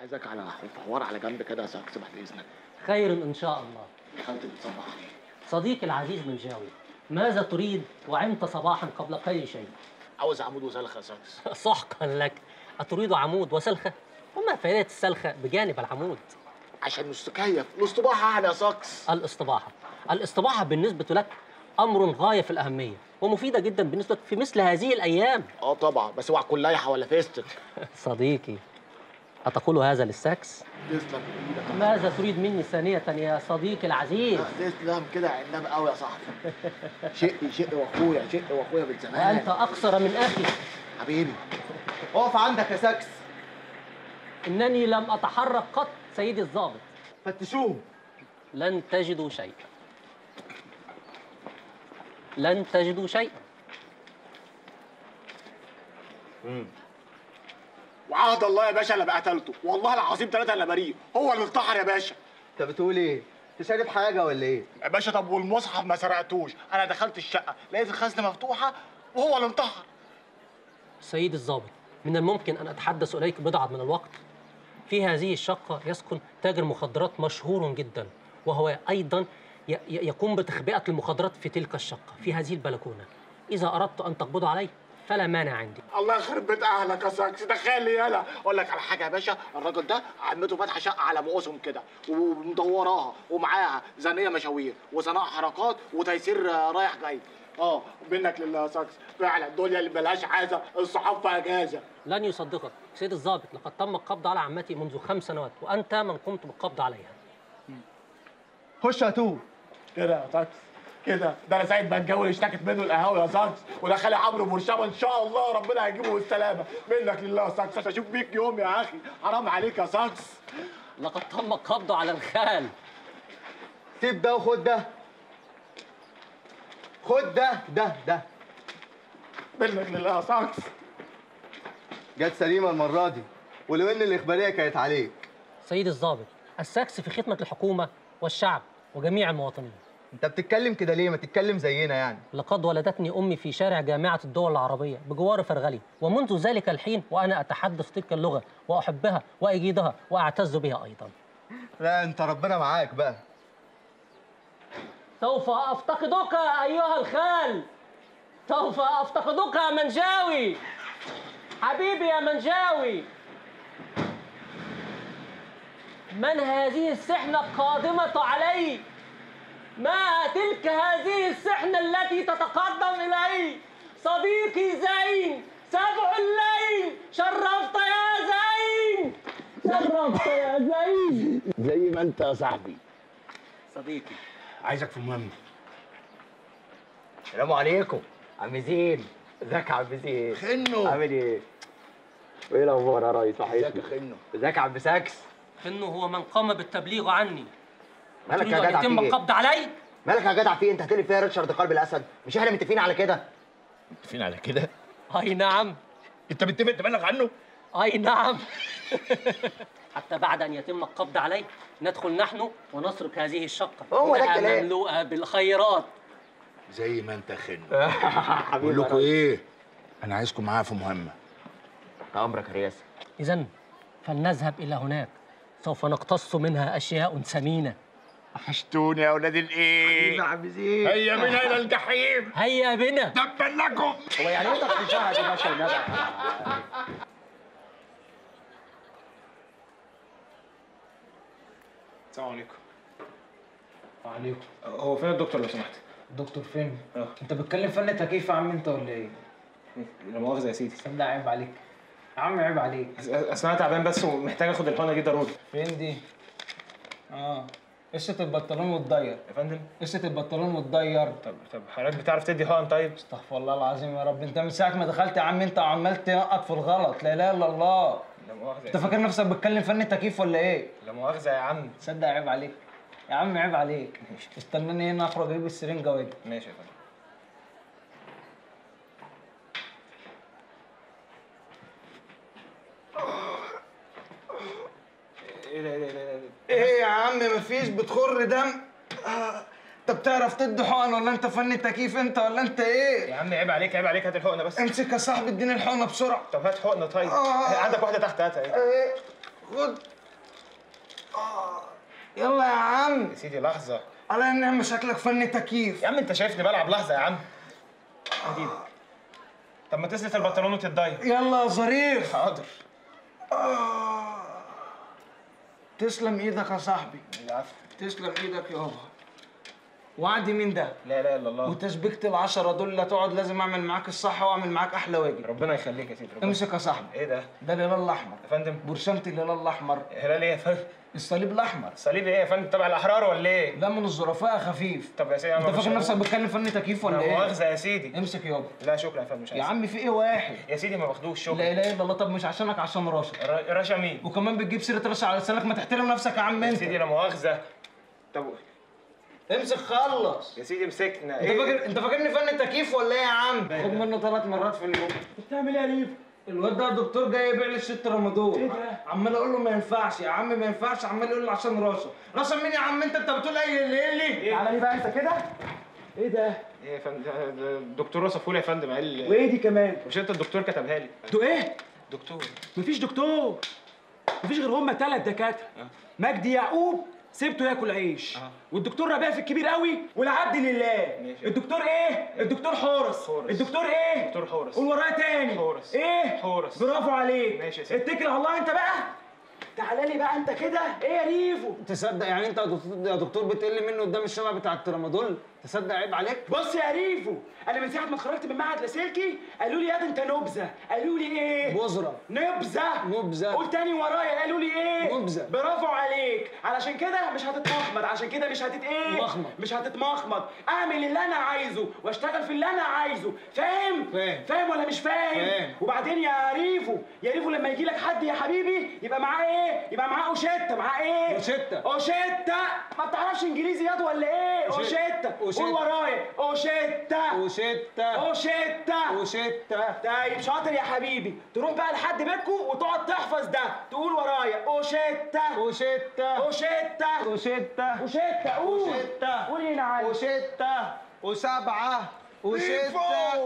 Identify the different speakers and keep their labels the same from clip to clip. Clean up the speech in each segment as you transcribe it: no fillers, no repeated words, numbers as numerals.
Speaker 1: عايزك على حوار على جنب كده يا ساكس بعد اذنك.
Speaker 2: خير ان شاء الله.
Speaker 1: خالتي بتصبح عليك.
Speaker 2: صديقي العزيز منجاوي، ماذا تريد وعمت صباحا قبل كل شيء؟
Speaker 1: عاوز عمود وسلخه يا ساكس.
Speaker 2: سحقا لك، أتريد عمود وسلخة؟ وما فائدة السلخة بجانب العمود؟
Speaker 1: عشان نستكيف الاصطباحه يعني يا ساكس.
Speaker 2: الاصطباحة بالنسبة لك أمر غاية في الأهمية ومفيدة جدا بالنسبة لك في مثل هذه الأيام.
Speaker 1: طبعا، بس اوعى تكون لايحه ولا فيستك.
Speaker 2: صديقي، أتقول هذا للساكس؟
Speaker 1: تسلم ايدك.
Speaker 2: ماذا تريد مني ثانية يا صديقي العزيز؟
Speaker 1: تسلم كده عناب قوي يا صاحبي. شق واخويا من زمان.
Speaker 2: وأنت أقصر من أخي.
Speaker 1: حبيبي.
Speaker 3: اقف عندك يا ساكس.
Speaker 2: إنني لم أتحرك قط سيدي الضابط.
Speaker 3: فتشوه.
Speaker 2: لن تجدوا شيئا. لن تجدوا شيئا.
Speaker 1: وعهد الله يا باشا اللي قتلته، والله العظيم 3 اللي بريء، هو اللي انتحر يا باشا.
Speaker 3: انت بتقول ايه؟ انت شارب حاجه ولا ايه؟
Speaker 1: يا باشا طب والمصحف ما سرقتوش، انا دخلت الشقه لقيت الخزنه مفتوحه وهو اللي انتحر.
Speaker 2: سيدي الضابط، من الممكن أن أتحدث إليك بضعة من الوقت؟ في هذه الشقة يسكن تاجر مخدرات مشهور جدا، وهو أيضا يقوم بتخبئة المخدرات في تلك الشقة في هذه البلكونة. إذا أردت أن تقبض عليه فلا مانع عندي.
Speaker 1: الله يخرب بيت اهلك يا ساكس، تخيل يالا. اقول لك على حاجه يا باشا، الراجل ده عمته فاتحه شقه على مقاسهم كده ومدوراها ومعاها زانيه مشاوير وصناعه حركات وتيسير رايح جاي. منك لله يا ساكس، فعلا الدنيا اللي ملهاش عازه الصحاب في اجازه.
Speaker 2: لن يصدقك سيد الضابط، لقد تم القبض على عمتي منذ 5 سنوات وأنت من قمت بالقبض عليها.
Speaker 3: خش هاتوه.
Speaker 1: كده يا ساكس كده، ده انا سعيد بنجاوي اللي اشتكت منه القهاوي يا ساكس، وده خالي عمرو برشامه ان شاء الله ربنا هيجيبه بالسلامه. منك لله يا ساكس، عشان اشوف بيك يوم يا اخي، حرام عليك يا ساكس.
Speaker 2: لقد تم القبض على الخال.
Speaker 3: سيب ده وخد ده. خد ده.
Speaker 1: منك لله يا ساكس.
Speaker 3: جت سليمه المره دي، ولو ان الاخباريه كانت عليك.
Speaker 2: سيدي الضابط، الساكس في خدمة الحكومة والشعب وجميع المواطنين.
Speaker 3: انت بتتكلم كده ليه؟ ما تتكلم زينا يعني.
Speaker 2: لقد ولدتني أمي في شارع جامعة الدول العربية بجوار فرغلي، ومنذ ذلك الحين وأنا أتحدث تلك اللغة وأحبها وأجيدها وأعتز بها أيضا.
Speaker 3: لا انت ربنا معاك بقى.
Speaker 2: سوف أفتقدك أيها الخال، سوف أفتقدك يا منجاوي، حبيبي يا منجاوي. من هذه السحنة القادمة علي؟ ما تلك هذه السحنة التي تتقدم إلي؟ صديقي زين، سبع الليل، شرفت يا زين، شرفت يا زين.
Speaker 1: زي ما انت يا صاحبي.
Speaker 2: صديقي،
Speaker 1: عايزك في مهمه.
Speaker 3: السلام عليكم عم زين. ازيك يا عم زين؟
Speaker 1: خنو
Speaker 3: عامل ايه؟ وايه الاخبار يا ريس؟ وحشني.
Speaker 1: ازيك يا خنو؟
Speaker 3: ازيك يا عم ساكس؟
Speaker 2: إنه هو من قام بالتبليغ عني.
Speaker 3: مالك
Speaker 2: تريد
Speaker 3: يا
Speaker 2: أن
Speaker 3: جدع
Speaker 2: يتم
Speaker 3: في ايه؟
Speaker 2: القبض علي؟
Speaker 3: مالك يا جدع في ايه؟ انت هتقلب فيها ريتشارد قلب الاسد؟ مش احنا متفقين على كده؟
Speaker 1: متفقين على كده؟
Speaker 2: أي نعم.
Speaker 1: انت متفق تبلغ عنه؟
Speaker 2: أي نعم. حتى بعد أن يتم القبض علي ندخل نحن ونسرق هذه الشقة.
Speaker 3: هو ده
Speaker 2: إنها
Speaker 3: الكلام.
Speaker 2: مملوءة بالخيرات.
Speaker 1: زي ما انت خنو. بقول لكم ايه؟ انا عايزكم معايا في مهمه.
Speaker 3: امرك يا رياسه.
Speaker 2: إذن فلنذهب إلى هناك، سوف نقتص منها أشياء ثمينة.
Speaker 1: وحشتوني يا اولاد الايه؟
Speaker 3: يا عم زين.
Speaker 1: هيا بنا الى الجحيم.
Speaker 2: هيا بنا.
Speaker 1: تبا لكم.
Speaker 3: هو يعني ايه تخشاها دي ماشي النبي؟
Speaker 4: السلام عليكم.
Speaker 5: وعليكم.
Speaker 4: هو فين الدكتور لو سمحت؟
Speaker 5: الدكتور فين؟ انت بتكلم فن تكييف يا عم انت ولا ايه؟
Speaker 4: لا مؤاخذة يا سيدي.
Speaker 5: صدق عيب عليك. يا عم عيب عليك.
Speaker 4: اصل انا تعبان بس ومحتاج اخد الحقنة دي ضروري.
Speaker 5: فين دي؟ قصة البنطلون والضير.
Speaker 4: يا فندم؟
Speaker 5: قصة البنطلون والضير.
Speaker 4: طب حضرتك بتعرف تدي حقن طيب؟
Speaker 5: استغفر الله العظيم يا رب، انت من ساعة ما دخلت يا عم انت وعمال تنقط في الغلط، لا اله الا الله.
Speaker 4: لا مؤاخذة.
Speaker 5: انت فاكر نفسك بتكلم فن تكييف ولا ايه؟
Speaker 4: لا مؤاخذة يا عم.
Speaker 5: تصدق عيب عليك. يا عم عيب عليك. استناني هنا اخرج اجيب السرنجة واجي.
Speaker 4: ماشي يا فندم.
Speaker 5: ايه يا عم مفيش بتخر دم؟ انت بتعرف تدي حقن ولا انت فن تكييف انت ولا انت ايه؟
Speaker 4: يا عم عيب عليك عيب عليك، هات الحقنة بس.
Speaker 5: امسك يا صاحبي اديني الحقنه بسرعه.
Speaker 4: طب هات حقنة طيب. عندك واحدة تحت هاتها.
Speaker 5: ايه خد. يلا يا عم.
Speaker 4: يا سيدي لحظه.
Speaker 5: على النعمة شكلك فني تكييف.
Speaker 4: يا عم انت شايفني بلعب، لحظه يا عم. ادي طب ما تسلت البنطلون وتتضايق.
Speaker 5: يلا يا ظريف.
Speaker 4: حاضر.
Speaker 5: تسلم ايدك يا صاحبي.
Speaker 4: العفو.
Speaker 5: تسلم ايدك يابا. وعدي مين ده؟
Speaker 4: لا اله الا الله.
Speaker 5: وتسبيكة العشرة دول لا تقعد، لازم اعمل معاك الصح واعمل معاك احلى واجب.
Speaker 4: ربنا يخليك يا سيدي. ربنا.
Speaker 5: امسك يا صاحبي.
Speaker 4: ايه ده؟
Speaker 5: ده الهلال الاحمر
Speaker 4: يا فندم.
Speaker 5: برشامة الهلال الاحمر.
Speaker 4: هلال ايه يا فندم؟
Speaker 5: الصليب الاحمر.
Speaker 4: صليب ايه يا فندم؟ تبع الاحرار ولا ايه؟
Speaker 5: ده من الظرفاء خفيف.
Speaker 4: طب يا سيدي
Speaker 5: انت فاكر نفسك بتكلم فني تكييف ولا
Speaker 4: لا
Speaker 5: ايه؟
Speaker 4: مؤاخذه يا سيدي.
Speaker 5: امسك يابا.
Speaker 4: لا شكرا يا فندم، مش عايز.
Speaker 5: يا عم في ايه واحد؟
Speaker 4: يا سيدي ما باخدوش شكرا.
Speaker 5: لا اله الا الله. طب مش عشانك، عشان راشد.
Speaker 4: رشا مين؟
Speaker 5: وكمان بتجيب سيره راشد على لسانك، ما تحترم نفسك يا عم
Speaker 4: يا
Speaker 5: انت.
Speaker 4: سيدي لا مؤاخذه. طب
Speaker 5: امسك خلص.
Speaker 4: يا سيدي مسكنا.
Speaker 5: انت فاكرني فني تكييف ولا ايه يا عم؟ خد منه 3 مرات في اليوم.
Speaker 6: بتعمل ايه يا ريف؟
Speaker 5: الواد ده الدكتور جاي يبيع لي الست رمضان.
Speaker 6: ايه ده؟
Speaker 5: عمال اقول له ما ينفعش يا عم ما ينفعش، عمال يقول لي عشان راشد. راشد مين يا عم انت بتقول ايه اللي
Speaker 6: تعالى لي بقى انت كده. ايه ده؟
Speaker 4: ايه يا فندم؟ ده الدكتور وصفه لي يا فندم، قال
Speaker 6: وايه دي كمان؟
Speaker 4: مش انت الدكتور كتبها لي؟
Speaker 6: انتوا ايه؟
Speaker 4: دكتور.
Speaker 6: مفيش دكتور. مفيش غير هما 3 دكاتره. مجدي يعقوب سيبته ياكل عيش. والدكتور ربيع في الكبير قوي والعبد لله.
Speaker 4: ماشي.
Speaker 6: الدكتور ايه؟ الدكتور حورس. الدكتور ايه؟
Speaker 4: دكتور حورس.
Speaker 6: قول ورايا تاني.
Speaker 4: حورس.
Speaker 6: ايه؟
Speaker 4: حورس.
Speaker 6: برافو عليك.
Speaker 4: ماشي يا سيدي.
Speaker 6: اتكل على الله انت بقى. تعالى لي بقى انت كده. ايه يا ريفو؟
Speaker 5: تصدق يعني انت يا دكتور بتقل منه قدام الشباب بتاع الترامادول؟ تصدق عيب عليك؟
Speaker 6: بص يا ريفو، انا من ساعه ما اتخرجت من معهد لاسلكي قالوا لي يا ده انت نبذه. قالوا لي ايه؟
Speaker 5: بذرة.
Speaker 6: نبذه.
Speaker 5: نبذة.
Speaker 6: قول تاني ورايا. قالوا لي ايه؟
Speaker 5: نبذة.
Speaker 6: برافو عليك. علشان كده مش هتتمخمض، عشان كده مش ايه؟
Speaker 5: مخمض.
Speaker 6: مش هتتمخمض. اعمل اللي انا عايزه واشتغل في اللي انا عايزه. فاهم؟
Speaker 5: فاهم.
Speaker 6: فاهم ولا مش فاهم؟
Speaker 5: فاهم.
Speaker 6: وبعدين يا ريفو، يا ريفو لما يجي لك حد يا حبيبي يبقى معاه ايه؟ يبقى معاه اوشيتا. معاه ايه؟
Speaker 5: أوشيتا.
Speaker 6: اوشيتا. ما بتعرفش انجليزي ياض ولا ايه؟ اوشيتا.
Speaker 5: أوشيتا.
Speaker 6: قول ورايا. اوشيتا.
Speaker 5: وشتة.
Speaker 6: اوشيتا.
Speaker 5: وشتة.
Speaker 6: طيب شاطر يا حبيبي. تروح بقى لحد بيتكو وتقعد تحفظ ده. تقول ورايا اوشيتا.
Speaker 5: وشتة.
Speaker 6: اوشيتا.
Speaker 5: وشتة.
Speaker 6: اوشيتا. قول.
Speaker 5: وشتة.
Speaker 6: قول هنا عادي.
Speaker 5: وشتة. وسبعة. وشتة.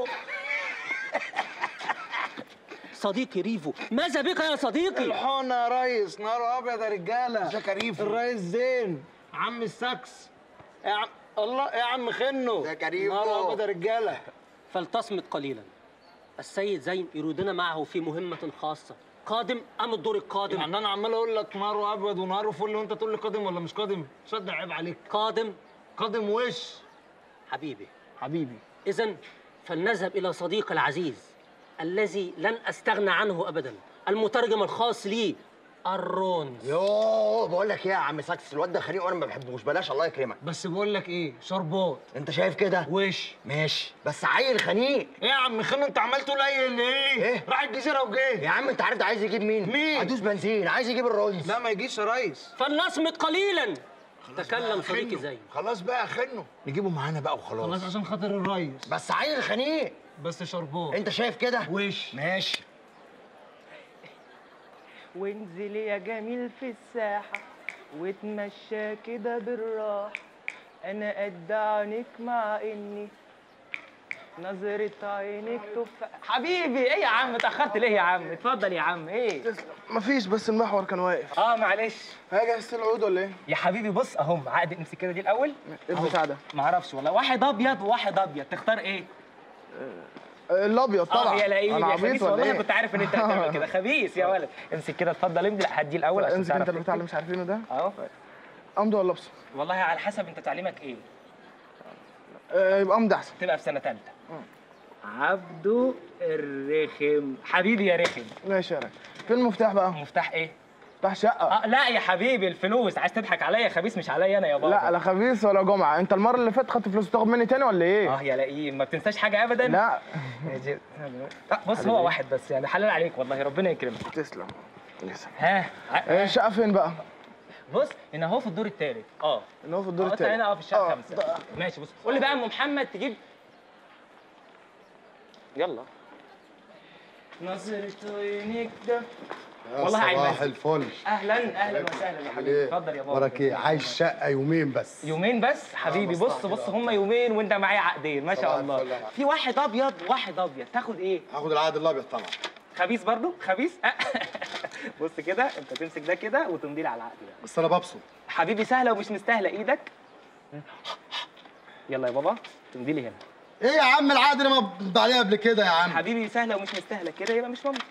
Speaker 2: صديقي ريفو، ماذا بك يا صديقي؟
Speaker 5: الحقنا يا ريس، نهار ابيض يا رجاله.
Speaker 1: ازيك يا ريفو؟
Speaker 5: الريس زين. عم السكس. يا عم الله يا عم خنه.
Speaker 1: ازيك يا ريفو؟
Speaker 5: نهار ابيض يا رجاله.
Speaker 2: فلتصمت قليلا. السيد زين يريدنا معه في مهمة خاصة. قادم أم الدور القادم؟
Speaker 5: يعني انا عمال اقول لك نهار ابيض ونهار فل وانت تقول لي قادم ولا مش قادم؟ صدق عيب عليك.
Speaker 2: قادم.
Speaker 5: قادم وش.
Speaker 2: حبيبي.
Speaker 5: حبيبي.
Speaker 2: إذن فلنذهب إلى صديقي العزيز الذي لن أستغنى عنه أبدا، المترجم الخاص لي الرونز.
Speaker 7: يوه بقول لك ايه يا عم ساكس، الواد ده خنيق وانا ما بحبوش، بلاش الله يكرمك.
Speaker 5: بس بقول لك ايه، شربات.
Speaker 7: انت شايف كده؟
Speaker 5: وش.
Speaker 7: ماشي بس عيل خنيق.
Speaker 5: ايه يا عم خنه انت عمال تقول ايه اللي
Speaker 7: ايه؟
Speaker 5: راح الجزيره وجه.
Speaker 7: يا عم انت عارف ده عايز يجيب مين؟
Speaker 5: مين؟
Speaker 7: هدوس بنزين، عايز يجيب الرز.
Speaker 5: لا ما يجيش يا ريس.
Speaker 2: فلنصمت قليلا. تكلم صديقي زين.
Speaker 7: خلاص بقى خنه، نجيبه معانا بقى وخلاص.
Speaker 5: خلاص عشان خاطر الريس.
Speaker 7: بس عيل خنيق.
Speaker 5: بس شربات.
Speaker 7: انت شايف كده؟
Speaker 5: وش.
Speaker 7: ماشي.
Speaker 8: وانزل يا جميل في الساحة واتمشى كده بالراحة، أنا قد عينيك مع إني نظرة عينيك تفاح. حبيبي إيه يا عم اتأخرت ليه يا عم؟ اتفضل يا عم. إيه؟
Speaker 9: مفيش بس المحور كان واقف.
Speaker 8: معلش.
Speaker 9: هاجي جهزت العود ولا ايه؟
Speaker 8: يا حبيبي بص أهو عقد امسك كده دي الأول.
Speaker 9: ايه البتاع ده؟
Speaker 8: معرفش والله، واحد أبيض وواحد أبيض، تختار إيه؟
Speaker 9: الابيض طبعا.
Speaker 8: يا لئيم
Speaker 9: انا
Speaker 8: يا
Speaker 9: عبيط
Speaker 8: خبيث
Speaker 9: ولا
Speaker 8: والله
Speaker 9: ايه؟
Speaker 8: انا كنت عارف ان انت هتعمل كده. خبيث يا ولد. امسك كده اتفضل امضي. لا هدي الاول عشان
Speaker 9: امسك
Speaker 8: تعرف
Speaker 9: انت البتاع اللي
Speaker 8: تكتب.
Speaker 9: مش عارفينه ده.
Speaker 8: اهو.
Speaker 9: امضي ولا ابصر؟
Speaker 8: والله على حسب انت تعليمك ايه.
Speaker 9: يبقى امضي احسن.
Speaker 8: تبقى في سنه ثالثه. عبده الرخم. حبيبي يا رخم.
Speaker 9: ماشي يا راجل. فين المفتاح بقى؟
Speaker 8: مفتاح ايه؟
Speaker 9: مفتاح شقه.
Speaker 8: لا يا حبيبي الفلوس. عايز تضحك عليا يا خبيث؟ مش عليا انا يا بابا.
Speaker 9: لا خبيث ولا جمعه. انت المره اللي فاتت خدت فلوس تاخد مني تاني ولا ايه؟
Speaker 8: يا لئيم ما بتنساش حاجه ابدا.
Speaker 9: لا.
Speaker 8: بص هو واحد بس يعني حلال عليك والله ربنا يكرمك.
Speaker 9: تسلم.
Speaker 8: ها
Speaker 9: الشقه فين بقى؟
Speaker 8: بص هنا هو في الدور الثالث.
Speaker 9: ان هو في الدور
Speaker 8: انت
Speaker 9: التاني.
Speaker 8: هنا في الشقه 5. ماشي بص قول لي بقى ام محمد تجيب. يلا. نظرة عينيك ده والله عايز.
Speaker 3: صباح الفل.
Speaker 8: اهلا وسهلا يا حبيبي. اتفضل يا بابا.
Speaker 3: وراك ايه؟ عايز شقه يومين بس.
Speaker 8: يومين بس حبيبي. بص هم يومين وانت معايا عقدين ما شاء الله. في واحد ابيض وواحد ابيض، تاخد ايه؟
Speaker 3: هاخد العقد الابيض طبعا.
Speaker 8: خبيث برضو؟ خبيث؟ بص كده، انت تمسك ده كده وتمضي لي على العقد ده.
Speaker 3: بس انا ببسط.
Speaker 8: حبيبي سهله ومش مستاهله ايدك. يلا يا بابا تمضي لي هنا.
Speaker 3: ايه يا عم العقد اللي مضى عليه قبل كده يا عم؟
Speaker 8: حبيبي سهله ومش مستاهله كده يبقى مش ممضي.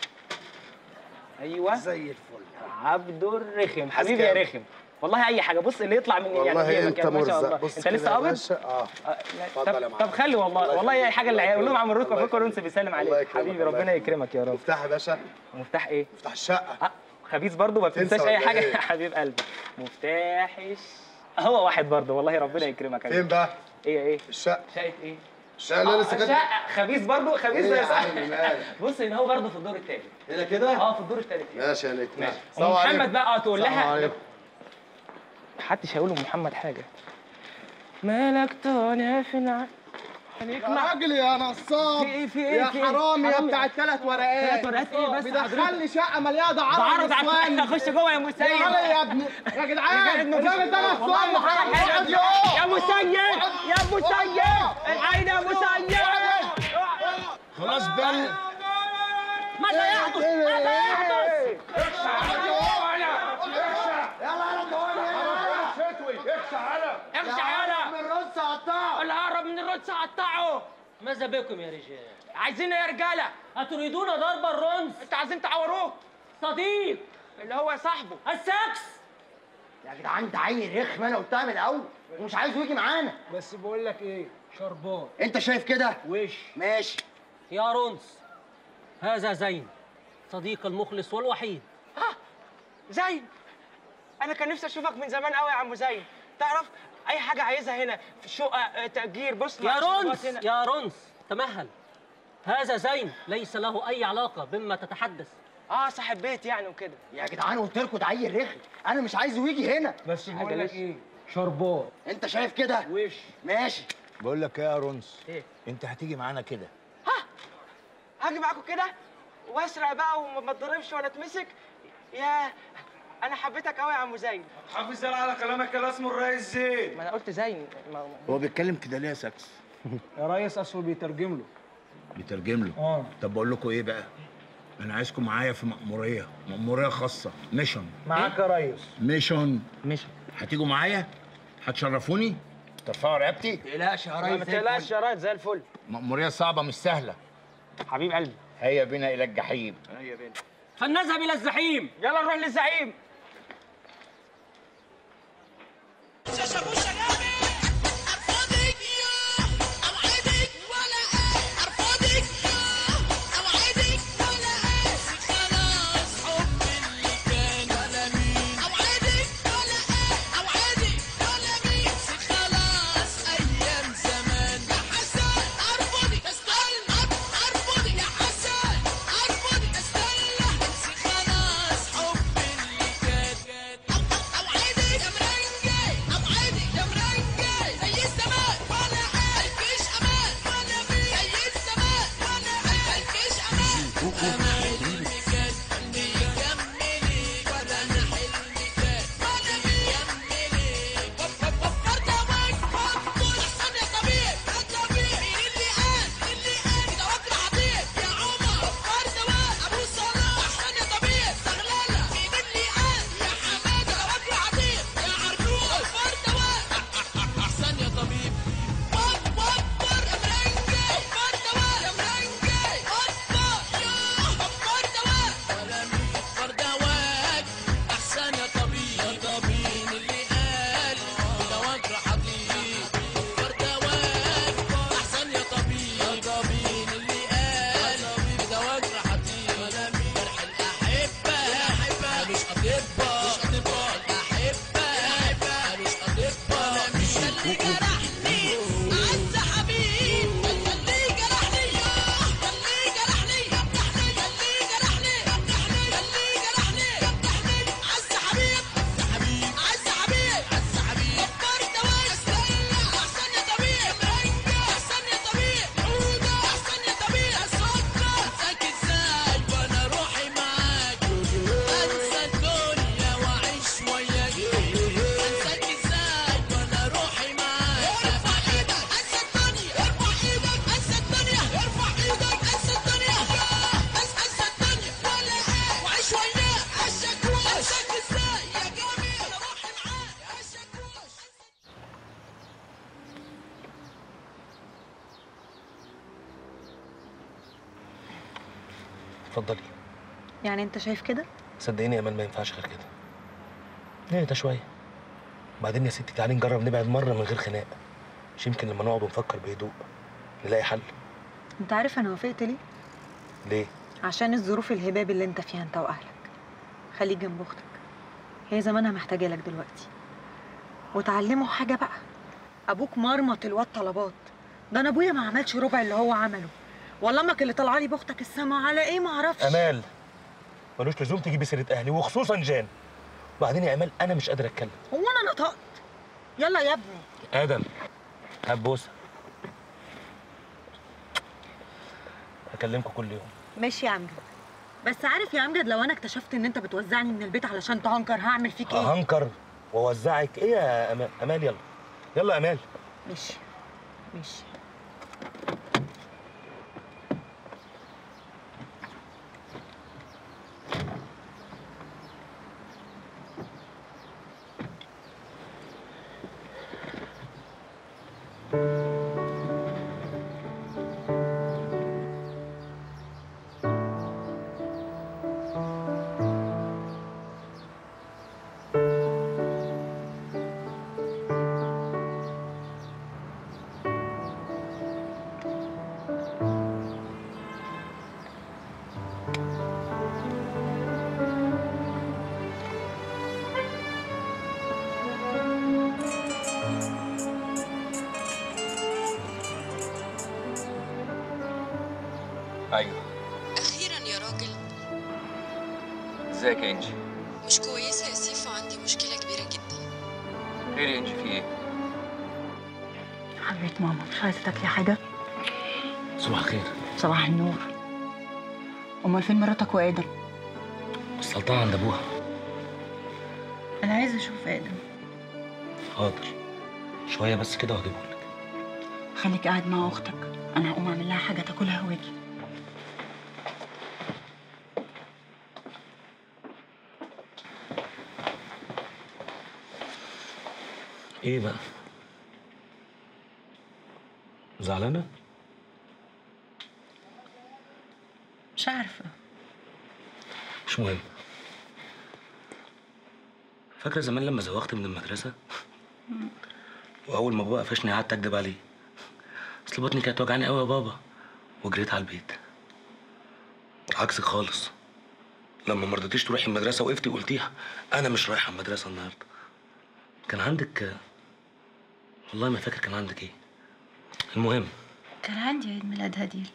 Speaker 8: ايوه
Speaker 3: زي الفل.
Speaker 8: عبد الرخم حبيبي يا رخم. والله اي حاجه، بص اللي يطلع من
Speaker 3: والله انت مرزق.
Speaker 8: انت لسه قابض؟
Speaker 3: اتفضل يا معلم.
Speaker 8: طب خلي والله اي حاجه اللي هيقول لهم عم الركبه فكر ونس بيسلم
Speaker 3: الله
Speaker 8: عليك.
Speaker 3: يكرمك،
Speaker 8: حبيبي
Speaker 3: الله
Speaker 8: ربنا يكرمك يا رب.
Speaker 3: مفتاح يا باشا.
Speaker 8: مفتاح ايه؟
Speaker 3: مفتاح الشقه.
Speaker 8: خبيث برضه ما بتنساش
Speaker 3: تنسى
Speaker 8: اي
Speaker 3: ولا
Speaker 8: حاجه
Speaker 3: إيه؟
Speaker 8: يا حبيب قلبي. مفتاح هو واحد برضه والله ربنا يكرمك.
Speaker 3: فين بقى؟
Speaker 8: ايه؟
Speaker 3: الشقه.
Speaker 8: شقه ايه؟
Speaker 3: الشقه اللي لسه كده.
Speaker 8: شقه خبيث برضه خبيث
Speaker 3: إيه
Speaker 8: زي
Speaker 3: يا عم مالك؟
Speaker 8: بص هنا هو برضه في الدور الثالث.
Speaker 3: هنا كده؟
Speaker 8: في الدور الثالث.
Speaker 3: ماشي يا نجم.
Speaker 8: ماشي.
Speaker 3: السلام عليكم.
Speaker 8: محمد بقى تقول
Speaker 3: السلام
Speaker 8: لها
Speaker 3: عليكم.
Speaker 8: محدش هيقول لمحمد حاجه. مالك طالع في العقل
Speaker 3: يا راجل يا نصاب.
Speaker 8: في ايه
Speaker 3: يا حرامي يا بتاع الثلاث ورقات.
Speaker 8: ثلاث ورقات ايه بس
Speaker 3: بيدخلني شقه مليانه دعاره
Speaker 8: بعرض على خش جوه يا مسيد.
Speaker 3: يا ابني يا جدعان الراجل ده نصاب وحرام.
Speaker 8: يا مسيد يا مسيد العين يا مسيد.
Speaker 3: خلاص بقى.
Speaker 8: ماذا يحدث؟ ماذا يحدث؟ اخشى يالا
Speaker 3: من الرص قطعه.
Speaker 8: اللي هرب من الرص قطعه.
Speaker 2: ماذا بكم يا رجال؟
Speaker 8: عايزين يا رجاله؟
Speaker 2: أتريدون ضرب الرنس؟
Speaker 8: انتوا عايزين تعوروه؟
Speaker 2: صديق
Speaker 8: اللي هو صاحبه.
Speaker 2: السكس.
Speaker 7: يا جدعان ده عيل رخم، انا قلتها من الاول ومش عايزه يجي معانا.
Speaker 6: بس بقول لك ايه، شربات
Speaker 7: انت شايف كده؟
Speaker 6: وش
Speaker 7: ماشي.
Speaker 2: يا رنس، هذا زين صديق المخلص والوحيد.
Speaker 8: زين، انا كان نفسي اشوفك من زمان قوي يا عم زين. تعرف اي حاجه عايزها هنا في شقه تاجير. بص
Speaker 2: يا رنس يا رنس تمهل، هذا زين ليس له أي علاقة بما تتحدث.
Speaker 8: صاحب بيت يعني وكده.
Speaker 7: يا جدعان قلت لكم ده عيل رخم، انا مش عايزه يجي هنا.
Speaker 6: بس بقول لك ايه، شربات
Speaker 7: انت شايف كده؟
Speaker 6: وش
Speaker 7: ماشي.
Speaker 10: بقول لك ايه يا رنس؟
Speaker 8: ايه؟
Speaker 10: انت هتيجي معانا كده.
Speaker 8: هاجي معاكم كده واسرق بقى وما اتضربش ولا اتمسك؟ يا انا حبيتك قوي يا عم زين.
Speaker 5: حافظ على كلامك كده، اسمه الرئيس زين.
Speaker 8: ما انا قلت زين.
Speaker 10: هو بيتكلم كده ليه يا ساكس؟
Speaker 6: يا ريس اصله بيترجم له.
Speaker 10: بيترجم له؟ طب بقول لكم ايه بقى؟ انا عايزكم معايا في مأمورية خاصة، ميشن.
Speaker 6: معاك يا ريس.
Speaker 10: ميشن.
Speaker 8: مش
Speaker 10: هتيجوا معايا؟ هتشرفوني؟ ترفعوا رقبتي؟
Speaker 7: ما تقلقش يا ريس.
Speaker 8: ما تقلقش يا ريس زي الفل.
Speaker 10: مأمورية صعبة مش سهلة.
Speaker 8: حبيب قلبي.
Speaker 10: هيا بنا إلى الجحيم.
Speaker 8: هيا بينا.
Speaker 2: فلنذهب إلى الزحيم.
Speaker 8: يلا نروح للزعيم.
Speaker 11: اتفضلي.
Speaker 12: يعني انت شايف كده؟
Speaker 11: صدقيني يا امال ما ينفعش غير كده. نهدى شويه. وبعدين يا ستي تعالي نجرب نبعد مره من غير خناق. مش يمكن لما نقعد ونفكر بهدوء نلاقي حل.
Speaker 12: انت عارف انا وافقت ليه؟
Speaker 11: ليه؟
Speaker 12: عشان الظروف الهباب اللي انت فيها انت واهلك. خليك جنب اختك، هي زمانها محتاجه لك دلوقتي. وتعلمه حاجه بقى، ابوك مرمط الواد طلبات. ده انا ابويا ما عملش ربع اللي هو عمله. والله امك اللي طالعه لي باختك السما على ايه ما اعرفش.
Speaker 11: امال ملوش لزوم تجيبي سيره اهلي وخصوصا جان. وبعدين يا امال انا مش قادر اتكلم.
Speaker 12: هو انا نطقت؟ يلا يا ابني.
Speaker 11: ادم هبوسه. هكلمكم كل يوم.
Speaker 12: ماشي يا امجد. بس عارف يا امجد لو انا اكتشفت ان انت بتوزعني من البيت علشان تهنكر هعمل فيك ايه؟
Speaker 11: هنكر واوزعك ايه يا امال؟ امال يلا يلا يا امال.
Speaker 12: ماشي ماشي.
Speaker 13: ايوه.
Speaker 14: اخيرا يا راجل.
Speaker 13: ازيك يا انجي؟
Speaker 14: مش كويسه يا سيف وعندي مشكله كبيره جدا.
Speaker 13: خير يا انجي، في ايه؟
Speaker 12: حبيبه ماما مش عايزه تاكلي حاجه؟
Speaker 11: صباح الخير.
Speaker 12: صباح النور. امال فين مراتك وادم؟
Speaker 11: وصلتها عند ابوها.
Speaker 12: انا عايزه اشوف ادم.
Speaker 11: حاضر شويه بس كده وهجيبهولك.
Speaker 12: خليك قاعد مع اختك، انا هقوم اعمل لها حاجه تاكلها واجي.
Speaker 11: ايه بقى؟ زعلانه؟
Speaker 12: مش عارفه.
Speaker 11: مش مهم. فاكره زمان لما زوغت من المدرسه؟ واول ما بابا قفشني قعدت اكدب عليه. اصل بطني كانت وجعاني قوي يا بابا وجريت على البيت. عكسك خالص. لما ما رضيتيش تروحي المدرسه وقفتي وقلتيها انا مش رايحه المدرسه النهارده. كان عندك، والله ما فاكر كان عندك ايه. المهم
Speaker 12: كان عندي عيد ميلاد هديل.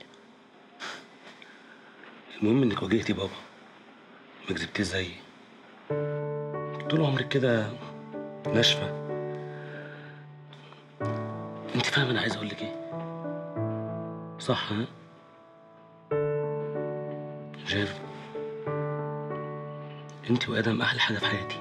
Speaker 11: المهم انك واجهتي بابا ما كذبتيش زيي. طول عمرك كده ناشفه. انت فاهمه انا عايز اقول لك ايه؟ صح ها؟ جير، انت وادم احلى حاجه في حياتي.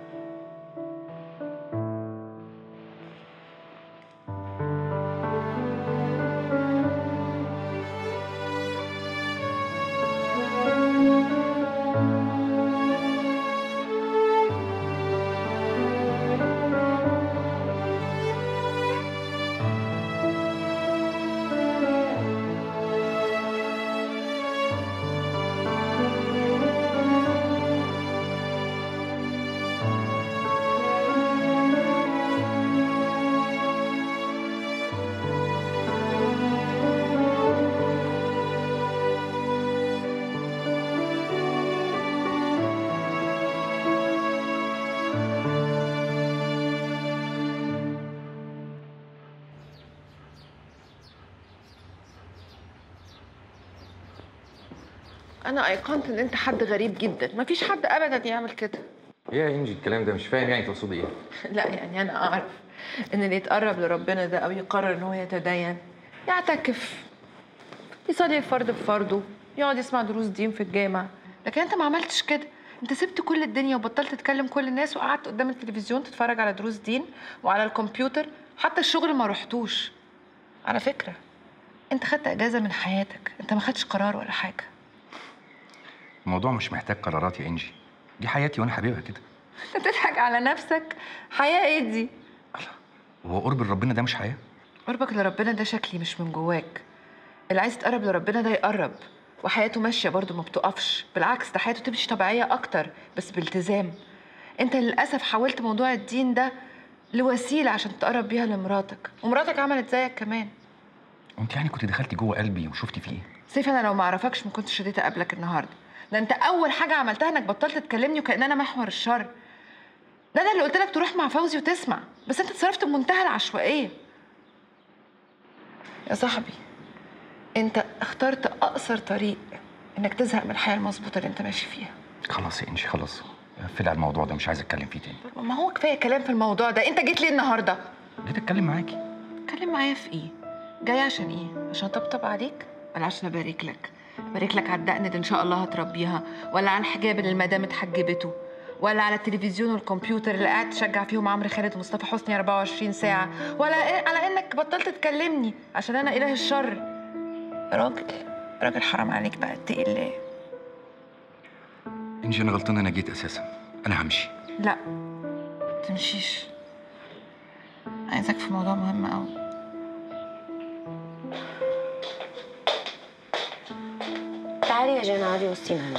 Speaker 8: انا ايقنت ان انت حد غريب جدا، مفيش حد ابدا يعمل كده.
Speaker 13: ايه يا انجي الكلام ده؟ مش فاهم يعني تقصدي ايه؟
Speaker 8: لا يعني انا اعرف ان اللي يتقرب لربنا ده او يقرر ان هو يتدين يعتكف، يصلي الفرد بفرضه، يقعد يسمع دروس دين في الجامع. لكن انت ما عملتش كده. انت سبت كل الدنيا وبطلت تكلم كل الناس وقعدت قدام التلفزيون تتفرج على دروس دين وعلى الكمبيوتر. حتى الشغل ما رحتوش. على فكرة انت خدت اجازة من حياتك، انت ما خدتش قرار ولا حاجة.
Speaker 13: الموضوع مش محتاج قرارات يا انجي، دي حياتي وانا حبيبها كده.
Speaker 8: انت تضحك على نفسك. حياة ايه دي؟
Speaker 13: وهو قرب لربنا ده مش حياه؟
Speaker 8: قربك لربنا ده شكلي مش من جواك. اللي عايز يتقرب لربنا ده يقرب،
Speaker 15: وحياته ماشيه برضه ما بتقفش، بالعكس ده حياته تمشي طبيعيه اكتر بس بالتزام. انت للاسف حولت موضوع الدين ده لوسيله عشان تقرب بيها لمراتك، ومراتك عملت زيك كمان.
Speaker 13: وانت يعني كنت دخلتي جوه قلبي وشفتي فيه ايه؟
Speaker 15: سيف انا لو ما اعرفكش ما كنتش رديت اقابلك النهارده. ده انت اول حاجه عملتها انك بطلت تكلمني وكأن انا محور الشر. ده انا اللي قلت لك تروح مع فوزي وتسمع، بس انت اتصرفت بمنتهى العشوائيه. يا صاحبي انت اخترت اقصر طريق انك تزهق من الحياه المظبوطه اللي انت ماشي فيها.
Speaker 13: خلاص يا انجي خلاص، قفلي على الموضوع ده، مش عايز اتكلم فيه تاني.
Speaker 15: ما هو كفايه كلام في الموضوع ده. انت جيت ليه النهارده؟
Speaker 13: جيت اتكلم معاكي.
Speaker 15: اتكلم معايا في ايه؟ جاي عشان ايه؟ عشان طبطب عليك ولا عشان ابارك لك؟ ابارك لك على الدقن اللي ان شاء الله هتربيها، ولا على الحجاب اللي المدام اتحجبته، ولا على التلفزيون والكمبيوتر اللي قاعد تشجع فيهم عمرو خالد ومصطفى حسني 24 ساعه، ولا على انك بطلت تكلمني عشان انا اله الشر؟ راجل حرام عليك بقى، اتقي الله.
Speaker 13: انجي انا غلطان، انا جيت اساسا، انا همشي.
Speaker 15: لا تمشيش، عايزك في موضوع مهم قوي.
Speaker 16: تعالي يا جنى اقعدي وسطينا هنا.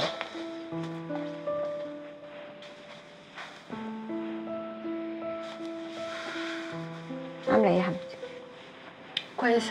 Speaker 16: عامله ايه يا حبيبتي؟
Speaker 17: كويسه.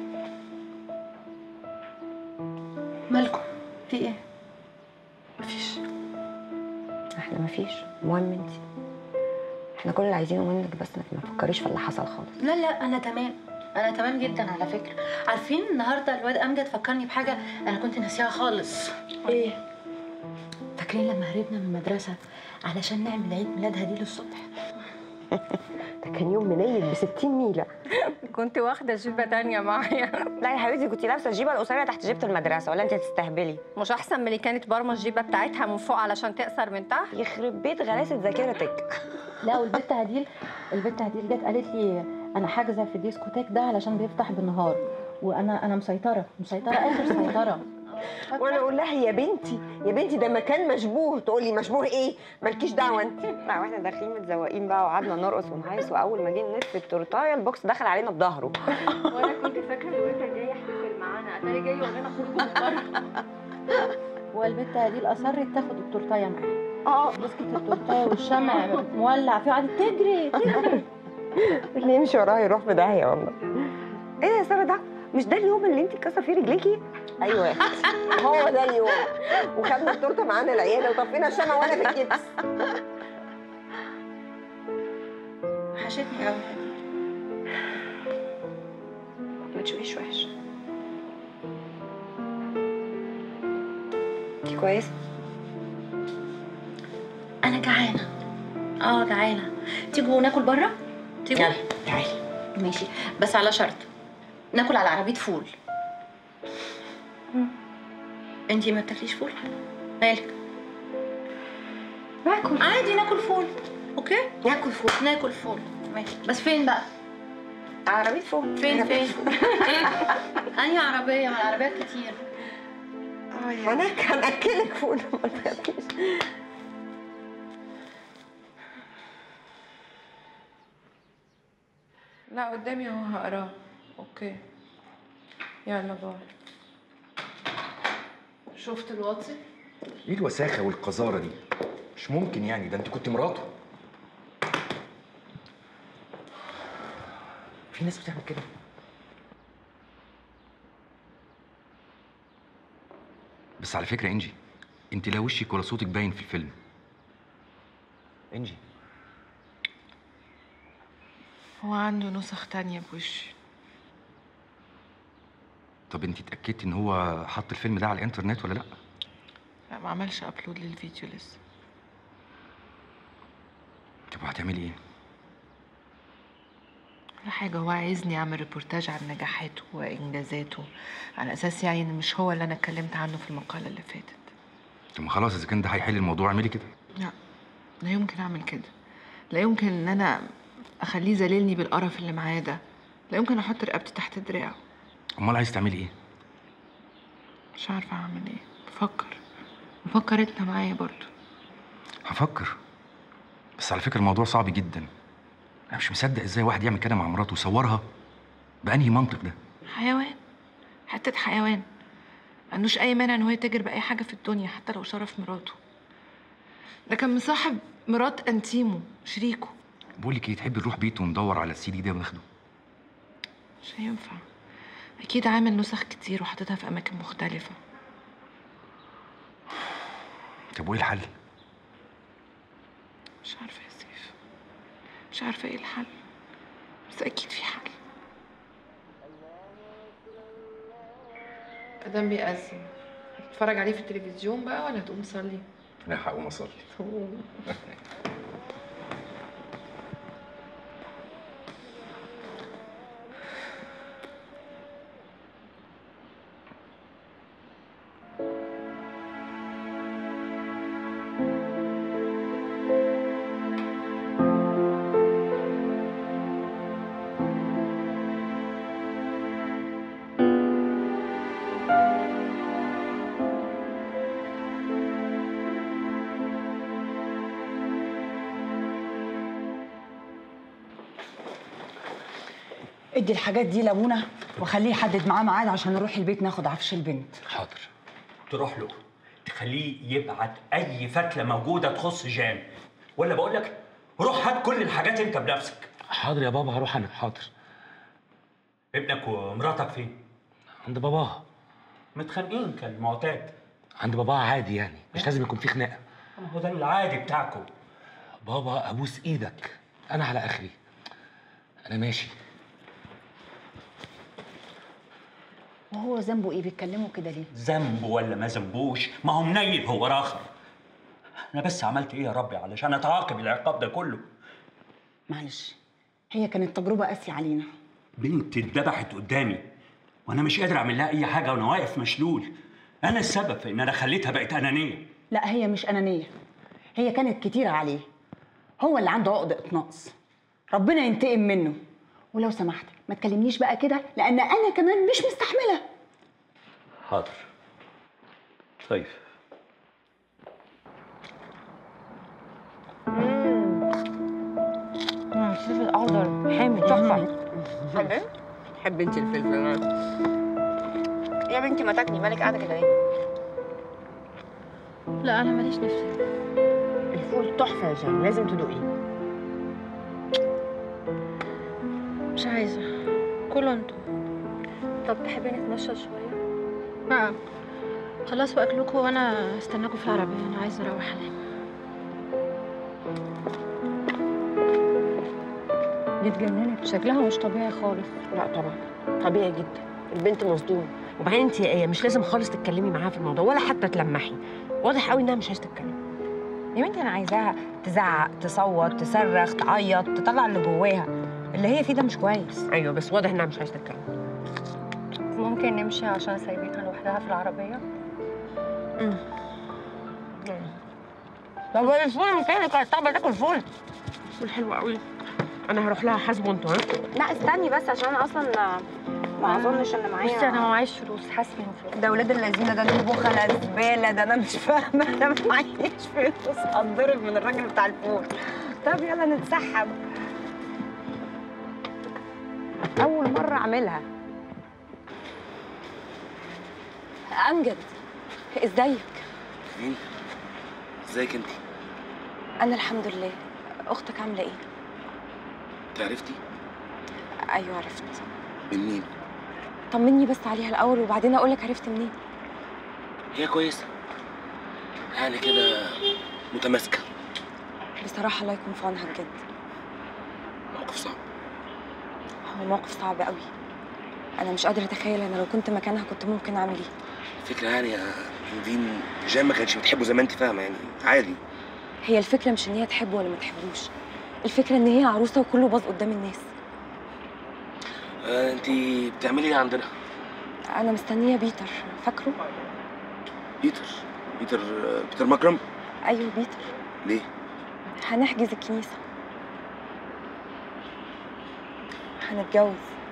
Speaker 17: مالكم؟ في ايه؟
Speaker 16: مفيش. احنا مفيش، المهم انتي. احنا كل اللي عايزينه منك بس انك ما تفكريش في اللي حصل خالص.
Speaker 17: لا لا انا تمام، انا تمام جدا على فكره. عارفين النهارده الواد امجد فكرني بحاجه انا كنت ناسيها خالص. ايه؟ فاكرين لما هربنا من المدرسه علشان نعمل عيد ميلاد هديل الصبح؟
Speaker 16: ده كان يوم منيل ب60 نيله.
Speaker 18: كنت واخده جيبه تانية معايا.
Speaker 16: لا يا حبيبتي كنت لابسه الجيبه القصيره تحت جيبه المدرسه، ولا انت هتستهبلي؟
Speaker 18: مش احسن من اللي كانت برمه الجيبه بتاعتها من فوق علشان تقصر من تحت؟
Speaker 16: يخرب بيت غلاسه ذاكرتك.
Speaker 17: لا والبت هديل جت قالت لي انا حاجزه في الديسكوتيك ده علشان بيفتح بالنهار، وانا مسيطره اخر سيطره.
Speaker 16: وانا اقول لها يا بنتي ده مكان مشبوه، تقول لي مشبوه ايه؟ مالكيش دعوه انت. لا واحنا داخلين متزوقين بقى وقعدنا نرقص ونهيص، واول ما جينا نلف التورتايه البوكس دخل علينا بظهره.
Speaker 18: وانا كنت فاكره الواد جاي يحتفل معانا، اتاري جاي يقول لنا خروجه مضطر.
Speaker 17: والبت هديل اصرت تاخد التورتايه معاها. مسكت التورتايه والشمع مولع فيه وقعدت تجري.
Speaker 16: اللي يمشي وراها يروح في داهيه والله. ايه يا ساره ده؟ مش ده اليوم اللي انت اتكسر فيه رجليكي؟ ايوه يا اختي هو ده اليوم، وخدنا التورته معانا العياده وطفينا الشمع وانا في الكبس.
Speaker 17: وحشتني قوي.
Speaker 16: ما تشوفيش وحش. انت كويسه؟
Speaker 17: انا جعانه. جعانه. تيجوا ناكل بره؟ تيجوا؟
Speaker 16: يلا تعالي.
Speaker 17: ماشي بس على شرط ناكل على عربيه فول. انتي ما بتاكليش فول؟ مالك؟
Speaker 16: باكل
Speaker 17: عادي ناكل فول. اوكي؟
Speaker 16: ناكل فول
Speaker 17: ماشي بس فين بقى؟
Speaker 16: عربيه فول.
Speaker 17: فين؟ انهي عربيه؟ ما العربيات كتير.
Speaker 16: انا هناكلك فول ما تخافيش.
Speaker 15: لا قدامي اهو هقراه. اوكي يلا باي. شفت الواتس؟
Speaker 13: ايه الوساخه والقذاره دي؟ مش ممكن يعني، ده انت كنت مراته. في ناس بتعمل كده. بس على فكره انجي، انت لا وشك ولا صوتك باين في الفيلم. انجي
Speaker 15: هو عنده نسخ تانية بوشي.
Speaker 13: طب انت اتاكدتي ان هو حط الفيلم ده على الانترنت ولا لا؟
Speaker 15: لا ما عملش ابلود للفيديو لسه.
Speaker 13: طب وهتعملي ايه؟
Speaker 15: ولا حاجة، هو عايزني اعمل ريبورتاج عن نجاحاته وانجازاته، على اساس يعني ان مش هو اللي انا اتكلمت عنه في المقالة اللي فاتت.
Speaker 13: طب ما خلاص، اذا كان ده هيحل الموضوع اعملي كده.
Speaker 15: لا يمكن اعمل كده. لا يمكن ان انا اخليه ذليلني بالقرف اللي معاه ده. لا يمكن احط رقبتي تحت دراعه.
Speaker 13: امال عايز تعملي ايه؟
Speaker 15: مش عارفة اعمل ايه. بفكر انت معايا برضو.
Speaker 13: هفكر، بس على فكرة الموضوع صعب جدا. انا مش مصدق ازاي واحد يعمل كده مع مراته ويصورها. بأنهي منطق ده؟
Speaker 15: حيوان، حتة حيوان. ما عندوش اي مانع ان هو يتاجر باي حاجه في الدنيا حتى لو شرف مراته. ده كان مصاحب مرات انتيمو شريكه.
Speaker 13: بقول لك ايه، تحبي نروح بيته وندور على السي دي ده وناخده؟
Speaker 15: مش هينفع، اكيد عامل نسخ كتير وحاططها في اماكن مختلفه.
Speaker 13: طب وايه الحل؟
Speaker 15: مش عارفه يا سيف، مش عارفه ايه الحل، بس اكيد في حل. ادم بيأذن، هتتفرج عليه في التلفزيون بقى ولا هتقوم تصلي؟
Speaker 13: لا هقوم اصلي.
Speaker 19: ادي الحاجات دي لابونا وخليه يحدد معاه ميعاد عشان نروح البيت ناخد عفش البنت.
Speaker 20: حاضر. تروح له تخليه يبعت اي فتله موجوده تخص جان، ولا بقول لك روح هات كل الحاجات انت بنفسك.
Speaker 11: حاضر يا بابا، هروح انا. حاضر.
Speaker 20: ابنك ومراتك فين؟
Speaker 11: عند باباها.
Speaker 20: متخانقين كالمعتاد؟
Speaker 11: عند باباها عادي يعني، مش لازم يكون في خناقه.
Speaker 20: هو ده العادي بتاعكم.
Speaker 11: بابا ابوس ايدك، انا على اخري، انا ماشي.
Speaker 19: وهو ذنبه ايه بيتكلموا كده ليه؟
Speaker 20: ذنبه ولا ما ذنبوش، ما هو منيل هو راخر. انا بس عملت ايه يا ربي علشان اتعاقب العقاب ده كله؟
Speaker 19: معلش، هي كانت تجربه قاسيه علينا.
Speaker 20: بنتي اتذبحت قدامي وانا مش قادر اعمل لها اي حاجه وانا واقف مشلول. انا السبب في ان انا خليتها بقت انانيه.
Speaker 19: لا هي مش انانيه، هي كانت كتيره عليه، هو اللي عنده عقده نقص، ربنا ينتقم منه. ولو سمحت ما تكلمنيش بقى كده لان انا كمان مش مستحمله.
Speaker 20: حاضر. طيب.
Speaker 19: الفلفل الاخضر حامي تحفه.
Speaker 16: حبيبي تحبي انت الفلفل؟ يا بنتي ما تاكلي، مالك قاعده كده ايه؟
Speaker 17: لا انا ماليش نفس.
Speaker 16: الفول تحفه يا جان، لازم تدوقيه.
Speaker 17: مش عايزه، كلوا انتوا. طب تحبي نتمشى شويه؟ لا خلاص واكلكوا وانا استناكوا في العربيه، انا عايزه اروح انام.
Speaker 19: دي اتجننت،
Speaker 17: شكلها مش طبيعي خالص.
Speaker 16: لا طبعا طبيعي جدا، البنت مصدومه. وبعدين انت يا ايه مش لازم خالص تتكلمي معاها في الموضوع ولا حتى تلمحي، واضح قوي انها مش عايزه تتكلم.
Speaker 19: يا بنتي انا عايزاها تزعق، تصوت، تصرخ، تعيط، تطلع اللي جواها. اللي هي فيه ده مش كويس.
Speaker 16: ايوه بس واضح انها مش عايزه تتكلم.
Speaker 17: ممكن نمشي عشان سايبينها لوحدها في العربيه؟
Speaker 16: طب الفول مكانك هتطبق تاكل فول. فول حلو قوي. انا هروح لها حاسبه انتوا.
Speaker 17: لا استني بس عشان انا اصلا ما اظنش ان معايا. بصي انا ما معيش فلوس، حاسبي فلوس.
Speaker 19: ده ولاد الذين ده اللي بخلة زباله، ده انا مش فاهمه. انا ما معيش فلوس، هتضرب من الراجل بتاع الفول. طب يلا نتسحب. اول مره اعملها.
Speaker 12: امجد ازيك؟
Speaker 11: مين؟ ازيك انت؟
Speaker 12: انا الحمد لله. اختك عامله ايه؟
Speaker 11: انت عرفتي؟
Speaker 12: ايوه عرفت.
Speaker 11: من مين؟
Speaker 12: طمني بس عليها الاول وبعدين اقول لك عرفت منين.
Speaker 11: هي كويسه يعني كده، متماسكه.
Speaker 12: بصراحه الله يكون في عونها بجد.
Speaker 11: موقف صعب.
Speaker 12: هو موقف صعب قوي. انا مش قادره اتخيل انا لو كنت مكانها كنت ممكن اعمل ايه.
Speaker 11: الفكره يعني يا نيفين، جان ما كانتش بتحبه زي ما انت فاهمه، يعني عادي.
Speaker 12: هي الفكره مش ان هي تحبه ولا ما تحبوش، الفكره ان هي عروسه وكله باظ قدام الناس.
Speaker 11: انت بتعملي ايه عندنا؟
Speaker 12: انا مستنيه بيتر، فاكره؟
Speaker 11: بيتر مكرم؟
Speaker 12: ايوه بيتر.
Speaker 11: ليه؟
Speaker 12: هنحجز الكنيسه، هنتجوز.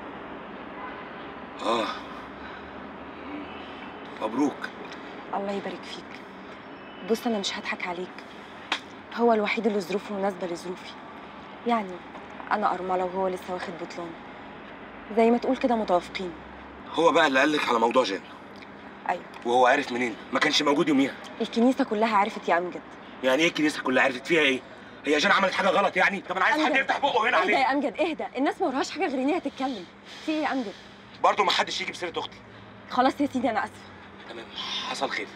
Speaker 11: مبروك.
Speaker 12: الله يبارك فيك. بص انا مش هضحك عليك، هو الوحيد اللي ظروفه مناسبه لظروفي. يعني انا ارمله وهو لسه واخد بطلان، زي ما تقول كده متوافقين.
Speaker 11: هو بقى اللي قالك على موضوع جان؟
Speaker 16: ايوه.
Speaker 11: وهو عارف منين؟ ما كانش موجود يوميها.
Speaker 16: الكنيسه كلها عرفت يا امجد.
Speaker 11: يعني ايه الكنيسه كلها عرفت؟ فيها ايه؟ هي جان عملت حاجه غلط يعني؟ طب انا عايز حد يفتح بقه هنا
Speaker 16: اهدى
Speaker 11: عليه.
Speaker 16: يا امجد اهدى، الناس ما وراهاش حاجه غير ان هي تتكلم. في ايه يا امجد؟
Speaker 11: برضه ما حدش يجي بسيره اختي.
Speaker 16: خلاص يا سيدي انا اسفه.
Speaker 11: تمام، حصل خير.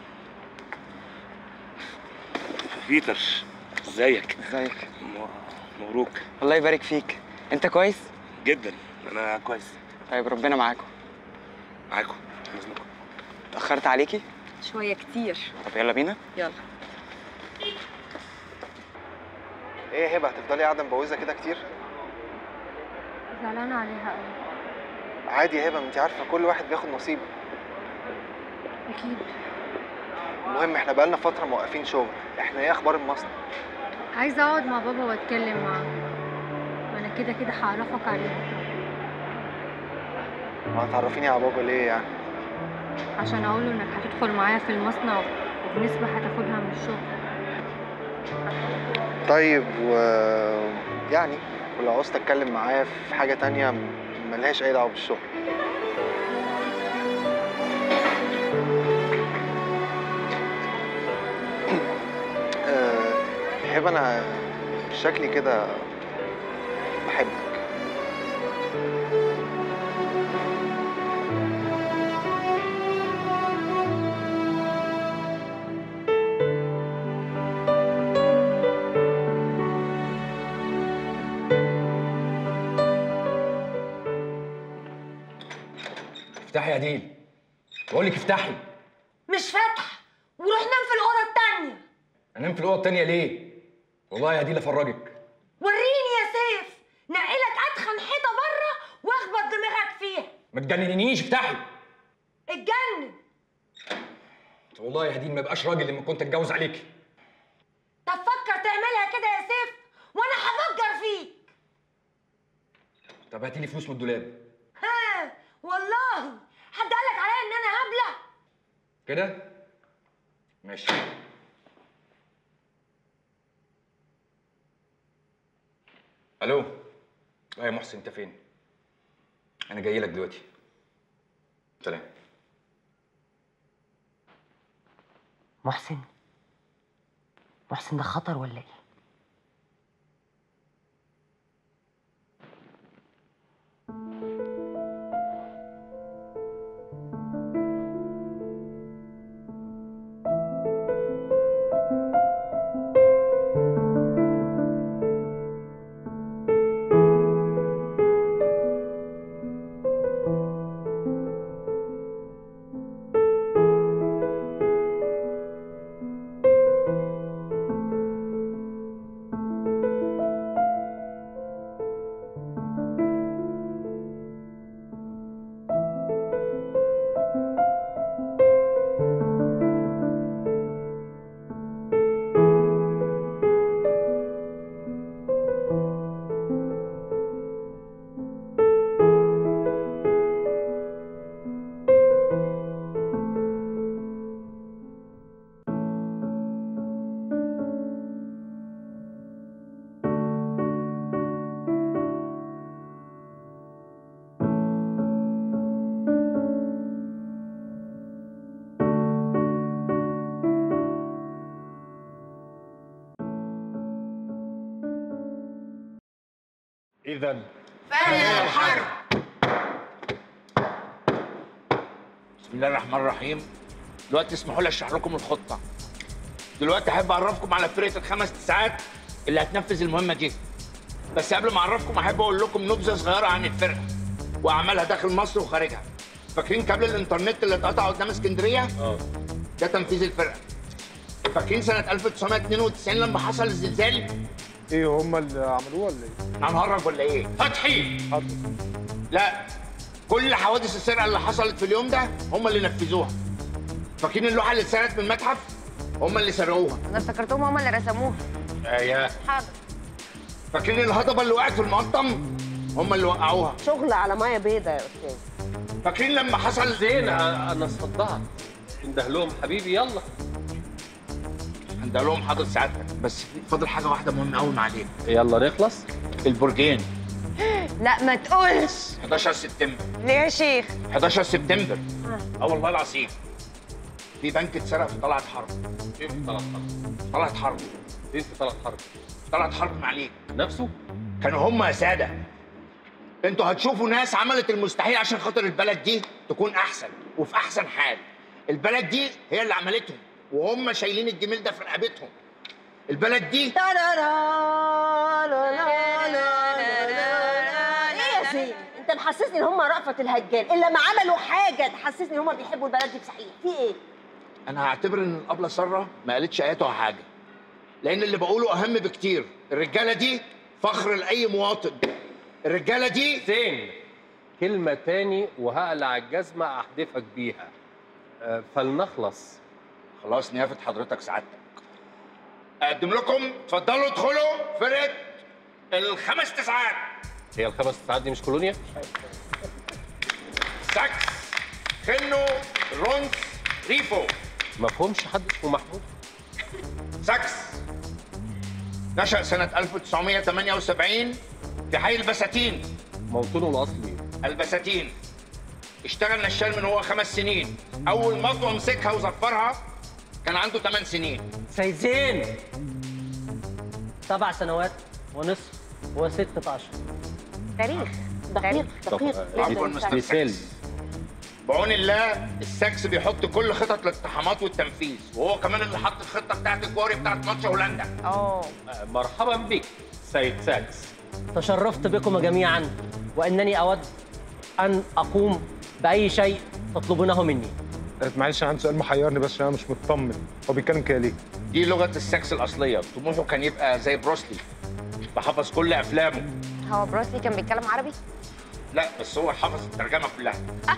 Speaker 11: بيتر ازيك؟
Speaker 21: ازيك؟
Speaker 11: مبروك.
Speaker 21: الله يبارك فيك. انت كويس؟
Speaker 11: جدا، انا كويس.
Speaker 21: طيب ربنا معاكم.
Speaker 11: معاكم.
Speaker 21: اتأخرت عليكي؟
Speaker 16: شويه كتير.
Speaker 21: طب يلا بينا.
Speaker 16: يلا.
Speaker 3: ايه يا هبه، هتفضلي قاعده مبوزه كده كتير؟
Speaker 18: زعلانة عليها قوي.
Speaker 3: عادي يا هبه، ما انت عارفه كل واحد بياخد نصيبه.
Speaker 18: أكيد.
Speaker 3: المهم احنا بقالنا فتره موقفين شغل، احنا ايه اخبار المصنع؟
Speaker 18: عايزة أقعد مع بابا وأتكلم معاه. وأنا كده كده هعرفك عليه بكرة.
Speaker 3: وهتعرفيني على بابا ليه يعني؟
Speaker 18: عشان أقوله إنك هتدخل معايا في المصنع وبنسبة هتاخدها من الشغل.
Speaker 3: طيب يعني ولو عاوزت اتكلم معاه في حاجه تانية ملهاش اي دعوه بالشغل. هبه انا شكلي كده بحبك.
Speaker 13: افتحي يا ديل، بقول لك افتحي.
Speaker 22: مش فاتحه، وروح نام في الاوضه التانيه.
Speaker 13: انام في الاوضه التانيه ليه؟ والله يا ديل افرجك.
Speaker 22: وريني يا سيف، نقلك اتخن حيطه بره واخبط دماغك فيها.
Speaker 13: ما تجننينيش، افتحي.
Speaker 22: اتجنن.
Speaker 13: والله يا ديل ما بقاش راجل لما كنت اتجوز عليكي.
Speaker 22: طب فكر تعملها كده يا سيف وانا هفكر فيك.
Speaker 13: طب هاتي لي فلوس من الدولاب.
Speaker 22: ها والله حد قالك عليا ان انا هبله؟
Speaker 13: كده؟ ماشي. الو. يا محسن انت فين؟ انا جاي لك دلوقتي. سلام.
Speaker 16: محسن ده خطر ولا ايه؟
Speaker 10: إذا
Speaker 22: فانا الحرب.
Speaker 10: بسم الله الرحمن الرحيم. دلوقتي اسمحوا لي اشرح لكم الخطة. دلوقتي احب اعرفكم على فرقة ال5 ساعات اللي هتنفذ المهمة دي. بس قبل ما اعرفكم احب اقول لكم نبذة صغيرة عن الفرقة واعمالها داخل مصر وخارجها. فاكرين كابل الانترنت اللي اتقطع قدام اسكندرية؟ ده تنفيذ الفرقة. فاكرين سنة 1992 لما حصل الزلزال؟
Speaker 9: ايه هم اللي عملوه ولا ايه؟
Speaker 10: هنهرج ولا ايه؟ فتحي! لا، كل حوادث السرقة اللي حصلت في اليوم ده هم اللي نفذوها. فاكرين اللوحة اللي اتسرقت من المتحف؟ هم اللي سرقوها.
Speaker 16: انا افتكرتهم هم اللي رسموها.
Speaker 10: يا
Speaker 16: حاضر.
Speaker 10: فاكرين الهضبة اللي وقعت في المقطم؟ هم اللي وقعوها.
Speaker 16: شغل على ميه بيضاء يا استاذ.
Speaker 10: فاكرين لما حصل
Speaker 2: زين انا صدعت. انده لهم حبيبي يلا.
Speaker 10: انده لهم حاضر سعادتك، بس فاضل حاجة واحدة مهمة قوي معاك.
Speaker 2: يلا نخلص.
Speaker 10: البرجين.
Speaker 16: لا ما تقولش.
Speaker 10: 11 سبتمبر.
Speaker 16: ليه يا شيخ؟
Speaker 10: 11 سبتمبر والله العظيم في بنك اتسرق في طلعت حرب.
Speaker 1: فين في طلعت حرب؟
Speaker 10: طلعت حرب.
Speaker 1: فين في طلعت حرب؟
Speaker 10: طلعت حرب معليك
Speaker 1: نفسه؟
Speaker 10: كانوا هم يا ساده. انتوا هتشوفوا ناس عملت المستحيل عشان خاطر البلد دي تكون احسن وفي احسن حال. البلد دي هي اللي عملتهم وهم شايلين الجميل ده في رقبتهم. البلد دي
Speaker 16: ايه يا سيدي؟ انت محسسني ان هم رأفت الهجان الا ما عملوا حاجه تحسسني ان هم بيحبوا البلد دي بصحيح. في ايه؟
Speaker 10: انا هعتبر ان الابله ساره ما قالتش اياتها حاجه، لان اللي بقوله اهم بكتير. الرجاله دي فخر لاي مواطن. الرجاله دي
Speaker 1: زين. كلمه تاني وهقلع الجزمه احدفك بيها. فلنخلص.
Speaker 10: خلاص نيافه حضرتك سعادتك. اقدم لكم اتفضلوا ادخلوا فرقه الخمس تسعات.
Speaker 1: هي الخمس تسعات دي مش كولونيا؟
Speaker 10: ساكس، خنو، رونس، ريفو.
Speaker 1: مفهومش حد اسمه محمود؟
Speaker 10: ساكس نشأ سنة 1978 في حي البساتين.
Speaker 1: موطنه الأصلي
Speaker 10: البساتين. اشتغل نشال من هو 5 سنين. أول مطوة مسكها وزفرها كان عنده 8 سنين.
Speaker 2: سيد زين 7 سنوات ونصف و6 أشهر.
Speaker 16: تاريخ دقيق
Speaker 10: دقيق. بعون الله الساكس بيحط كل خطط الاقتحامات والتنفيذ، وهو كمان اللي حط الخطه بتاعت الجواري بتاعت ماتش هولندا.
Speaker 1: مرحبا بك سيد ساكس.
Speaker 2: تشرفت بكم جميعا وانني اود ان اقوم باي شيء تطلبونه مني.
Speaker 9: معلش انا عندي سؤال محيرني بس عشان انا مش مطمن، هو بيتكلم كده ليه؟
Speaker 10: دي لغه الساكس الاصليه. طموحه كان يبقى زي بروسلي، بحفظ كل افلامه.
Speaker 16: هو بروسلي كان بيتكلم عربي؟
Speaker 10: لا بس هو حفظ الترجمه كلها.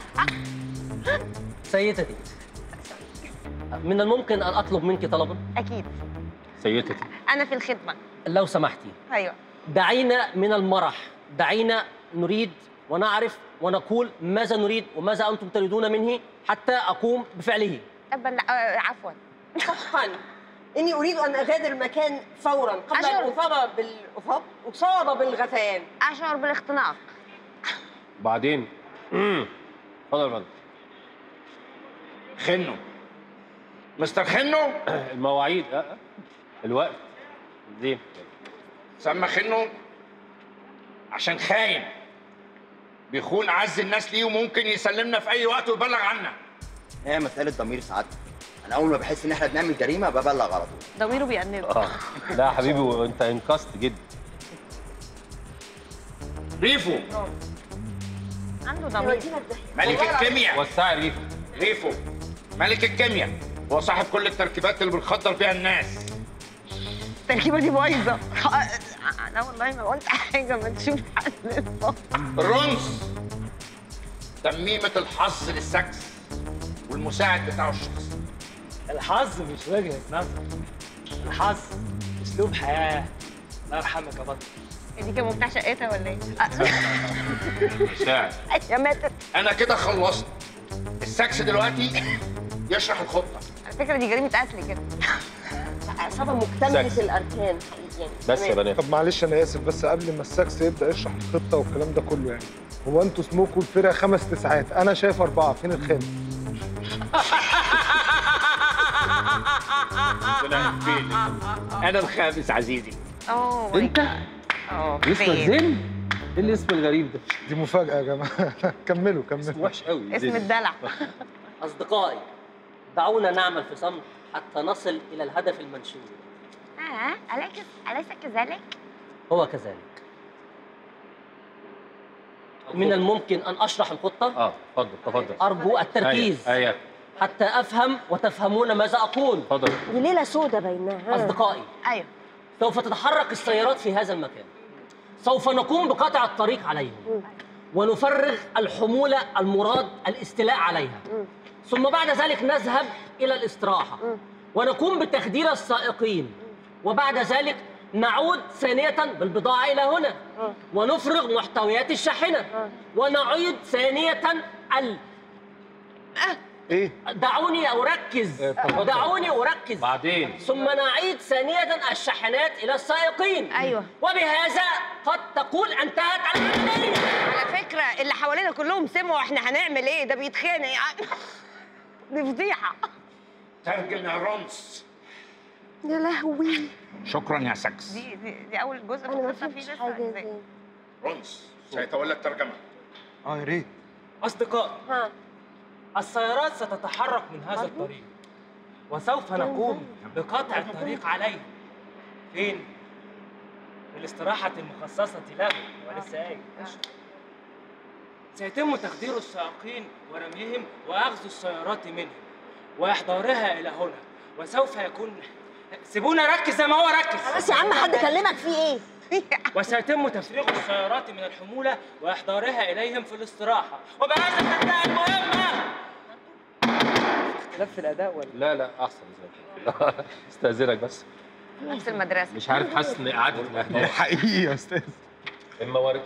Speaker 2: سيدتي من الممكن ان اطلب منك طلبا؟
Speaker 16: اكيد.
Speaker 1: سيدتي
Speaker 16: انا في الخدمه.
Speaker 2: لو سمحتي.
Speaker 16: ايوه.
Speaker 2: دعينا من المرح، دعينا نريد ونعرف ونقول ماذا نريد وماذا انتم تريدون منه حتى اقوم بفعله.
Speaker 16: عفوا. صحا اني اريد ان اغادر المكان فورا قبل ان اصاب بالغثيان. اشعر بالاختناق.
Speaker 1: بعدين اتفضل يا
Speaker 10: خنو. مستر خنو.
Speaker 1: المواعيد الوقت زين.
Speaker 10: سمى خنو عشان خاين بيخون اعز الناس ليه وممكن يسلمنا في اي وقت ويبلغ عنا.
Speaker 7: هي مساله ضمير سعادتك. انا اول ما بحس ان احنا بنعمل جريمه ببلغ على طول.
Speaker 16: ضميره بيأنبه.
Speaker 1: لا يا حبيبي وانت انقذت جدا.
Speaker 10: ريفو
Speaker 16: عنده ضمير.
Speaker 10: ملك الكيمياء.
Speaker 1: وسع ريفو.
Speaker 10: ريفو ملك الكيمياء، هو صاحب كل التركيبات اللي بنخدر بيها الناس.
Speaker 16: التركيبه دي بايظه. انا والله ما قلت حاجه، ما تشوف حل.
Speaker 10: الرنس تميمه الحظ للسكس والمساعد بتاعه الشخصي.
Speaker 6: الحظ مش وجهه نظر، الحظ اسلوب حياه. الله يرحمك يا بطل.
Speaker 16: دي كان مفتاح شقتها ولا ايه؟
Speaker 10: مساعد.
Speaker 16: يا ماتت.
Speaker 10: انا كده خلصت. السكس دلوقتي يشرح الخطه.
Speaker 16: على فكره دي جريمه قتل كده. عصابه مكتمله الاركان يعني.
Speaker 1: بس يا بنات.
Speaker 9: طب معلش انا اسف بس قبل ما الساكس يبدا يشرح الخطه والكلام ده كله، يعني هو انتوا اسمكم الفرقه 5 تسعات، انا شايف 4، فين الخامس؟
Speaker 10: انا الخامس عزيزي.
Speaker 1: انت؟ اسمك زين؟ ايه الاسم الغريب ده؟
Speaker 9: دي مفاجاه يا جماعه. كملوا
Speaker 1: اسم وحش قوي.
Speaker 16: اسم الدلع.
Speaker 2: اصدقائي دعونا نعمل في صمت حتى نصل الى الهدف المنشود.
Speaker 16: أليس كذلك؟
Speaker 2: هو كذلك. من الممكن ان اشرح الخطه؟
Speaker 1: اتفضل.
Speaker 2: ارجو التركيز.
Speaker 1: ايوه
Speaker 2: حتى افهم وتفهمون ماذا اقول.
Speaker 1: اتفضل.
Speaker 16: دي ليله سودة بينها.
Speaker 2: اصدقائي.
Speaker 16: ايوه.
Speaker 2: سوف تتحرك السيارات في هذا المكان. سوف نقوم بقطع الطريق عليهم ونفرغ الحمولة المراد الاستيلاء عليها. ثم بعد ذلك نذهب إلى الاستراحة ونقوم بتخدير السائقين، وبعد ذلك نعود ثانية بالبضاعة إلى هنا ونفرغ محتويات الشاحنة ونعيد ثانية
Speaker 9: ايه؟
Speaker 2: دعوني أركز. دعوني أركز.
Speaker 1: بعدين
Speaker 2: ثم نعيد ثانية الشاحنات إلى السائقين.
Speaker 16: أيوه.
Speaker 2: وبهذا قد تقول انتهت العملية.
Speaker 16: على فكرة اللي حوالينا كلهم سمعوا احنا هنعمل ايه، ده بيتخانق يعني. دي فضيحه.
Speaker 10: ترجم يا رمز.
Speaker 16: يا لهوي.
Speaker 10: شكرا يا سكس.
Speaker 16: دي اول جزء في القصه فيه لسه ازاي؟
Speaker 10: رمز سيتولى الترجمه.
Speaker 3: يا ريت.
Speaker 2: أصدقاء، السيارات ستتحرك من هذا الطريق وسوف نقوم بقطع الطريق عليه. فين؟ في الاستراحة المخصصة له. ولسه قايل. سيتم تخدير السائقين ورميهم وأخذ السيارات منهم وإحضارها إلى هنا، وسوف يكون سيبونا ركز زي ما هو ركز.
Speaker 16: خلاص يا عم، حد كلمك في ايه؟
Speaker 2: وسيتم تفريغ السيارات من الحمولة وإحضارها إليهم في الاستراحة، وبهذا تنتهي المهمة.
Speaker 1: اختلاف في الاداء ولا لا احسن زي كده. استاذنك بس.
Speaker 16: نفس المدرسه.
Speaker 1: مش عارف، حاسس ان اعاده الاهداف.
Speaker 3: حقيقي يا استاذ.
Speaker 1: الموارد.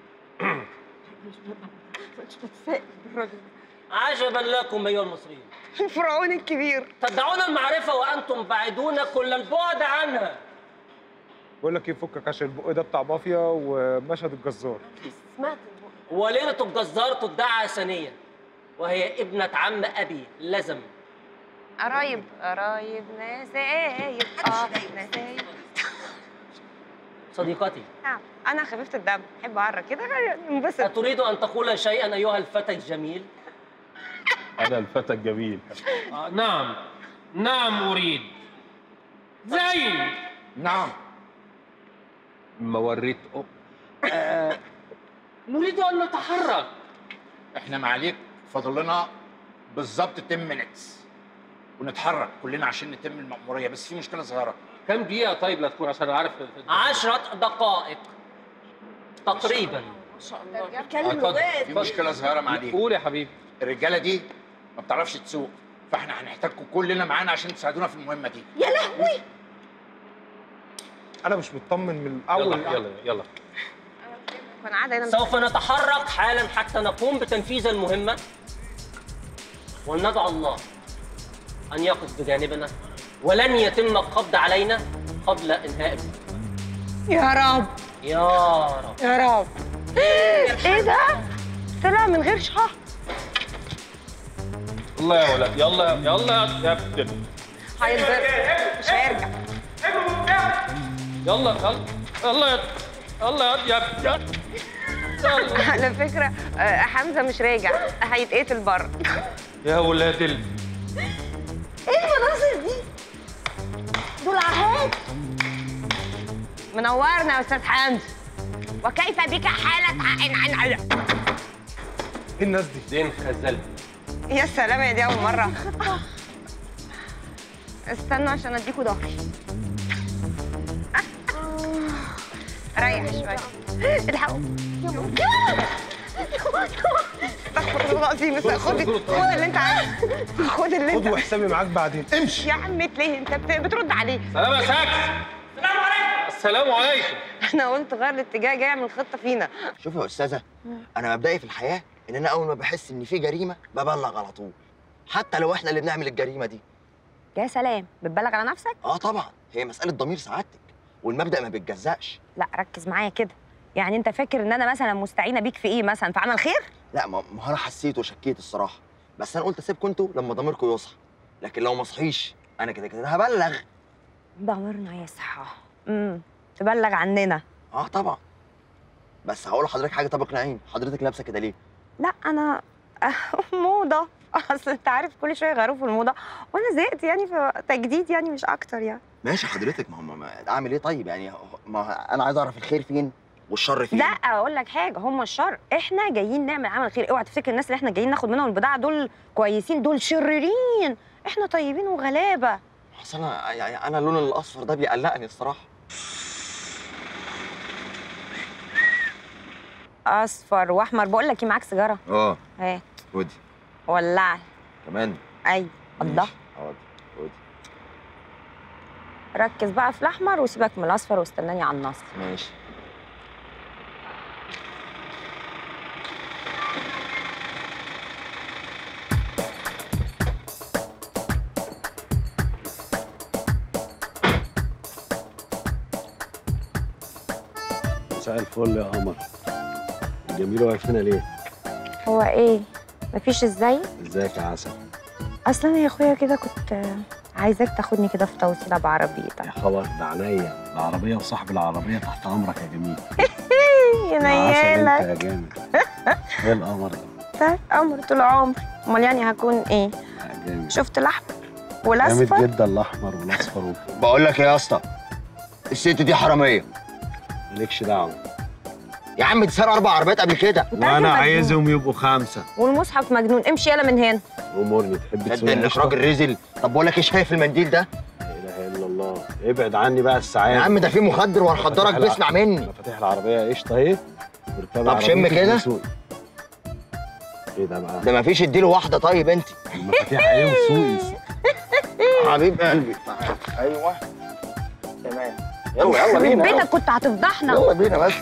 Speaker 16: مش بتفائل بالراجل.
Speaker 2: عجبا لكم ايها المصريين.
Speaker 16: الفرعون الكبير.
Speaker 2: تدعون المعرفة وأنتم بعيدون كل البعد عنها.
Speaker 9: بقول لك ايه، فكك عشان البق ده بتاع مافيا ومشهد الجزار.
Speaker 16: سمعت
Speaker 2: وليلة الجزار تدعى ثانية، وهي ابنة عم أبي لزم.
Speaker 16: قرايب نسايب نسايب.
Speaker 2: صديقتي،
Speaker 16: نعم، أنا خفيفة الدم، بحب أعرق كده انبسط.
Speaker 2: أتريد أن تقول شيئا أيها الفتى الجميل؟
Speaker 1: انا الفتى الجميل.
Speaker 2: نعم أريد. زين.
Speaker 10: نعم.
Speaker 1: موريت
Speaker 2: نريد أن نتحرك.
Speaker 10: احنا معاليك فاضل لنا بالظبط 10 مينتس ونتحرك كلنا عشان نتم المأمورية، بس في مشكلة صغيرة.
Speaker 1: كم دقيقة طيب لا تكون عشان اعرف؟
Speaker 2: 10 دقائق تقريبا.
Speaker 16: ما شاء الله بيتكلم لغات.
Speaker 10: في مشكلة صغيرة معاليك.
Speaker 1: قول يا حبيبي.
Speaker 10: الرجالة دي ما بتعرفش تسوق، فاحنا هنحتاجكم كلنا معانا عشان تساعدونا في المهمة دي.
Speaker 16: يا لهوي.
Speaker 9: انا مش مطمن من الاول.
Speaker 1: يلا.
Speaker 16: كنا قاعدة هنا.
Speaker 2: سوف نتحرك حالا حتى نقوم بتنفيذ المهمة، وندعو الله أن يقف بجانبنا، ولن يتم القبض علينا قبل إنهاء المهمة.
Speaker 16: يا رب.
Speaker 2: يا رب.
Speaker 16: يا رب. ايه ده؟ طلع من غير شهر.
Speaker 1: يلا يا ولد، يلا يا ابني.
Speaker 16: هيتضرب مش هيرجع.
Speaker 1: يلا يا
Speaker 16: على فكرة حمزة مش راجع، هيتقتل بره.
Speaker 1: يا ولاد
Speaker 16: ايه المناظر دي؟ دول عهاد. منورنا يا استاذ حمزة. وكيف بك حالة عن
Speaker 9: ايه الناس دي؟
Speaker 1: زين خزلت.
Speaker 16: يا سلام، يا دي أول مرة. استنوا عشان اديكوا ضهري. ريح شوية. الحقوا. استغفر الله العظيم. خد اللي انت عايزه. خد اللي انت.
Speaker 9: خد وحسابي معاك بعدين. امشي
Speaker 16: يا عم ليه انت بترد عليه؟
Speaker 1: سلام يا ساكس. السلام عليكم.
Speaker 16: انا قلت غير الاتجاه، جاي اعمل خطه فينا.
Speaker 7: شوفي يا استاذه، انا مبدئي في الحياه ان انا اول ما بحس ان في جريمه ببلغ على طول، حتى لو احنا اللي بنعمل الجريمه دي.
Speaker 16: يا سلام، بتبلغ على نفسك؟
Speaker 7: طبعا، هي مساله ضمير سعادتك، والمبدا ما بيتجزأش.
Speaker 16: لا ركز معايا كده، يعني انت فاكر ان انا مثلا مستعينه بيك في ايه مثلا؟ في عمل خير؟
Speaker 7: لا، ما انا حسيت وشكيت الصراحه، بس انا قلت اسيبكم انتوا لما ضميركم يصحى، لكن لو ما صحيش انا كده هبلغ.
Speaker 16: ضميرنا يصحى. تبلغ عننا.
Speaker 7: طبعا، بس هقول لحضرتك حاجه. طب اقنعيني، حضرتك لابسه كده ليه؟
Speaker 16: لا انا موضه، اصل انت عارف كل شويه يغيروا في الموضه وانا زهقت يعني، في تجديد يعني مش اكتر يعني.
Speaker 7: ماشي حضرتك، ما هم اعمل ايه طيب يعني؟ ما انا عايز اعرف الخير فين والشر فين.
Speaker 16: لا اقول لك حاجه، هم الشر، احنا جايين نعمل عمل خير. اوعى تفتكر الناس اللي احنا جايين ناخد منهم البضاعه دول كويسين، دول شريرين. احنا طيبين وغلابه.
Speaker 7: اصل انا اللون الاصفر ده بيقلقني الصراحه.
Speaker 16: اصفر واحمر. بقول لك ايه، معاك سيجاره؟ هات.
Speaker 7: ودي
Speaker 16: ولعي
Speaker 7: كمان.
Speaker 16: ايوه. الله.
Speaker 7: حاضر. ودي.
Speaker 16: ركز بقى في الاحمر وسيبك من الاصفر واستناني على النص.
Speaker 7: ماشي.
Speaker 1: مساء الفل يا قمر. الجميل واقف هنا ليه؟
Speaker 16: هو ايه؟ مفيش ازاي؟
Speaker 1: ازيك يا عسل؟
Speaker 4: اصلا يا اخويا كده كنت عايزاك تاخدني كده في توصيله بعربيتك.
Speaker 1: يا خبر ده عينيا، العربيه وصاحب العربيه تحت امرك يا جميل.
Speaker 4: يا
Speaker 1: عسل انت
Speaker 4: نيالك.
Speaker 1: يا جامد. ايه القمر ده؟
Speaker 4: تحت امر طول عمري، امال يعني هكون ايه؟
Speaker 1: جامد.
Speaker 4: شفت الاحمر والاصفر؟
Speaker 1: جامد جدا الاحمر والاصفر
Speaker 7: بقول لك ايه يا اسطى، الست دي حراميه.
Speaker 1: مالكش دعوه
Speaker 7: يا عم دي سرق 4 عربيات قبل كده.
Speaker 1: وانا عايزهم يبقوا 5.
Speaker 4: والمصحف مجنون، امشي يلا من هنا.
Speaker 1: امورني تحب
Speaker 7: تصدق
Speaker 1: تسوق
Speaker 7: انك راجل رزل. طب بقول لك ايه، شايف المنديل ده؟
Speaker 1: لا اله الا الله، ابعد عني بقى الساعات.
Speaker 7: يا عم ده فيه مخدر وهنخدرك، باسمع مني.
Speaker 1: مفاتيح العربيه قشطه اهي.
Speaker 7: طب شم كده.
Speaker 1: ايه ده بقى؟
Speaker 7: ده مفيش اديله واحده. طيب انت
Speaker 1: المفاتيح ايه وسوقي؟
Speaker 7: حبيب قلبي. ايوه تمام. يلا
Speaker 4: من
Speaker 7: بينا.
Speaker 4: بيتك كنت هتفضحنا.
Speaker 7: يلا بينا بس.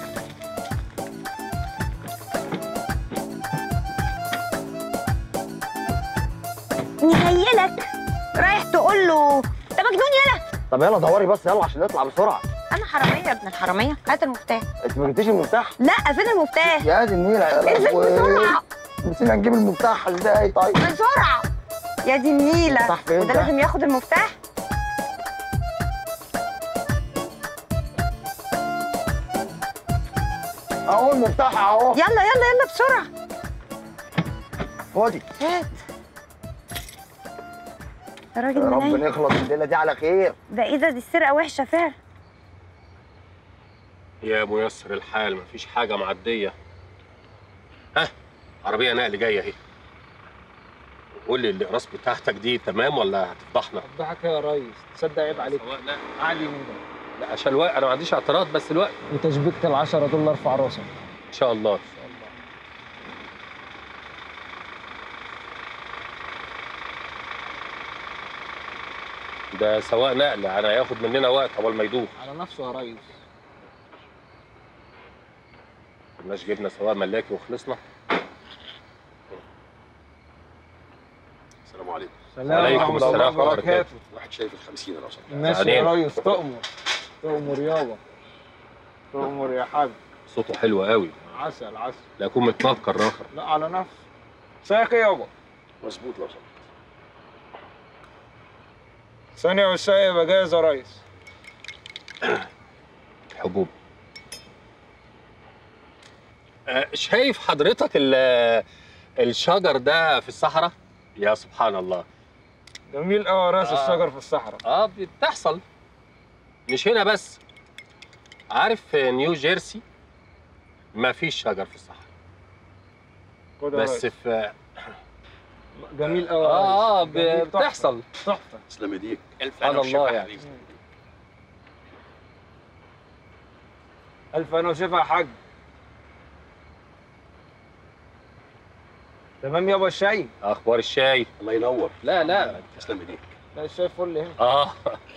Speaker 4: نهيلك رايح تقول له ده مجنون يلا.
Speaker 7: طب يلا دوري بس يلا عشان نطلع بسرعه.
Speaker 4: انا حراميه يا ابن الحراميه، هات المفتاح.
Speaker 7: انت ما جبتيش المفتاح؟
Speaker 4: لا فين المفتاح؟
Speaker 7: يا دي النيله يا
Speaker 4: انزل بسرعه.
Speaker 7: نسينا نجيب المفتاح ازاي؟ طيب
Speaker 4: بسرعه يا دي النيله.
Speaker 7: المفتاح فين
Speaker 4: وده
Speaker 7: ده؟
Speaker 4: لازم ياخد المفتاح.
Speaker 7: اهو المفتاح اهو.
Speaker 4: يلا يلا يلا بسرعه.
Speaker 7: خدي.
Speaker 4: هات يا راجل.
Speaker 7: يا رب
Speaker 4: منين؟
Speaker 7: نخلص الليله دي على خير.
Speaker 4: ده ايه ده؟ دي السرقه وحشه فعلا.
Speaker 5: يا ميسر الحال مفيش حاجة معدية. ها عربية نقل جاية اهي. قول لي الإقراص بتاعتك دي تمام ولا هتفضحنا؟
Speaker 6: هفضحك يا ريس، تصدق عيب عليك. عادي جدا.
Speaker 5: لا عشان الوقت أنا ما عنديش اعتراض، بس الوقت.
Speaker 6: وتشبيكة ال10 دول ارفع راسك.
Speaker 5: إن شاء الله. ده سواق نقل، أنا هياخد مننا وقت أول ما يدوخ.
Speaker 6: على نفسه يا ريس.
Speaker 5: كناش جبنا سواق ملاكي وخلصنا.
Speaker 23: السلام عليكم.
Speaker 5: وعليكم السلام ورحمة الله وبركاته.
Speaker 23: واحد شايف ال50 يا رشا.
Speaker 6: ماشي يا ريس، تؤمر. تؤمر يابا. تؤمر يا حاج.
Speaker 5: صوته حلو قوي.
Speaker 6: عسل عسل.
Speaker 5: لا يكون متنكر راخر.
Speaker 6: لا على نفسه. ساقي يابا.
Speaker 23: مظبوط يا رشا.
Speaker 6: ثانية والساقي يبقى جاهز يا ريس.
Speaker 5: حبوب. شايف حضرتك الشجر ده في الصحراء؟ يا سبحان الله.
Speaker 6: جميل قوي يا ريس الشجر في الصحراء.
Speaker 5: بتحصل. مش هنا بس. عارف نيو جيرسي؟ ما فيش شجر في الصحراء. بس في
Speaker 6: جميل قوي.
Speaker 5: بتحصل.
Speaker 6: تحفة.
Speaker 23: تسلم ايديك.
Speaker 5: سبحان الله يعني.
Speaker 6: ألف أنا وشفا يا حاج. تمام يابا الشاي.
Speaker 5: اخبار الشاي؟
Speaker 23: الله ينور.
Speaker 5: لا
Speaker 23: تسلم ايديك.
Speaker 6: لا الشاي فل هنا.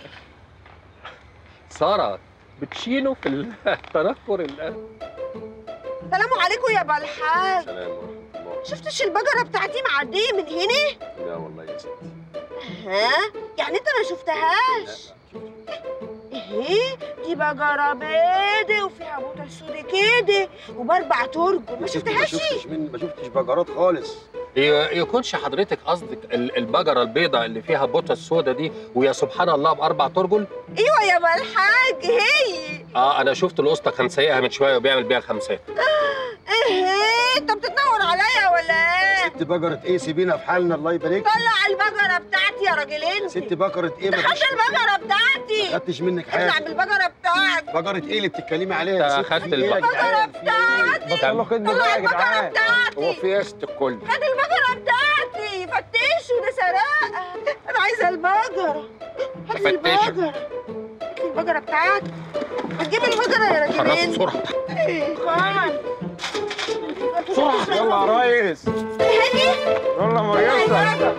Speaker 5: ساره بتشينه في التنكر
Speaker 22: سلام عليكم يا بالحاج.
Speaker 23: سلام ورحمه الله.
Speaker 22: شفتش البقرة بتاعتي معدية من هنا؟
Speaker 23: لا والله يا ستي.
Speaker 22: ها؟ يعني انت ما شفتهاش؟ ايه دي بقرة بيضة وفيها بوطة سودة كده وب4 ترجل، ما شفتهاش؟
Speaker 23: ما شفتش بقرات خالص.
Speaker 5: يكونش حضرتك قصدك البقره البيضاء اللي فيها بوطه السودا دي ويا سبحان الله ب4 ترجل؟
Speaker 22: ايوه يا بالحاج هي.
Speaker 5: انا شفت القسطى كان سايقها من شويه وبيعمل بيها 5.
Speaker 22: ايه انت بتتنور عليا ولا ايه؟
Speaker 23: ست بقرة ايه؟ سيبينا في حالنا الله يبارك.
Speaker 22: طلع البقرة بتاعتي يا راجل انت.
Speaker 23: ست بقرة ايه؟
Speaker 22: خدت البقرة بتاعتي.
Speaker 23: ما خدتش منك حاجة.
Speaker 22: اطلع بالبقرة بتاعتي.
Speaker 23: بقرة ايه اللي بتتكلمي عليها يا ست؟
Speaker 5: خدت
Speaker 22: البقرة بتاعتي.
Speaker 6: بطلوا خدمة بقى يا جدعان.
Speaker 23: هو في ايه يا ست الكل؟
Speaker 22: خد البقرة بتاعتي، فتشوا ده سرقة. أنا عايزة البقرة. هات لي البقرة. هات لي البقرة بتاعتي. هتجيب البقرة يا راجل
Speaker 5: حركوا بسرعة.
Speaker 22: خان.
Speaker 6: بسرعة يلا يا ريس.
Speaker 22: هادي.
Speaker 6: يلا مريم.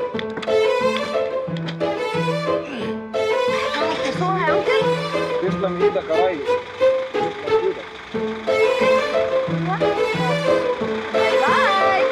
Speaker 6: تسلم ايدك يا ريس. تسلم ايدك.
Speaker 22: باي.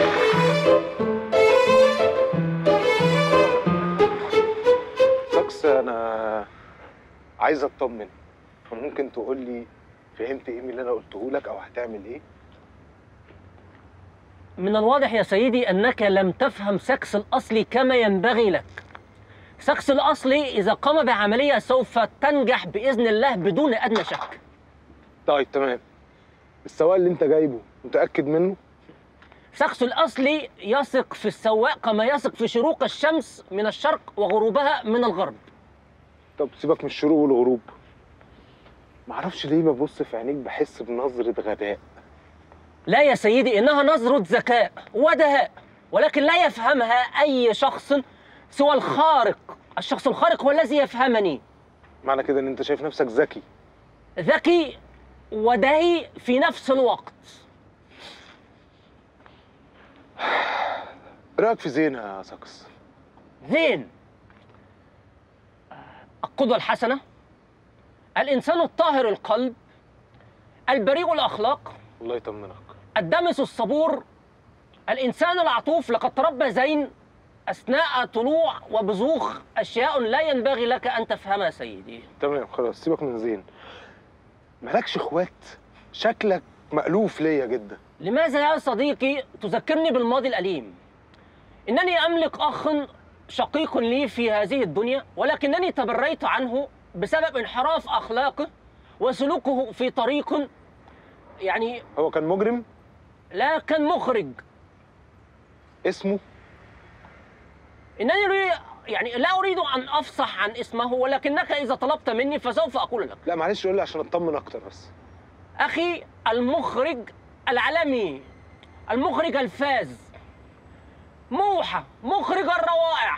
Speaker 9: شخص انا عايز اطمن، فممكن تقول لي فهمت ايه من اللي انا قلته لك او هتعمل ايه؟
Speaker 2: من الواضح يا سيدي أنك لم تفهم ساكس الأصلي كما ينبغي لك. ساكس الأصلي إذا قام بعملية سوف تنجح بإذن الله بدون أدنى شك.
Speaker 9: طيب تمام. السواق اللي انت جايبه متأكد منه؟
Speaker 2: ساكس الأصلي يثق في السواق كما يثق في شروق الشمس من الشرق وغروبها من الغرب.
Speaker 9: طب سيبك من الشروق والغروب. معرفش ليه ببص في عينيك بحس بنظرة غباء.
Speaker 2: لا يا سيدي، إنها نظرة ذكاء ودهاء، ولكن لا يفهمها أي شخص سوى الخارق. الشخص الخارق هو الذي يفهمني.
Speaker 9: معنى كده إن أنت شايف نفسك ذكي.
Speaker 2: ذكي ودهي في نفس الوقت.
Speaker 9: رأيك في زين يا ساكس؟
Speaker 2: زين القدوة الحسنة، الإنسان الطاهر القلب، البريء الأخلاق،
Speaker 9: الله يطمنك،
Speaker 2: الدمس الصبور، الإنسان العطوف. لقد تربى زين أثناء طلوع وبزوغ أشياء لا ينبغي لك أن تفهمها سيدي.
Speaker 9: تمام خلاص سيبك من زين. مالكش اخوات؟ شكلك مألوف ليا جدا.
Speaker 2: لماذا يا صديقي تذكرني بالماضي الأليم؟ إنني أملك أخ شقيق لي في هذه الدنيا، ولكنني تبريت عنه بسبب انحراف أخلاقه وسلوكه في طريق يعني.
Speaker 9: هو كان مجرم؟
Speaker 2: لا، كان مخرج.
Speaker 9: اسمه؟
Speaker 2: إنني يعني لا أريد أن أفصح عن اسمه، ولكنك إذا طلبت مني فسوف أقول لك.
Speaker 9: لا معلش قول لي عشان أطمن أكتر بس.
Speaker 2: أخي المخرج العالمي، المخرج الفاز، موحى، مخرج الروائع.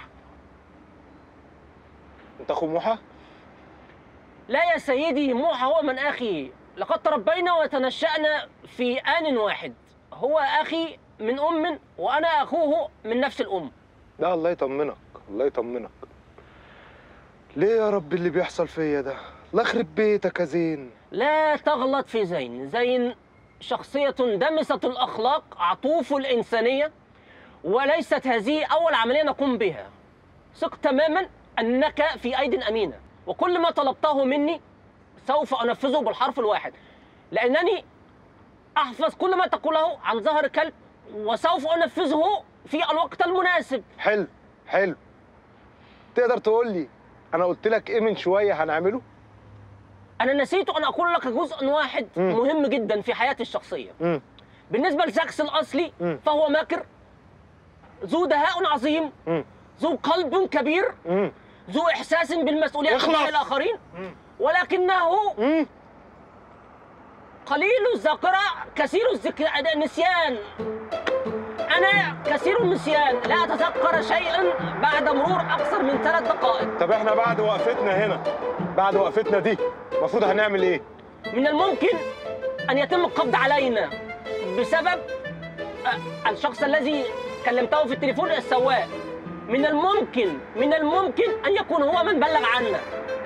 Speaker 9: أنت أخو موحى؟
Speaker 2: لا يا سيدي، موحى هو من أخي. لقد تربينا وتنشأنا في آن واحد. هو أخي من أم وأنا أخوه من نفس الأم.
Speaker 9: لا الله يطمنك، الله يطمنك. ليه يا رب اللي بيحصل فيا ده؟ الله يخرب بيتك يا زين.
Speaker 2: لا تغلط في زين. زين شخصية دمسة الأخلاق، عطوف الإنسانية، وليست هذه أول عملية نقوم بها. ثق تماما أنك في أيد أمينة، وكل ما طلبته مني سوف أنفذه بالحرف الواحد، لأنني أحفظ كل ما تقوله عن ظهر كلب، وسوف أنفذه في الوقت المناسب.
Speaker 9: حلو حلو. تقدر تقول لي أنا قلت لك إيه من شوية هنعمله؟
Speaker 2: أنا نسيت أن أقول لك جزء واحد مهم جدا في حياتي الشخصية. بالنسبة لساكس الأصلي فهو ماكر، ذو دهاء عظيم، ذو قلب كبير، ذو إحساس بالمسؤولية تجاه الآخرين، ولكنه قليل الذاكرة كثير النسيان. أنا كثير النسيان، لا أتذكر شيئا بعد مرور أكثر من 3 دقائق.
Speaker 9: طب إحنا بعد وقفتنا هنا، بعد وقفتنا دي المفروض هنعمل إيه؟
Speaker 2: من الممكن أن يتم القبض علينا بسبب الشخص الذي كلمته في التليفون، السواق. من الممكن أن يكون هو من بلغ عنا.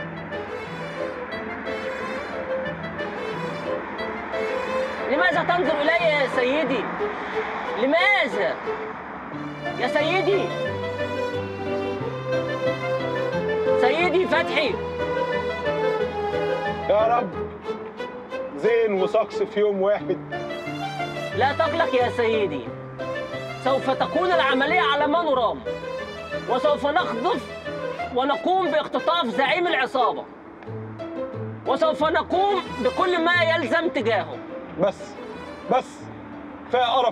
Speaker 2: لماذا تنظر إلي يا سيدي؟ لماذا؟ يا سيدي، سيدي فتحي.
Speaker 9: يا رب زين وساكس في يوم واحد.
Speaker 2: لا تقلق يا سيدي، سوف تكون العملية على ما نرام، وسوف نخطف ونقوم باختطاف زعيم العصابة، وسوف نقوم بكل ما يلزم تجاهه.
Speaker 9: بس كفاية قرف.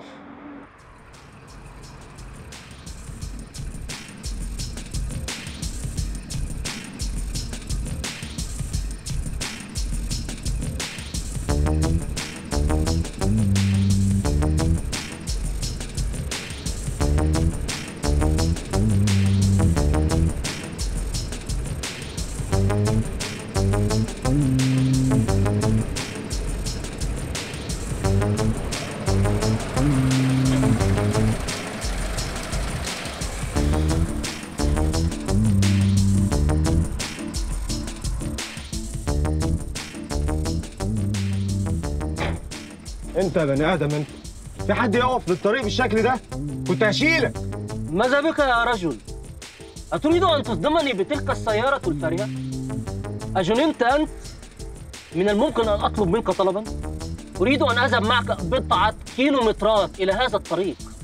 Speaker 9: انت يا بني ادم، انت في حد يقف في الطريق بالشكل ده؟ كنت هشيلك.
Speaker 2: ماذا بك يا رجل؟ أتريد أن تصدمني بتلك السيارة الفارهة؟ أجننت أنت؟ من الممكن أن أطلب منك طلبا؟ أريد أن أذهب معك بضعة كيلومترات إلى هذا الطريق.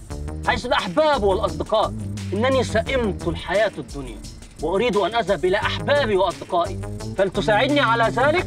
Speaker 2: حيث الأحباب والأصدقاء إنني سئمت الحياة الدنيا وأريد أن أذهب إلى أحبابي وأصدقائي، فلتساعدني على ذلك؟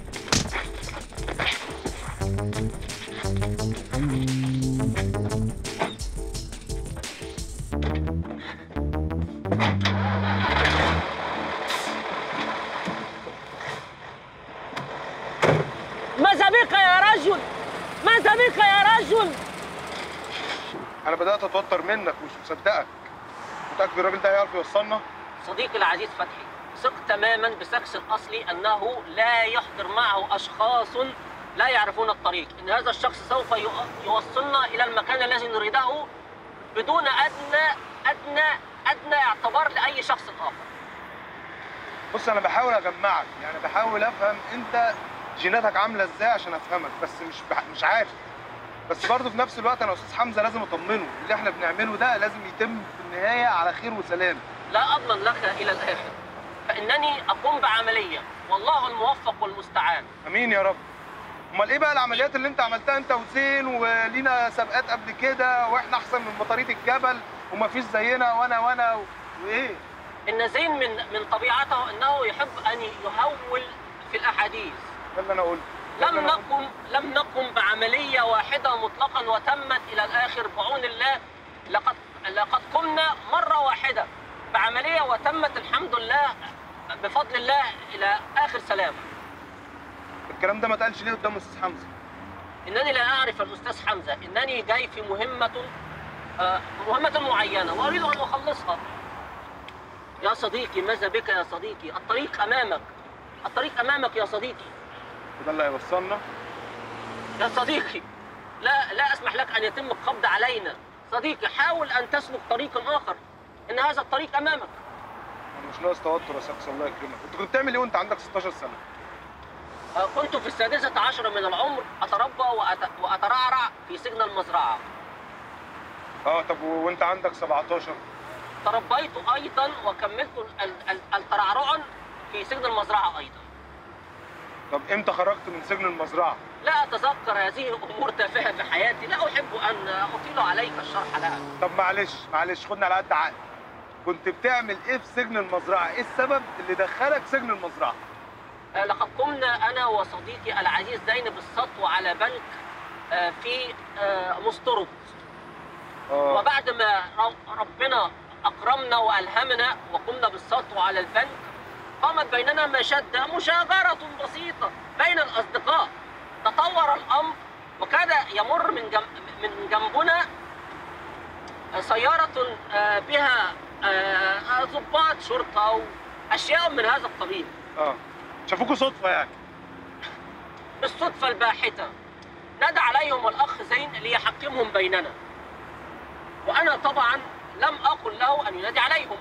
Speaker 22: ماذا بك يا رجل؟ ماذا بك يا رجل؟
Speaker 9: انا بدات اتوتر منك ومش مصدقك. متاكد الراجل ده هيعرف يوصلنا؟
Speaker 2: صديقي العزيز فتحي، ثق تماما بسكس الأصلي أنه لا يحضر معه أشخاص لا يعرفون الطريق، إن هذا الشخص سوف يوصلنا إلى المكان الذي نريده بدون أدنى اعتبار لأي شخص آخر.
Speaker 9: بص انا بحاول اجمعك، يعني بحاول افهم انت جيناتك عامله ازاي عشان افهمك، بس مش عارف. بس برضه في نفس الوقت انا استاذ حمزه لازم اطمنه، اللي احنا بنعمله ده لازم يتم في النهايه على خير وسلام.
Speaker 2: لا أضمن لك إلى الآخر، فإنني أقوم بعملية والله الموفق والمستعان.
Speaker 9: امين يا رب. امال ايه بقى العمليات اللي انت عملتها انت وزين، ولينا سابقات قبل كده واحنا احسن من بطاريه الجبل ومفيش زينا وانا وايه؟
Speaker 2: إن زين من طبيعته أنه يحب أن يهول في الأحاديث.
Speaker 9: ده اللي انا قلته.
Speaker 2: لم نقم بعملية واحدة مطلقا وتمت إلى الآخر بعون الله. لقد قمنا مرة واحدة بعملية وتمت الحمد لله بفضل الله إلى آخر سلام.
Speaker 9: الكلام ده ما اتقالش ليه قدام الاستاذ حمزه؟
Speaker 2: إنني لا أعرف الأستاذ حمزة، إنني جاي في مهمة معينة وأريد أن أخلصها. يا صديقي ماذا بك يا صديقي؟ الطريق أمامك، الطريق أمامك يا صديقي.
Speaker 9: وده اللي هيوصلنا؟
Speaker 2: يا صديقي لا أسمح لك أن يتم القبض علينا. صديقي حاول أن تسلك طريقا آخر، إن هذا الطريق أمامك.
Speaker 9: أنا مش ناقص توتر يا شخص، الله يكرمك. أنت كنت بتعمل إيه وأنت عندك 16 سنة؟
Speaker 2: كنت في 16 من العمر أتربى وأترعرع في سجن المزرعة.
Speaker 9: طب وأنت عندك 17؟
Speaker 2: تربيت أيضا وكملت الترعرع في سجن المزرعة أيضا.
Speaker 9: طب إمتى خرجت من سجن المزرعة؟
Speaker 2: لا أتذكر، هذه أمور تافهة في حياتي، لا أحب أن أطيل عليك الشرح لها.
Speaker 9: طب معلش خدنا على قد عقلي. كنت بتعمل إيه في سجن المزرعة؟ إيه السبب اللي دخلك سجن المزرعة؟
Speaker 2: لقد قمنا أنا وصديقي العزيز زين بالسطو على بنك في مسترد. وبعد ما ربنا أكرمنا وألهمنا وقمنا بالسطو على البنك، قامت بيننا مشاجرة بسيطة بين الأصدقاء. تطور الأمر وكاد يمر من جنبنا سيارة بها ضباط شرطة وأشياء من هذا القبيل.
Speaker 9: شافوكوا صدفة يعني؟
Speaker 2: بالصدفة الباحتة. نادى عليهم الأخ زين ليحكمهم بيننا، وأنا طبعا لم أقل له أن ينادي عليهم.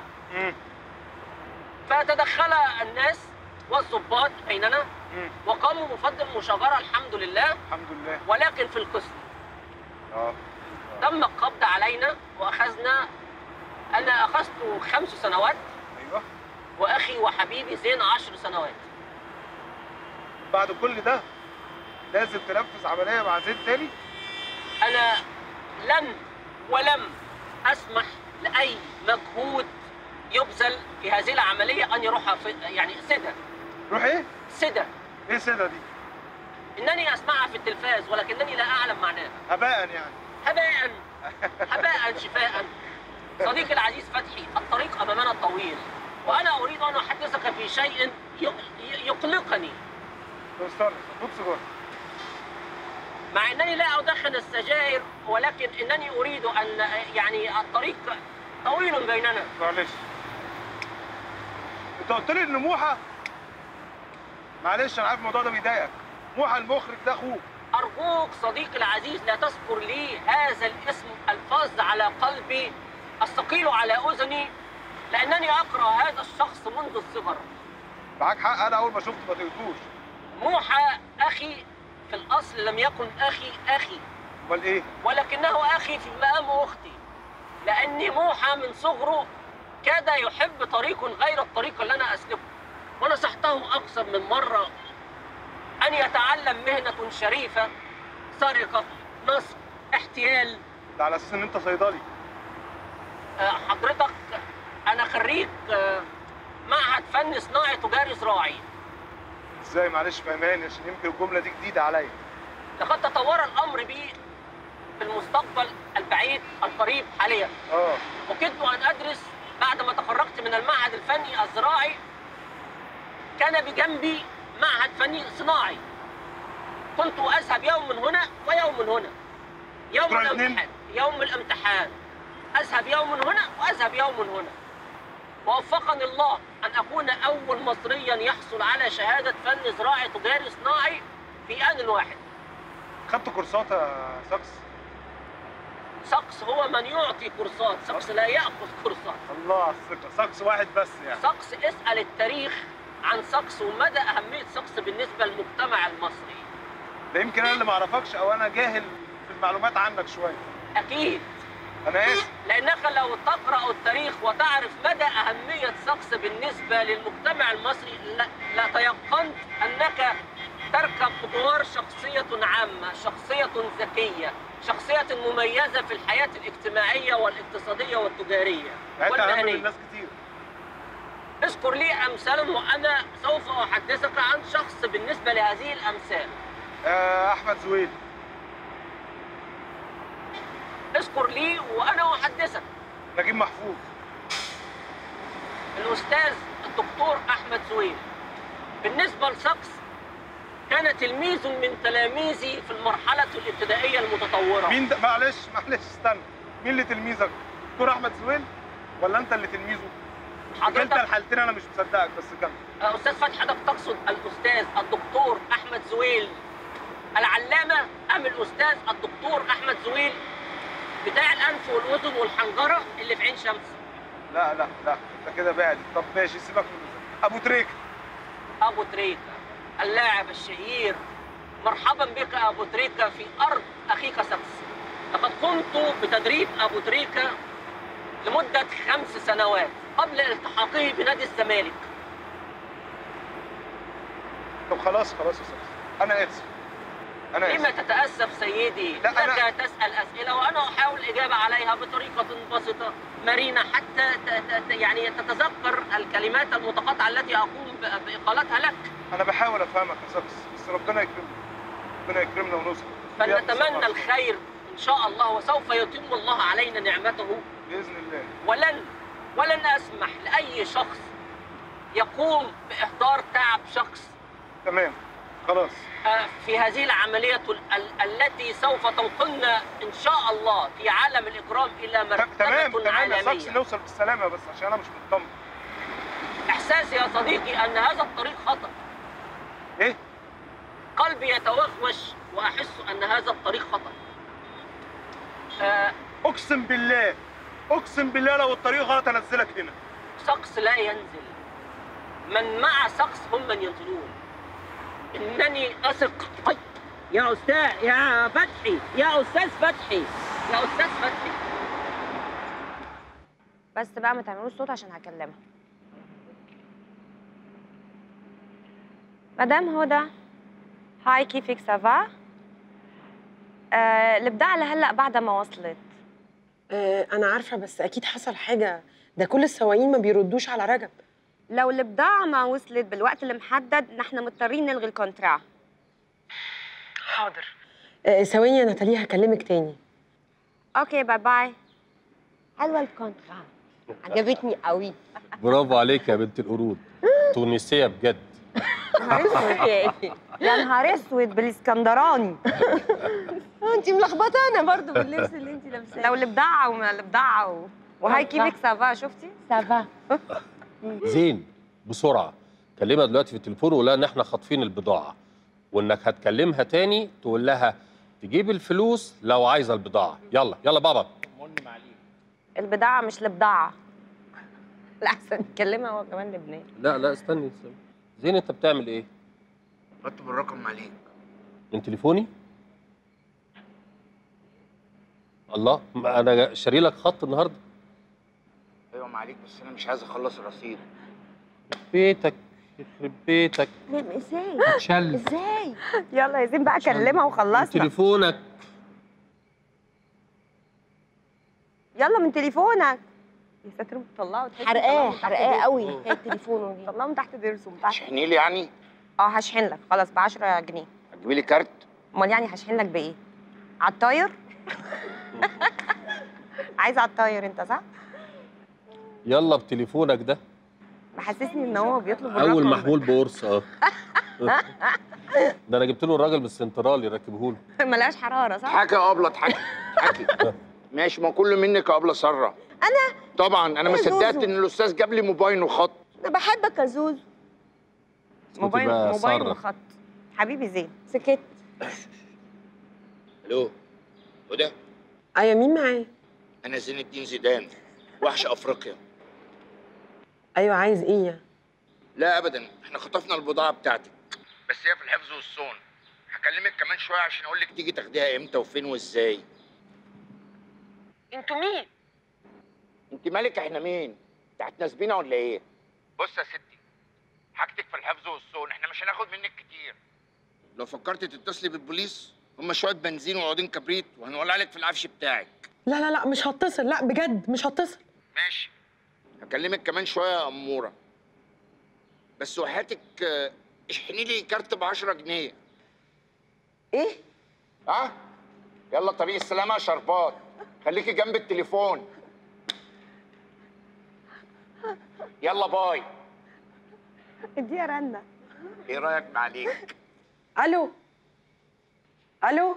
Speaker 2: فتدخل الناس والضباط بيننا وقاموا بفض المشاجرة الحمد لله.
Speaker 9: الحمد لله.
Speaker 2: ولكن في القسم تم القبض علينا وأخذنا. أنا أخذت 5 سنوات.
Speaker 9: أيوه.
Speaker 2: وأخي وحبيبي زين 10 سنوات.
Speaker 9: بعد كل ده لازم تنفذ عملية مع زين تاني؟
Speaker 2: أنا ولم أسمح لأي مجهود يبذل في هذه العملية أن يروح يعني سدة.
Speaker 9: روح إيه؟
Speaker 2: سدة.
Speaker 9: إيه سدة دي؟
Speaker 2: إنني أسمعها في التلفاز ولكنني لا أعلم معناها.
Speaker 9: هباء يعني؟
Speaker 2: هباء شفاء. صديقي العزيز فتحي، الطريق أمامنا طويل، وأنا أريد أن أحدثك في شيء يقلقني.
Speaker 9: استنى، خد سيجارة.
Speaker 2: مع أنني لا أدخن السجائر، ولكن إنني أريد أن يعني الطريق طويل بيننا.
Speaker 9: معلش. أنت قلت لي إن موحى، معلش أنا عارف الموضوع ده بيضايقك، موحى المخرج ده أخوك.
Speaker 2: أرجوك صديقي العزيز لا تذكر لي هذا الاسم الفاظ على قلبي الثقيل على أذني، لأنني أكره هذا الشخص منذ الصغر.
Speaker 9: معاك حق، أنا أول ما شفته ما طيقتوش.
Speaker 2: موحى أخي في الأصل لم يكن أخي.
Speaker 9: أمال إيه؟
Speaker 2: ولكنه أخي في مقام أختي، لأن موحى من صغره كاد يحب طريق غير الطريق اللي أنا أسلكه، ونصحته أكثر من مرة أن يتعلم مهنة شريفة، سرقة، نصب، احتيال.
Speaker 9: ده على أساس إن أنت صيدلي.
Speaker 2: حضرتك انا خريج معهد فن صناعي تجاري زراعي.
Speaker 9: ازاي؟ معلش فهماني عشان يمكن الجمله دي جديده عليا.
Speaker 2: لقد تطور الامر بي في المستقبل البعيد القريب حاليا. وكدت ان ادرس بعد ما تخرجت من المعهد الفني الزراعي. كان بجنبي معهد فني صناعي. كنت اذهب يوم هنا ويوم هنا. يوم الامتحان اذهب يوم هنا واذهب يوم هنا. ووفقني الله ان اكون اول مصريا يحصل على شهاده فن زراعي تجاري صناعي في آن واحد.
Speaker 9: خدت كورسات يا ساكس؟
Speaker 2: ساكس هو من يعطي كورسات، ساكس لا ياخذ كورسات.
Speaker 9: الله على الثقه، ساكس واحد بس يعني.
Speaker 2: ساكس اسال التاريخ عن ساكس ومدى اهميه ساكس بالنسبه للمجتمع المصري.
Speaker 9: ده يمكن انا اللي ما اعرفكش او انا جاهل في المعلومات عنك شويه.
Speaker 2: اكيد.
Speaker 9: انا اسف.
Speaker 2: لانك لو تقرا التاريخ وتعرف مدى اهميه ساكس بالنسبه للمجتمع المصري لا تيقنت انك تركب ادوار شخصيه عامه، شخصيه ذكيه، شخصيه مميزه في الحياه الاجتماعيه والاقتصاديه والتجاريه
Speaker 9: والمهنيه. الناس كتير.
Speaker 2: اذكر لي امثال وانا سوف احدثك عن شخص بالنسبه لهذه الامثال.
Speaker 9: احمد زويل.
Speaker 2: اذكر لي وانا احدثك.
Speaker 9: نجيب محفوظ.
Speaker 2: الاستاذ الدكتور احمد زويل. بالنسبه لساكس كان تلميذ من تلاميذي في المرحله الابتدائيه المتطوره.
Speaker 9: مين ده؟ معلش استنى، مين اللي تلميذك؟ دكتور احمد زويل ولا انت اللي تلميذه؟ حضرتك كلتا الحالتين انا مش مصدقك، بس كمل.
Speaker 2: استاذ فتحي، حضرتك تقصد الاستاذ الدكتور احمد زويل العلامه ام الاستاذ الدكتور احمد زويل بتاع الانف والاذن والحنجره اللي في عين شمس؟
Speaker 9: لا انت كده بعد. طب ماشي، سيبك من ابو تريكه.
Speaker 2: ابو تريكه اللاعب الشهير. مرحبا بك ابو تريكه في ارض اخيك ساكس. لقد قمت بتدريب ابو تريكه لمده 5 سنوات قبل التحاقه بنادي الزمالك.
Speaker 9: طب خلاص يا ساكس، انا اسف.
Speaker 2: لما تتأسف سيدي؟ لك تسأل أسئلة وأنا أحاول الإجابة عليها بطريقة بسيطة مرنة حتى يعني تتذكر الكلمات المتقاطعة التي أقوم بإقالتها لك.
Speaker 9: أنا بحاول أفهمك يا ساكس، بس ربنا يكرمنا ونوصل.
Speaker 2: فلنتمنى الخير إن شاء الله، وسوف يتم الله علينا نعمته
Speaker 9: بإذن الله.
Speaker 2: ولن أسمح لأي شخص يقوم بإهدار تعب شخص.
Speaker 9: تمام، خلاص.
Speaker 2: في هذه العملية التي سوف تنقلنا إن شاء الله في عالم الإكرام إلى مرتبة
Speaker 9: تمام يا ساكس، نوصل بالسلامة، بس عشان أنا مش مطمن.
Speaker 2: إحساسي يا صديقي أن هذا الطريق خطأ.
Speaker 9: إيه؟
Speaker 2: قلبي يتوغوش وأحس أن هذا الطريق خطأ.
Speaker 9: أقسم بالله لو الطريق غلط أنزلك هنا.
Speaker 2: ساكس لا ينزل. من مع ساكس هم من ينزلون. إنني أثق. يا أستاذ يا فتحي، يا أستاذ فتحي.
Speaker 4: بس بقى ما تعملوش صوت عشان هكلمها. مدام هدى، هاي كيفك؟ سافا؟ البضاعة لهلا بعد ما وصلت.
Speaker 8: أنا عارفة، بس أكيد حصل حاجة. ده كل السواقين ما بيردوش على رجب.
Speaker 4: لو البضاعة ما وصلت بالوقت المحدد نحن مضطرين نلغي الكونترا.
Speaker 8: حاضر. ثواني يا ناتاليا، هكلمك تاني.
Speaker 4: اوكي، باي باي. حلوة الكونترا، عجبتني قوي.
Speaker 5: برافو عليك يا بنت القرود، تونسية بجد.
Speaker 4: يا نهار اسود بالاسكندراني. انت ملخبطانه برضه باللبس اللي انت لابساه. لو البضاعة وما البضاعة وهاي كيفك؟ سافا؟ شفتي؟ سافا.
Speaker 5: زين، بسرعة كلمها دلوقتي في التليفون وقول لها ان احنا خاطفين البضاعة، وانك هتكلمها تاني تقول لها تجيب الفلوس لو عايزة البضاعة. يلا بابا.
Speaker 4: البضاعة مش البضاعة. الأحسن نكلمها هو كمان لبنان.
Speaker 5: لا استني. زين، انت بتعمل ايه؟
Speaker 10: بكتب الرقم عليك.
Speaker 5: من تليفوني؟ الله، انا شاري لك خط النهارده.
Speaker 10: ايوه معليك، بس انا مش عايز اخلص الرصيد.
Speaker 5: يخرب بيتك.
Speaker 4: ازاي؟ يلا يا زين بقى كلمها وخلصنا.
Speaker 5: من تليفونك.
Speaker 4: يلا من تليفونك. يا ساتر بتطلعه تحسي
Speaker 22: حرقاه قوي هي التليفون دي.
Speaker 4: طلعه من تحت ضرسه من تحت.
Speaker 10: تشحني لي يعني؟
Speaker 4: هشحن لك خلاص ب 10 جنيه.
Speaker 10: هتجيبي لي كارت؟
Speaker 4: امال يعني هشحن لك بايه؟ على الطاير؟ عايز على الطاير انت صح؟
Speaker 5: يلا بتليفونك ده.
Speaker 4: محسسني ان هو بيطلب
Speaker 5: اول محمول بقرص ده انا جبت له الراجل من السنترال يركبه له.
Speaker 4: ملهاش حراره صح؟
Speaker 10: اضحكي يا ابله اضحكي. ماشي، ما كله منك يا ابله ساره.
Speaker 22: انا
Speaker 10: طبعا انا ما
Speaker 22: يا
Speaker 10: صدقت
Speaker 22: زوزو.
Speaker 10: ان الاستاذ جاب لي موبايل وخط.
Speaker 22: انا بحبك يا زوزو.
Speaker 4: موبايل
Speaker 5: سارة.
Speaker 4: وخط. حبيبي زين.
Speaker 22: سكت.
Speaker 10: الو هدى؟
Speaker 8: ايوه مين معايا؟
Speaker 10: انا زين الدين زيدان، وحش افريقيا.
Speaker 8: ايوه عايز ايه يعني؟
Speaker 10: لا ابدا، احنا خطفنا البضاعه بتاعتك بس هي في الحفظ والصون. هكلمك كمان شويه عشان اقول لك تيجي تاخديها امتى وفين وازاي.
Speaker 8: انتوا مين؟
Speaker 10: انت مالك احنا مين؟ انت هتناسبينا ولا ايه؟ بص يا ستي، حاجتك في الحفظ والصون، احنا مش هناخد منك كتير. لو فكرت تتصلي بالبوليس هم شويه بنزين وعودين كبريت وهنولع لك في العفش بتاعك.
Speaker 8: لا لا لا مش هتصل، لا بجد مش هتصل.
Speaker 10: ماشي، هكلمك كمان شويه يا اموره. بس وحياتك اشحني لي كارت ب 10 جنيه.
Speaker 22: ايه؟
Speaker 10: يلا طريق السلامه يا شربات، خليكي جنب التليفون. يلا باي.
Speaker 4: اديها رنه.
Speaker 10: ايه رايك معليك؟
Speaker 8: الو الو.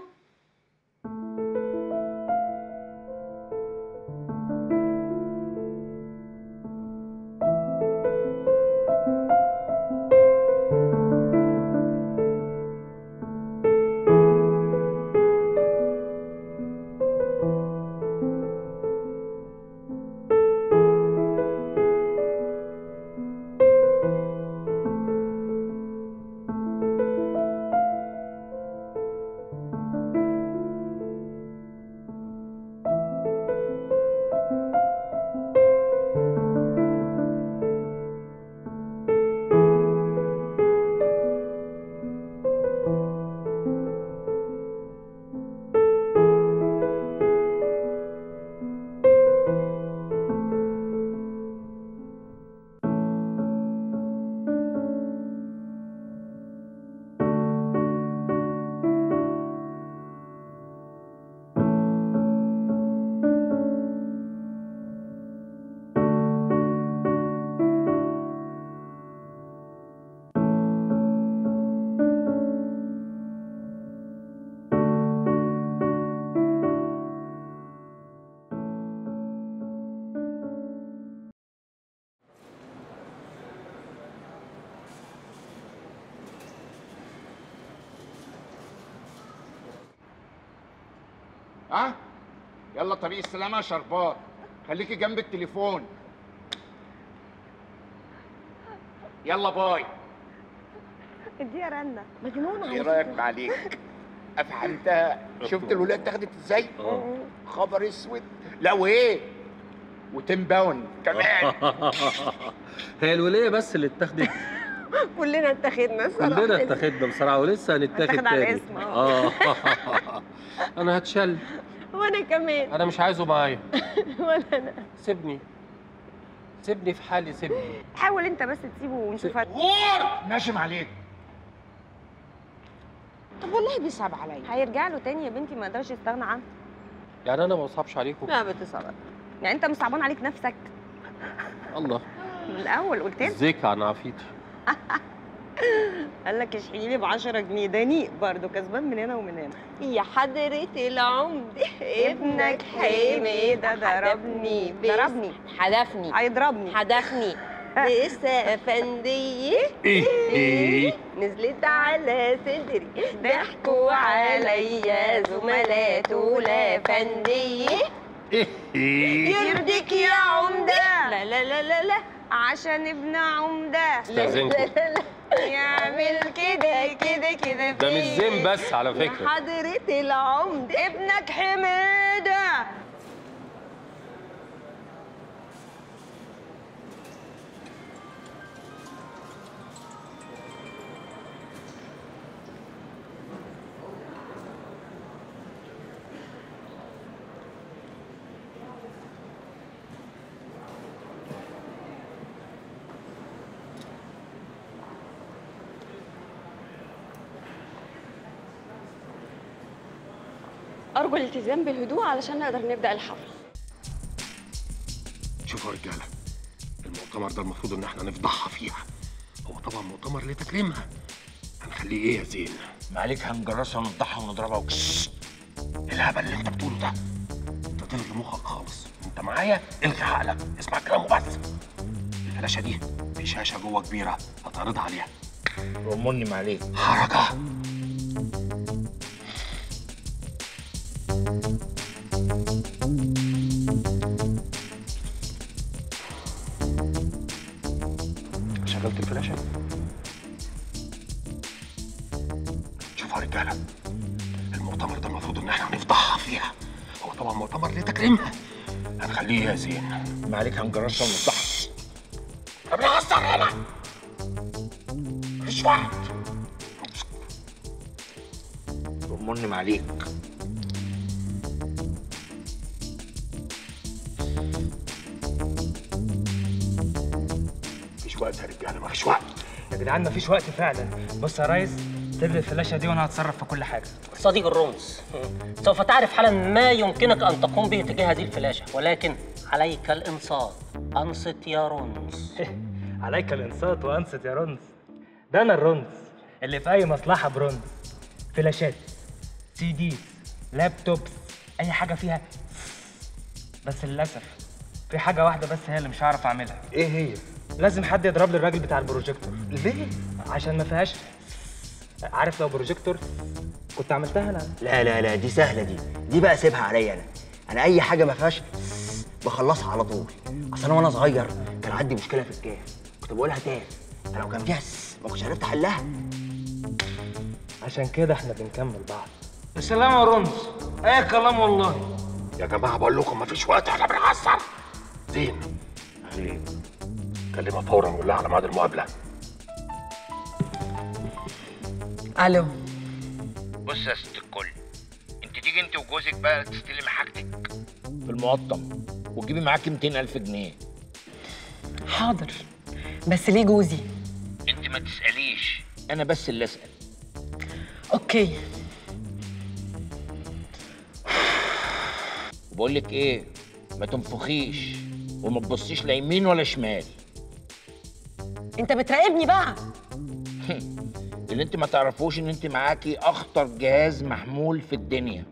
Speaker 10: يلا طريق السلامه يا شربات، خليكي جنب التليفون. يلا باي.
Speaker 4: اديها رنه.
Speaker 22: مجنونه.
Speaker 10: ايه رايك معليك؟ افهمتها. شفت الولاد اتاخدت ازاي؟ خبر اسود. لا وايه؟ وتيم باون كمان.
Speaker 5: هي الوليه بس اللي اتاخدت.
Speaker 4: كلنا اتاخدنا الصراحه.
Speaker 5: كلنا اتاخدنا بصراحه ولسه هنتاخد
Speaker 4: هنتاخد على
Speaker 5: تاني.
Speaker 4: الاسم.
Speaker 5: انا هتشل.
Speaker 4: وانا كمان.
Speaker 5: انا مش عايزه معايا.
Speaker 4: ولا انا.
Speaker 5: سيبني في حالي، سيبني.
Speaker 4: حاول انت بس تسيبه ونشوف
Speaker 10: ناشم عليك.
Speaker 22: طب والله بيصعب عليا.
Speaker 4: هيرجع له تاني يا بنتي، ما يقدرش يستغنى عنه.
Speaker 5: يعني انا ما بصعبش عليكم؟
Speaker 4: لا بتصعب. يعني انت مش صعبان عليك نفسك؟
Speaker 5: الله،
Speaker 4: من الاول قلت لي.
Speaker 5: ازيك عن عافيتي.
Speaker 4: قال لك اشحني لي ب 10 جنيه، دنيق برضه كسبان من هنا ومن هنا. يا حضرة العمد ابنك حميدة ضربني
Speaker 22: حدفني
Speaker 4: هيضربني
Speaker 22: حدفني
Speaker 4: لسه فندية
Speaker 5: ايه
Speaker 4: نزلت على صدري ضحكوا عليا زملات ولافندية يرضيك يا عمدة. لا لا لا لا لا عشان ابن عمدة.
Speaker 5: استاذنكم.
Speaker 4: يعمل كده كده كده.
Speaker 5: ده مش زين بس على فكرة.
Speaker 4: يا حضرة العمد ابنك حميدة.
Speaker 14: ارجو الالتزام بالهدوء علشان نقدر نبدا الحفل.
Speaker 5: شوفوا يا رجاله، المؤتمر ده المفروض ان احنا نفضحها فيها. هو طبعا مؤتمر لتكريمها، هنخليه ايه يا زين؟
Speaker 10: ما عليك هنجرسها ونفضحها ونضربها
Speaker 5: الهبل اللي انت بتقوله ده، انت تلغي مخك خالص. انت معايا؟ الغي عقلك، اسمع كلامه بس. الفلاشه دي في شاشه جوه كبيره هتعرضها عليها.
Speaker 10: رمني ما عليك.
Speaker 5: حركه. شغلت الفلاشه؟ شوفوا يا رجاله، المؤتمر ده المفروض ان احنا هنفضحها فيها. هو طبعا مؤتمر لتكريمها، هنخليه يا زين.
Speaker 10: ما عليك هنجرسها ونفضحها.
Speaker 5: طب نهزر هنا، مفيش وقت.
Speaker 10: رمني ما عليك.
Speaker 5: مفيش وقت يا رجاله، مفيش وقت
Speaker 6: يا جدعان. مفيش وقت فعلا. بص يا ريس، سيب لي الفلاشه دي وانا هتصرف في كل حاجه.
Speaker 2: صديق الرمز، سوف تعرف حالا ما يمكنك ان تقوم به تجاه هذه الفلاشه، ولكن عليك الانصات. انصت يا رمز.
Speaker 6: عليك الانصات وانصت يا رمز. ده انا الرمز اللي في اي مصلحه برمز. فلاشات، سي دي، لابتوبس، اي حاجه فيها. بس للاسف في حاجه واحده بس هي اللي مش هعرف اعملها.
Speaker 10: ايه هي؟
Speaker 6: لازم حد يضرب لي الراجل بتاع البروجيكتور.
Speaker 10: ليه؟
Speaker 6: عشان ما فيهاش. عارف لو بروجيكتور كنت عملتها انا.
Speaker 7: لا لا لا، دي سهله دي بقى سيبها عليا انا اي حاجه ما فيهاش بخلصها على طول. اصل انا وانا صغير كان عندي مشكله في الكاف، كنت بقولها تاف، فلو كان فيها ما كنتش عرفت احلها.
Speaker 6: عشان كده احنا بنكمل بعض. السلام يا رمز. ايه كلام والله.
Speaker 5: يا جماعه بقول لكم مفيش وقت، احنا بنعصر. زين كلمها فورا وقول لها على ميعاد المقابله.
Speaker 12: الو.
Speaker 10: بص يا ست الكل، انت تيجي انت وجوزك بقى تستلمي حاجتك في المقطم وتجيبي معاكي 200,000 جنيه.
Speaker 12: حاضر، بس ليه جوزي؟
Speaker 10: انت ما تساليش، انا بس اللي اسال.
Speaker 12: اوكي.
Speaker 10: وبقول لك ايه، ما تنفخيش وما تبصيش لا يمين ولا شمال.
Speaker 12: انت بتراقبني بقى.
Speaker 10: اللي انت ما تعرفوش ان انت معاكي اخطر جهاز محمول في الدنيا.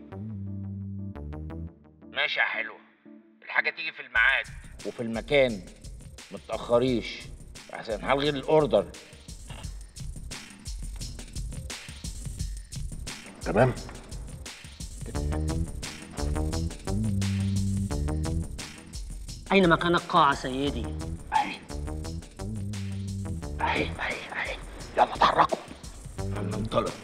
Speaker 10: ماشي يا حلوه، الحاجه تيجي في الميعاد وفي المكان، ما تتاخريش عشان هلغي الاوردر.
Speaker 5: تمام.
Speaker 2: أين مكان القاعة سيدي؟
Speaker 5: أهي يلا اتحركوا.
Speaker 10: ننطلق.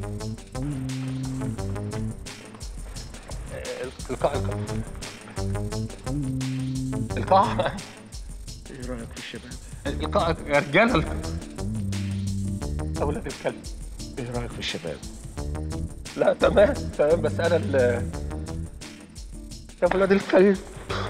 Speaker 5: القاعة.
Speaker 10: ايه رأيك في الشباب؟
Speaker 5: القاعة يا رجالة. أولاد الكلب.
Speaker 10: ايه رأيك في الشباب؟
Speaker 5: لا تمام بس أنا يا ولاد الكلب.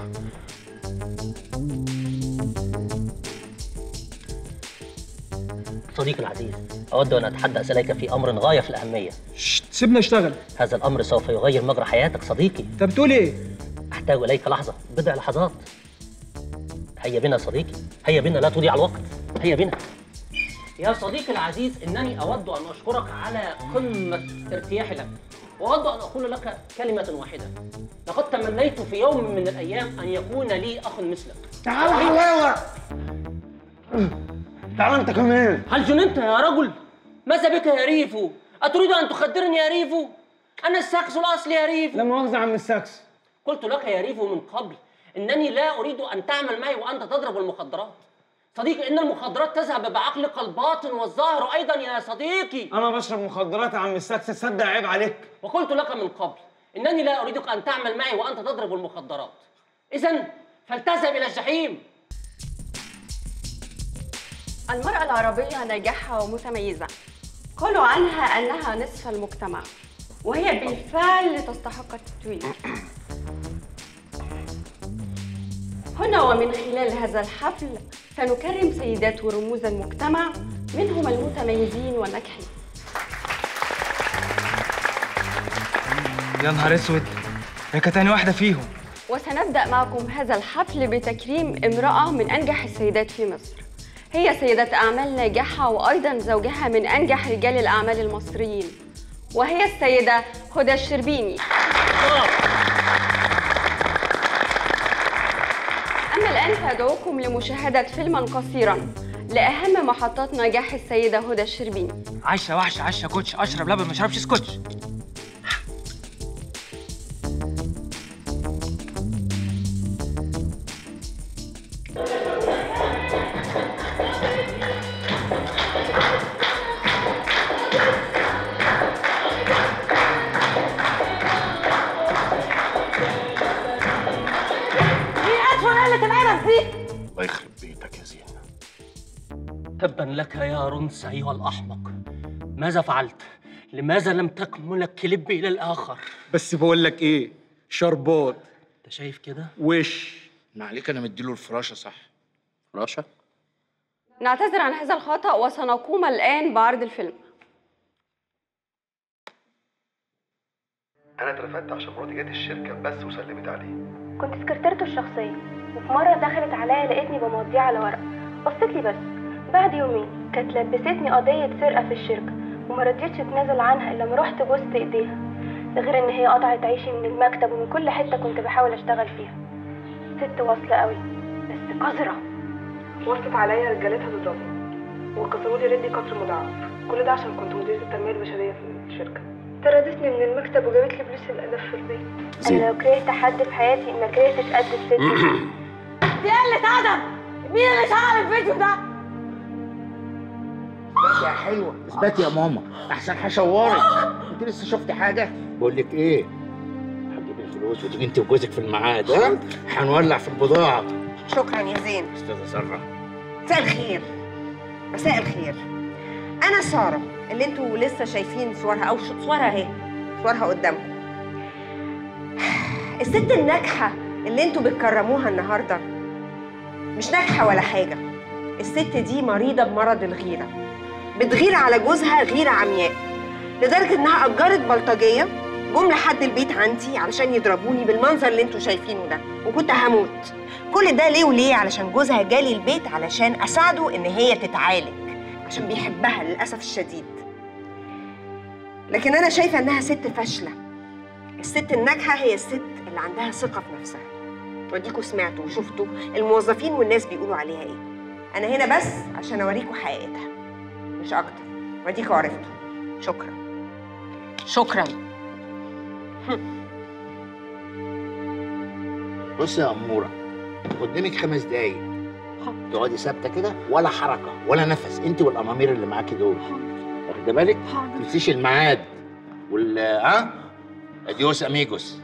Speaker 2: صديقي العزيز، أود أن أتحدث إليك في أمر غاية في الأهمية.
Speaker 6: سيبنا اشتغل.
Speaker 2: هذا الأمر سوف يغير مجرى حياتك صديقي.
Speaker 6: أنت بتقول إيه؟
Speaker 2: أحتاج إليك لحظة، بضع لحظات. هيا بنا صديقي، هيا بنا، لا تضيع الوقت، هيا بنا. يا صديقي العزيز، إنني أود أن أشكرك على قمة ارتياحي لك، وأود أن أقول لك كلمة واحدة. لقد تمنيت في يوم من الأيام أن يكون لي أخ مثلك.
Speaker 7: تعال حلاوة. تعال أنت كمان.
Speaker 2: هل جننت يا رجل؟ ماذا بك يا ريفو؟ أتريد أن تخدرني يا ريفو؟ أنا الساكس الأصلي يا ريفو.
Speaker 6: لا مؤاخذة يا عم الساكس.
Speaker 2: قلت لك يا ريفو من قبل إنني لا أريد أن تعمل معي وأنت تضرب المخدرات. صديقي، إن المخدرات تذهب بعقلك الباطن والظاهر أيضا يا صديقي.
Speaker 6: أنا بشرب مخدرات يا عم الساكس، تصدق عيب عليك.
Speaker 2: وقلت لك من قبل إنني لا أريدك أن تعمل معي وأنت تضرب المخدرات. إذن فلتذهب إلى الجحيم.
Speaker 14: المرأة العربية ناجحة ومتميزة، قالوا عنها أنها نصف المجتمع، وهي بالفعل تستحق التتويج. هنا ومن خلال هذا الحفل سنكرم سيدات ورموز المجتمع، منهم المتميزين والناجحين.
Speaker 6: يا نهار اسود، هي كانت تاني واحده فيهم.
Speaker 14: وسنبدأ معكم هذا الحفل بتكريم امرأة من أنجح السيدات في مصر. هي سيدة أعمال ناجحة وأيضا زوجها من أنجح رجال الأعمال المصريين، وهي السيدة هدى الشربيني. أما الآن فأدعوكم لمشاهدة فيلما قصيرا لأهم محطات نجاح السيدة هدى الشربيني.
Speaker 6: عايشه وحشه عايشه كوتش، اشرب لبن ما اشربش سكوتش.
Speaker 23: الله يخرب بيتك يا زين.
Speaker 2: تبا لك يا رنس أيها الأحمق. ماذا فعلت؟ لماذا لم تكمل الكليب إلى الآخر؟
Speaker 23: بس بقول لك ايه، شربات.
Speaker 2: أنت شايف كده؟
Speaker 23: وش
Speaker 10: ما عليك، انا مديله الفراشه صح.
Speaker 5: فراشة؟
Speaker 14: نعتذر عن هذا الخطأ وسنقوم الآن بعرض الفيلم.
Speaker 3: انا اترفدت عشان مراتي جت الشركه بس وسلمت عليه.
Speaker 15: كنت سكرتيرته الشخصية، وفي مرة دخلت عليا لقيتني بمضيه على ورق، بصيت لي بس. بعد يومين كانت لبستني قضية سرقة في الشركة، وما رضيتش اتنازل عنها إلا لما رحت بوست إيديها. ده غير إن هي قطعت عيشي من المكتب ومن كل حتة كنت بحاول أشتغل فيها. ست واصلة قوي بس قذرة.
Speaker 8: وصلت عليا رجالتها تضربني وقسموا لي ردي قطر مضاعف، كل ده عشان كنت مديرة التنمية البشرية في الشركة.
Speaker 15: طردتني من المكتب وجابت لي فلوس الأدب في البيت. أنا لو كرهت حد في حياتي ما كرهتش قد الست دي.
Speaker 22: دي قلة أدب. مين اللي شغل الفيديو ده؟
Speaker 10: اثبتي يا حلوه، اثبتي يا ماما، احسن هشورك. انت لسه شفتي حاجه؟ بقول لك ايه، هتجيبي الفلوس وتيجي انت وجوزك في الميعاد، ها؟ هنولع في البضاعه.
Speaker 16: شكرا يا زين.
Speaker 10: استاذه ساره.
Speaker 16: مساء الخير. مساء الخير. أنا سارة اللي انتوا لسه شايفين صورها أو صورها اهي، صورها قدامكم. الست الناجحة اللي انتوا بتكرموها النهارده مش ناجحة ولا حاجة. الست دي مريضة بمرض الغيرة، بتغير على جوزها غيرة عمياء، لدرجة إنها أجرت بلطجية جم لحد البيت عندي علشان يضربوني بالمنظر اللي انتوا شايفينه ده، وكنت هموت. كل ده ليه وليه؟ علشان جوزها جالي البيت علشان أساعده إن هي تتعالج، عشان بيحبها للأسف الشديد. لكن أنا شايفة إنها ست فاشلة. الست الناجحة هي الست اللي عندها ثقة في نفسها. وديكوا سمعتوا وشفتوا الموظفين والناس بيقولوا عليها إيه. أنا هنا بس عشان أوريكوا حقيقتها مش أكتر، وديكوا عرفتوا. شكرا. شكرا.
Speaker 10: بصي يا أمورة، قدامك 5 دقايق تقعدي ثابته كده، ولا حركه ولا نفس، انت والامامير اللي معاكي دول. واخده بالك؟ ما تنسيش الميعاد اديوس اميجوس.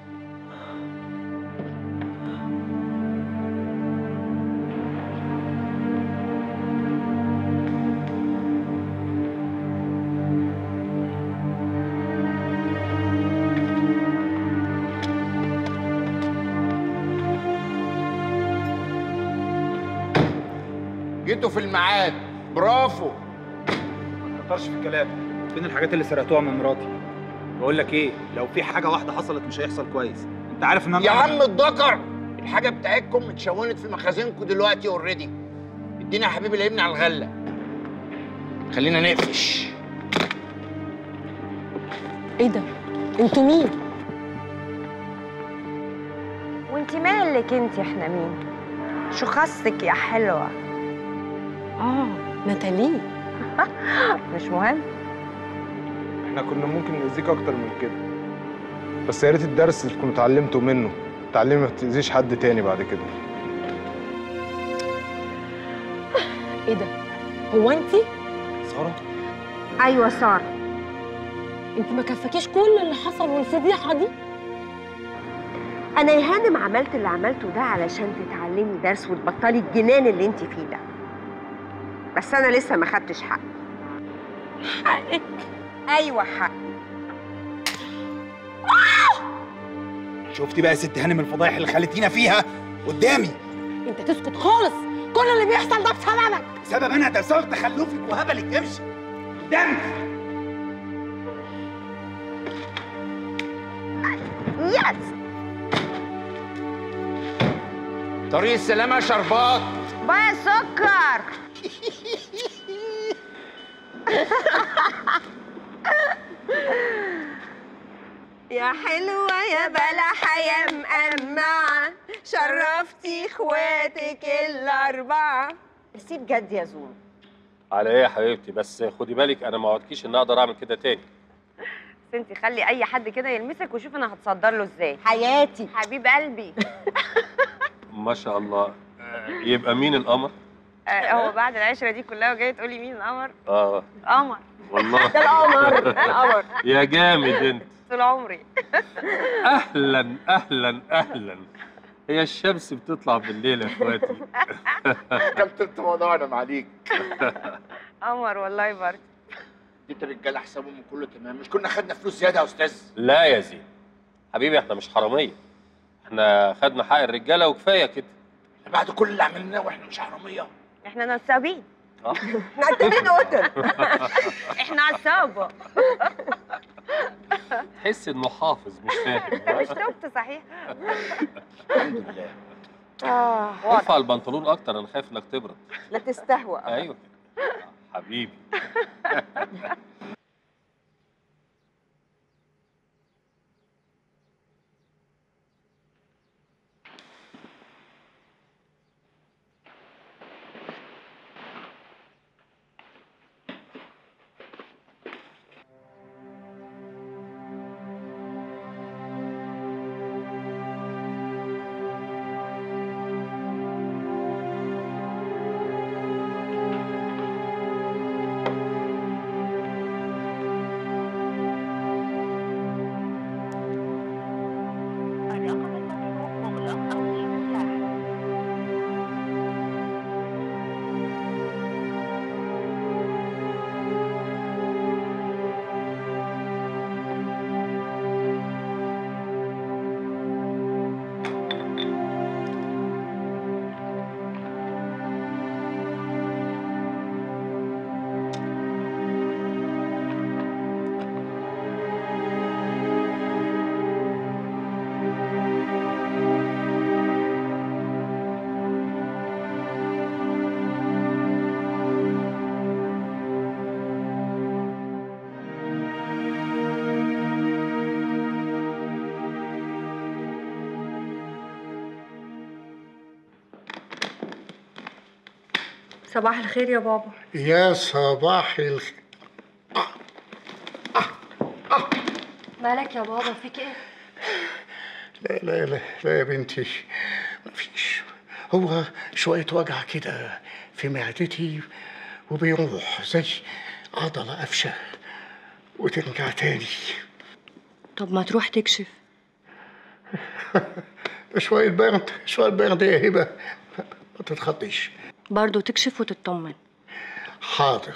Speaker 10: جيتوا في الميعاد، برافو.
Speaker 9: ما تكترش في الكلام. فين الحاجات اللي سرقتوها من مراتي؟ بقول لك ايه، لو في حاجه واحده حصلت مش هيحصل كويس. انت عارف ان انا
Speaker 10: يا عم الذكر، الحاجه بتاعتكم اتشونت في مخازنكم دلوقتي اوريدي. ادينا يا حبيبي لعبني على الغله. خلينا نقفش.
Speaker 22: ايه ده؟ انتوا مين؟
Speaker 4: وانتي مالك انتي؟ احنا مين؟ شو خصك يا حلوة؟
Speaker 22: ناتالي.
Speaker 4: مش مهم.
Speaker 9: احنا كنا ممكن نأذيك اكتر من كده، بس يا ريت الدرس اللي كنت اتعلمته منه تعلمي ما تأذيش حد تاني بعد كده.
Speaker 22: ايه ده؟ هو انتي؟
Speaker 9: سارة؟
Speaker 4: ايوه سارة.
Speaker 22: انتي ما كفاكيش كل اللي حصل والفضيحة دي؟
Speaker 4: انا يا هانم عملت اللي عملته ده علشان تتعلمي درس وتبطلي الجنان اللي انتي فيه ده، بس انا لسه ما خدتش حقي.
Speaker 22: حقك؟
Speaker 4: ايوه حقي.
Speaker 23: شفتي بقى يا ست هانم الفضايح اللي خلتينا فيها قدامي؟
Speaker 22: انت تسكت خالص، كل اللي بيحصل ده بسببك.
Speaker 23: سبب انا؟ ده بسبب تخلفك وهبلك. امشي قدامي.
Speaker 4: يس.
Speaker 10: طريق السلامة يا شربات.
Speaker 4: باي السكر. يا حلوة يا بلحة يا مقمعة، شرفتي اخواتك الأربعة. ميرسي بجد يا زوم.
Speaker 5: على ايه يا حبيبتي؟ بس خدي بالك انا ما وعدكيش ان اقدر اعمل كده تاني.
Speaker 4: بس انت خلي أي حد كده يلمسك وشوف أنا هتصدر له إزاي. حياتي حبيب قلبي.
Speaker 5: ما شاء الله. يبقى مين القمر؟
Speaker 4: هو بعد العشرة دي كلها وجاي تقولي مين القمر؟ قمر
Speaker 5: والله.
Speaker 4: ده القمر القمر
Speaker 5: يا جامد انت.
Speaker 4: طول عمري.
Speaker 5: اهلا اهلا اهلا. هي الشمس بتطلع بالليل يا اخواتي.
Speaker 10: كابتن موضوعنا معاليك.
Speaker 4: قمر والله برضه.
Speaker 10: انت الرجاله حسابهم كله تمام، مش كنا خدنا فلوس زياده يا استاذ؟
Speaker 5: لا يا زين حبيبي، احنا مش حراميه، احنا خدنا حق الرجاله وكفايه كده.
Speaker 10: بعد كل اللي عملناه واحنا مش حراميه؟
Speaker 4: احنا نصابين.
Speaker 16: احنا عتبين قتل.
Speaker 4: احنا عصابه.
Speaker 5: تحس انه حافظ مش فاهم.
Speaker 4: مش تبت صحيح.
Speaker 10: الحمد لله.
Speaker 5: ارفع البنطلون اكتر، انا خايف انك تبرد.
Speaker 16: لا تستهوى.
Speaker 5: ايوه كده حبيبي.
Speaker 18: صباح الخير يا بابا.
Speaker 17: يا صباح الخير.
Speaker 18: مالك يا بابا، فيك ايه؟
Speaker 17: لا لا لا لا يا بنتي، مفيش. هو شوية وجع كده في معدتي وبيروح زي عضلة قفشة وترجع تاني.
Speaker 18: طب ما تروح تكشف.
Speaker 17: شوية برد شوية برد يا هبة، ما تتخضيش.
Speaker 18: برضه تكشف وتطمن.
Speaker 17: حاضر.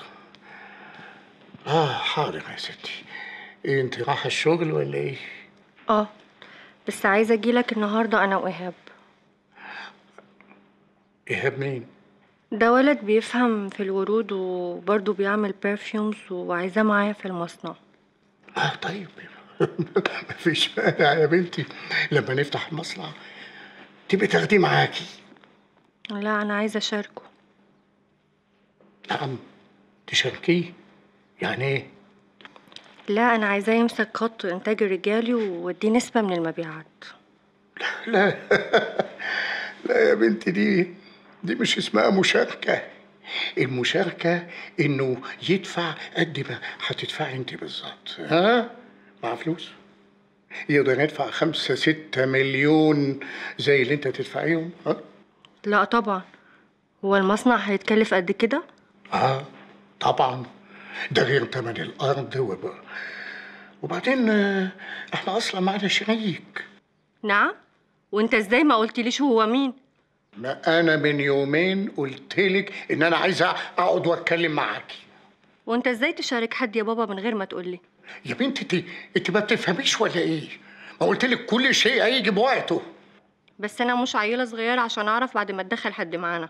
Speaker 17: حاضر يا ستي. ايه انت رايحة الشغل ولا ايه؟
Speaker 18: بس عايزة اجيلك النهاردة انا وإيهاب.
Speaker 17: إيهاب مين؟
Speaker 18: ده ولد بيفهم في الورود وبرضه بيعمل برفيومز وعايزاه معايا في المصنع.
Speaker 17: طيب. مفيش مانع يا بنتي، لما نفتح المصنع تبقي تاخديه معاكي.
Speaker 18: لا أنا عايزة أشاركه.
Speaker 17: نعم، تشاركيه؟ يعني إيه؟
Speaker 18: لا أنا عايزاه يمسك خط إنتاج الرجالي ووديه نسبة من المبيعات.
Speaker 17: لا لا يا بنتي، دي مش اسمها مشاركة. المشاركة إنه يدفع قد ما هتدفعي أنت بالظبط. مع فلوس يقدر يدفع 5-6 مليون زي اللي أنت تدفعيهم.
Speaker 18: لا طبعا. هو المصنع هيتكلف قد كده؟
Speaker 17: طبعا، ده غير تمن الأرض وبعدين احنا أصلا معنا شريك.
Speaker 18: نعم؟ وأنت إزاي ما قلتليش هو مين؟
Speaker 17: ما أنا من يومين قلتلك إن أنا عايزة أقعد وأتكلم معاكي.
Speaker 18: وأنت إزاي تشارك حد يا بابا من غير ما تقولي؟
Speaker 17: يا بنتي انت ما بتفهميش ولا ايه؟ ما قلتلك كل شيء هيجي بوقته.
Speaker 18: بس أنا مش عيلة صغيرة عشان أعرف بعد ما تدخل حد معانا.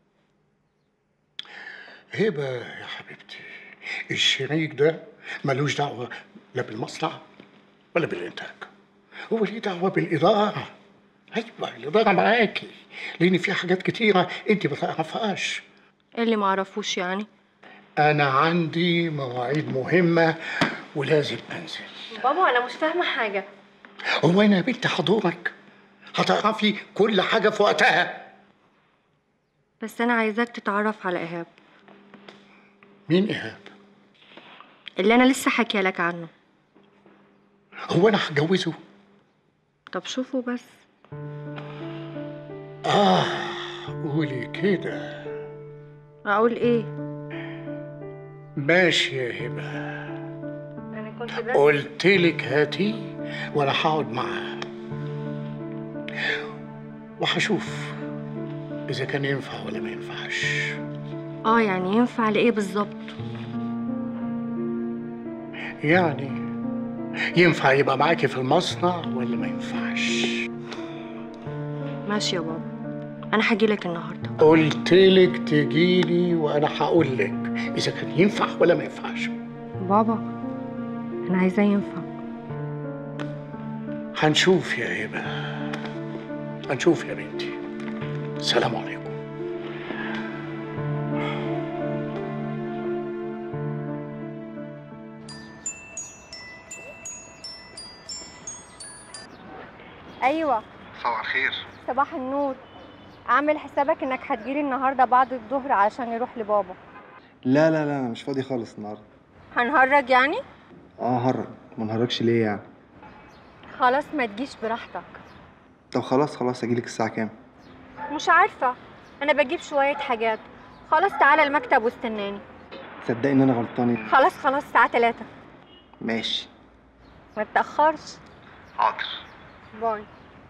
Speaker 17: هبة يا حبيبتي، الشريك ده ملوش دعوة لا بالمصنع ولا بالإنتاج. هو ليه دعوه بالاضاءه؟ ايوه الاضاءه معاكي، لان في حاجات كتيره انت ما تعرفهاش.
Speaker 15: ايه اللي معرفوش يعني؟
Speaker 17: انا عندي مواعيد مهمه ولازم انزل.
Speaker 15: بابا انا مش فاهمه حاجه.
Speaker 17: هو انا يا بنت حضورك هتعرفي كل حاجه في وقتها.
Speaker 15: بس انا عايزاك تتعرف على ايهاب.
Speaker 17: مين ايهاب؟
Speaker 15: اللي انا لسه حكي لك عنه.
Speaker 17: هو انا هتجوزه؟
Speaker 15: طب شوفوا بس.
Speaker 17: قولي كده.
Speaker 15: اقول ايه؟
Speaker 17: ماشي يا هبه.
Speaker 15: انا كنت بس
Speaker 17: قلتلك هاتي وانا هقعد معاه وهشوف اذا كان ينفع ولا ما ينفعش.
Speaker 15: يعني ينفع لايه بالظبط؟
Speaker 17: يعني ينفع يبقى معاكي في المصنع ولا ما ينفعش؟
Speaker 15: ماشي يا بابا، انا هجيلك النهارده.
Speaker 17: قلتلك تجيلي وانا هقولك اذا كان ينفع ولا ما ينفعش.
Speaker 15: بابا انا عايزاه ينفع.
Speaker 17: هنشوف يا هبه، هنشوف يا بنتي. السلام عليكم.
Speaker 11: ايوه
Speaker 3: صباح الخير.
Speaker 11: صباح النور. اعمل حسابك انك هتجيلي النهارده بعد الظهر علشان يروح لبابا.
Speaker 3: لا لا لا انا مش فاضي خالص النهارده.
Speaker 11: هنهرج يعني؟
Speaker 3: هرج. ما نهرجش ليه يعني؟
Speaker 11: خلاص ما تجيش براحتك.
Speaker 3: طب خلاص اجيلك الساعه كام؟
Speaker 11: مش عارفه، انا بجيب شويه حاجات. خلاص تعالى المكتب واستناني.
Speaker 3: صدقني ان انا غلطانه.
Speaker 11: خلاص الساعه 3.
Speaker 3: ماشي.
Speaker 11: ما تتاخرش.
Speaker 3: حاضر.
Speaker 11: باي.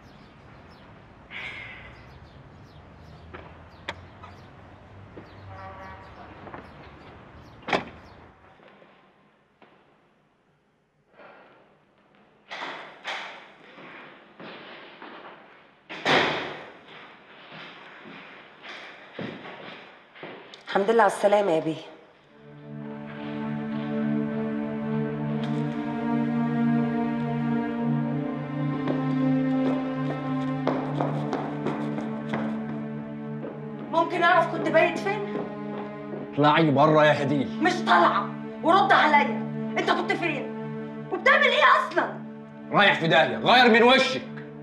Speaker 4: الحمد لله على السلامة يا بيه. ممكن أعرف كنت بايت فين؟
Speaker 13: اطلعي بره يا هديل.
Speaker 4: مش طالعة، ورد عليا. أنت كنت فين؟ وبتعمل إيه أصلاً؟
Speaker 13: رايح في داهيه، غير من وشك.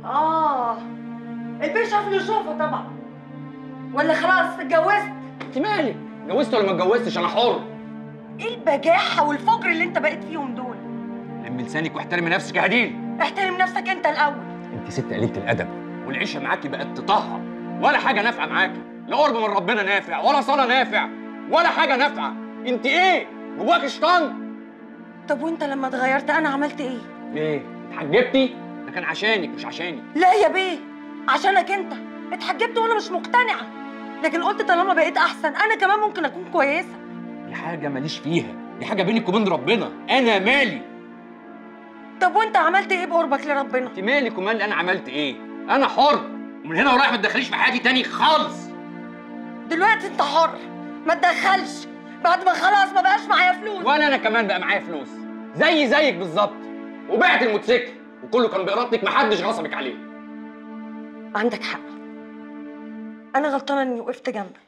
Speaker 4: البيه شاف له شوفة طبعا. ولا خلاص اتجوزت؟
Speaker 13: انت مالك؟ اتجوزت ولا ما اتجوزتش؟ انا حر.
Speaker 4: ايه البجاحة والفجر اللي انت بقيت فيهم دول؟
Speaker 13: لمي لسانك واحترمي نفسك يا هديل.
Speaker 4: احترم نفسك انت الاول.
Speaker 13: انت ست قليله الادب، والعيشه معاكي بقت تطهر، ولا حاجه نافعه معاكي، لا قرب من ربنا نافع ولا صلاه نافع ولا حاجه نافعه. انت ايه؟ جواك شيطان.
Speaker 4: طب وانت لما اتغيرت انا عملت ايه؟
Speaker 13: ايه؟ اتحجبتي؟ ده كان عشانك مش عشاني.
Speaker 4: لا يا بيه، عشانك انت. اتحجبت وانا مش مقتنعة، لكن قلت طالما بقيت احسن انا كمان ممكن اكون كويسة.
Speaker 13: دي حاجه ماليش فيها، دي حاجه بينك وبين ربنا، انا مالي.
Speaker 4: طب وانت عملت ايه بقربك لربنا؟
Speaker 13: انت مالك ومال انا عملت ايه؟ انا حر، ومن هنا ورايح ما تدخليش في حياتي تاني خالص.
Speaker 4: دلوقتي انت حر، ما تدخلش بعد ما خلاص ما بقاش معايا فلوس.
Speaker 13: ولا انا كمان بقى معايا فلوس، زيك بالظبط، وبعت الموتوسيكل وكله كان بإرادتك، محدش غصبك عليه.
Speaker 4: عندك حق، انا غلطانه اني وقفت جنبك.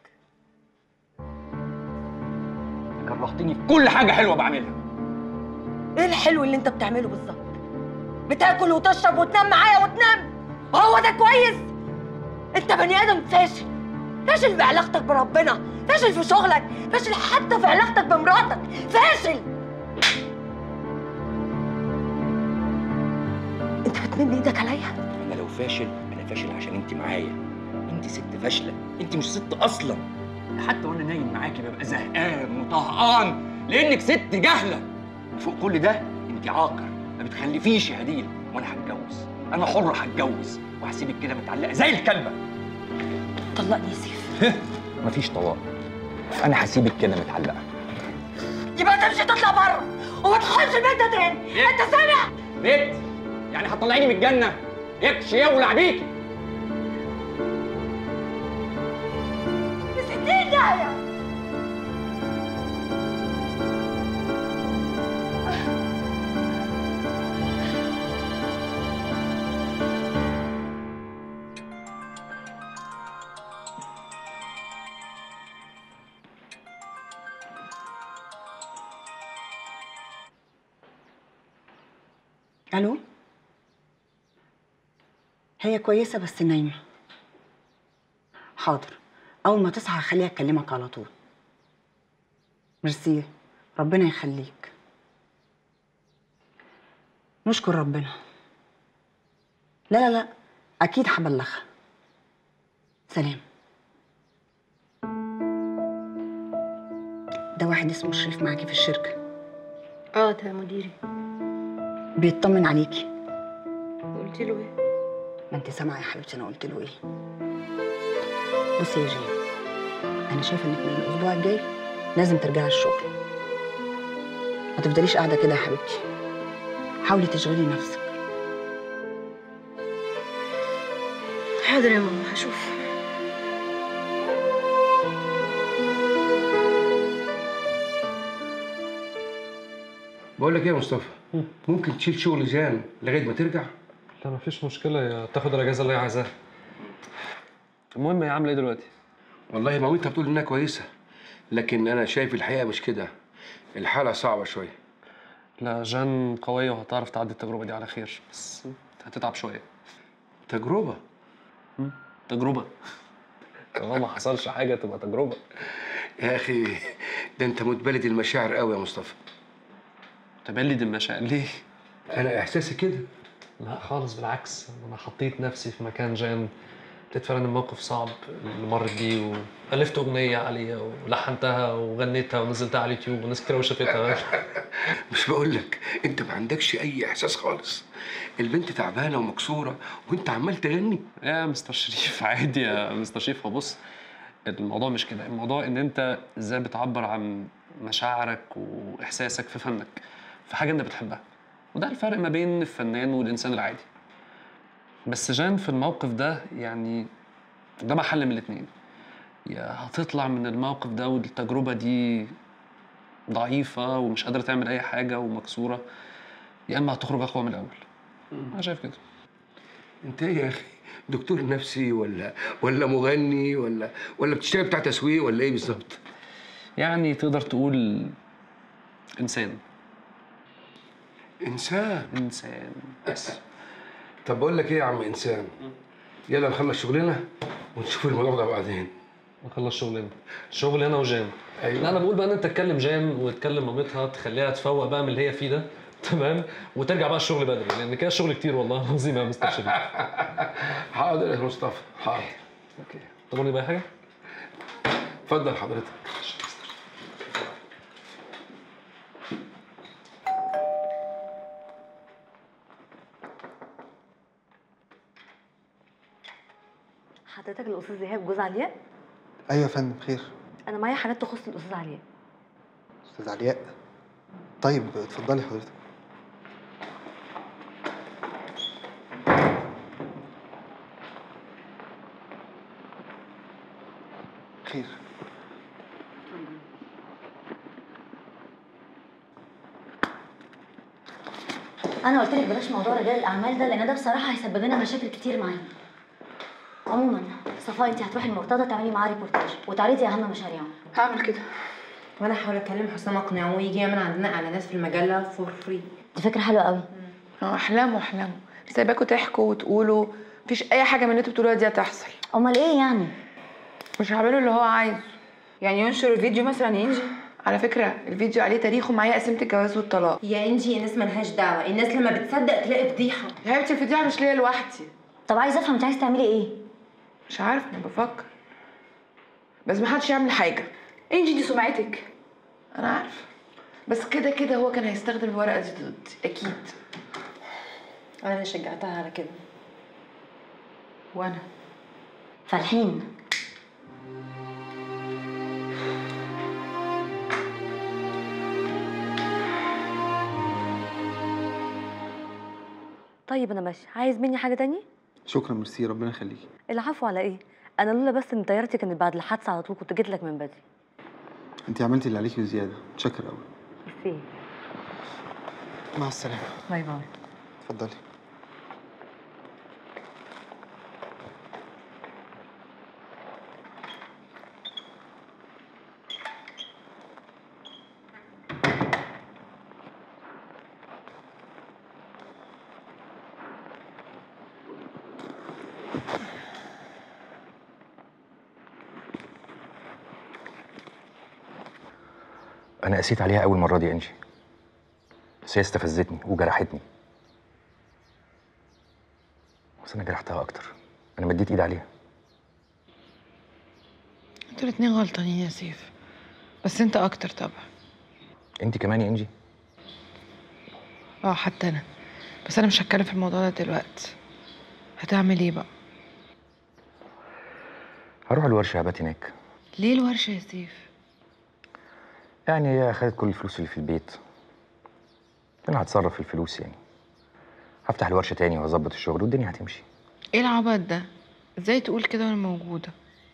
Speaker 13: كرهتني في كل حاجه حلوه بعملها.
Speaker 4: ايه الحلو اللي انت بتعمله بالظبط؟ بتاكل وتشرب وتنام معايا وتنام، هو ده كويس؟ انت بني ادم فاشل، فاشل في علاقتك بربنا، فاشل في شغلك، فاشل حتى في علاقتك بمراتك، فاشل. انت بتمد ايدك عليا؟
Speaker 13: انا لو فاشل انا فاشل عشان انت معايا. انت ست فاشله، انت مش ست اصلا. حتى وانا نايم معاكي ببقى زهقان وطهقان لانك ست جهله. وفوق كل ده انت عاقر، ما بتخلفيش يا هديل. وانا هتجوز، انا حر هتجوز، وهسيبك كده متعلقه زي الكلبه.
Speaker 4: طلقني يا سيف.
Speaker 13: مفيش طلاق، انا هسيبك كده متعلقه.
Speaker 4: يبقى تمشي تطلع بره وما تدخلش البيت ده تاني، انت سامع؟
Speaker 13: بيت؟ يعني هتطلعيني من الجنه؟ يكش يولع بيكي.
Speaker 4: في 60 داهيه.
Speaker 12: الو، هي كويسه بس نايمه. حاضر، اول ما تصحى هخليها تكلمك على طول. ميرسي، ربنا يخليك. نشكر ربنا. لا لا لا، اكيد هبلغها. سلام. ده واحد اسمه شريف معاكي في الشركه.
Speaker 15: ده مديري.
Speaker 12: بيطمن عليكي.
Speaker 15: قلت له ايه؟
Speaker 12: ما انت سامعه يا حبيبتي انا قلت له ايه. بصي يا جين، انا شايفه انك من الاسبوع الجاي لازم ترجعي الشغل. ما تفضليش قاعده كده يا حبيبتي، حاولي تشغلي نفسك.
Speaker 15: حاضر يا ماما، هشوف.
Speaker 19: بقول لك ايه يا مصطفى، ممكن تشيل شغل جان لغايه ما ترجع؟
Speaker 20: لا مفيش مشكله، يا تاخد الاجازه اللي هي عايزاها. المهم هي عامله ايه دلوقتي؟
Speaker 19: والله مامتها بتقول انها كويسه، لكن انا شايف الحقيقه مش كده، الحاله صعبه شويه.
Speaker 20: لا جان قويه وهتعرف تعدي التجربه دي على خير، بس هتتعب شويه.
Speaker 19: تجربه؟
Speaker 20: تجربه. طالما ما حصلش حاجه تبقى تجربه.
Speaker 19: يا اخي ده انت متبلد المشاعر قوي يا مصطفى.
Speaker 20: تبلد المشاعر ليه؟
Speaker 19: انا احساسي كده.
Speaker 20: لا خالص، بالعكس، انا حطيت نفسي في مكان جان، لقيت فعلا الموقف صعب اللي مرت بيه، والفت اغنيه عليها ولحنتها وغنيتها ونزلتها على اليوتيوب وناس كتير شافتها.
Speaker 19: مش بقول لك انت ما عندكش اي احساس خالص؟ البنت تعبانه ومكسوره وانت عمال تغني.
Speaker 20: يا مستر شريف عادي يا مستر شريف. بص، الموضوع مش كده، الموضوع ان انت ازاي بتعبر عن مشاعرك واحساسك في فنك، في حاجه انت بتحبها، وده الفرق ما بين الفنان والانسان العادي. بس جان في الموقف ده يعني قدامها حل من الاتنين، يا هتطلع من الموقف ده والتجربه دي ضعيفه ومش قادره تعمل اي حاجه ومكسوره، يا اما هتخرج اقوى من الاول. انا شايف كده.
Speaker 19: انت ايه يا اخي، دكتور نفسي ولا مغني ولا بتشتغل بتاع تسويق ولا ايه بالظبط؟
Speaker 20: يعني تقدر تقول انسان.
Speaker 19: انسان
Speaker 20: بس.
Speaker 19: طب بقول لك ايه يا عم انسان، يلا نخلص شغلنا ونشوف الموضوع ده بعدين.
Speaker 20: نخلص شغلنا وجان.
Speaker 19: أيوة.
Speaker 20: لا انا بقول بقى ان انت تكلم جان وتكلم مامتها تخليها تفوق بقى من اللي هي فيه ده، تمام، وترجع بقى الشغل بدري، لان كده الشغل كتير والله العظيم يا مستر شريف.
Speaker 19: حاضر يا مصطفى، حاضر.
Speaker 20: اوكي، طمني بقى حاجه.
Speaker 19: اتفضل حضرتك.
Speaker 21: حضرتك الاستاذ ايهاب جوز علياء؟
Speaker 3: ايوه يا فندم، خير.
Speaker 21: انا معايا حاجات تخص الاستاذ علياء.
Speaker 3: استاذ علياء؟ طيب اتفضلي حضرتك. خير.
Speaker 24: انا قلت لك بلاش موضوع رجال الاعمال ده، لان ده بصراحه هيسبب لنا مشاكل كتير معانا. عموما صفاء، انت هتروحي المرتضى تعملي معاه ريبورتاج وتعرضي اهم مشاريعه.
Speaker 25: هعمل كده. وانا هحاول اكلم حسام اقنعه ويجي يعمل عندنا اعلانات في المجله فور فري.
Speaker 24: دي فكره حلوه قوي.
Speaker 25: احلاموا سايباكوا تحكوا وتقولوا، مفيش اي حاجه من اللي انتوا بتقولوها دي هتحصل.
Speaker 24: امال ايه يعني؟
Speaker 25: مش هعمله اللي هو عايزه. يعني ينشر الفيديو مثلا يا انجي. على فكره الفيديو عليه تاريخ ومعايا قسيمه الجواز والطلاق. يا انجي الناس مالهاش دعوه، الناس لما بتصدق تلاقي فضيحه. يا حبيبتي الفضيحه مش ليا لوحدي.
Speaker 24: طب عايزه افهم انت عايزه تعملي ايه؟
Speaker 25: مش عارفه، انا بفكر، بس محدش يعمل حاجه. انجي دي سمعتك. انا عارفه، بس كده كده هو كان هيستخدم الورقه دي ضدي اكيد. انا اللي شجعتها على كده. وانا
Speaker 24: فالحين
Speaker 26: طيب انا ماشي. عايز مني حاجه تاني؟
Speaker 3: شكرا، ميرسي، ربنا يخليكي.
Speaker 26: العفو على ايه؟ انا لولا بس ان طيارتي كانت بعد الحادثه على طول كنت جيت لك من بدري.
Speaker 3: انت عملتي اللي عليكي وزياده، متشكر قوي.
Speaker 26: ميرسي.
Speaker 3: مع السلامه.
Speaker 26: باي باي.
Speaker 3: اتفضلي.
Speaker 13: انا قسيت عليها اول مره دي انجي، بس هي استفزتني وجرحتني. بس انا جرحتها اكتر، انا مديت ايدي عليها.
Speaker 25: انتوا الاتنين غلطانين يا سيف، بس انت اكتر طبعا.
Speaker 13: انت كمان يا انجي؟
Speaker 25: حتى انا، بس انا مش هتكلم في الموضوع ده دلوقتي. هتعمل ايه بقى؟
Speaker 13: هروح الورشه هبات هناك.
Speaker 25: ليه الورشه يا سيف؟
Speaker 13: يعني هي اخدت كل الفلوس اللي في البيت، انا هتصرف في الفلوس يعني. هفتح الورشه تاني وهظبط الشغل والدنيا هتمشي.
Speaker 25: ايه العبط ده؟ ازاي تقول كده وانا موجوده؟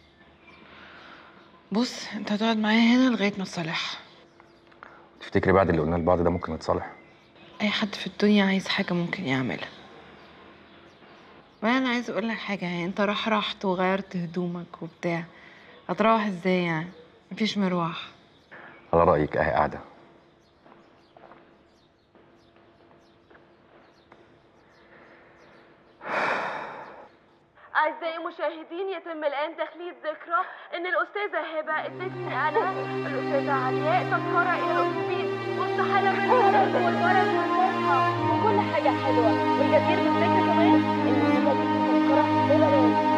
Speaker 25: بص، انت هتقعد معايا هنا لغايه ما تصالحها.
Speaker 13: تفتكري بعد اللي قلناه لبعض ده ممكن نتصالح؟
Speaker 25: اي حد في الدنيا عايز حاجه ممكن يعملها. ما انا عايز اقول لك حاجه، يعني انت رحت وغيرت هدومك وبتاع، هتروح ازاي يعني؟ مفيش مروح.
Speaker 13: على رايك اهي قاعده.
Speaker 15: أعزائي المشاهدين، يتم الآن تخليد ذكرى إن الأستاذة هبة ادتني أنا الأستاذة علياء تذكرة إلى الأتوبيس مستحالة بالمرض والمرض والمرضى وكل حاجة حلوة، والجدير بالذكر كمان إن هبة ادتني تذكرة ببلاش.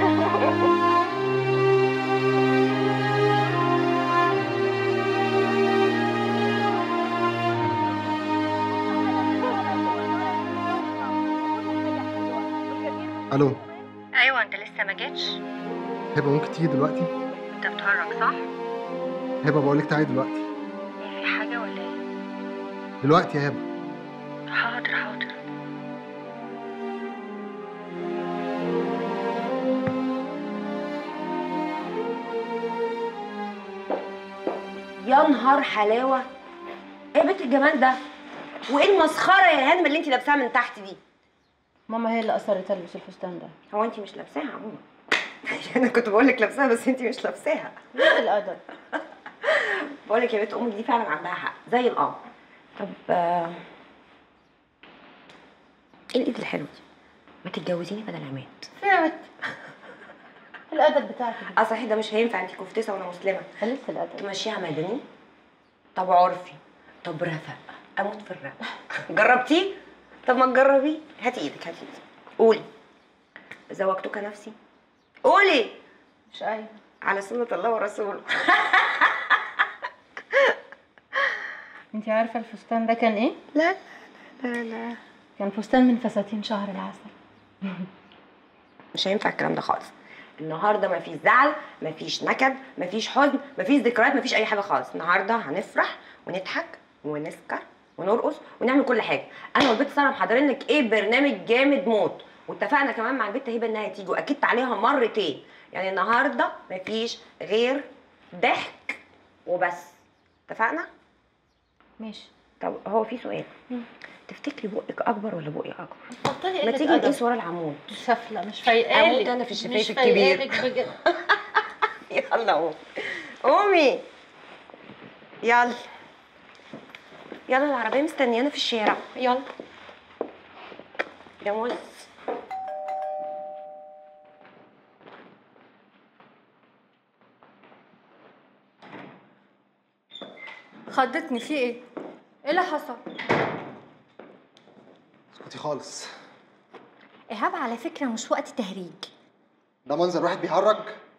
Speaker 3: الو.
Speaker 4: ايوه انت لسه ما جيتش؟
Speaker 3: هبه ممكن تيجي دلوقتي؟
Speaker 4: انت بتهرج صح؟
Speaker 3: هبه بقول لك تعالي دلوقتي.
Speaker 4: ايه في حاجه ولا ايه؟
Speaker 3: دلوقتي يا هبه.
Speaker 4: حاضر حاضر.
Speaker 22: يا نهار حلاوه، ايه بنت الجمال ده؟ وايه المسخره يا هانم اللي انت لابساها من تحت دي؟
Speaker 1: ماما هي اللي اصرت البس الفستان ده.
Speaker 22: هو انت مش لابساها عموما؟ انا كنت بقول لك لابساها بس انت مش لابساها.
Speaker 1: ايه الادب؟
Speaker 22: بقول لك يا بنت امك دي فعلا عندها حق زي القمر. طب ايه الايد الحلوه دي؟ ما تتجوزيني بدل عماد.
Speaker 1: فهمت. الادب بتاعك
Speaker 22: صحيح ده مش هينفع، انت كفتسه وانا مسلمه.
Speaker 1: خليك في الادب.
Speaker 22: تمشيها مدني؟ طب عرفي؟ طب رفق؟ اموت في الرفق. جربتيه؟ طب ما تجربيه. هاتي ايدك هاتي ايدك. قولي زوجتك نفسي. قولي.
Speaker 1: مش قايله.
Speaker 22: على سنة الله ورسوله.
Speaker 1: انتي عارفه الفستان ده كان ايه؟
Speaker 22: لا لا لا لا،
Speaker 1: كان فستان من فساتين شهر العسل.
Speaker 22: مش هينفع الكلام ده خالص. النهارده مفيش زعل، مفيش نكد، مفيش حزن، مفيش ذكريات، مفيش اي حاجه خالص. النهارده هنفرح ونضحك ونسكر ونرقص ونعمل كل حاجه. انا والبت ساره محضرين لك ايه برنامج جامد موت، واتفقنا كمان مع البت هبه انها تيجي، واكدت عليها مرتين. يعني النهارده مفيش غير ضحك وبس. اتفقنا؟
Speaker 1: ماشي.
Speaker 22: طب هو في سؤال، تفتكري بقك اكبر ولا بقي اكبر؟
Speaker 1: بطلي
Speaker 22: ما تيجي نقيس ورا العمود.
Speaker 1: سفله مش فايقالك.
Speaker 22: اموت انا في الشفايف
Speaker 1: مش
Speaker 22: الكبير.
Speaker 1: فايقالك بجد.
Speaker 22: يلا قومي قومي يلا يلا، العربيه مستنيانا في الشارع. يلا يا موز.
Speaker 18: خضتني في ايه؟ ايه اللي حصل؟
Speaker 3: اسكتي خالص.
Speaker 18: ايهاب على فكره مش وقت تهريج.
Speaker 3: ده منظر واحد بيهرج؟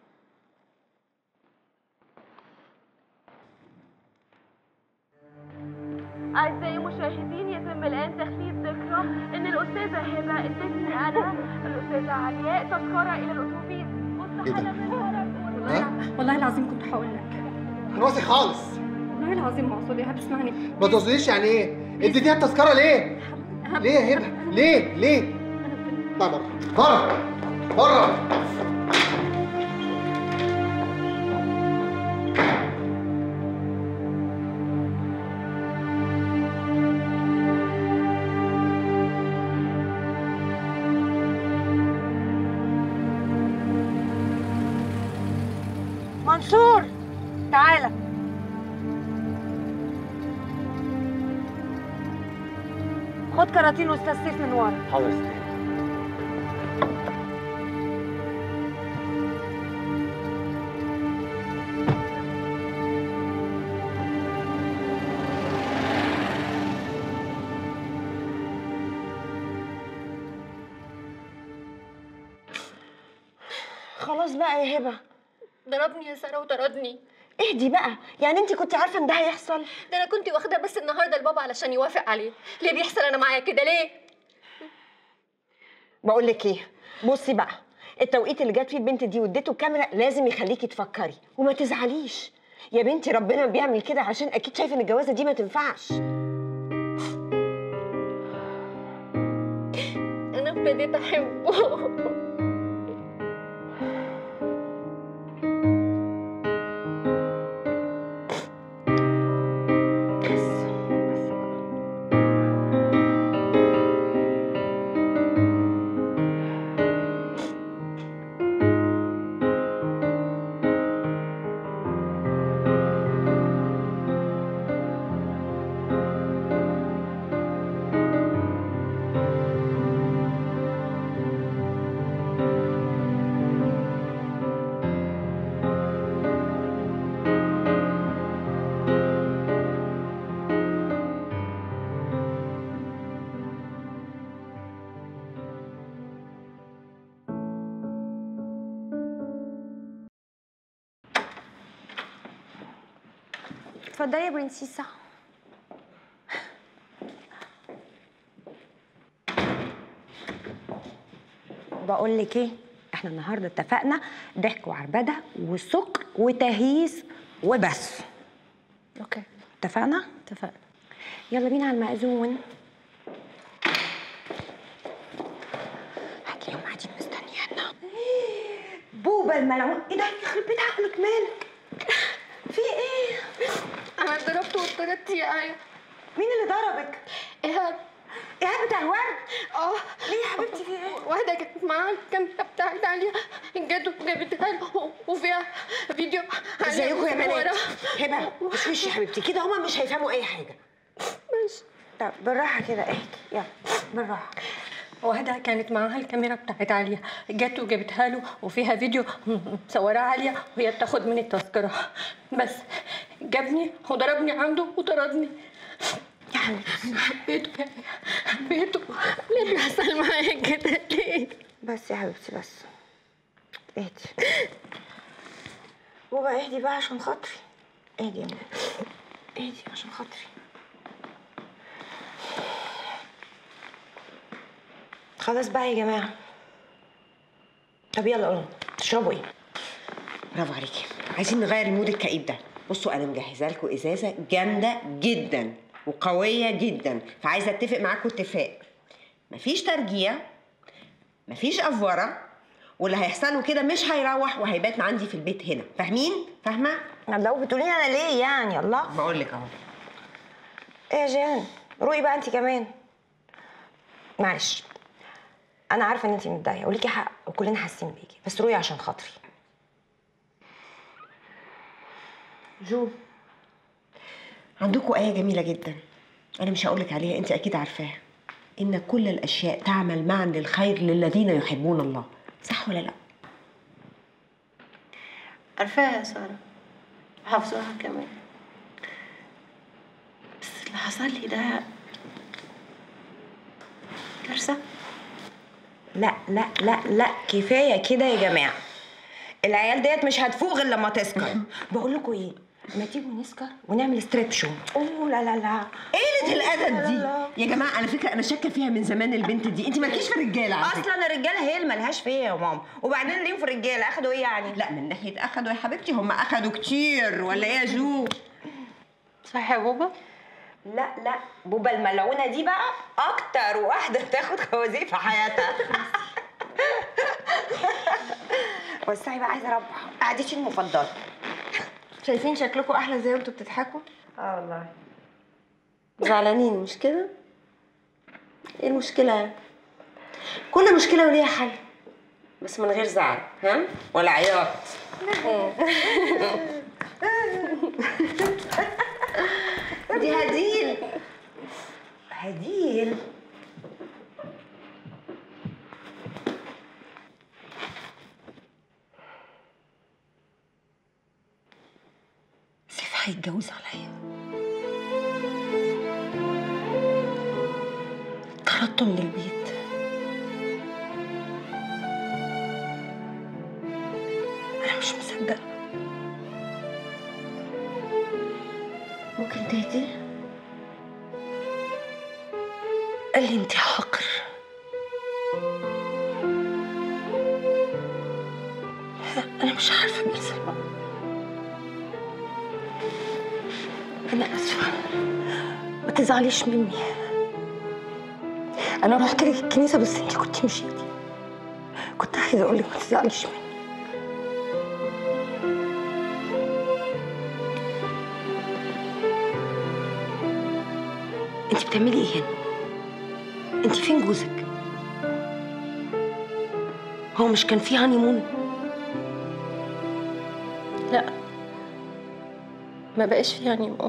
Speaker 15: أعزائي المشاهدين، يتم الآن تخليد ذكرى إن الأستاذة هبة ادتني أنا الأستاذة علياء تذكرة إلى الأتوبيس مستحالة بالمرض.
Speaker 18: والله العظيم كنت هقول لك.
Speaker 3: راسي خالص.
Speaker 18: والله العظيم ما اقصد. ايهاب اسمعني.
Speaker 3: ما تقصديش يعني ايه؟ اديتيها التذكره ليه؟ ليه يا هبه؟ ليه؟ اطلع بره بره بره.
Speaker 22: منصور تعالى. خد كراتين استاذ سيف من ورا.
Speaker 13: حاضر يا ستي.
Speaker 22: خلاص بقى يا هبه.
Speaker 15: ضربني يا ساره وطردني.
Speaker 22: اهدي بقى، يعني انت كنت عارفه ان ده هيحصل؟
Speaker 15: ده انا كنت واخده بس النهارده لبابا علشان يوافق عليه. ليه بيحصل انا معايا كده ليه؟
Speaker 22: بقول لك ايه، بصي بقى، التوقيت اللي جت فيه البنت دي واديته الكاميرا لازم يخليكي تفكري وما تزعليش يا بنتي. ربنا بيعمل كده عشان اكيد شايف ان الجوازه دي ما تنفعش.
Speaker 15: انا ابتديت احبه.
Speaker 22: اتفضلي يا برنسيسة. بقول لك ايه، احنا النهارده اتفقنا ضحك وعربده وسكر وتهييس وبس.
Speaker 15: اوكي
Speaker 22: اتفقنا؟
Speaker 15: اتفقنا.
Speaker 22: يلا بينا على المأذون. هتلاقيهم قاعدين مستنيانا. بوبا الملعون، ايه ده؟ يخرب بيت عقلك، مالك؟ في ايه؟
Speaker 15: انا اتضربت واتطردت يا آية.
Speaker 22: مين اللي ضربك؟
Speaker 15: ايهاب.
Speaker 22: ايهاب بتاع الورد؟
Speaker 15: اه.
Speaker 22: ليه يا حبيبتي في ايه؟
Speaker 15: واحدة كانت معاها الكاميرا بتاعت عليا، جت وجابتها له وفيها فيديو عليا.
Speaker 22: ازيكم يا بنات؟ هبه وشوشي يا حبيبتي، كده هما مش هيفهموا اي حاجة.
Speaker 15: ماشي.
Speaker 22: طب بالراحة كده اهدي، يلا بالراحة.
Speaker 15: واحدة كانت معاها الكاميرا بتاعت عليا، جت وجابتها له وفيها فيديو مصوراه عليا وهي بتاخد مني التذكرة، بس جابني وضربني عنده وطردني.
Speaker 22: يا حبيبتي
Speaker 15: حبيته يا حبيته. ليه بيحصل معايا كده ليه؟
Speaker 22: بس يا حبيبتي بس اهدي. بابا اهدي بقى عشان خاطري. اهدي يا ماما، اهدي عشان خاطري. خلاص بقى يا جماعة. طب يلا قولوا تشربوا ايه؟ برافو عليكي، عايزين نغير المود الكئيب ده. بصوا انا مجهزه لكم ازازه جامده جدا وقويه جدا، فعايزه اتفق معاكم اتفاق. مفيش ترجيع، مفيش افوره، واللي هيحصل له كده مش هيروح وهيبات عندي في البيت هنا. فاهمين؟ فاهمه؟ لو بتقولي انا ليه يعني؟ الله بقول لك اهو. ايه يا جيهان؟ روقي بقى انت كمان. معلش انا عارفه ان انت متضايقه وليكي حق وكلنا حاسين بيكي، بس روقي عشان خاطري. جو، عندكم آية جميلة جدا أنا مش هقولك عليها، أنت أكيد عارفاها. إن كل الأشياء تعمل معا للخير للذين يحبون الله، صح ولا لأ؟
Speaker 1: عارفاها يا سارة، حافظاها كمان، بس اللي حصل لي ده كارثة.
Speaker 22: لا لا لا لا، كفاية كده يا جماعة. العيال ديت مش هتفوق غير لما تسكر. بقول لكم ايه، ما تيجوا نسكر ونعمل ستريب شو. اوه لا لا لا، قلة الادب دي يا جماعه. على فكره انا شاكه فيها من زمان البنت دي. انت مالكيش في الرجاله على فكره. اصلا الرجاله هي اللي مالهاش فيا يا ماما. وبعدين ليه في الرجاله اخدوا ايه يعني؟ لا من ناحيه اخدوا يا حبيبتي، هم اخدوا كتير ولا ايه يا جو؟
Speaker 1: صح يا بابا؟
Speaker 22: لا لا، بوبا الملعونه دي بقى اكتر واحده تاخد خوازيق في حياتها. وسعي بقى، عايزه اربح. قعدتي المفضله. شايفين شكلكم احلى ازاي وانتوا بتضحكوا؟ اه والله. زعلانين مش كده؟ ايه المشكله يعني؟ كل مشكله وليها حل، بس من غير زعل، ها؟ ولا عياط. دي هديل. هديل سيف هيتجوز عليا. طردته من البيت. انا مش مصدقه.
Speaker 4: ممكن تهدي؟ قال لي انت حقر. انا مش عارفه مين سلمى. انا اسفه، ما تزعليش مني. انا رحت لك الكنيسه بس انت كنت مشيتي. كنت عايزه اقول لك ما تزعليش مني. انت بتعملي ايه هنا؟ انت فين جوزك؟ هو مش كان فيه هانيمون؟
Speaker 15: لا، ما بقاش فيه هانيمون.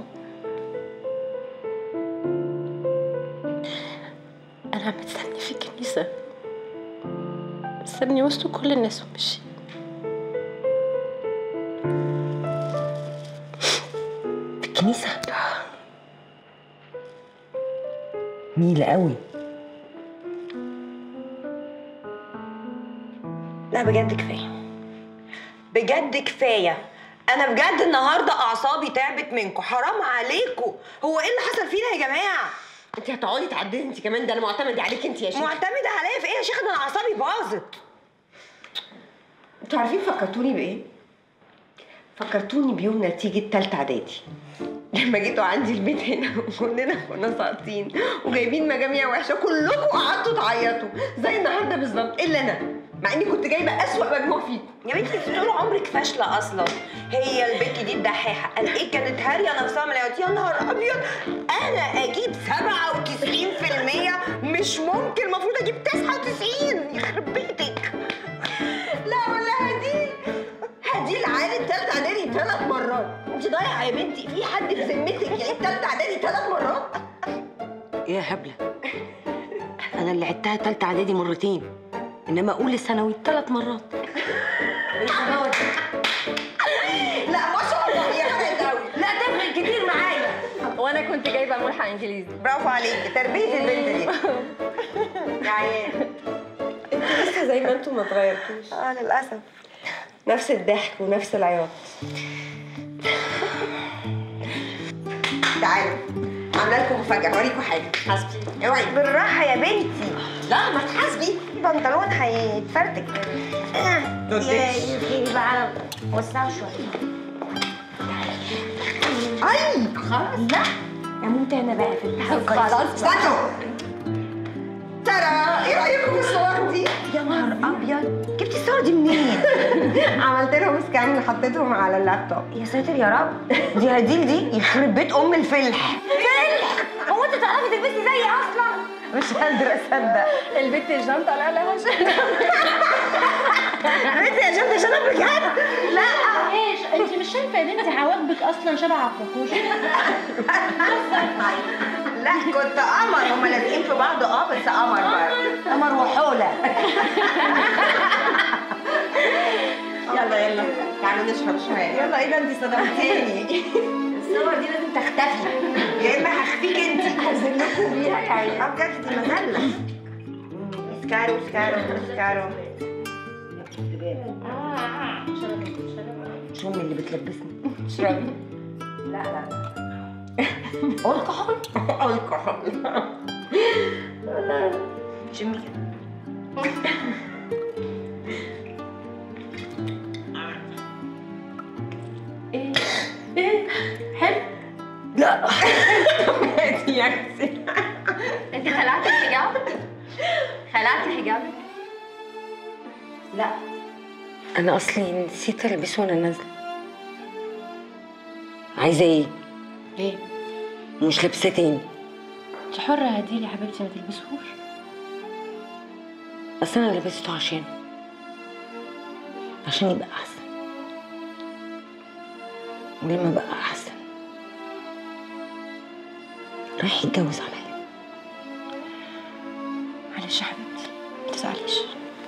Speaker 15: انا عم بستني في الكنيسه، بستني وسط كل الناس ومشي.
Speaker 4: في الكنيسه؟ جميلة قوي. لا بجد كفايه، بجد كفايه. انا بجد النهارده اعصابي تعبت منكم، حرام عليكم. هو ايه اللي حصل فينا يا جماعه؟ انت هتقعدي تعدلي انت كمان؟ ده انا معتمده عليك انت يا شيخه. معتمده عليا في ايه يا شيخه؟ ده انا اعصابي باظت. انتوا عارفين فكرتوني بايه؟ فكرتوني بيوم نتيجه تالتة اعدادي لما جيتوا عندي البيت هنا وكلنا كنا ساقطين وجايبين مجاميع وحشه، كلكم قعدتوا تعيطوا زي النهارده بالظبط الا انا، مع اني كنت جايبه اسوأ مجموع فيكم. يا بنتي انت طول عمرك فاشله اصلا. هي البت دي الدحيحه قال ايه، كانت هاريه نفسها من العياط. يا نهار ابيض، انا اجيب 97%؟ مش ممكن، المفروض اجيب 99. يخرب بيتك. لا والله هدي العيال التالتة اعدادي 3 مرات. انت ضايعه يا بنتي، في حد في ذمتك يعيد تالتة اعدادي 3 مرات؟ ايه يا هبله، انا اللي عدتها تالتة اعدادي مرتين، انما اولى ثانوي 3 مرات. لا ما شاء الله يا فرقت قوي. لا تفرق كتير معايا.
Speaker 11: وانا كنت جايبه ملحق انجليزي.
Speaker 4: برافو عليكي، تربيه البنت دي. يا عيال انتوا لسه زي ما انتوا، ما اتغيرتوش. للاسف نفس الضحك ونفس العياط. تعالوا عامله لكم مفاجاه، هوريكم حاجه. حاسبي. اوعي بالراحه يا بنتي. لا ما تحاسبي، البنطلون هيتفرتك. يا بقى وسعوا شويه. اي خلاص. لا اموت انا بقى في التحقيق. خلاص استنوا. ترى ايه رايكم في الصور دي؟ يا نهار ابيض، جبتي الصور دي منين؟ عملت لهم سكان وحطيتهم على اللابتوب. يا ساتر يا رب، دي هديل دي يخرب بيت ام الفلح. فلح؟ هو انت تعرفي تلبسي زيي اصلا؟ مش قادره اصدق.
Speaker 11: البت الجنطه لا لا شنب.
Speaker 4: بنتي يا جنطه شنب بجد؟ لا
Speaker 18: ايش انت مش شايفه ان انت حواجبك اصلا شبه عفروكوش؟
Speaker 4: لا كنت قمر، هما لازقين في بعض بس قمر برضه، قمر وحوله. يلا تعالوا نشرب شويه. يلا ايه ده انت صدمتيني. الصور دي لازم تختفي، يا اما هخفيك انت. هذلكوا بيها يا عيال. بجد دي مذله. اسكارو اسكارو اسكارو. مش امي اللي بتلبسني. اشربي. لا الكحول. الكحول. شمي كده.
Speaker 15: ايه حلو؟
Speaker 4: لا يا اختي
Speaker 11: انت خلعتي الحجاب؟ خلعتي حجابك؟
Speaker 4: لا انا اصلي نسيت البسه وانا نازله. عايزه ايه؟
Speaker 15: ايه؟
Speaker 4: مش لابسه تاني.
Speaker 15: انت حرة هديلي يا حبيبتي، ما تلبسهوش.
Speaker 4: بس انا لبسته عشان يبقى احسن. ولما بقى احسن رايح يتجوز عليا.
Speaker 15: معلش يا حبيبتي ما تزعليش.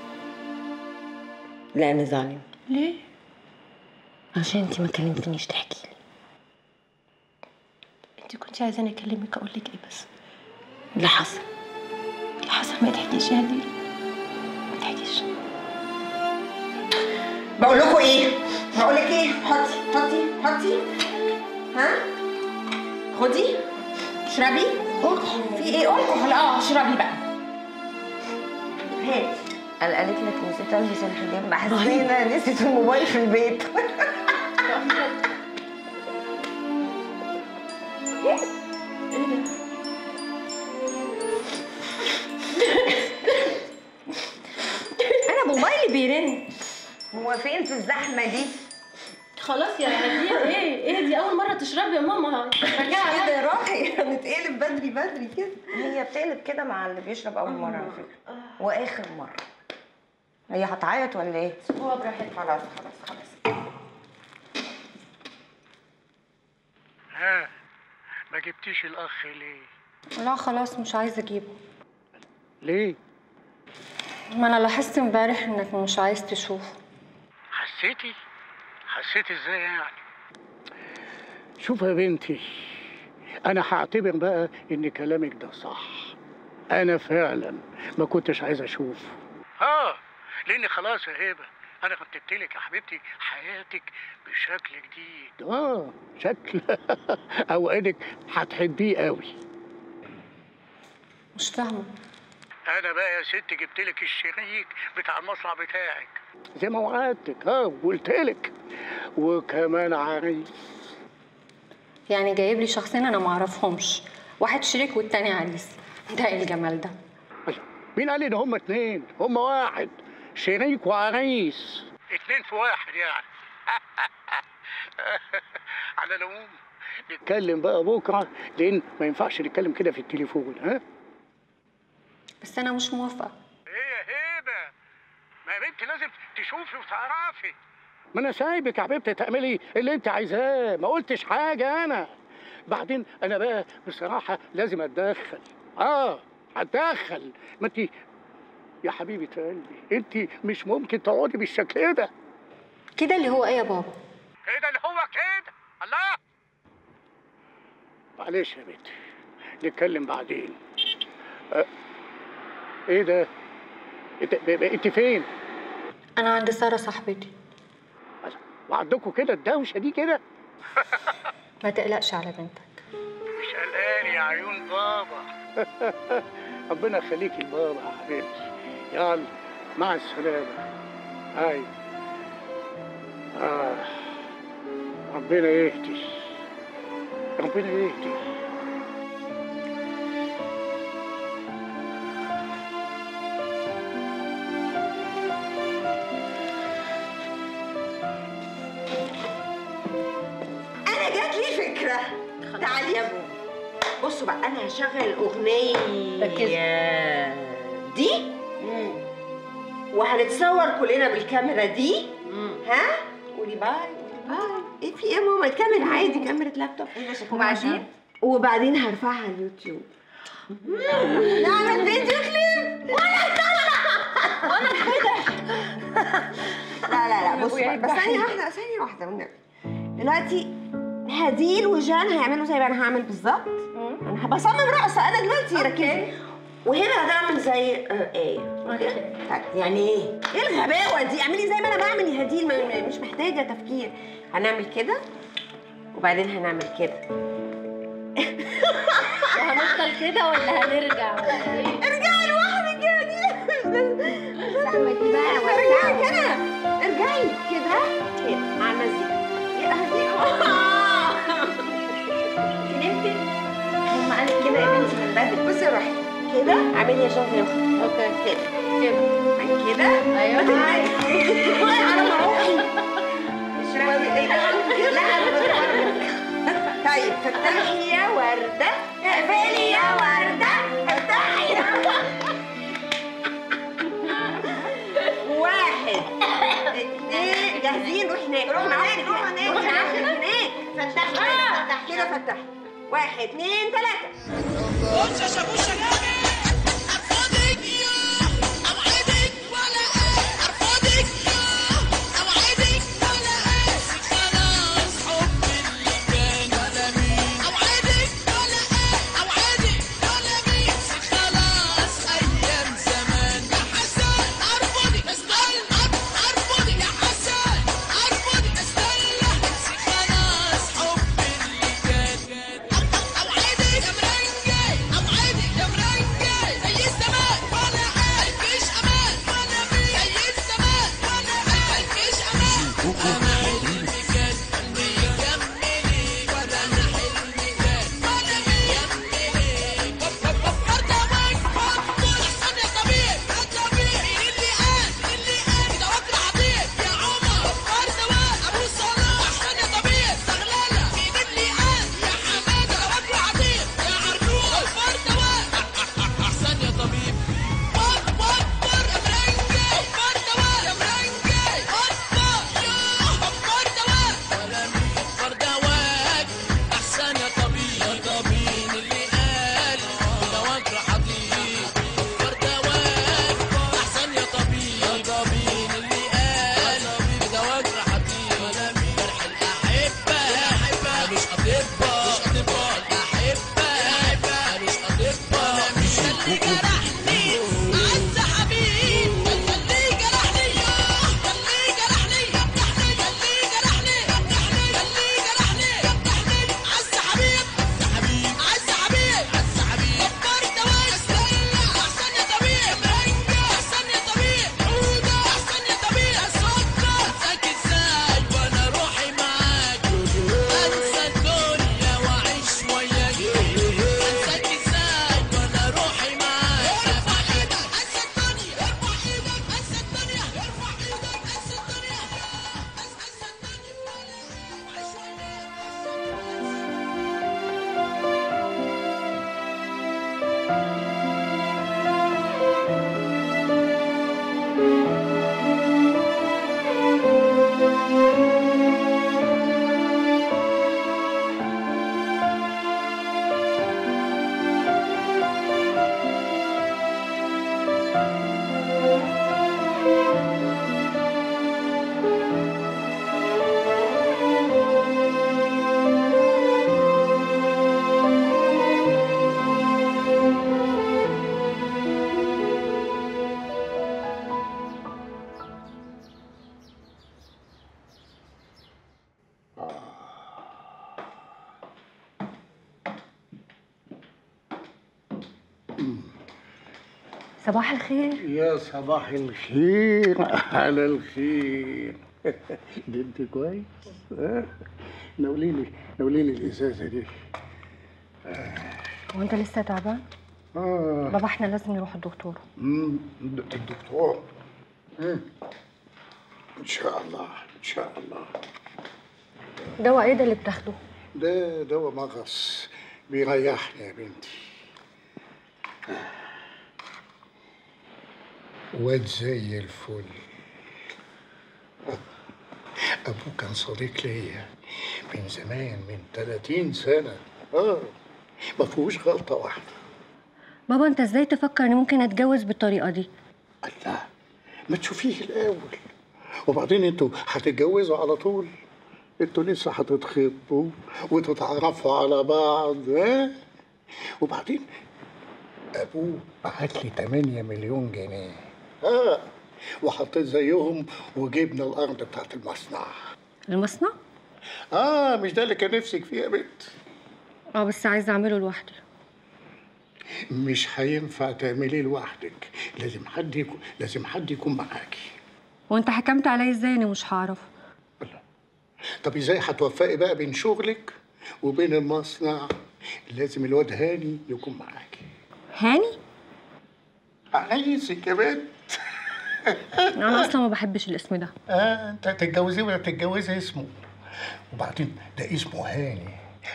Speaker 4: لا انا زعلانه.
Speaker 15: ليه؟
Speaker 4: عشان انتي ما كلمتنيش تحكي لي.
Speaker 15: انت كنت عايزاني اكلمك اقول لك ايه بس؟
Speaker 4: اللي حصل
Speaker 15: ما تحكيش يا هديل، ما تحكيش.
Speaker 4: بقول لكم ايه؟
Speaker 22: هقول لك ايه، حطي ها، خدي اشربي. في ايه قولي؟ اشربي بقى. هات. قالت لك نسيت البس الحجاب، حسينا نسيت الموبايل في البيت. انا موبايلي بيرن. هو فين في الزحمه دي؟
Speaker 15: خلاص يا هديه. ايه دي اول مره تشربي يا ماما؟
Speaker 22: رجعي كده يا روحي، هنتقلب بدري كده. هي بتقلب كده مع اللي بيشرب اول مره على فكره، واخر مره. هي هتعيط ولا ايه؟
Speaker 15: هو براحتك.
Speaker 22: خلاص.
Speaker 17: ها ما جبتيش الاخ ليه؟
Speaker 11: لا خلاص مش عايزه اجيبه.
Speaker 17: ليه؟
Speaker 11: ما انا لاحظت امبارح انك مش عايز تشوفه.
Speaker 17: حسيتي ازاي يعني؟ شوف يا بنتي، انا هعتبر بقى ان كلامك ده صح. انا فعلا ما كنتش عايز اشوفه. لان خلاص يا هبه انا رتبت لك يا حبيبتي حياتك بشكل جديد. شكل اوعدك هتحبيه قوي.
Speaker 11: مش فاهمه.
Speaker 17: انا بقى يا ست جبت لك الشريك بتاع المصنع بتاعك زي ما وعدتك وقلت لك، وكمان عريس.
Speaker 11: يعني جايب لي شخصين انا ما اعرفهمش، واحد شريك والتاني عريس. ده ايه الجمال ده؟
Speaker 17: مين قال لي ان هما اتنين؟ هما واحد، شريك وعريس. اتنين في واحد يعني. على العموم نتكلم بقى بكره، لان ما ينفعش نتكلم كده في التليفون. ها؟
Speaker 11: بس انا مش موافقه.
Speaker 17: ايه يا هبه؟ ما يا بنتي لازم تشوفي وتعرفي. ما انا سايبك يا حبيبتي تعملي اللي انت عايزاه، ما قلتش حاجه انا. بعدين انا بقى بصراحه لازم اتدخل. اتدخل. ما انت يا حبيبه قلبي انت مش ممكن تقعدي بالشكل ده.
Speaker 11: كده اللي هو ايه يا بابا؟
Speaker 17: كده اللي هو كده. الله. معلش يا بنتي نتكلم بعدين. ايه ده؟ انت فين؟
Speaker 11: انا عند ساره صاحبتي.
Speaker 17: وعندكم كده الدوشه دي كده؟
Speaker 11: ما تقلقش على بنتك.
Speaker 17: مش قلقان يا عيون بابا. ربنا يخليكي لبابا يا حبيبتي. يلا مع السلامه. ربنا يهدي.
Speaker 22: انا جات لي فكره. تعالي يا بابا. بصوا بقى انا هشغل الاغنيه دي وهنتصور كلنا بالكاميرا دي. ها؟ قولي باي. ايه في ايه يا ماما؟ الكاميرا عادي، كاميرا لابتوب. وبعدين هرفعها على اليوتيوب. نعمل فيديو كليب. وانا كده. لا بصوا بس ثانية واحدة والنبي. دلوقتي هديل وجان هيعملوا زي ما انا هعمل بالظبط. انا هبصمم رقصة انا دلوقتي. ركزي. وهنا هتعمل زي ايه. اوكي. يعني ايه الغباوة دي؟ اعملي زي ما انا بعمل يا هديل، مش محتاجة تفكير. هنعمل كده وبعدين هنعمل كده.
Speaker 15: وهنفضل كده ولا هنرجع ولا ايه؟
Speaker 22: ارجعي لوحدك يا هديل.
Speaker 15: زحمتي بقى.
Speaker 22: ارجعي كده. ارجعي كده مع المزيكا. يا هديل. نمتي؟ هم قالت كده يا بنتي من بدري. بصي يا روحي كده اعملي يا شوفي. اوكي كده. ايوه على روحي. اشربي. لا انا بتفرج. طيب فتحي يا ورده، اقفلي يا ورده، افتحي يا واحد اتنين. جاهزين؟ روحي هناك. روحي هناك. فتحي كده. فتحي. 1 2 3. بص يا شابوشه جامد. ارفضك اوعدك ولا ارفضك اوعدك ولا خلاص حب اللي كان ولا مين. اوعدك ولا اوعدك ولا مين. خلاص ايام زمان يا حسن. ارفضك ارفضك يا حسن. ارفضك
Speaker 24: صباح الخير.
Speaker 17: يا صباح الخير على الخير. انت كويس؟ ناوليني الازازه دي.
Speaker 24: هو انت لسه تعبان؟ بابا احنا لازم نروح الدكتور.
Speaker 17: الدكتور؟ ان شاء الله ان شاء الله.
Speaker 24: دواء ايه ده اللي بتاخده؟
Speaker 17: ده دواء مغص بيريحني يا بنتي. واد زي الفل. ابوه كان صديق ليا من زمان، من 30 سنه. ما فيهوش غلطه واحده.
Speaker 24: بابا انت ازاي تفكر ان ممكن اتجوز بالطريقه دي؟
Speaker 17: الله، ما تشوفيه الاول، وبعدين انتوا هتتجوزوا على طول؟ انتوا لسه هتتخطبوا وتتعرفوا على بعض. وبعدين ابوه بعت لي 8 مليون جنيه وحطيت زيهم وجبنا الارض بتاعت المصنع.
Speaker 24: المصنع؟
Speaker 17: مش ده اللي كان نفسك فيه يا بنت؟
Speaker 24: بس عايزه اعمله لوحدي.
Speaker 17: مش هينفع تعمليه لوحدك، لازم حد يكون معاكي.
Speaker 24: وانت حكمت عليا ازاي اني مش هعرف؟
Speaker 17: طب ازاي هتوفقي بقى بين شغلك وبين المصنع؟ لازم الواد هاني يكون معاكي.
Speaker 24: هاني؟
Speaker 17: عايزك يا بنت.
Speaker 24: انا اصلا ما بحبش الاسم ده.
Speaker 17: انت هتتجوزيه ولا تتجوزي اسمه؟ وبعدين ده اسمه هاني.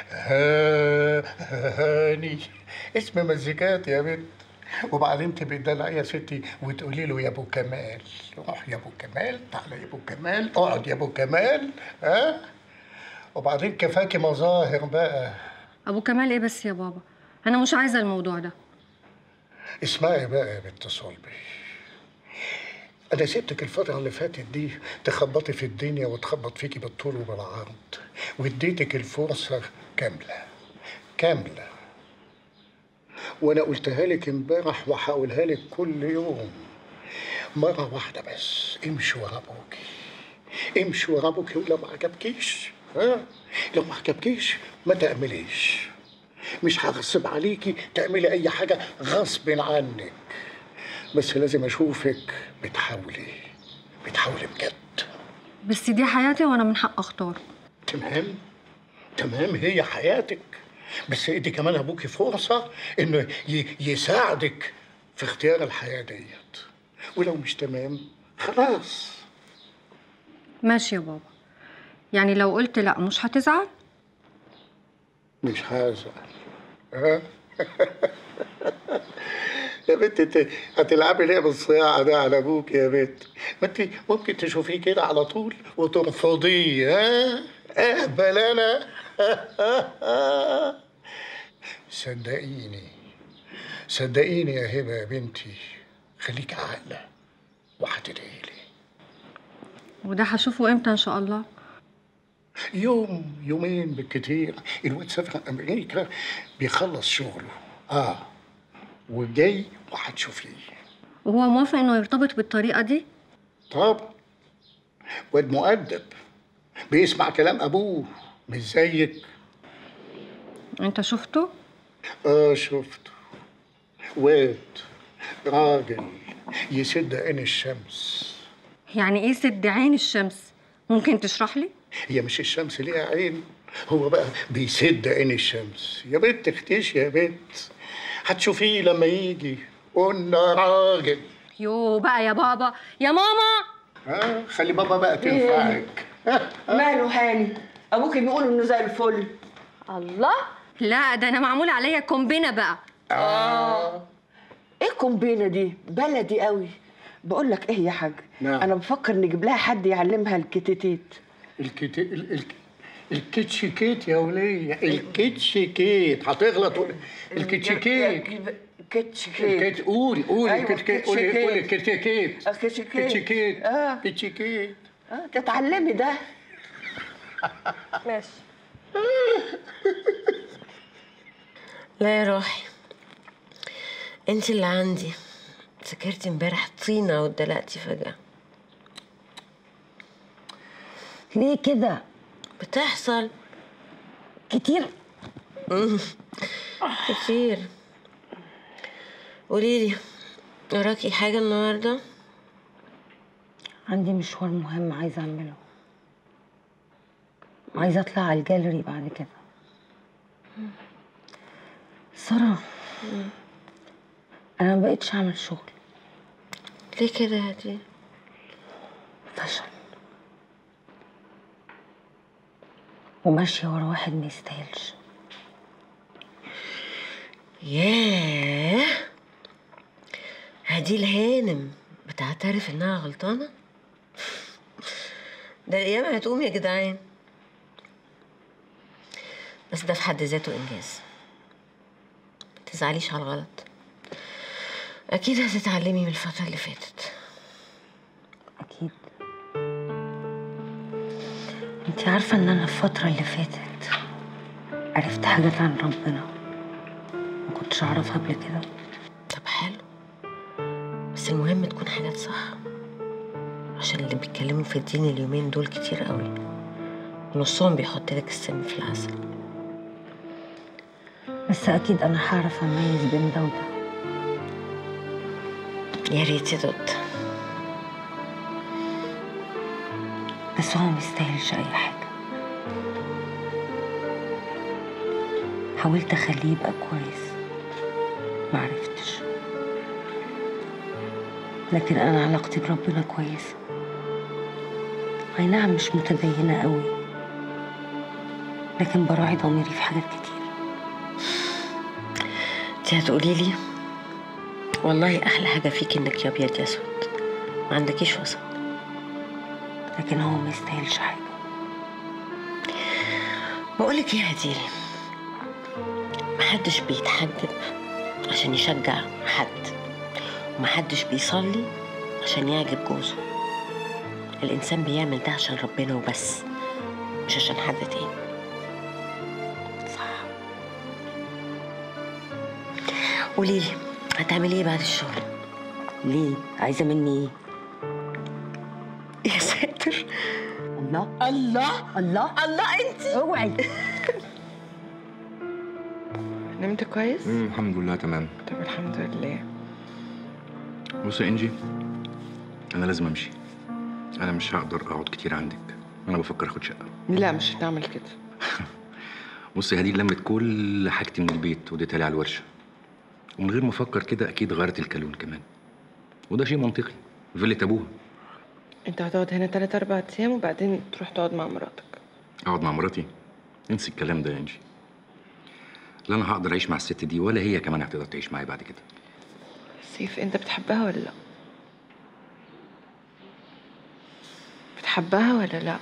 Speaker 17: هاني اسم مزيكات يا بنت. وبعدين تبقي تدلعي يا ستي وتقولي له يا ابو كمال، روح يا ابو كمال، تعالى يا ابو كمال، اقعد يا ابو كمال. وبعدين كفاكي مظاهر بقى.
Speaker 24: ابو كمال ايه بس يا بابا؟ انا مش عايزه الموضوع ده.
Speaker 17: اسمعي بقى يا بنت صلبي، انا سبتك الفتره اللي فاتت دي تخبطي في الدنيا وتخبط فيكي بالطول وبالعرض، واديتك الفرصه كامله. وانا قلتها لك امبارح وهقولها لك كل يوم، مره واحده بس. امشي ورا ابوكي، ولو ما عجبكيش لو ما عجبكيش ما تعمليش. مش هغصب عليكي تعملي اي حاجه غصب عنك، بس لازم اشوفك بتحاولي بجد.
Speaker 24: بس دي حياتي وانا من حق اختار.
Speaker 17: تمام هي حياتك، بس ادي كمان ابوكي فرصه انه يساعدك في اختيار الحياه ديت، ولو مش تمام خلاص.
Speaker 24: ماشي يا بابا، يعني لو قلت لا مش هتزعل؟
Speaker 17: مش هزعل. يا بنت انت هتلعبي ليه بالصياعه ده على ابوك يا بنت؟ ما انت ممكن تشوفيه كده على طول وترفضيه. اهبل انا. صدقيني يا هبه يا بنتي، خليكي عاقله وهتدعي لي.
Speaker 24: وده هشوفه امتى ان شاء الله؟
Speaker 17: يومين بالكتير. الواد سافر امريكا بيخلص شغله وجاي وهتشوفيه.
Speaker 24: وهو موافق انه يرتبط بالطريقه دي؟
Speaker 17: طبعا، واد مؤدب بيسمع كلام ابوه مش زيك.
Speaker 24: انت شفته؟
Speaker 17: شفته. واد راجل يسد عين الشمس.
Speaker 24: يعني ايه سد عين الشمس؟ ممكن تشرح لي؟
Speaker 17: هي مش الشمس ليها عين، هو بقى بيسد عين الشمس. يا بنت اختشي يا بنت، هتشوفيه لما يجي. قلنا راجل.
Speaker 24: يو بقى يا بابا يا ماما.
Speaker 17: خلي بابا بقى تنفعك.
Speaker 4: ماله هاني؟ ابوكي بيقول انه زي الفل.
Speaker 24: الله، لا ده انا معمول عليا كومبينه بقى.
Speaker 4: ايه الكومبينه دي؟ بلدي قوي. بقول لك ايه يا حاج؟
Speaker 17: نعم.
Speaker 4: انا بفكر نجيب لها حد يعلمها الكتيتيت.
Speaker 17: الكيتشيكيت يا وليه، الكيتشيكيت هتغلط. الكيتشيكيت.
Speaker 4: كيتشيكيت.
Speaker 17: قولي
Speaker 4: أيوة
Speaker 17: الكيتشيكيت. قولي الكيتشيكيت.
Speaker 4: كيتشيكيت.
Speaker 17: كيتشيكيت.
Speaker 4: تتعلمي ده.
Speaker 24: ماشي.
Speaker 22: لا يا روحي، انت اللي عندي. سكرتي امبارح طينه واتدلقتي فجاه. ليه كده؟ بتحصل كتير. كتير. قوليلي،
Speaker 4: وراكي حاجة النهاردة؟
Speaker 2: عندي مشوار مهم عايزة أعمله. عايزة أطلع على الجاليري بعد كده. سارة، أنا مبقتش أعمل شغل.
Speaker 4: ليه كده يا هدير؟
Speaker 2: فشل. وماشية ورا واحد ما يستاهلش.
Speaker 4: ياه، هدي الهانم بتعترف انها غلطانة؟ ده القيامة هتقوم يا جدعان. بس ده في حد ذاته انجاز. متزعليش على الغلط، اكيد هتتعلمي من الفترة اللي فاتت.
Speaker 2: أكيد. انتي عارفة ان أنا الفترة اللي فاتت عرفت حاجات عن ربنا ما كنتش أعرفها قبل كده.
Speaker 4: طب حلو، بس المهم تكون حاجات صح، عشان اللي بيتكلموا في الدين اليومين دول كتير قوي، ونصهم بيحط لك السم في العسل.
Speaker 2: بس أكيد أنا هعرف أميز بين ده وده.
Speaker 4: يا ريت يا دوت.
Speaker 2: بس هو ميستاهلش أي حاجة. حاولت أخليه يبقى كويس، معرفتش. لكن أنا علاقتي بربنا كويسة. أي نعم مش متدينة قوي، لكن براعي ضميري في حاجات كتير.
Speaker 4: انتي هتقولي لي والله أحلى حاجة فيك إنك يا أبيض يا أسود، ما عندكيش وسط.
Speaker 2: لكن هو ما يستاهلش حاجة.
Speaker 4: بقولك ايه يا هدير، محدش بيتحجب عشان يشجع حد، ومحدش بيصلي عشان يعجب جوزه. الإنسان بيعمل ده عشان ربنا وبس، مش عشان حد تاني.
Speaker 2: صح.
Speaker 4: قوليلي هتعملي ايه بعد الشغل؟
Speaker 2: ليه؟ عايزة مني ايه؟
Speaker 4: يا ساتر.
Speaker 2: الله
Speaker 4: الله
Speaker 2: الله
Speaker 4: الله، انتي
Speaker 2: اوعي.
Speaker 6: نمت كويس؟
Speaker 7: الحمد لله تمام.
Speaker 6: طب الحمد لله.
Speaker 7: بص يا انجي، انا لازم امشي. انا مش هقدر اقعد كتير عندك. انا بفكر اخد شقه.
Speaker 6: لا مش هنعمل كده.
Speaker 7: بص يا هدي، لمت كل حاجتي من البيت وديتها لي على الورشه، ومن غير ما افكر كده اكيد غيرت الكالون كمان، وده شيء منطقي. فيلة ابوها.
Speaker 6: انت هتقعد هنا 3-4 ايام وبعدين تروح تقعد مع مراتك.
Speaker 7: اقعد مع مراتي؟ انسي الكلام ده يا انجي. لا انا هقدر اعيش مع الست دي ولا هي كمان هتقدر تعيش معايا بعد كده.
Speaker 6: سيف، انت بتحبها ولا لا؟ بتحبها ولا لا؟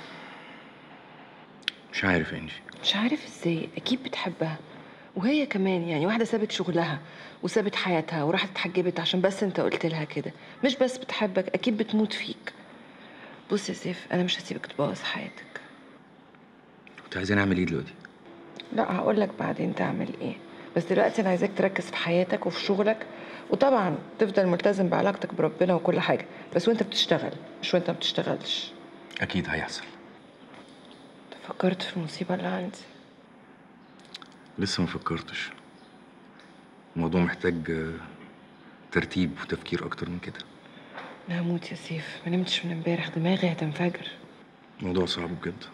Speaker 7: مش عارف يا انجي.
Speaker 6: مش عارف ازاي؟ اكيد بتحبها، وهي كمان. يعني واحده سابت شغلها وسابت حياتها وراحت اتحجبت عشان بس انت قلت لها كده. مش بس بتحبك، اكيد بتموت فيك. بص يا سيف، انا مش هسيبك تبوظ حياتك.
Speaker 7: كنت عايزين نعمل ايه دلوقتي؟
Speaker 6: لا هقول لك بعدين تعمل ايه، بس دلوقتي انا عايزاك تركز في حياتك وفي شغلك، وطبعا تفضل ملتزم بعلاقتك بربنا وكل حاجه، بس وانت بتشتغل مش وانت ما بتشتغلش.
Speaker 7: اكيد هيحصل.
Speaker 6: فكرت في المصيبه اللي عندي؟
Speaker 7: لسه ما فكرتش. الموضوع محتاج ترتيب وتفكير اكتر من كده.
Speaker 6: انا هموت يا سيف، ما نمتش من امبارح، دماغي هتنفجر.
Speaker 7: الموضوع صعب بجد،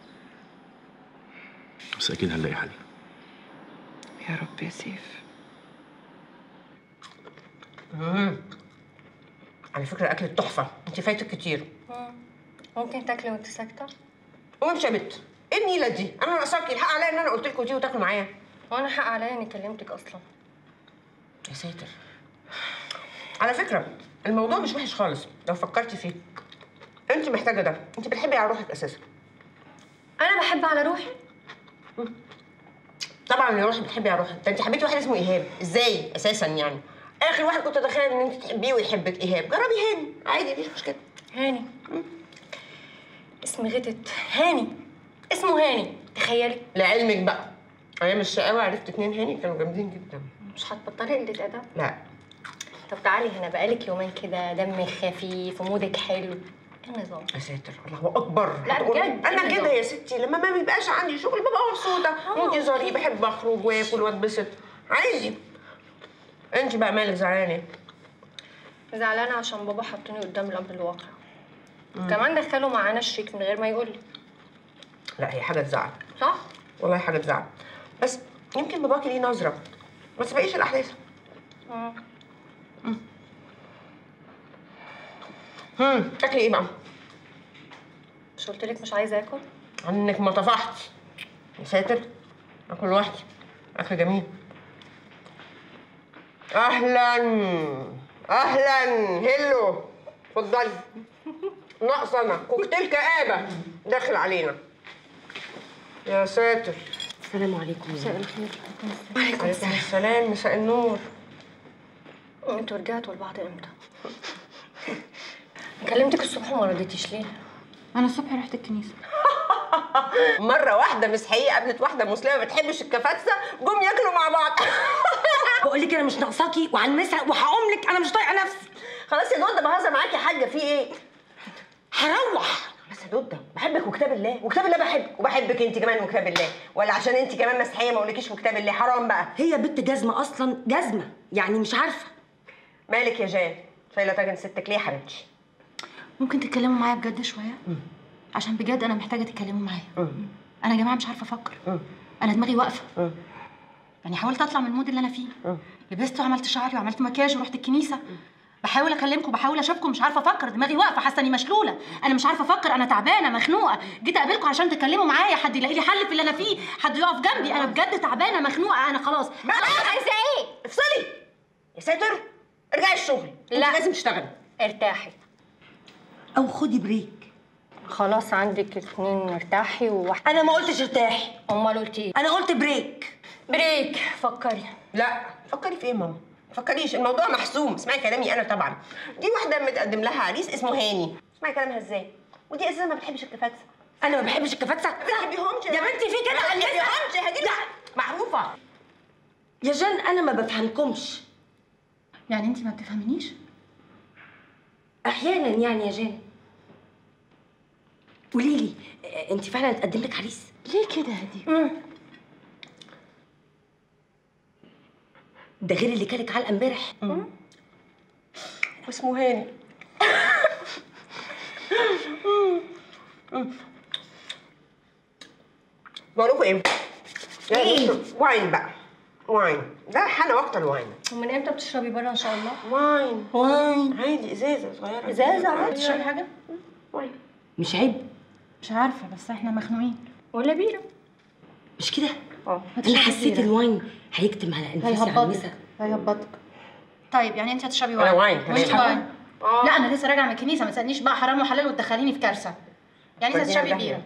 Speaker 7: بس اكيد هنلاقي حل.
Speaker 6: يا رب يا سيف.
Speaker 4: على فكرة أكل تحفة، أنت فايتك كتير.
Speaker 11: ممكن تاكلي وأنت ساكتة؟
Speaker 4: قومي يا بت، إيه النيلة دي؟ أنا ناقصاكي الحق عليا إن أنا قلت لكم دي وتاكلوا معايا.
Speaker 11: وأنا حق عليا إني كلمتك أصلا.
Speaker 4: يا ساتر. على فكرة الموضوع مش وحش خالص لو فكرتي فيه. أنت محتاجة ده، أنت بتحبي على روحك أساسا.
Speaker 11: أنا بحب على روحي؟
Speaker 4: طبعا يا روحي بتحبي على روحك، ده أنت حبيتي واحد اسمه إيهاب، إزاي أساسا يعني؟ آخر واحد كنت أتخيل إن أنت تحبيه ويحبك إيهاب، جربي هاني، عادي مفيش مشكلة.
Speaker 11: هاني؟ اسم غتت، هاني، اسمه هاني، تخيلي.
Speaker 4: لعلمك بقى أيام الشقاوة عرفت 2 هاني كانوا جامدين جدا.
Speaker 11: مش هتبطلي قلة أدب؟
Speaker 4: لا.
Speaker 11: طب تعالي هنا، بقالك يومين كده دمك خفيف ومودك حلو، ايه النظام؟
Speaker 4: يا ساتر الله اكبر.
Speaker 11: لا بجد
Speaker 4: انا كده يا ستي، لما ما بيبقاش عندي شغل ببقى مبسوطه، مودي ظريف، بحب اخرج واكل واتبسط عادي. انت بقى مالك زعلانه؟
Speaker 11: زعلانه عشان بابا حطني قدام الامر الواقع. كمان دخلوا معانا الشريك من غير ما يقول لي.
Speaker 22: لا هي حاجه تزعل.
Speaker 11: صح؟
Speaker 22: والله حاجه تزعل، بس يمكن باباكي ليه نظره، ما تسبقيش الاحداث. تاكلي ايه بقى؟
Speaker 11: مش قلت لك مش عايزه اكل؟
Speaker 22: عنك ما طفحتش. يا ساتر، اكل لوحدي، اكل جميل. اهلا اهلا، هلو، اتفضلي. ناقص انا كوكتيل كآبة داخل علينا. يا ساتر. السلام عليكم.
Speaker 11: مساء الخير.
Speaker 22: وعليكم السلام. مساء النور.
Speaker 11: انتوا رجعتوا لبعض امتى؟ كلمتك الصبح وما رديتيش ليه؟
Speaker 1: انا الصبح رحت الكنيسه.
Speaker 22: مرة واحدة مسيحية قابلت واحدة مسلمة ما بتحبش الكفاتسة، جم ياكلوا مع بعض.
Speaker 4: بقول لك انا مش ناقصاكي وعن مسا وهقوم لك، انا مش طايقه نفسي.
Speaker 22: خلاص يا دودة بهزر معاكي يا حاجة، في ايه؟
Speaker 4: هروح.
Speaker 22: بس يا دودة بحبك وكتاب الله، وكتاب الله بحبك، وبحبك انت كمان وكتاب الله، ولا عشان انت كمان مسيحية ما اقولكيش وكتاب الله؟ حرام بقى.
Speaker 4: هي بنت جزمه اصلا، جزمه يعني، مش عارفه.
Speaker 22: مالك يا جان؟ شايله طاجن ستك ليه يا حبيبتي؟
Speaker 1: ممكن تتكلموا معايا بجد شويه؟ عشان بجد انا محتاجه تتكلموا معايا. انا يا جماعه مش عارفه افكر. انا دماغي واقفه. يعني حاولت اطلع من المود اللي انا فيه. لبست وعملت شعري وعملت مكياج ورحت الكنيسه. بحاول اكلمكم، بحاول اشوفكم، مش عارفه افكر، دماغي واقفه، حاسه اني مشلوله. انا مش عارفه افكر، انا تعبانه مخنوقه. جيت اقابلكم عشان تتكلموا معايا، حد يلاقي لي حل في اللي انا فيه، حد يقف جنبي. انا بجد تعبانه مخنوقه، انا خلاص.
Speaker 22: عايزه ايه؟ افصلي يا ساتر. ارجعي الشغل.
Speaker 11: لا
Speaker 22: لازم تشتغلي.
Speaker 11: ارتاحي
Speaker 4: او خدي بريك.
Speaker 11: خلاص عندك 2 ارتاحي وواحده.
Speaker 4: انا ما قلتش ارتاحي.
Speaker 11: امال قلتي ايه؟
Speaker 4: انا قلت بريك.
Speaker 11: بريك. فكري.
Speaker 22: لا فكري في ايه ماما؟ ما تفكريش، الموضوع محسوم. اسمعي كلامي انا طبعا. دي واحده متقدم لها عريس اسمه هاني. اسمعي كلامها ازاي؟ ودي اساسا ما بتحبش الكفاتسه.
Speaker 4: انا ما بحبش الكفاتسه؟
Speaker 22: ما بتحبيهمش
Speaker 4: يا بنتي في كده
Speaker 22: ما بتحبيهمش. هجيب معروفه
Speaker 4: يا جان. انا ما بفهمكمش.
Speaker 1: يعني انت ما بتفهمينيش؟
Speaker 4: احيانا يعني يا جان. قولي لي، انت فعلا اتقدم لك عريس؟
Speaker 1: ليه كده يا هدي؟
Speaker 4: ده غير اللي كلك علقه امبارح.
Speaker 22: اسمه هاني. بقول لكم ايه؟
Speaker 4: ايه؟
Speaker 22: واين بقى، واين. ده حان وقت الواين.
Speaker 11: ومن امتى بتشربي بره ان شاء الله؟
Speaker 22: واين عادي، ازازه صغيره.
Speaker 11: ازازه عادي.
Speaker 1: بتشربي حاجه؟
Speaker 22: واين.
Speaker 4: مش عيب؟
Speaker 1: مش عارفه، بس احنا مخنوقين.
Speaker 11: ولا بيره؟
Speaker 4: مش كده؟ انا حسيت الواين هيكتم على انفاسي على المسا.
Speaker 1: هيهبطك. طيب يعني انت هتشربي
Speaker 22: انا واين
Speaker 1: مش واين. لا انا لسه راجعه من الكنيسه، ما تسالنيش بقى حرام وحلال وتدخليني في كارثه. يعني انت هتشربي بيره.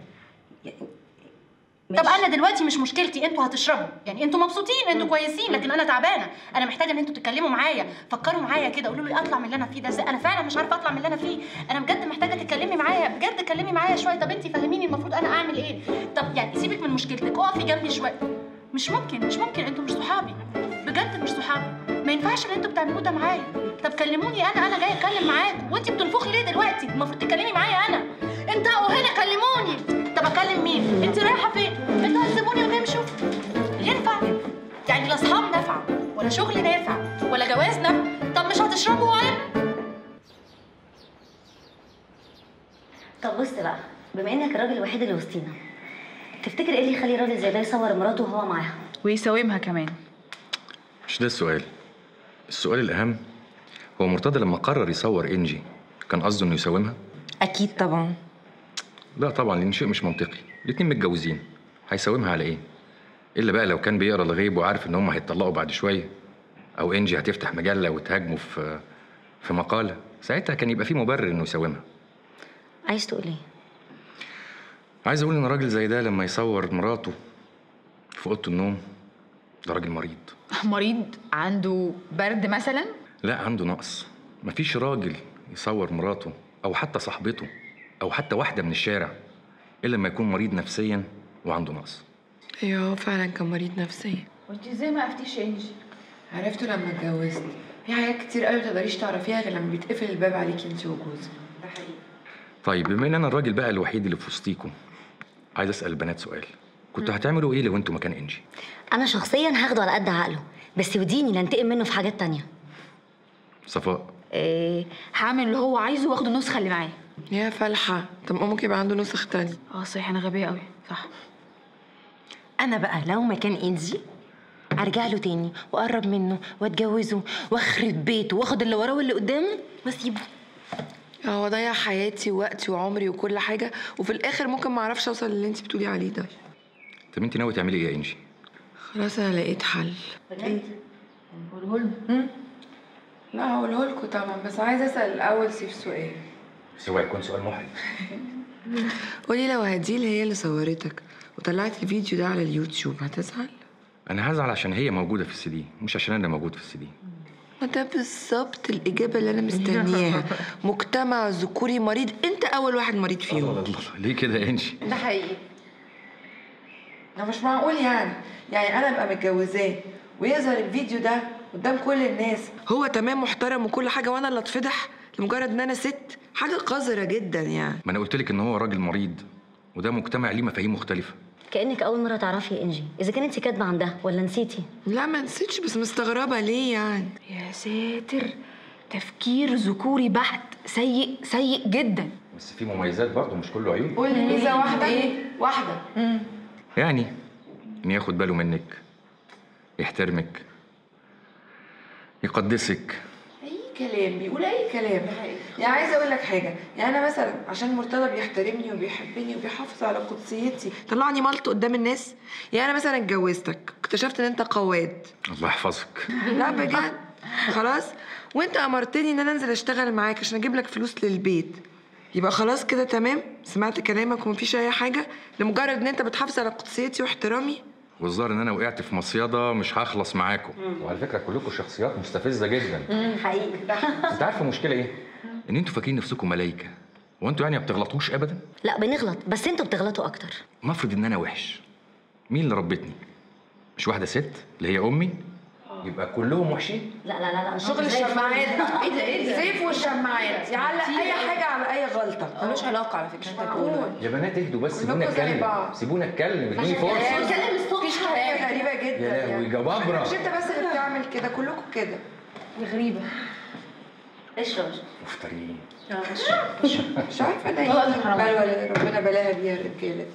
Speaker 1: طب انا دلوقتي مش مشكلتي، انتوا هتشربوا، يعني انتوا مبسوطين، انتوا كويسين، لكن انا تعبانه. انا محتاجه ان انتوا تتكلموا معايا، فكروا معايا كده، قولوا لي اطلع من اللي انا فيه ده ازاي. انا فعلا مش عارفه اطلع من اللي انا فيه. انا بجد محتاجه تتكلمي معايا، بجد اتكلمي معايا شويه. طب انت فهميني المفروض انا اعمل ايه؟ طب يعني سيبك من مشكلتك، اقفي جنبي شويه. مش ممكن انتوا مش صحابي، بجد مش صحابي. ما ينفعش اللي انتوا بتعملوه ده معايا. طب كلموني انا جايه اتكلم معاكم، وانت بتنفخي ليه دلوقتي؟ المفروض تتكلمي معايا انا. انتوا هنا كلموني. طب اكلم مين؟ انت رايحه فين؟ انتوا هتسيبوني ونمشوا؟ ينفع؟ يعني لا اصحاب نافعه ولا شغل نافع ولا جواز نافع. طب مش هتشربوا واين؟
Speaker 24: طب بص بقى، بما انك الراجل الوحيد اللي وسطينا، تفتكر ايه اللي يخلي راجل زي ده يصور مراته وهو معاها؟
Speaker 8: ويساومها كمان.
Speaker 7: مش ده السؤال. السؤال الأهم هو مرتضى لما قرر يصور إنجي كان قصده إنه يساومها؟
Speaker 22: اكيد طبعا.
Speaker 7: لا طبعا، لأن شيء مش منطقي. الاتنين متجوزين، هيساومها على إيه؟ إلا بقى لو كان بيقرا الغيب وعارف إن هم هيتطلقوا بعد شوية، أو إنجي هتفتح مجلة وتهاجمه في مقالة، ساعتها كان يبقى في مبرر إنه يساومها.
Speaker 24: عايز تقول إيه؟
Speaker 7: عايز أقول إن راجل زي ده لما يصور مراته في أوضة النوم ده راجل مريض.
Speaker 8: مريض؟ عنده برد مثلا؟
Speaker 7: لا، عنده نقص. مفيش راجل يصور مراته أو حتى صاحبته أو حتى واحدة من الشارع إلا لما يكون مريض نفسيا وعنده نقص.
Speaker 6: ايوه فعلا كان مريض نفسيا.
Speaker 8: وانت ازاي ما عرفتيش انجي؟ عرفته لما اتجوزت. في حاجات كتير قوي ما تقدريش تعرفيها غير لما بيتقفل الباب عليكي انت وجوزك. ده حقيقي.
Speaker 7: طيب بما ان انا الراجل بقى الوحيد اللي في وسطيكم، عايز اسال البنات سؤال. كنتوا هتعملوا ايه لو انتوا مكان انجي؟
Speaker 24: انا شخصيا هاخده على قد عقله، بس وديني ننتقم منه في حاجات تانية.
Speaker 7: صفاء.
Speaker 5: هعمل اللي هو عايزه واخد النسخه اللي معاه.
Speaker 8: يا فالحه، طب ممكن يبقى عنده نسخ تاني.
Speaker 5: صحيح انا غبيه قوي، صح.
Speaker 22: انا بقى لو مكان انجي ارجع له تاني واقرب منه واتجوزه واخرب بيته واخد اللي وراه واللي قدامه واسيبه.
Speaker 8: هو ضيع حياتي ووقتي وعمري وكل حاجه، وفي الاخر ممكن ما اعرفش اوصل للي انت بتقولي عليه ده.
Speaker 7: طب انت ناوي تعملي ايه يا انجي؟
Speaker 8: خلاص انا لقيت حل.
Speaker 5: ايه؟ قوله له.
Speaker 8: لا هقوله لكم طبعا، بس عايزه اسال الاول سيف سؤال.
Speaker 7: بس هو هيكون سؤال محرج.
Speaker 8: قولي لو هديل هي اللي صورتك وطلعت الفيديو ده على اليوتيوب هتزعل؟
Speaker 7: انا هزعل عشان هي موجوده في السي دي، مش عشان انا موجود في السي دي.
Speaker 8: ما ده بالظبط الاجابه اللي انا مستنياها. مجتمع ذكوري مريض، انت اول واحد مريض فيهم.
Speaker 7: ليه كده يا انجي؟
Speaker 8: ده حقيقي. ده مش معقول يعني انا ابقى متجوزاه ويظهر الفيديو ده قدام كل الناس هو تمام محترم وكل حاجه، وانا اللي اتفضح لمجرد ان انا ست؟ حاجه قذره جدا يعني.
Speaker 7: ما انا قلت لك ان هو راجل مريض، وده مجتمع ليه مفاهيم مختلفه.
Speaker 24: كأنك أول مرة تعرفي يا إنجي، إذا كان أنت كاتبة عندها ولا نسيتي؟
Speaker 8: لا ما نسيتش، بس مستغربة ليه يعني؟
Speaker 5: يا ساتر، تفكير ذكوري بحت، سيء سيء جدا.
Speaker 7: بس في مميزات برضه، مش كله عيوب.
Speaker 8: قولي ميزة واحدة. ايه؟ واحدة.
Speaker 7: يعني ان ياخد باله منك، يحترمك، يقدسك.
Speaker 8: اي كلام، بيقول اي كلام. يعني عايزه اقول لك حاجه، يعني انا مثلا عشان مرتضى بيحترمني وبيحبني وبيحافظ على قدسيتي طلعني ملط قدام الناس. يعني انا مثلا اتجوزتك اكتشفت ان انت قواد.
Speaker 7: الله يحفظك.
Speaker 8: لا بجد. خلاص، وانت امرتني ان انا انزل اشتغل معاك عشان اجيب لك فلوس للبيت. يبقى خلاص كده تمام، سمعت كلامك ومفيش اي حاجه لمجرد ان انت بتحافظ على قدسيتي واحترامي.
Speaker 7: والظاهر ان انا وقعت في مصيده مش هخلص معاكم. وعلى فكره كلكم شخصيات مستفزه جدا.
Speaker 24: حقيقي.
Speaker 7: انت عارفه المشكله ايه؟ ان انتوا فاكرين نفسكم ملايكه، وانتوا يعني ما بتغلطوش ابدا.
Speaker 24: لا بنغلط، بس انتوا بتغلطوا اكتر.
Speaker 7: نفرض ان انا وحش، مين اللي ربتني؟ مش واحده ست اللي هي امي؟ يبقى كلهم وحشين؟
Speaker 24: لا لا لا لا،
Speaker 8: شغل الشماعات. ايه ده؟ زيف والشماعات يعلق اي حاجه على اي غلطه. ملوش علاقه على فكره. انت بتقول
Speaker 7: يا بنات اهدوا بس، سيبونا نتكلم، سيبونا نتكلم، ادوني فرصه.
Speaker 8: نتكلم الصبح. مفيش حاجه غريبه جدا.
Speaker 7: يا لهوي جبابره.
Speaker 8: مش انت بس اللي بتعمل كده، كلكم كده.
Speaker 5: غريبه.
Speaker 24: اشرب.
Speaker 7: مفترين.
Speaker 8: مش عارفه انا ايه البلوه اللي ربنا بلاها بيها الرجاله دي.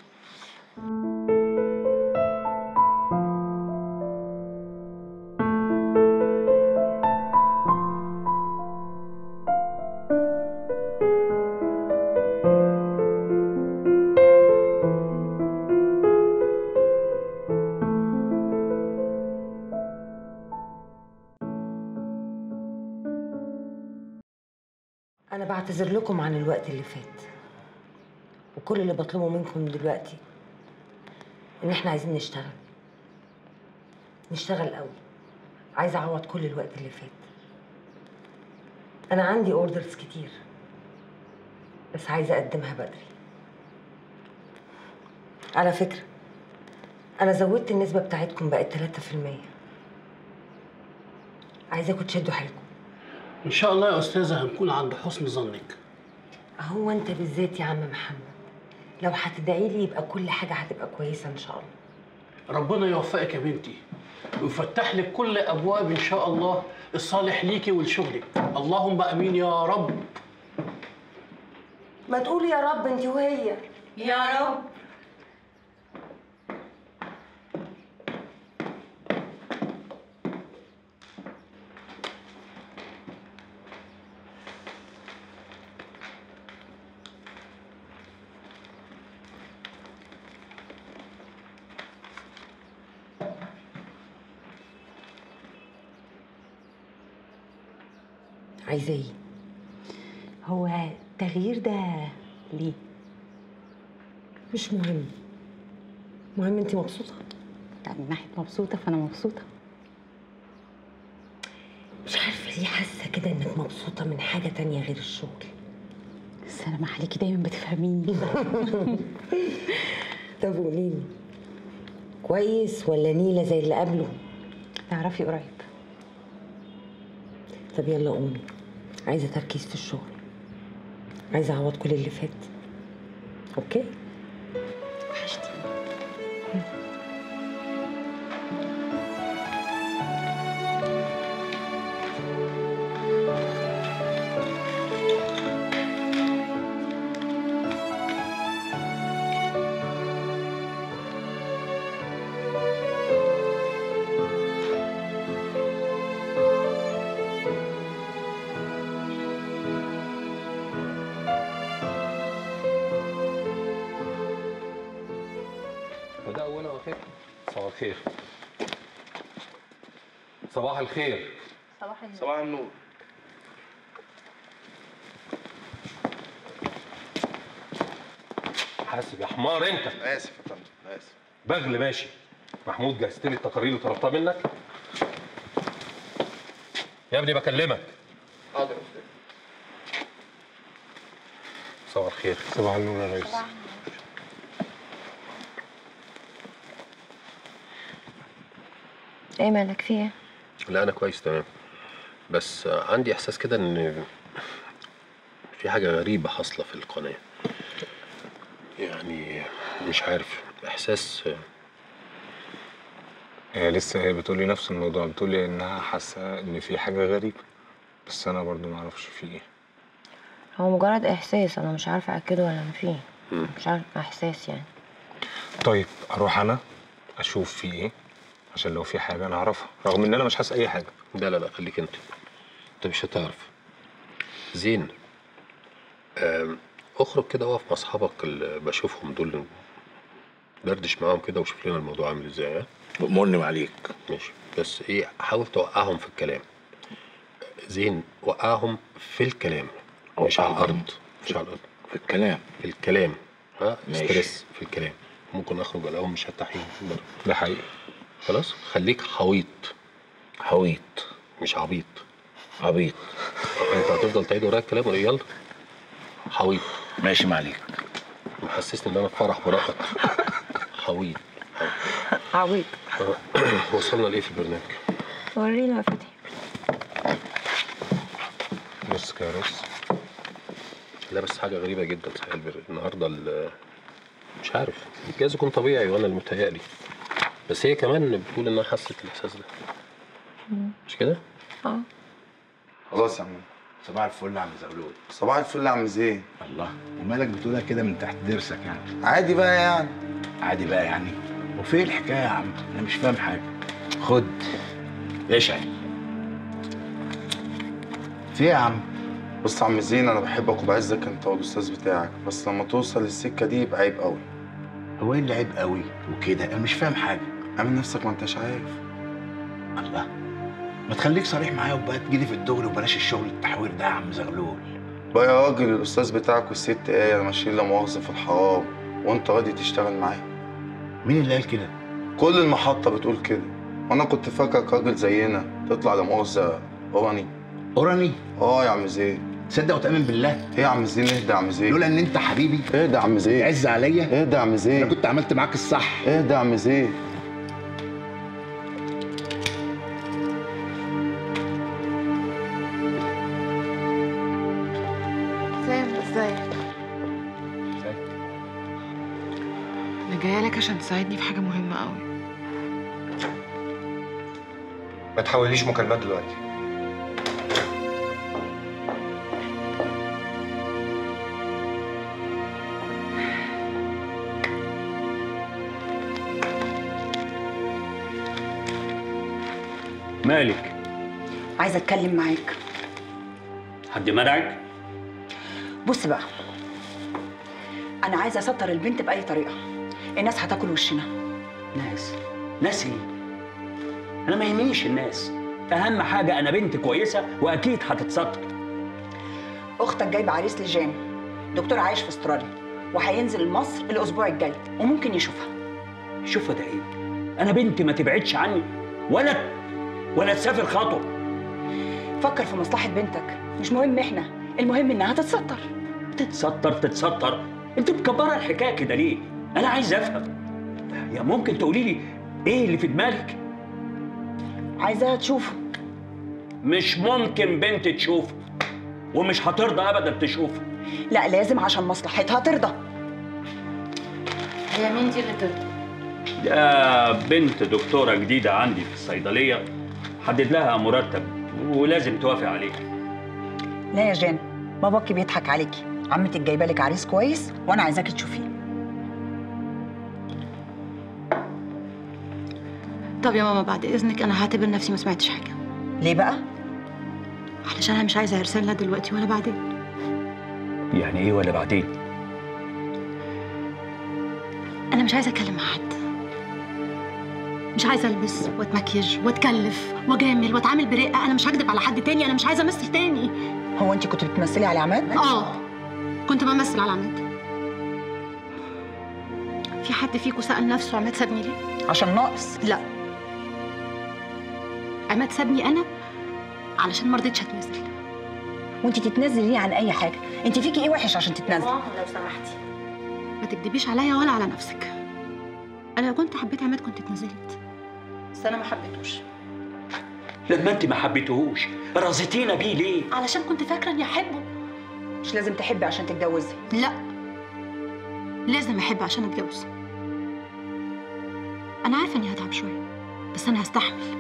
Speaker 2: أنا بعتذر لكم عن الوقت اللي فات، وكل اللي بطلبه منكم دلوقتي إن إحنا عايزين نشتغل قوي. عايزة أعوض كل الوقت اللي فات. أنا عندي أوردرز كتير، بس عايزة أقدمها بدري. على فكرة أنا زودت النسبة بتاعتكم بقت 3%. عايزاكم تشدوا حيلكم.
Speaker 17: إن شاء الله يا أستاذة هنكون عند حسن ظنك.
Speaker 2: هو أنت بالذات يا عم محمد، لو هتدعي لي يبقى كل حاجة هتبقى كويسة إن شاء الله.
Speaker 17: ربنا يوفقك يا بنتي ويفتح لك كل أبواب إن شاء الله الصالح ليكي ولشغلك. اللهم آمين يا رب.
Speaker 2: ما تقولي يا رب أنت وهي.
Speaker 4: يا رب.
Speaker 2: عايزة ايه؟
Speaker 22: هو التغيير ده ليه؟
Speaker 2: مش مهم. مهم انت مبسوطة؟
Speaker 22: لا، من ناحية مبسوطة فأنا مبسوطة.
Speaker 2: مش عارفة ليه حاسة كده انك مبسوطة من حاجة تانية غير الشغل.
Speaker 22: السلام عليكي، دايما بتفهميني.
Speaker 2: طب قوليلي، كويس ولا نيلة زي اللي قبله؟
Speaker 22: تعرفي قريب.
Speaker 2: طب يلا قومي، عايزة تركيز في الشغل، عايزة اعوض كل اللي فات. اوكي؟
Speaker 22: وحشتيني.
Speaker 19: الخير. صباح الخير. صباح الخير.
Speaker 18: صباح النور.
Speaker 19: صباح النور. حاسب يا حمار انت.
Speaker 3: اسف يا فندم، اسف.
Speaker 19: بغل ماشي. محمود جهزت لي التقارير اللي طلبتها منك؟ يا ابني بكلمك.
Speaker 3: حاضر يا استاذ.
Speaker 19: صباح الخير. صباح النور يا ريس.
Speaker 22: ايه مالك في ايه؟
Speaker 9: لا انا كويس تمام، بس عندي احساس كده ان في حاجه غريبه حاصله في القناه. يعني مش عارف، احساس.
Speaker 10: هي لسه بتقولي نفس الموضوع، بتقولي انها حاسه ان في حاجه غريبه، بس انا برضو ما اعرفش في ايه.
Speaker 22: هو مجرد احساس، انا مش عارفه اكده ولا انفيه. مش عارفه، احساس يعني.
Speaker 10: طيب اروح انا اشوف في ايه، عشان لو في حاجه انا اعرفها، رغم ان انا مش حاسس اي حاجه.
Speaker 9: لا لا لا، خليك انت مش هتعرف. زين، اخرج كده واقف مع اصحابك اللي بشوفهم دول، دردش معاهم كده وشوف لنا الموضوع عامل ازاي. ها؟
Speaker 12: أمرني عليك.
Speaker 9: ماشي، بس ايه، حاول توقعهم في الكلام. زين، وقعهم في الكلام، مش على الارض. مش على الارض،
Speaker 12: في الكلام.
Speaker 9: في الكلام. ها؟
Speaker 12: ماشي.
Speaker 9: ستريس في الكلام. ممكن اخرج الاقيهم مش هتحين.
Speaker 10: ده حقيقي.
Speaker 9: خلاص، خليك حويط.
Speaker 12: حويط
Speaker 9: مش عبيط.
Speaker 12: عبيط.
Speaker 9: انت هتفضل تعيد ورايا الكلام ولا يلا؟ حويط.
Speaker 12: ماشي ما عليك.
Speaker 9: محسسني ان انا في فرح براءتك. حويط.
Speaker 22: عبيط.
Speaker 9: وصلنا لايه في البرنامج؟
Speaker 22: ورينا يا فتحي.
Speaker 10: بص كارث.
Speaker 9: لا بس حاجه غريبه جدا صحيح النهارده مش عارف، جايز يكون طبيعي وانا اللي متهيألي، بس هي كمان بتقول انها حست الاحساس ده. مش كده؟
Speaker 22: اه.
Speaker 12: خلاص يا عم. صباح الفل يا عم زغلول.
Speaker 14: صباح الفل يا عم زين.
Speaker 12: الله، ومالك بتقولها كده من تحت ضرسك يعني؟
Speaker 14: عادي بقى يعني.
Speaker 12: عادي بقى يعني؟ وفين الحكايه يا عم؟ انا مش فاهم حاجه. خد اشعل.
Speaker 14: في ايه يا عم؟ بص يا عم زين، انا بحبك وبعزك انت والاستاذ بتاعك، بس لما توصل للسكه دي يبقى عيب قوي.
Speaker 12: هو ايه اللي عيب قوي وكده؟ انا مش فاهم حاجه.
Speaker 14: اعمل نفسك ما انتش عارف.
Speaker 12: الله، ما تخليك صريح معايا وبقى تجيلي في الدغري وبلاش الشغل التحوير ده يا عم زغلول.
Speaker 14: بقى يا راجل، الاستاذ بتاعك والست ايه ماشيين لا مؤاخذه في الحرام، وانت راضي تشتغل معايا.
Speaker 12: مين اللي قال كده؟
Speaker 14: كل المحطه بتقول كده، وانا كنت فاكرك راجل زينا تطلع لا مؤاخذه اوراني.
Speaker 12: اوراني؟
Speaker 14: اه يا عم زين.
Speaker 12: تصدق وتامن بالله؟
Speaker 14: ايه يا عم زين؟ اهدى يا عم زين.
Speaker 12: لولا ان انت حبيبي.
Speaker 14: اهدى يا عم زين.
Speaker 12: تعز عليا.
Speaker 14: اهدى يا عم زين.
Speaker 12: انا كنت عملت معاك الصح.
Speaker 14: اهدى يا عم زين.
Speaker 8: سام، ازيك؟ انا جايه لك عشان تساعدني في حاجه مهمه قوي.
Speaker 3: ما تحوليش مكالمات دلوقتي.
Speaker 16: مالك؟
Speaker 23: عايزه اتكلم معاك.
Speaker 16: حد منعك؟
Speaker 23: بص بقى، انا عايزه اسطر البنت باي طريقه، الناس هتاكل وشنا.
Speaker 16: ناس ايه؟ انا ما يهمنيش الناس، اهم حاجه انا بنت كويسه واكيد هتتستر.
Speaker 23: اختك جايبه عريس لجان، دكتور عايش في استراليا، وهينزل مصر الاسبوع الجاي وممكن يشوفها.
Speaker 16: شوفها ده ايه؟ انا بنتي ما تبعدش عني ولا تسافر خطوه.
Speaker 23: فكر في مصلحه بنتك، مش مهم احنا، المهم انها تتستر.
Speaker 16: تتستر؟ انت مكبره الحكايه كده ليه؟ انا عايز افهم. يا ممكن تقولي لي ايه اللي في دماغك؟
Speaker 23: عايزاها تشوفه.
Speaker 16: مش ممكن بنت تشوفه، ومش هترضى ابدا تشوفه.
Speaker 23: لا لازم عشان مصلحتها ترضى.
Speaker 1: هي مين دي اللي ترضى؟
Speaker 16: ده بنت دكتوره جديده عندي في الصيدليه، حدد لها مرتب ولازم توافق عليه.
Speaker 23: لا يا جان، باباكي بيضحك عليكي، عمتك جايبه لك عريس كويس وانا عايزاكي تشوفيه.
Speaker 1: طب يا ماما بعد اذنك انا هعتبر نفسي ما سمعتش حاجه.
Speaker 23: ليه بقى؟
Speaker 1: علشان انا مش عايزه ارسل لا دلوقتي ولا بعدين.
Speaker 16: يعني ايه ولا بعدين؟
Speaker 1: انا مش عايزه اتكلم مع حد. مش عايزه البس واتمكيج واتكلف واجامل واتعامل برقه. انا مش هكدب على حد تاني، انا مش عايزه امثل تاني.
Speaker 23: هو انت كنت بتمثلي على عماد؟
Speaker 1: كنت بمثل على عماد. في حد فيكم سأل نفسه عماد سابني ليه؟
Speaker 23: عشان ناقص؟
Speaker 1: لا، عماد سابني انا علشان ما رضيتش اتنازل.
Speaker 23: وانت تتنازلي ليه عن اي حاجه؟ انت فيكي ايه وحش عشان تتنازلي؟
Speaker 24: لو سمحتي
Speaker 1: ما تكدبيش عليا ولا على نفسك. انا لو كنت حبيت عماد كنت اتنازلت، بس انا ما حبيتوش.
Speaker 16: لما انت ما حبيتهوش رضيتينا بيه ليه؟
Speaker 1: علشان كنت فاكره اني احبه.
Speaker 23: مش لازم تحبي عشان تتجوزي.
Speaker 1: لا، لازم احب عشان اتجوز. انا عارفه اني هتعب شويه، بس انا هستحمل.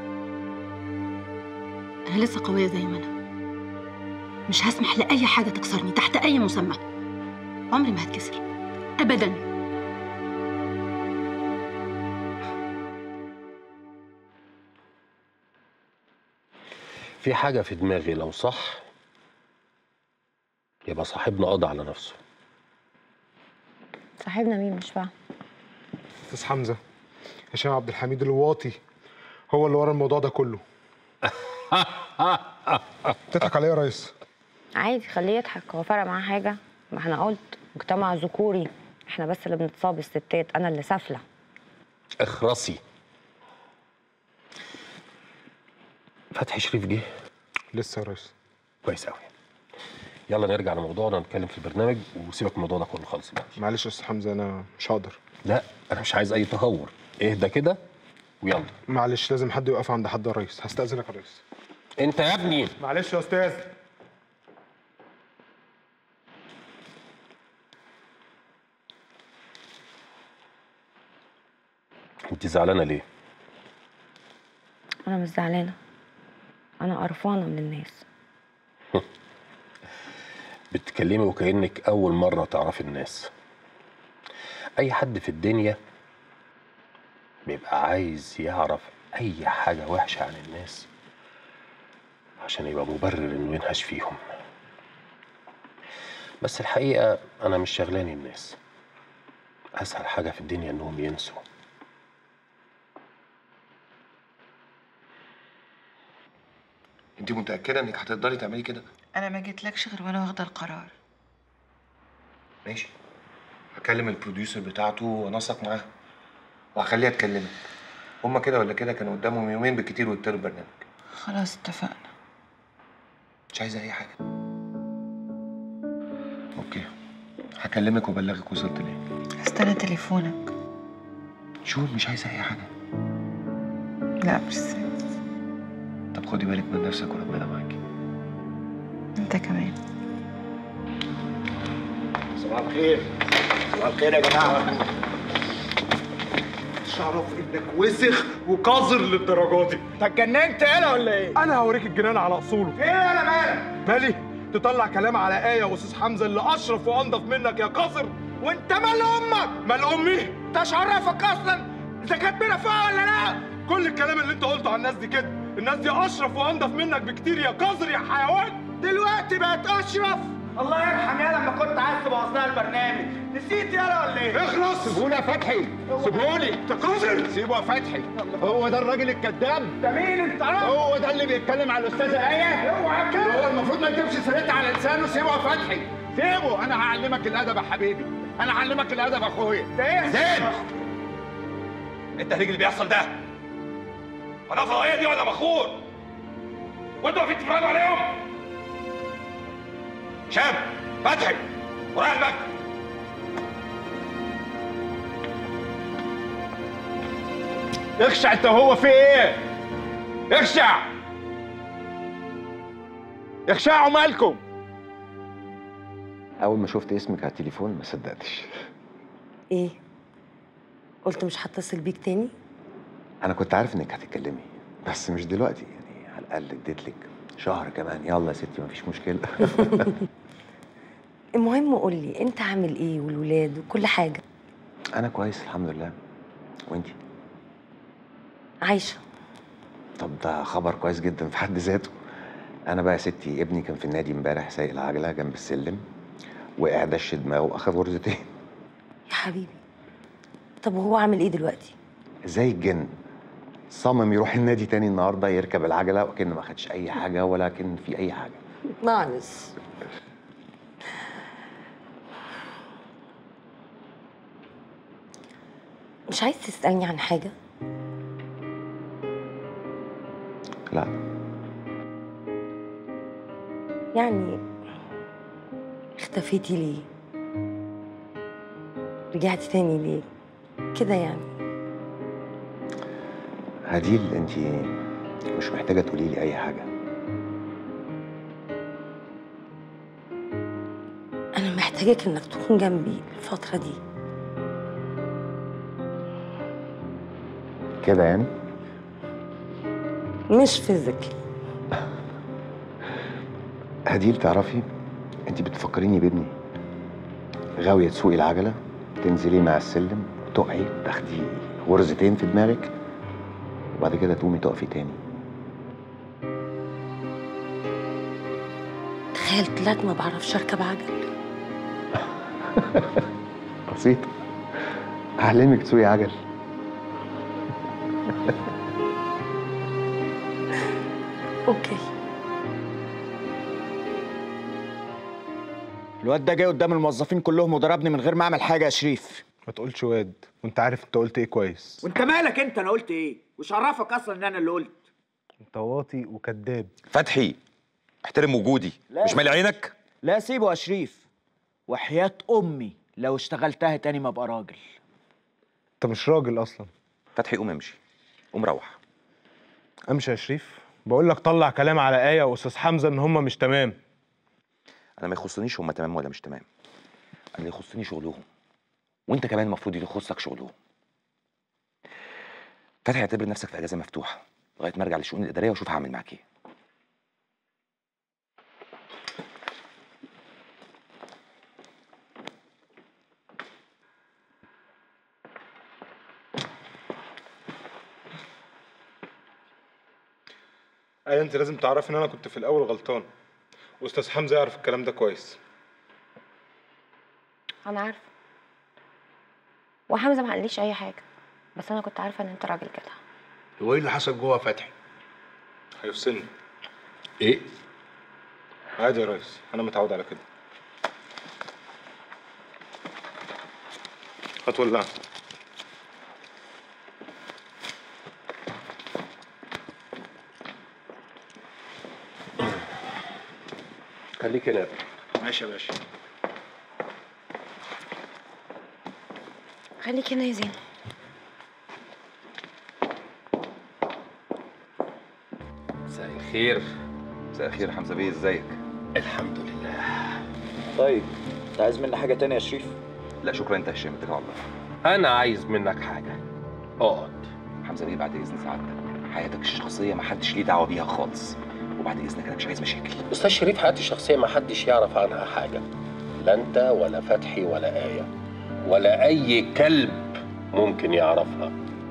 Speaker 1: انا لسه قويه زي ما انا، مش هسمح لاي حاجه تكسرني تحت اي مسمى. عمري ما هتكسر ابدا.
Speaker 9: في حاجة في دماغي لو صح يبقى صاحبنا قضى على نفسه.
Speaker 22: صاحبنا مين؟ مش فاهم.
Speaker 10: استاذ حمزه، هشام عبد الحميد الواطي هو اللي ورا الموضوع ده كله. تضحك عليا يا ريس؟
Speaker 22: عادي، خليه يضحك. هو فرق معاه حاجه؟ ما احنا قلت مجتمع ذكوري، احنا بس اللي بنتصاب الستات، انا اللي سافله.
Speaker 9: اخرسي. فتحي شريف جه؟
Speaker 10: لسه يا ريس.
Speaker 9: كويس قوي. يلا نرجع لموضوعنا، نتكلم في البرنامج وسيبك من الموضوع ده كله خالص بقى.
Speaker 10: معلش يا استاذ حمزه انا مش هقدر.
Speaker 9: لا انا مش عايز اي تهور، اهدى كده ويلا.
Speaker 10: معلش لازم حد يقف عند حد يا ريس، هستأذنك يا ريس.
Speaker 9: انت يا ابني.
Speaker 10: معلش يا استاذ.
Speaker 9: انت زعلانه ليه؟
Speaker 22: انا مش زعلانه، انا قرفانه من الناس.
Speaker 9: بتتكلمي وكأنك أول مرة تعرفي الناس. أي حد في الدنيا بيبقى عايز يعرف أي حاجة وحشة عن الناس عشان يبقى مبرر إنه ينهش فيهم. بس الحقيقة أنا مش شغلاني الناس. أسهل حاجة في الدنيا إنهم ينسوا.
Speaker 14: انت متأكدة انك هتقدري تعملي كده؟
Speaker 8: انا ما جيتلكش غير وانا واخده القرار.
Speaker 14: ماشي، هكلم البروديوسر بتاعته وانسق معاها وهخليها تكلمك. هما كده ولا كده كانوا قدامهم يومين بالكتير ويبتدوا البرنامج.
Speaker 8: خلاص اتفقنا.
Speaker 14: مش عايزة أي حاجة. أوكي، هكلمك وأبلغك وصلت ليه.
Speaker 8: هستنى تليفونك.
Speaker 14: شو مش عايزة أي حاجة؟
Speaker 8: لا بس.
Speaker 14: طب خدي بالك من نفسك وربنا معاكي.
Speaker 8: أنت كمان.
Speaker 12: صباح الخير. صباح الخير يا جماعة.
Speaker 3: مش هعرف انك وسخ وقذر للدرجه دي.
Speaker 12: انت اتجننت يالا ولا ايه؟
Speaker 3: انا هوريك الجنان على اصوله.
Speaker 12: في ايه يالا مالك؟
Speaker 3: مالي؟ تطلع كلام على آية واستاذ حمزه اللي اشرف وانضف منك يا قذر.
Speaker 12: وانت مال امك؟
Speaker 3: مال امي؟
Speaker 12: انت ايش عرفك اصلا اذا كانت منى فوق ولا لا؟
Speaker 3: كل الكلام اللي انت قلته على الناس دي كده، الناس دي اشرف وانضف منك بكتير يا قذر يا حيوان.
Speaker 12: دلوقتي بقت اشرف. الله يرحم يالا لما كنت عايز تبوظ لها البرنامج، نسيت يالا ولا ايه؟
Speaker 3: اخلص.
Speaker 12: سيبوني يا فتحي، سيبوني.
Speaker 3: انت قذر.
Speaker 12: سيبه يا فتحي. هو ده الراجل الكذاب؟ ده مين انت عارف؟ هو ده اللي بيتكلم على الاستاذه آية؟ اوعى كده. هو المفروض ما يجيبش سيرتها على لسانه. سيبه يا فتحي، سيبه. انا هعلمك الادب يا حبيبي، انا هعلمك الادب يا اخويا. ده ايه؟
Speaker 13: زين، ايه التهريج اللي بيحصل ده؟ انا فضائيه دي ولا مخور؟ وانتوا واقفين تتفرجوا عليهم؟ شاب فتحي ورايح المكتب.
Speaker 12: اخشع انت وهو في ايه؟ اخشع اخشعوا مالكم.
Speaker 15: أول ما شفت اسمك على التليفون ما صدقتش.
Speaker 2: ايه؟ قلت مش هتصل بيك تاني؟
Speaker 15: أنا كنت عارف إنك هتتكلمي بس مش دلوقتي، يعني على الأقل اديتلك شهر كمان. يلا يا ستي مفيش مشكلة.
Speaker 2: المهم قول لي انت عامل ايه والولاد وكل حاجه؟
Speaker 15: أنا كويس الحمد لله. وإنتي؟
Speaker 2: عايشه.
Speaker 15: طب ده خبر كويس جدا في حد ذاته. أنا بقى يا ستي ابني كان في النادي امبارح سايق العجلة جنب السلم، وقع دش دماغه وأخد غرزتين.
Speaker 2: يا حبيبي، طب وهو عامل ايه دلوقتي؟
Speaker 15: زي الجن، صمم يروح النادي تاني النهارده يركب العجله وكأن ما خدش اي حاجه ولا كان في اي حاجه.
Speaker 4: معلش. مش عايز تسألني عن حاجة؟
Speaker 15: لا.
Speaker 4: يعني اختفيتي ليه؟ رجعتي تاني ليه؟ كده يعني.
Speaker 15: هديل انت مش محتاجه تقولي لي اي حاجه.
Speaker 4: أنا محتاجك إنك تكون جنبي الفترة دي.
Speaker 15: كده يعني؟
Speaker 4: مش فيزيكال.
Speaker 15: هديل تعرفي انت بتفكريني بابني. غاويه تسوقي العجله، تنزلي مع السلم، تقعي، تاخدي غرزتين في دماغك، وبعد كده تقومي تقفي تاني.
Speaker 4: تخيل طلعت ما بعرفش اركب عجل.
Speaker 15: بسيطه، اعلمك تسوقي عجل.
Speaker 4: اوكي.
Speaker 6: الواد ده جاي قدام الموظفين كلهم وضربني من غير ما اعمل حاجه يا شريف.
Speaker 10: ما تقولش واد، وانت عارف انت قلت ايه كويس.
Speaker 6: وانت مالك انت؟ انا قلت ايه؟ وش عرفك اصلا ان انا اللي قلت؟
Speaker 10: انت واطي وكذاب.
Speaker 7: فتحي احترم وجودي. مش مالي عينك؟
Speaker 6: لا سيبه يا شريف، وحياة امي لو اشتغلتها تاني ما ابقى راجل.
Speaker 10: انت مش راجل اصلا.
Speaker 7: فتحي قوم امشي، قوم روح.
Speaker 10: امشي يا شريف؟ بقول لك طلع كلام على آية واستاذ حمزه ان هم مش تمام.
Speaker 7: انا ما يخصنيش هم تمام ولا مش تمام، انا اللي يخصني شغلهم، وانت كمان المفروض يخصك شغلهم. فتحي اعتبر نفسك في اجازه مفتوحه لغايه ما ارجع للشؤون الاداريه واشوف هعمل معاك ايه.
Speaker 10: آية انت لازم تعرفي ان انا كنت في الاول غلطان، واستاذ حمزه يعرف الكلام ده كويس.
Speaker 22: انا عارفه، وحمزه ما قاليش اي حاجه، بس انا كنت عارفه ان انت راجل كده.
Speaker 19: هو ايه اللي حصل جوه فتحي؟
Speaker 10: هيفصلني.
Speaker 19: ايه؟
Speaker 10: عادي يا ريس، انا متعود على كده. هتولع.
Speaker 19: خليك هنا.
Speaker 6: ماشي يا باشا.
Speaker 22: خليك هنا يا زين.
Speaker 7: مساء الخير. مساء الخير حمزه بيه، ازيك؟
Speaker 19: الحمد لله.
Speaker 6: طيب انت عايز مني حاجه تانية يا شريف؟
Speaker 7: لا شكرا، انت هشام، اتكل على الله.
Speaker 19: انا عايز منك حاجه. اقعد.
Speaker 7: حمزه بيه بعد اذن سعادتك، حياتك الشخصيه محدش ليه دعوه بيها خالص، وبعد اذنك انا مش عايز مشاكل.
Speaker 19: استاذ شريف، حياتي الشخصيه ما حدش يعرف عنها حاجه، لا انت ولا فتحي ولا آية ولا اي كلب ممكن يعرفها،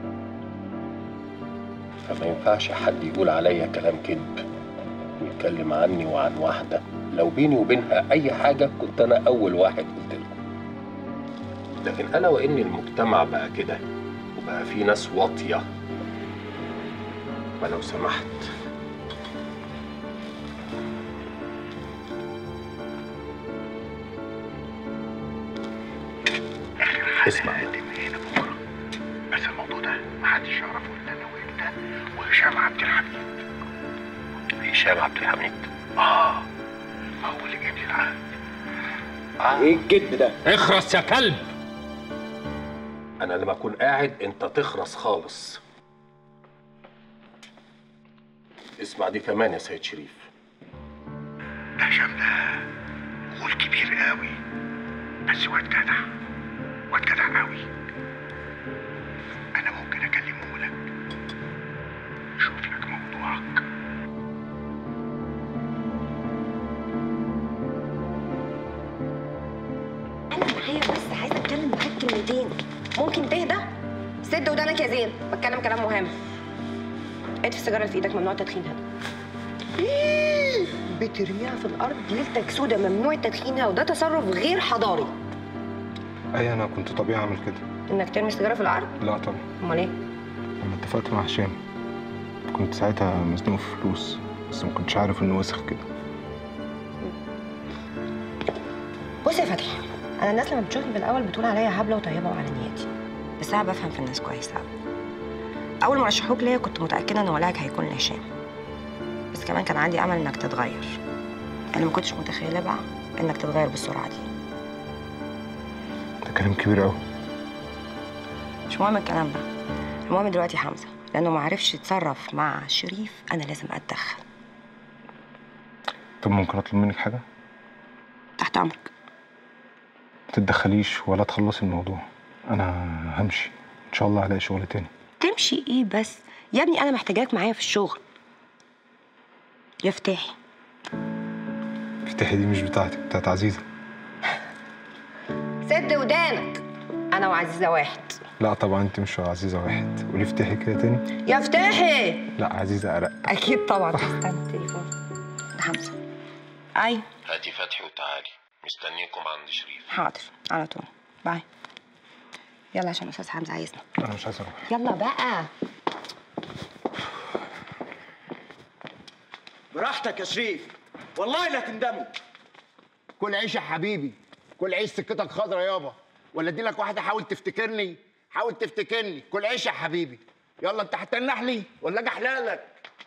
Speaker 19: فما ينفعش حد يقول عليا كلام كذب ويتكلم عني وعن واحده لو بيني وبينها اي حاجه كنت انا اول واحد قلت لكم. لكن انا وان المجتمع بقى كده وبقى في ناس واطيه، فلو سمحت اسمع،
Speaker 12: بس الموضوع ده محدش يعرفه الا انا وانت وهشام عبد الحميد.
Speaker 19: هشام عبد الحميد؟
Speaker 12: هو اللي جايب لي العقد.
Speaker 19: ايه الكذب ده؟ اخرس يا كلب. انا لما اكون قاعد انت تخرس خالص. اسمع دي كمان يا سيد شريف.
Speaker 12: ده هشام ده غول كبير قوي، بس واد جدع، واد جدع قوي. انا ممكن اكلمه لك شوف لك موضوعك.
Speaker 22: انا معايا بس عايزه اتكلم معاك كلمتين، ممكن تهدى؟ سد ودانك يا زين، بتكلم كلام مهم. اطفي السيجاره اللي في ايدك، ممنوع تدخينها. بترميها في الارض ليلتك سودا، ممنوع تدخينها، وده تصرف غير حضاري.
Speaker 10: ايوه انا كنت طبيعي اعمل كده.
Speaker 22: انك ترمي السيجاره في الارض؟
Speaker 10: لا طبعا.
Speaker 22: امال ايه؟
Speaker 10: انا اتفقت مع هشام كنت ساعتها مزنوق في فلوس، بس ما كنتش عارف انه وسخ كده.
Speaker 22: بص يا فتحي، انا الناس لما بتشوفني بالاول بتقول عليا هبله وطيبه وعلى نياتي، بس انا بفهم في الناس كويس قوي. اول ما رشحوك ليا كنت متاكده ان ولائك هيكون لهشام، بس كمان كان عندي امل انك تتغير. انا ما كنتش متخيله بقى انك تتغير بالسرعه دي.
Speaker 10: ده كلام كبير قوي.
Speaker 22: مش مهم الكلام ده، المهم دلوقتي حمزه لانه ما عرفش يتصرف مع شريف، انا لازم اتدخل.
Speaker 10: طب ممكن اطلب منك حاجه؟
Speaker 22: تحت امرك.
Speaker 10: ما تتدخليش ولا تخلصي الموضوع، انا همشي ان شاء الله هلاقي شغل تاني.
Speaker 22: تمشي ايه بس يا ابني؟ انا محتاجاك معايا في الشغل. يا فتحي.
Speaker 10: فتحي دي مش بتاعتك، بتاعت عزيزه.
Speaker 22: سد ودانك، انا وعزيزه واحد.
Speaker 10: لا طبعا انت مش عزيزه واحد، قولي فتحي كده تاني.
Speaker 22: يا فتحي.
Speaker 10: لا عزيزه ارق.
Speaker 22: اكيد طبعا. استنى التليفون ده حمزه. اي
Speaker 19: هاتي فتحي وتعالي، مستنيكم عند شريف.
Speaker 22: حاضر على طول. باي. يلا عشان استاذ حمزه عايزنا.
Speaker 10: انا مش عايز اروح.
Speaker 22: يلا بقى.
Speaker 6: براحتك يا شريف، والله لا تندموا.
Speaker 12: كل عيش يا حبيبي، كل عيش سكتك خضرا يابا، ولا ادي لك واحده حاول تفتكرني، حاول تفتكرني. كل عيش يا حبيبي. يلا انت هتنح لي ولا اجي احلالك؟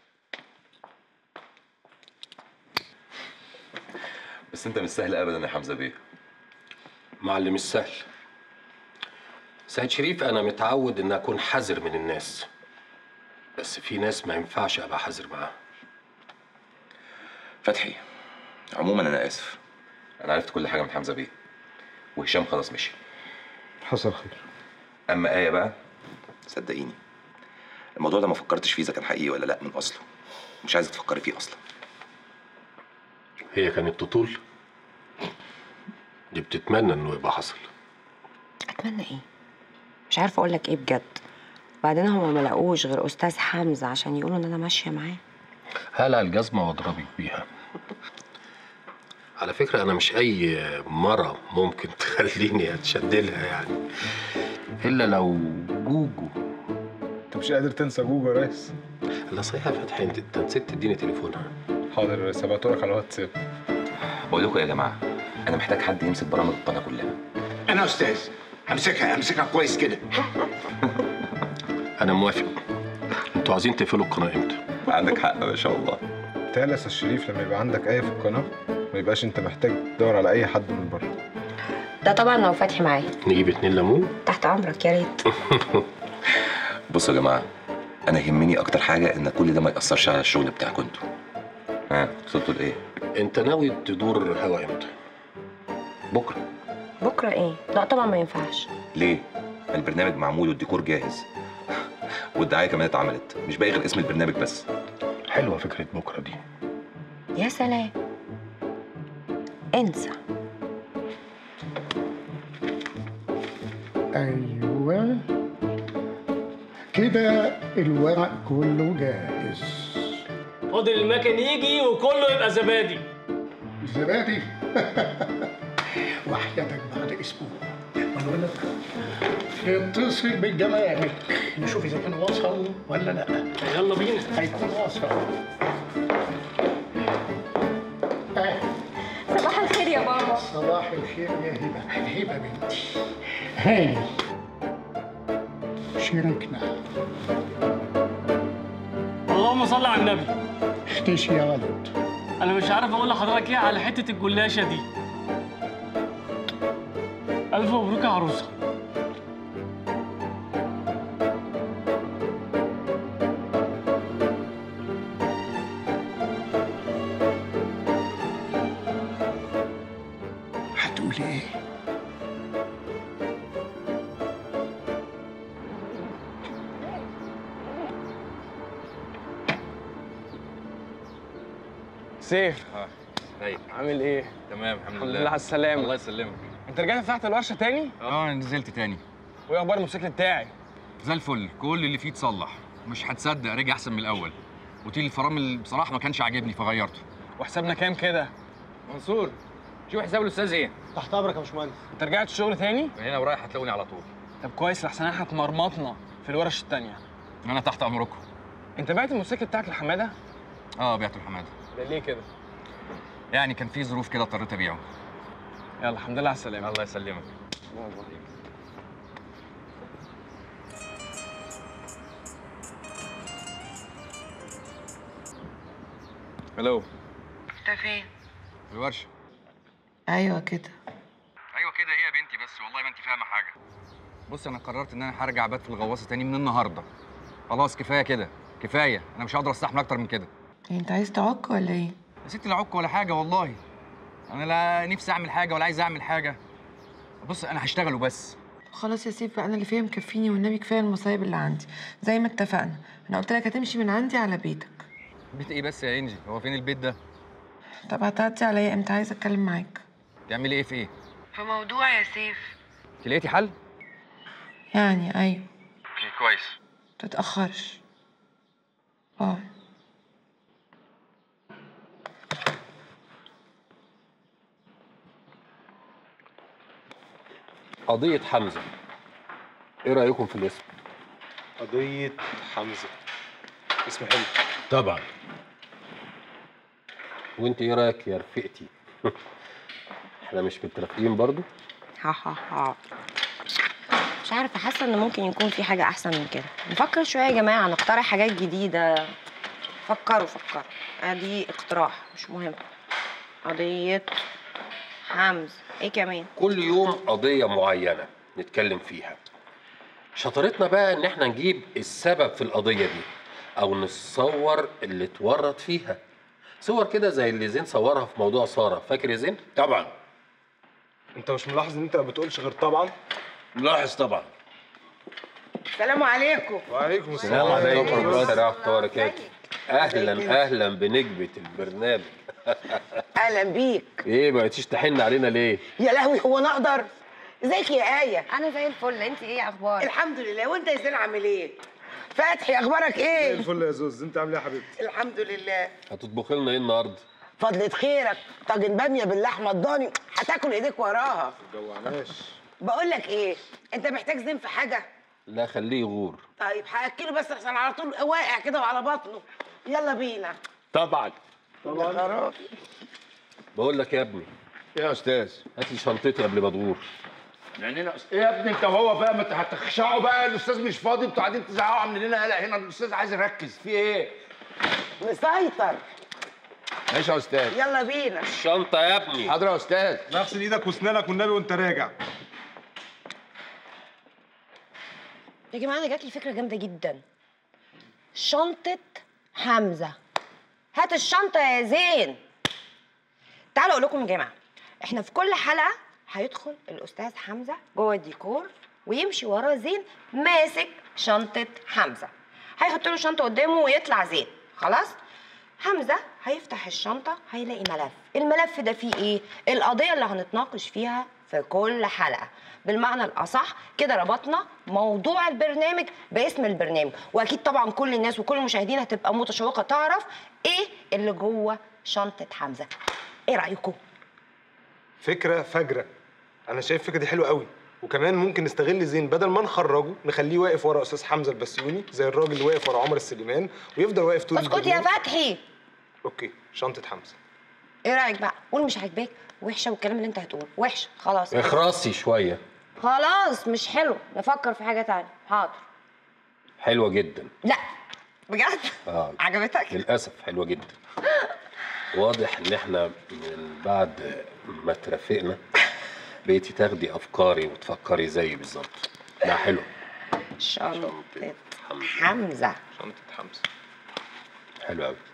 Speaker 13: بس انت مش سهل ابدا يا حمزه بيه.
Speaker 19: معلم مش سهل. سيد شريف انا متعود ان اكون حذر من الناس، بس في ناس ما ينفعش ابقى حذر معاها.
Speaker 13: فتحي، عموما انا اسف، انا عرفت كل حاجه من حمزه بيه، وهشام خلاص مشي.
Speaker 10: حصل خير.
Speaker 13: اما ايه بقى، صدقيني الموضوع ده ما فكرتش فيه اذا كان حقيقي ولا لا من اصله، مش عايزه تفكري فيه اصلا.
Speaker 19: هي كانت تطول؟ دي بتتمنى انه يبقى حصل.
Speaker 22: اتمنى ايه؟ مش عارفه اقول لك ايه بجد. وبعدين هم ما لقوش غير استاذ حمزه عشان يقولوا ان انا ماشيه معاه.
Speaker 19: هلع الجزمه واضربك بيها. على فكره انا مش اي مره ممكن تخليني اتشدلها يعني، الا لو جوجو.
Speaker 10: انت مش قادر تنسى جوجو يا ريس؟
Speaker 19: لا صحيح يا فتحي، انت نسيت تديني تليفونها.
Speaker 10: حاضر يا ريس، هبعتهولك على الواتساب.
Speaker 13: بقول لكم يا جماعه، انا محتاج حد يمسك برامج القناه كلها.
Speaker 12: انا استاذ، همسكها كويس كده.
Speaker 19: انا موافق. انتوا عايزين تقفلوا القناه امتى؟
Speaker 13: عندك حق ما شاء الله.
Speaker 10: بتهيألي يا استاذ شريف لما يبقى عندك ايه في القناه ما يبقاش انت محتاج تدور على اي حد من بره.
Speaker 22: ده طبعا لو فتحي معايا.
Speaker 19: نجيب 2 ليمون؟
Speaker 22: تحت امرك يا ريت.
Speaker 13: بصوا يا جماعه، انا يهمني اكتر حاجه ان كل ده ما ياثرش على الشغل بتاعكم انتوا. ها وصلتوا لايه؟
Speaker 19: انت ناوي تدور هوا امتى؟
Speaker 13: بكره.
Speaker 22: بكره ايه؟ لا طبعا ما ينفعش.
Speaker 13: ليه؟ البرنامج معمول والديكور جاهز والدعايه كمان اتعملت، مش باقي غير اسم البرنامج بس.
Speaker 19: حلوه فكره بكره دي.
Speaker 22: يا سلام. انسى.
Speaker 17: ايوه كده الورق كله جاهز.
Speaker 5: فاضل المكن يجي وكله يبقى زبادي.
Speaker 17: زبادي؟ وحياتك بعد اسبوع والولد يتصل بالجمارك نشوف اذا كان وصل ولا لا.
Speaker 5: يلا بينا.
Speaker 17: هيكون وصل.
Speaker 22: صباح الخير يا بابا.
Speaker 17: صباح الخير يا هبه. هبه بنتي هاني شاركنا.
Speaker 5: اللهم صل على النبي.
Speaker 17: اختشي يا ولد.
Speaker 5: انا مش عارف اقول لحضرتك ايه على حته الجلاشه دي. الف مبروك يا عروسه.
Speaker 17: هتقولي ايه؟
Speaker 11: سيف.
Speaker 20: طيب
Speaker 11: عامل ايه؟
Speaker 20: تمام الحمد
Speaker 11: الحمد لله على السلامة.
Speaker 20: الله يسلمك.
Speaker 11: انت رجعت فتحت الورشة تاني؟
Speaker 20: اه نزلت تاني.
Speaker 11: وايه اخبار الموتوسيكل بتاعي؟
Speaker 20: زي الفل، كل اللي فيه اتصلح، مش هتصدق رجع احسن من الاول. وتيل الفرامل بصراحة ما كانش عاجبني فغيرته.
Speaker 11: وحسابنا كام كده؟
Speaker 20: منصور شوف حساب الاستاذ ايه؟
Speaker 11: تحت امرك يا باشمهندس. انت رجعت الشغل تاني؟
Speaker 20: من هنا ورايح هتلاقوني على طول.
Speaker 11: طب كويس لحسن احنا اتمرمطنا في الورش التانية.
Speaker 20: انا تحت امركم.
Speaker 11: انت بعت الموتوسيكل بتاعك لحماده؟
Speaker 20: اه بعته لحماده.
Speaker 11: ده ليه كده؟
Speaker 20: يعني كان في ظروف كده اضطريت ابيعه.
Speaker 11: يلا الحمد لله على السلامه.
Speaker 20: الله يسلمك.
Speaker 11: الو.
Speaker 8: انت فين؟
Speaker 20: في الورشه.
Speaker 8: ايوه كده.
Speaker 20: ايوه كده ايه يا بنتي بس والله ما انت فاهمه حاجه. بص انا قررت ان انا هرجع ابات في الغواصه تاني من النهارده. خلاص كفايه كده كفايه، انا مش هقدر استحمل اكتر من كده.
Speaker 8: انت عايز تعك ولا ايه؟
Speaker 20: يا ستي لا عك ولا حاجه والله. انا لا نفسي اعمل حاجه ولا عايز اعمل حاجه. بص انا هشتغل وبس.
Speaker 8: خلاص يا سيف بقى، انا اللي فيها مكفيني والنبي كفايه المصايب اللي عندي. زي ما اتفقنا انا قلت لك هتمشي من عندي على بيتك.
Speaker 20: بيت ايه بس يا انجي؟ هو فين البيت ده؟
Speaker 8: طب هتعدي عليا امتى؟ عايزه اتكلم معاك.
Speaker 20: تعملي ايه في ايه؟
Speaker 8: في موضوع يا سيف.
Speaker 20: انت لقيتي حل؟
Speaker 8: يعني ايوه.
Speaker 20: اوكي كويس.
Speaker 8: متتأخرش. اه.
Speaker 19: قضية حمزة، ايه رأيكم في الاسم؟
Speaker 10: قضية حمزة، اسم حلو.
Speaker 19: طبعا. وانت ايه رأيك يا رفيقتي؟ احنا مش متفقين برضو؟
Speaker 22: مش عارفه، حاسه ان ممكن يكون في حاجه احسن من كده. نفكر شويه يا جماعه، نقترح حاجات جديده. فكروا ادي اقتراح مش مهم. قضيه حمزة، ايه كمان؟
Speaker 19: كل يوم قضية معينة نتكلم فيها. شطارتنا بقى ان احنا نجيب السبب في القضية دي او نصور اللي اتورط فيها. صور كده زي اللي زين صورها في موضوع سارة، فاكر يا زين؟
Speaker 10: طبعا. انت مش ملاحظ ان انت ما بتقولش غير طبعا؟
Speaker 19: ملاحظ طبعا.
Speaker 22: السلام عليكم.
Speaker 10: وعليكم
Speaker 19: السلام عليكم ورحمة الله وبركاته. اهلا بنجمة البرنامج.
Speaker 16: اهلا بيك.
Speaker 19: ايه ما بقيتيش تحن علينا ليه؟
Speaker 16: يا لهوي هو انا اقدر؟ ازيك يا آية؟
Speaker 22: انا زي الفل، انت ايه اخبارك؟
Speaker 16: الحمد لله. وانت يا زين عامل ايه؟ فتحي اخبارك ايه؟
Speaker 10: زي الفل يا زوز، انت عامل ايه يا حبيبتي؟
Speaker 16: الحمد لله.
Speaker 19: هتطبخي لنا ايه النهارده؟
Speaker 16: فضلة خيرك، طاجن باميه باللحمه الضاني، هتاكل ايديك وراها.
Speaker 10: ما تجوعناش.
Speaker 16: بقول لك ايه، انت محتاج زين في حاجه؟
Speaker 19: لا خليه يغور.
Speaker 16: طيب هاكله بس عشان على طول واقع كده وعلى بطنه. يلا بينا.
Speaker 19: طبعا.
Speaker 16: يا خرابي.
Speaker 19: بقول لك يا ابني.
Speaker 12: ايه يا استاذ؟
Speaker 19: هات لي شنطتي قبل ما تغور.
Speaker 12: يعني ايه يا ابني انت وهو بقى؟ ما هتخشعوا بقى، الاستاذ مش فاضي، انتوا قاعدين تزعقوا عاملين لنا قلق هنا، الاستاذ عايز يركز في ايه؟
Speaker 16: مسيطر.
Speaker 12: ماشي يا استاذ.
Speaker 16: يلا بينا.
Speaker 19: الشنطه يا ابني.
Speaker 12: حاضر يا استاذ.
Speaker 10: اغسل ايدك واسنانك والنبي وانت راجع.
Speaker 22: يا جماعه انا جات لي فكره جامده جدا. شنطه حمزه. هات الشنطه يا زين. تعالوا اقول لكم يا جماعه، احنا في كل حلقه هيدخل الاستاذ حمزه جوه الديكور ويمشي وراه زين ماسك شنطه حمزه. هيحط له الشنطه قدامه ويطلع زين. خلاص؟ حمزه هيفتح الشنطه هيلاقي ملف، الملف ده فيه ايه؟ القضيه اللي هنتناقش فيها في كل حلقه. بالمعنى الاصح كده ربطنا موضوع البرنامج باسم البرنامج، واكيد طبعا كل الناس وكل المشاهدين هتبقى متشوقه تعرف ايه اللي جوه شنطه حمزه. ايه رايكم؟
Speaker 10: فكره فجره. انا شايف الفكره دي حلوه قوي، وكمان ممكن نستغل زين بدل ما نخرجه نخليه واقف ورا استاذ حمزه البسيوني زي الراجل اللي واقف ورا عمر السليمان ويفضل واقف طول
Speaker 22: اسكت يا فتحي.
Speaker 10: اوكي شنطه حمزه.
Speaker 22: ايه رايك بقى؟ قول مش عاجباك وحشه، والكلام اللي انت هتقوله وحش. خلاص
Speaker 19: اخرسي شويه.
Speaker 22: خلاص مش حلو، نفكر في حاجه تانية. حاضر.
Speaker 19: حلوه جدا.
Speaker 22: لا بجد؟ عجبتك؟
Speaker 19: للاسف حلوه جدا. واضح ان احنا من بعد ما اترافقنا بقيتي تاخدي افكاري وتفكري زيي بالظبط. لا حلو.
Speaker 22: شنطه حمزه.
Speaker 10: شنطه حمزه
Speaker 19: حلوه قوي.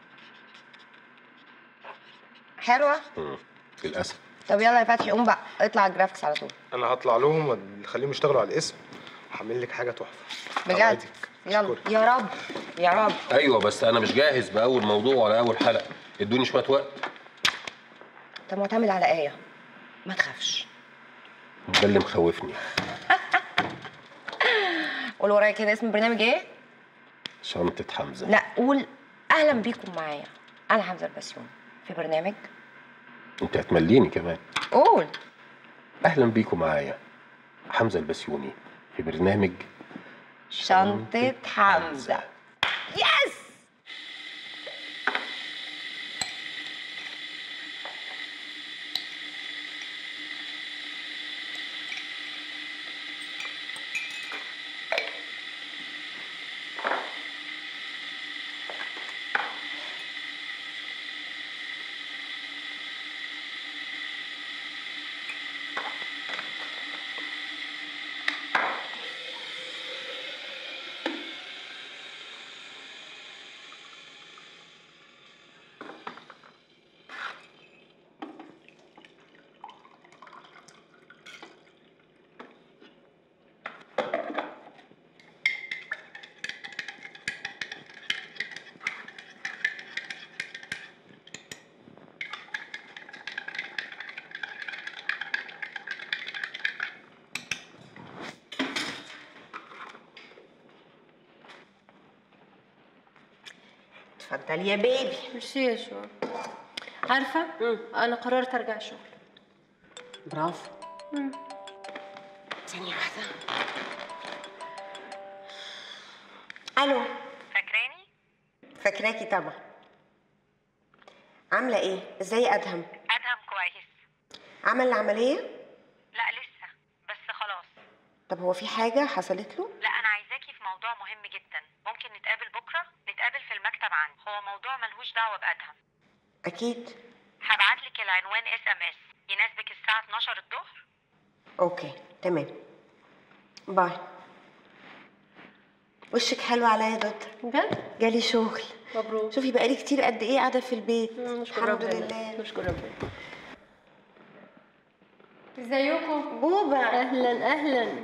Speaker 22: حلوه؟
Speaker 19: للاسف.
Speaker 22: طب يلا يا فتحي قوم بقى اطلع الجرافيكس على طول.
Speaker 10: انا هطلع لهم واخليهم يشتغلوا على الاسم وهعمل لك حاجه تحفه.
Speaker 22: بجد؟ يلا يا رب يا رب.
Speaker 19: ايوه بس انا مش جاهز باول موضوع ولا اول حلقه، ادوني شويه وقت.
Speaker 22: انت معتمد على ايه؟ ما تخافش.
Speaker 19: ده اللي مخوفني.
Speaker 22: قول ورايا كده اسم البرنامج ايه؟
Speaker 19: شنطه حمزه.
Speaker 22: لا قول اهلا بيكم معايا، انا حمزه البسيوني في برنامج.
Speaker 19: انت هتمليني كمان.
Speaker 22: قول.
Speaker 19: اهلا بيكم معايا حمزه البسيوني في برنامج
Speaker 22: شنطه حمزه. يس اتفضلي يا بيبي.
Speaker 1: ميرسي يا شو. عارفه انا قررت ارجع الشغل.
Speaker 22: برافو. ثانيه واحده. الو.
Speaker 18: فاكراني؟
Speaker 22: فاكراكي طبعا. عامله ايه؟ ازاي ادهم؟
Speaker 18: ادهم كويس.
Speaker 22: عمل العمليه؟
Speaker 18: لا لسه، بس خلاص.
Speaker 22: طب هو في حاجه حصلت له؟
Speaker 18: لا انا عايزاكي في موضوع مهم جدا. ممكن نتقابل بكره؟ نتقابل في المكتب عندي. هو موضوع ملهوش دعوه بادهم.
Speaker 22: اكيد.
Speaker 18: هبعتلك العنوان SMS يناسبك الساعه 12 الظهر.
Speaker 22: اوكي تمام. باي. وشك حلو عليا يا دكتور.
Speaker 1: بجد؟
Speaker 22: جالي شغل.
Speaker 1: مبروك.
Speaker 22: شوفي بقالي كتير قد ايه قاعده في البيت.
Speaker 1: نشكر
Speaker 22: الحمد
Speaker 1: ربنا.
Speaker 22: لله.
Speaker 1: نشكر ربنا. ازيكم؟
Speaker 22: بوبا.
Speaker 1: اهلا اهلا.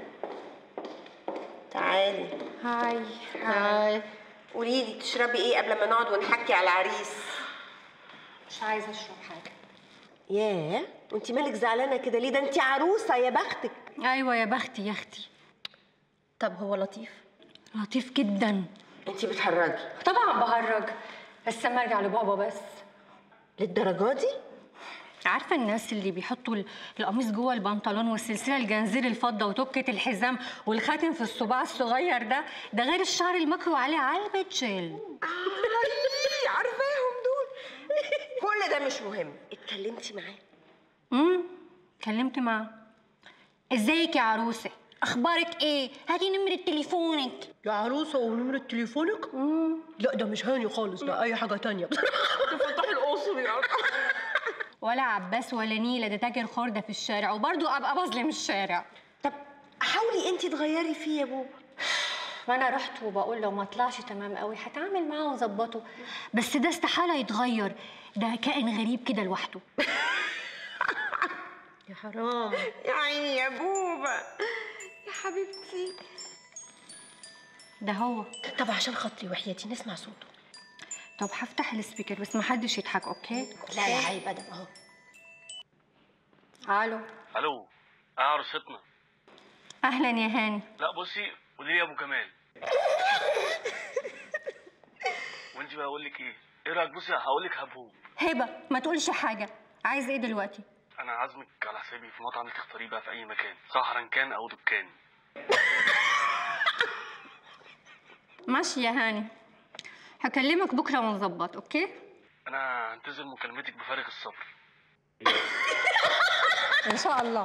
Speaker 22: تعالي.
Speaker 1: هاي. هاي.
Speaker 22: قولي لي تشربي ايه قبل ما نقعد ونحكي على العريس؟
Speaker 1: مش عايزه اشرب حاجه.
Speaker 22: ياه، وانت مالك زعلانه كده ليه؟ ده انت عروسه يا بختك.
Speaker 1: ايوه يا بختي يا اختي. طب هو لطيف؟ لطيف جدا.
Speaker 22: انت بتهرجي؟
Speaker 1: طبعا بهرج، بس اما ارجع لبابا بس.
Speaker 22: للدرجه دي؟
Speaker 1: عارفه الناس اللي بيحطوا القميص جوه البنطلون والسلسله الجنزير الفضه وتوكه الحزام والخاتم في الصباع الصغير ده غير الشعر المكوي عليه علبه جل.
Speaker 22: عارفاهم دول. كل ده مش مهم. اتكلمتي معاه؟
Speaker 1: اتكلمت معاه. ازيك يا عروسه؟ اخبارك ايه؟ هاتي نمره تليفونك.
Speaker 4: يا عروسه ونمره تليفونك؟ لا ده مش هاني خالص، ده اي حاجه تانية. تفتحي القصر يا
Speaker 1: ولا عباس ولا نيله، ده تاجر خرده في الشارع وبرضه ابقى بظلم الشارع.
Speaker 22: طب حاولي انت تغيري فيه يا بوبا.
Speaker 1: ما انا رحت وبقول لو ما طلعش تمام قوي هتعامل معاه واظبطه، بس ده استحاله يتغير، ده كائن غريب كده لوحده.
Speaker 22: يا حرام يا عيني يا بوبا يا حبيبتي.
Speaker 1: ده هو.
Speaker 22: طب عشان خاطري وحياتي نسمع صوته.
Speaker 1: طب هفتح السبيكر بس ما حدش يضحك، اوكي؟
Speaker 22: لا لا عيب ادم اهو.
Speaker 1: الو.
Speaker 21: الو. عروستنا.
Speaker 1: اهلا يا هاني.
Speaker 21: لا بصي قولي لي يا ابو كمال. وانت بقى اقول لك ايه رايك؟ بصي هقول لك هبوب.
Speaker 1: هبه ما تقولش حاجه. عايز ايه دلوقتي؟
Speaker 21: انا عازمك على حسابي في مطعم تختاريه بقى في اي مكان، صحرا كان او دكان.
Speaker 1: ماشي يا هاني، هكلمك بكره ونظبط، اوكي؟
Speaker 21: انا هنتظر مكالمتك بفارغ الصبر.
Speaker 1: ان شاء الله.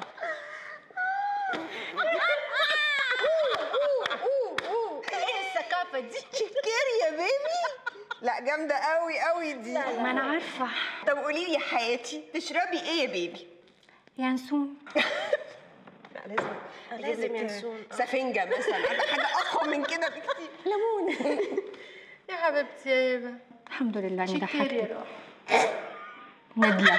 Speaker 22: ايه الثقافه دي؟ شكري يا بيبي. لا جامده قوي قوي دي.
Speaker 1: ما انا عارفه.
Speaker 22: طب قولي لي يا حياتي تشربي ايه يا بيبي؟
Speaker 1: ينسون.
Speaker 22: لا لازم ينسون. سفنجه مثلا، حاجه اقوى من كده بكتير.
Speaker 1: ليمون.
Speaker 22: يا حبيبتي يا هبه.
Speaker 1: الحمد لله اني
Speaker 22: شكري يا
Speaker 1: ضحكت.
Speaker 22: روح.
Speaker 1: ندله.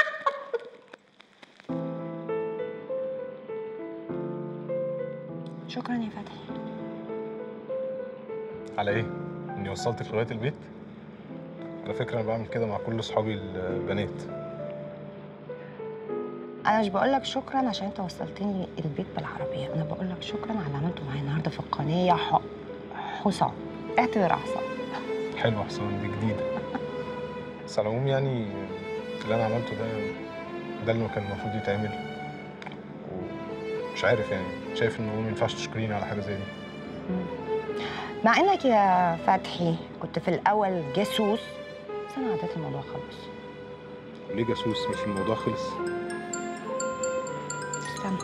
Speaker 22: شكرا يا فتحي.
Speaker 10: على ايه؟ اني وصلتك لغايه البيت؟ على فكره انا بعمل كده مع كل اصحابي البنات.
Speaker 22: انا مش بقول لك شكرا عشان انت وصلتني البيت بالعربيه، انا بقول لك شكرا على اللي عملته معايا النهارده في القناه. حسام، اعتبر حسام.
Speaker 10: حلوه حسام دي جديده. بس على العموم يعني اللي انا عملته ده اللي كان المفروض يتعمل. ومش عارف يعني شايف انه ما ينفعش تشكريني على حاجه زي دي.
Speaker 22: مع انك يا فتحي كنت في الاول جاسوس، بس انا عديت الموضوع خالص.
Speaker 10: ليه جاسوس؟ مش الموضوع خلص.
Speaker 22: استنى.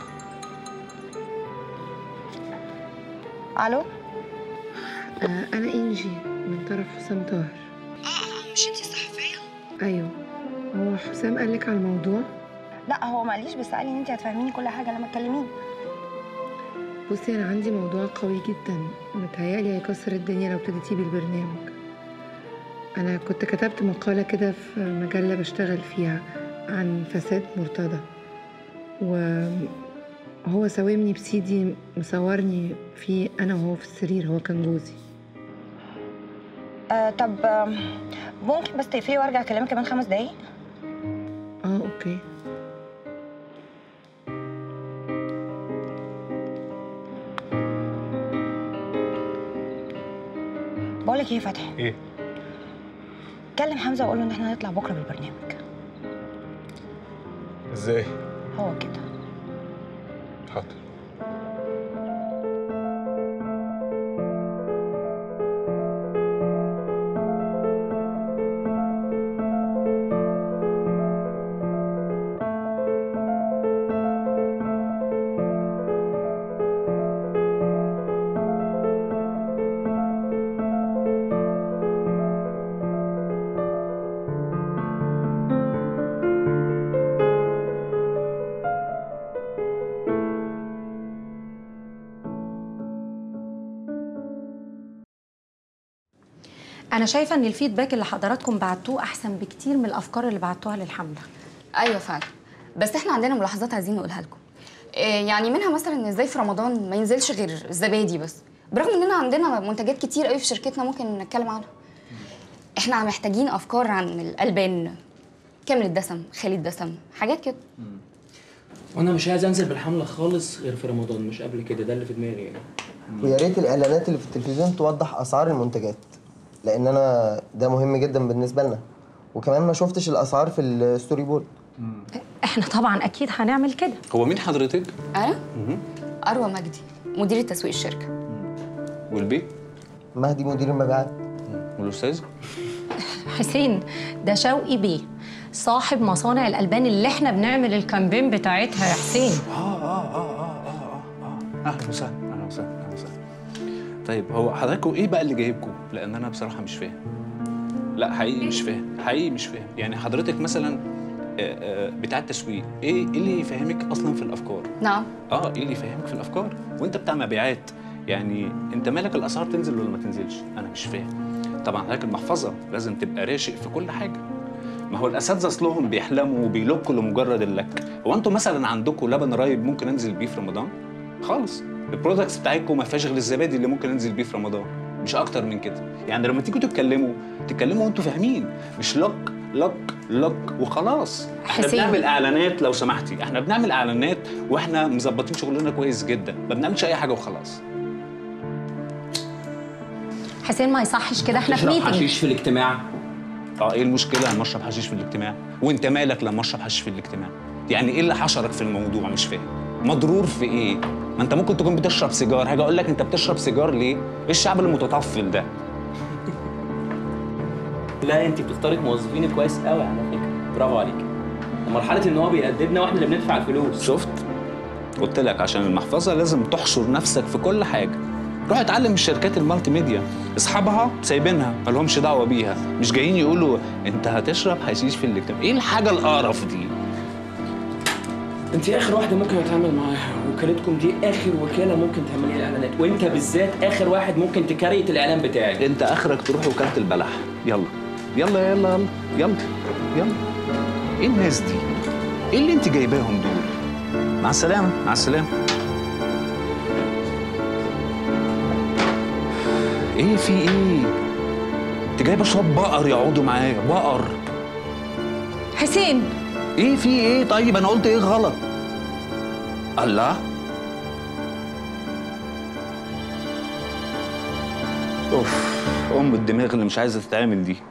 Speaker 22: الو.
Speaker 8: انا انجي من طرف حسام طاهر.
Speaker 22: مش انتي الصحفيه؟
Speaker 8: ايوه. هو حسام قال لك على الموضوع؟
Speaker 22: لا هو ما قاليش، بس قال لي ان انتي هتفهميني كل حاجه لما تكلميني.
Speaker 8: بصي انا عندي موضوع قوي جدا متهيألي هيكسر الدنيا لو ابتديتي بالبرنامج. انا كنت كتبت مقاله كده في مجله بشتغل فيها عن فساد مرتضى، وهو ساومني بسيدي مصورني فيه انا وهو في السرير، هو كان جوزي.
Speaker 22: طب ممكن بس تقفلي وارجع اكلمك كمان 5 دقايق؟
Speaker 8: اوكي.
Speaker 22: بقولك ايه يا فتحي؟
Speaker 10: ايه؟
Speaker 22: كلم حمزه وقول له ان احنا هنطلع بكره بالبرنامج.
Speaker 10: ازاي؟
Speaker 22: هو كده.
Speaker 10: حاضر.
Speaker 9: أنا شايفة إن الفيدباك اللي حضراتكم بعتوه أحسن بكتير من الأفكار اللي بعتوها للحملة.
Speaker 14: أيوة فعلا، بس إحنا عندنا ملاحظات عايزين نقولها لكم. يعني منها مثلا إن إزاي في رمضان ما ينزلش غير الزبادي بس، برغم إننا عندنا منتجات كتير قوي في شركتنا ممكن نتكلم عنها. إحنا محتاجين أفكار عن الألبان، كامل الدسم، خالي الدسم، حاجات كده.
Speaker 5: وانا مش عايز انزل بالحمله خالص غير في رمضان، مش قبل كده، ده اللي في دماغي يعني.
Speaker 3: ويا ريت الاعلانات اللي في التلفزيون توضح اسعار المنتجات، لان انا ده مهم جدا بالنسبه لنا. وكمان ما شفتش الاسعار في الستوري بورد.
Speaker 9: إحنا طبعاً أكيد هنعمل كده.
Speaker 11: هو مين حضرتك؟
Speaker 14: أنا؟ أروى مجدي، مديرة تسويق الشركة.
Speaker 11: والبي؟
Speaker 3: مهدي مدير المبيعات.
Speaker 11: والأستاذ؟
Speaker 9: حسين، ده شوقي بيه، صاحب مصانع الألبان اللي إحنا بنعمل الكامبين بتاعتها يا حسين.
Speaker 11: اهلا وسهلا اهلا وسهلا اهلا وسهلا. طيب هو حضراتكم ايه بقى اللي جايبكم؟ لان انا بصراحه مش فاهم. لا حقيقي مش فاهم، حقيقي مش فاهم. يعني حضرتك مثلا بتاع التسويق، ايه اللي يفهمك اصلا في الافكار؟
Speaker 14: نعم.
Speaker 11: ايه اللي يفهمك في الافكار؟ وانت بتاع مبيعات، يعني انت مالك الاسعار تنزل ولا ما تنزلش؟ انا مش فاهم. طبعا حضرتك المحفظه لازم تبقى راشق في كل حاجه. ما هو الاساتذه اصلهم بيحلموا وبيلكوا لمجرد اللك. هو انتوا مثلا عندكم لبن رايب ممكن انزل بيه في رمضان؟ خالص. البرودكتس بتاعتكم ما فيهاش غير الزبادي اللي ممكن انزل بيه في رمضان، مش اكتر من كده. يعني لما تيجوا تتكلموا وانتوا فاهمين، مش لك وخلاص. احنا بنعمل اعلانات لو سمحتي، احنا بنعمل اعلانات واحنا مظبطين شغلنا كويس جدا، ما بنعملش اي حاجه وخلاص.
Speaker 9: حسين ما يصحش كده، احنا في ميتنج.
Speaker 11: تشرب حشيش في الاجتماع؟ ايه المشكله لما اشرب حشيش في الاجتماع؟ وانت مالك لما اشرب حشيش في الاجتماع؟ يعني ايه اللي حشرك في الموضوع؟ مش فاهم. مضرور في ايه؟ ما انت ممكن تكون بتشرب سيجار، هاجي اقول لك انت بتشرب سيجار ليه؟ ايه الشعب المتطفل ده؟
Speaker 5: لا انت بتختاري موظفين كويس قوي على فكره، برافو عليك. مرحله ان هو بيأدبنا واحنا اللي بندفع الفلوس.
Speaker 11: شفت؟ قلت لك عشان المحفظه لازم تحشر نفسك في كل حاجه. روح اتعلم من الشركات المالتي ميديا، اصحابها سايبينها ما لهمش دعوه بيها، مش جايين يقولوا انت هتشرب حشيش في الاجتماع. ايه الحاجه القرف دي؟
Speaker 5: انت اخر واحده ممكن اتعامل معاها، وكالتكم دي اخر وكاله ممكن تعملي لي اعلانات، وانت بالذات اخر واحد ممكن تكريت الاعلان بتاعي.
Speaker 11: انت اخرك تروح وكاله البلح. يلا يلا يلا يلا يلا. ايه الناس دي؟ ايه اللي انت جايباهم دول؟ مع السلامه مع السلامه. ايه في ايه؟ انت جايبه شويه بقر يقعدوا معايا، بقر.
Speaker 9: حسين
Speaker 11: ايه في ايه؟ طيب انا قلت ايه غلط؟ الله. اوف، الدماغ اللي مش عايزه تتعمل دي.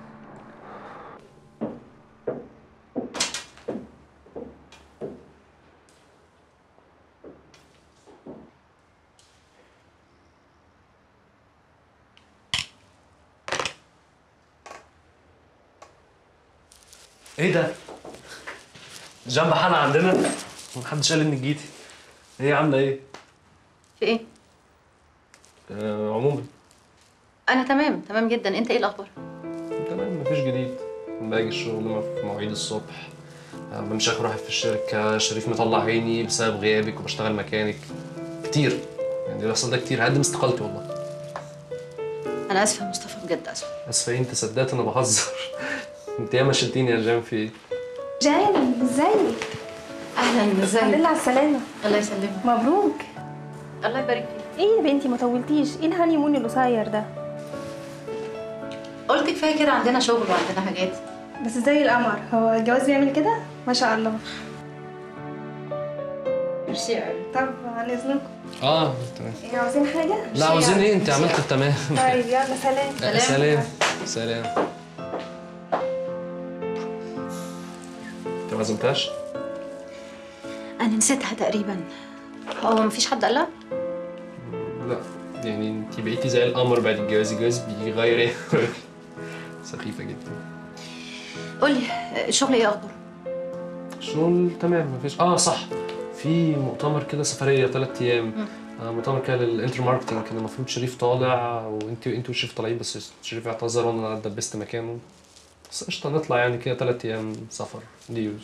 Speaker 23: ايه ده؟ جنب حالة عندنا؟ محدش قال انك جيتي. ايه عاملة ايه؟
Speaker 1: في ايه؟
Speaker 23: عموما
Speaker 1: انا تمام جدا. انت ايه الاخبار؟
Speaker 23: تمام، مفيش جديد. باجي الشغل في مواعيد الصبح، بمشي اخر واحد في الشركة، شريف مطلع عيني بسبب غيابك وبشتغل مكانك كتير. يعني اللي بيحصل ده كتير، هقدم استقالتي والله.
Speaker 1: انا اسفه يا مصطفى، بجد اسفه.
Speaker 23: اسفة ايه؟ انت صدقت انا بهزر. انت ياما شلتيني يا جان. في ايه؟
Speaker 24: جان ازيك؟
Speaker 1: اهلا، ازيك؟
Speaker 24: الحمد لله على السلامة.
Speaker 1: الله يسلمك.
Speaker 24: مبروك.
Speaker 1: الله يبارك فيك.
Speaker 24: ايه يا بنتي ما طولتيش، ايه الهاني مون القصير ده؟
Speaker 1: قلت كفايه كده، عندنا شغل وعندنا حاجات.
Speaker 24: بس زي القمر، هو الجواز بيعمل كده؟ ما شاء الله.
Speaker 1: ميرسي قوي.
Speaker 24: طب عن اذنكم.
Speaker 23: تمام.
Speaker 24: ايه عاوزين حاجة؟
Speaker 23: لا عاوزين ايه؟ انت عملت التمام.
Speaker 24: طيب يلا سلام.
Speaker 23: سلام سلام. عزمتهاش؟
Speaker 1: انا نسيتها تقريبا. هو مفيش حد قالها؟
Speaker 23: لا يعني انت بقيتي زي القمر بعد الجواز. الجواز بيغير ايه؟ سخيفه جدا.
Speaker 1: قولي الشغل ايه اخباره؟
Speaker 23: الشغل تمام مفيش. صح، في مؤتمر كده سفريه 3 ايام. مؤتمر كده للانتر ماركتنج. كان المفروض شريف طالع وانت وشريف طالعين، بس شريف اعتذر وانا دبست مكانه. بس قشطه نطلع يعني كده 3 ايام سفر ديوز.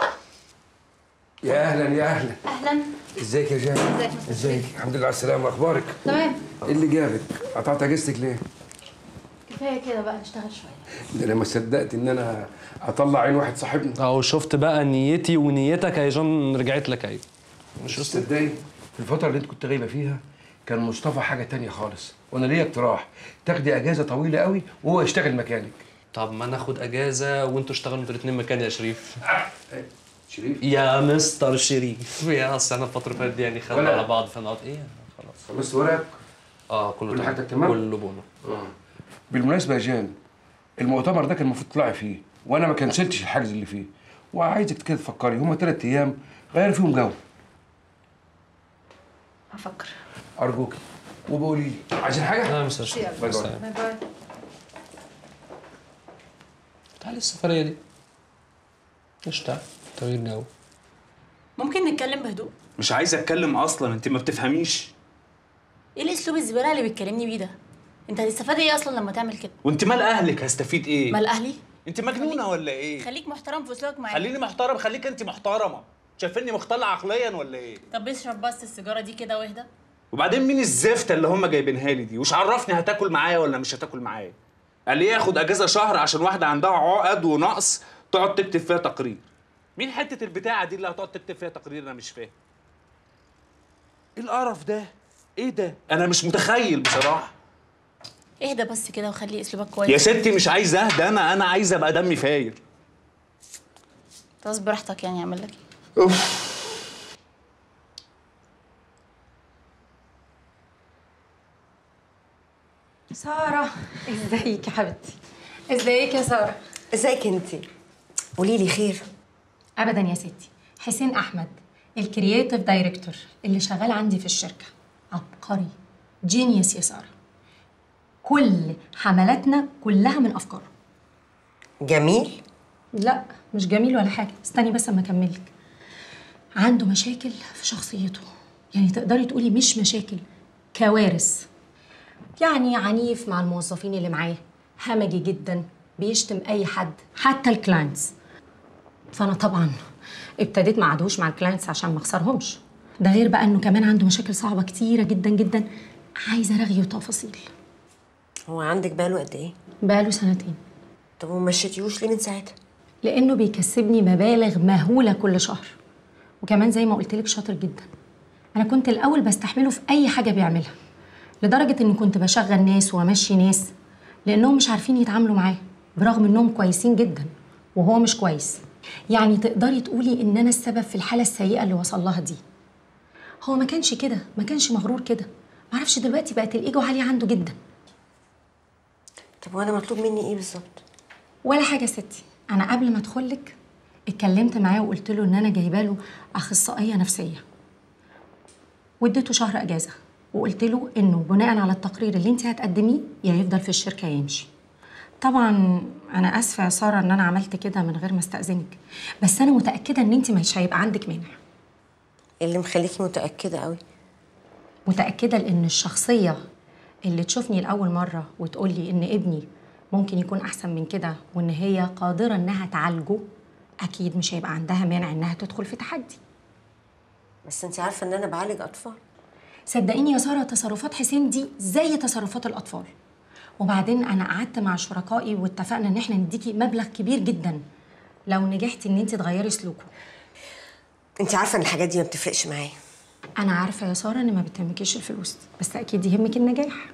Speaker 2: يا اهلا يا اهلا.
Speaker 1: اهلا.
Speaker 2: ازيك يا جان؟ ازيك؟ الحمد لله على السلامه. اخبارك؟
Speaker 1: تمام.
Speaker 2: ايه اللي جابك؟ قطعت اجازتك ليه؟
Speaker 1: كفايه كده بقى نشتغل شويه.
Speaker 2: ده انا ما صدقت ان انا اطلع عين واحد صاحبنا.
Speaker 23: شفت بقى نيتي ونيتك يا جان رجعت لك اهي.
Speaker 2: مش تصدقي في الفتره اللي انت كنت غايبه فيها كان مصطفى حاجه تانية خالص، وانا ليا اقتراح تاخدي اجازه طويله قوي وهو يشتغل مكانك.
Speaker 23: طب ما ناخد اجازه وانتوا اشتغلوا انتوا الاثنين مكاني يا شريف.
Speaker 2: شريف
Speaker 23: يا مستر شريف. يا اصل انا الفتره اللي فاتت دي يعني خدنا على بعض فنقعد ايه خلاص.
Speaker 2: خلصت ورقك؟
Speaker 23: كله
Speaker 2: كل حاجتك تمام؟
Speaker 23: كله بونا.
Speaker 2: بالمناسبه يا جان، المؤتمر ده كان المفروض تطلعي فيه وانا ما كنسلتش الحجز اللي فيه، وعايزك كده تفكري هما 3 ايام غيري فيهم جو.
Speaker 1: هفكر.
Speaker 2: ارجوكي وبقولي لي عايزين حاجه؟
Speaker 23: لا مش
Speaker 1: باي
Speaker 23: باي.
Speaker 1: باي.
Speaker 23: تعالي السفريه دي. قشطه تغيير جو.
Speaker 1: ممكن نتكلم بهدوء؟
Speaker 11: مش عايز اتكلم اصلا، انت ما بتفهميش.
Speaker 1: ايه الاسلوب الزباله اللي بتكلمني بيه ده؟ انت هتستفاد ايه اصلا لما تعمل كده؟
Speaker 11: وانت مال اهلك هستفيد ايه؟
Speaker 1: مال اهلي؟
Speaker 11: انت مجنونه ولا ايه؟
Speaker 1: خليك محترم في اسلوبك معايا.
Speaker 11: خليني محترم، خليك انت محترمه. شايفيني مختل عقليا ولا ايه؟
Speaker 1: طب اشرب بس السيجاره دي كده واهدى.
Speaker 11: وبعدين مين الزفته اللي هم جايبينها لي دي؟ وش عرفني هتاكل معايا ولا مش هتاكل معايا؟ قال لي ياخد اجازه شهر عشان واحده عندها عقد ونقص تقعد تكتب فيها تقرير. مين حته البتاعه دي اللي هتقعد تكتب فيها تقرير؟ انا مش فاهم. ايه القرف ده؟ ايه ده؟ انا مش متخيل بصراحه.
Speaker 1: اهدى بس كده وخلي اسلوبك كويس.
Speaker 11: يا ستي مش عايز اهدى، انا عايز ابقى دمي فاير.
Speaker 1: خلاص براحتك يعني، اعمل لك ايه؟
Speaker 9: سارة، ازيك يا حبيبتي؟ ازيك يا سارة؟
Speaker 4: ازيك انتي؟ قولي لي خير.
Speaker 9: ابدا يا ستي. حسين احمد الكرييتيف دايركتور اللي شغال عندي في الشركه عبقري جينيوس يا ساره. كل حملاتنا كلها من افكاره.
Speaker 4: جميل؟
Speaker 9: لا مش جميل ولا حاجه، استني بس اما اكملك. عنده مشاكل في شخصيته، يعني تقدري تقولي مش مشاكل، كوارث. يعني عنيف مع الموظفين اللي معاه، همجي جدا، بيشتم اي حد حتى الكلاينتس. فانا طبعا ابتديت ما اعدوش مع الكلاينتس عشان ما اخسرهمش. ده غير بقى انه كمان عنده مشاكل صعبه كتيره جدا جدا، عايزه رغي وتفاصيل.
Speaker 4: هو عندك باله قد ايه؟
Speaker 9: بقاله 2 سنين.
Speaker 4: طب وما مشيتيهوش ليه من ساعتها؟
Speaker 9: لانه بيكسبني مبالغ مهوله كل شهر، وكمان زي ما قلت لك شاطر جدا. انا كنت الاول بستحمله في اي حاجه بيعملها، لدرجه اني كنت بشغل ناس وامشي ناس لانهم مش عارفين يتعاملوا معاه، برغم انهم كويسين جدا وهو مش كويس. يعني تقدري تقولي ان انا السبب في الحاله السيئه اللي وصل لها دي. هو ما كانش كده، ما كانش مغرور كده، معرفش دلوقتي بقت الايجو عاليه عنده جدا.
Speaker 4: طب وانا مطلوب مني ايه بالظبط؟
Speaker 9: ولا حاجه يا ستي. انا قبل ما ادخلك اتكلمت معاه وقلت له ان انا جايبه له اخصائيه نفسيه، واديته شهر اجازه، وقلت له انه بناء على التقرير اللي انت هتقدميه يا يفضل في الشركه يا يمشي. طبعا انا اسفه يا ساره ان انا عملت كده من غير ما استاذنك، بس انا متاكده ان انت مش هيبقى عندك مانع.
Speaker 4: اللي مخليكي متاكده قوي؟
Speaker 9: متاكده لان الشخصيه اللي تشوفني لاول مره وتقول لي ان ابني ممكن يكون احسن من كده وان هي قادره انها تعالجه، اكيد مش هيبقى عندها مانع انها تدخل في تحدي.
Speaker 4: بس انت عارفه ان انا بعالج اطفال.
Speaker 9: صدقيني يا ساره تصرفات حسين دي زي تصرفات الاطفال. وبعدين انا قعدت مع شركائي واتفقنا ان احنا نديكي مبلغ كبير جدا لو نجحتي ان انت تغيري سلوكه.
Speaker 4: انت عارفه ان الحاجات دي ما بتفرقش معايا.
Speaker 9: انا عارفه يا ساره ان ما بتهمكيش الفلوس، بس اكيد يهمك النجاح.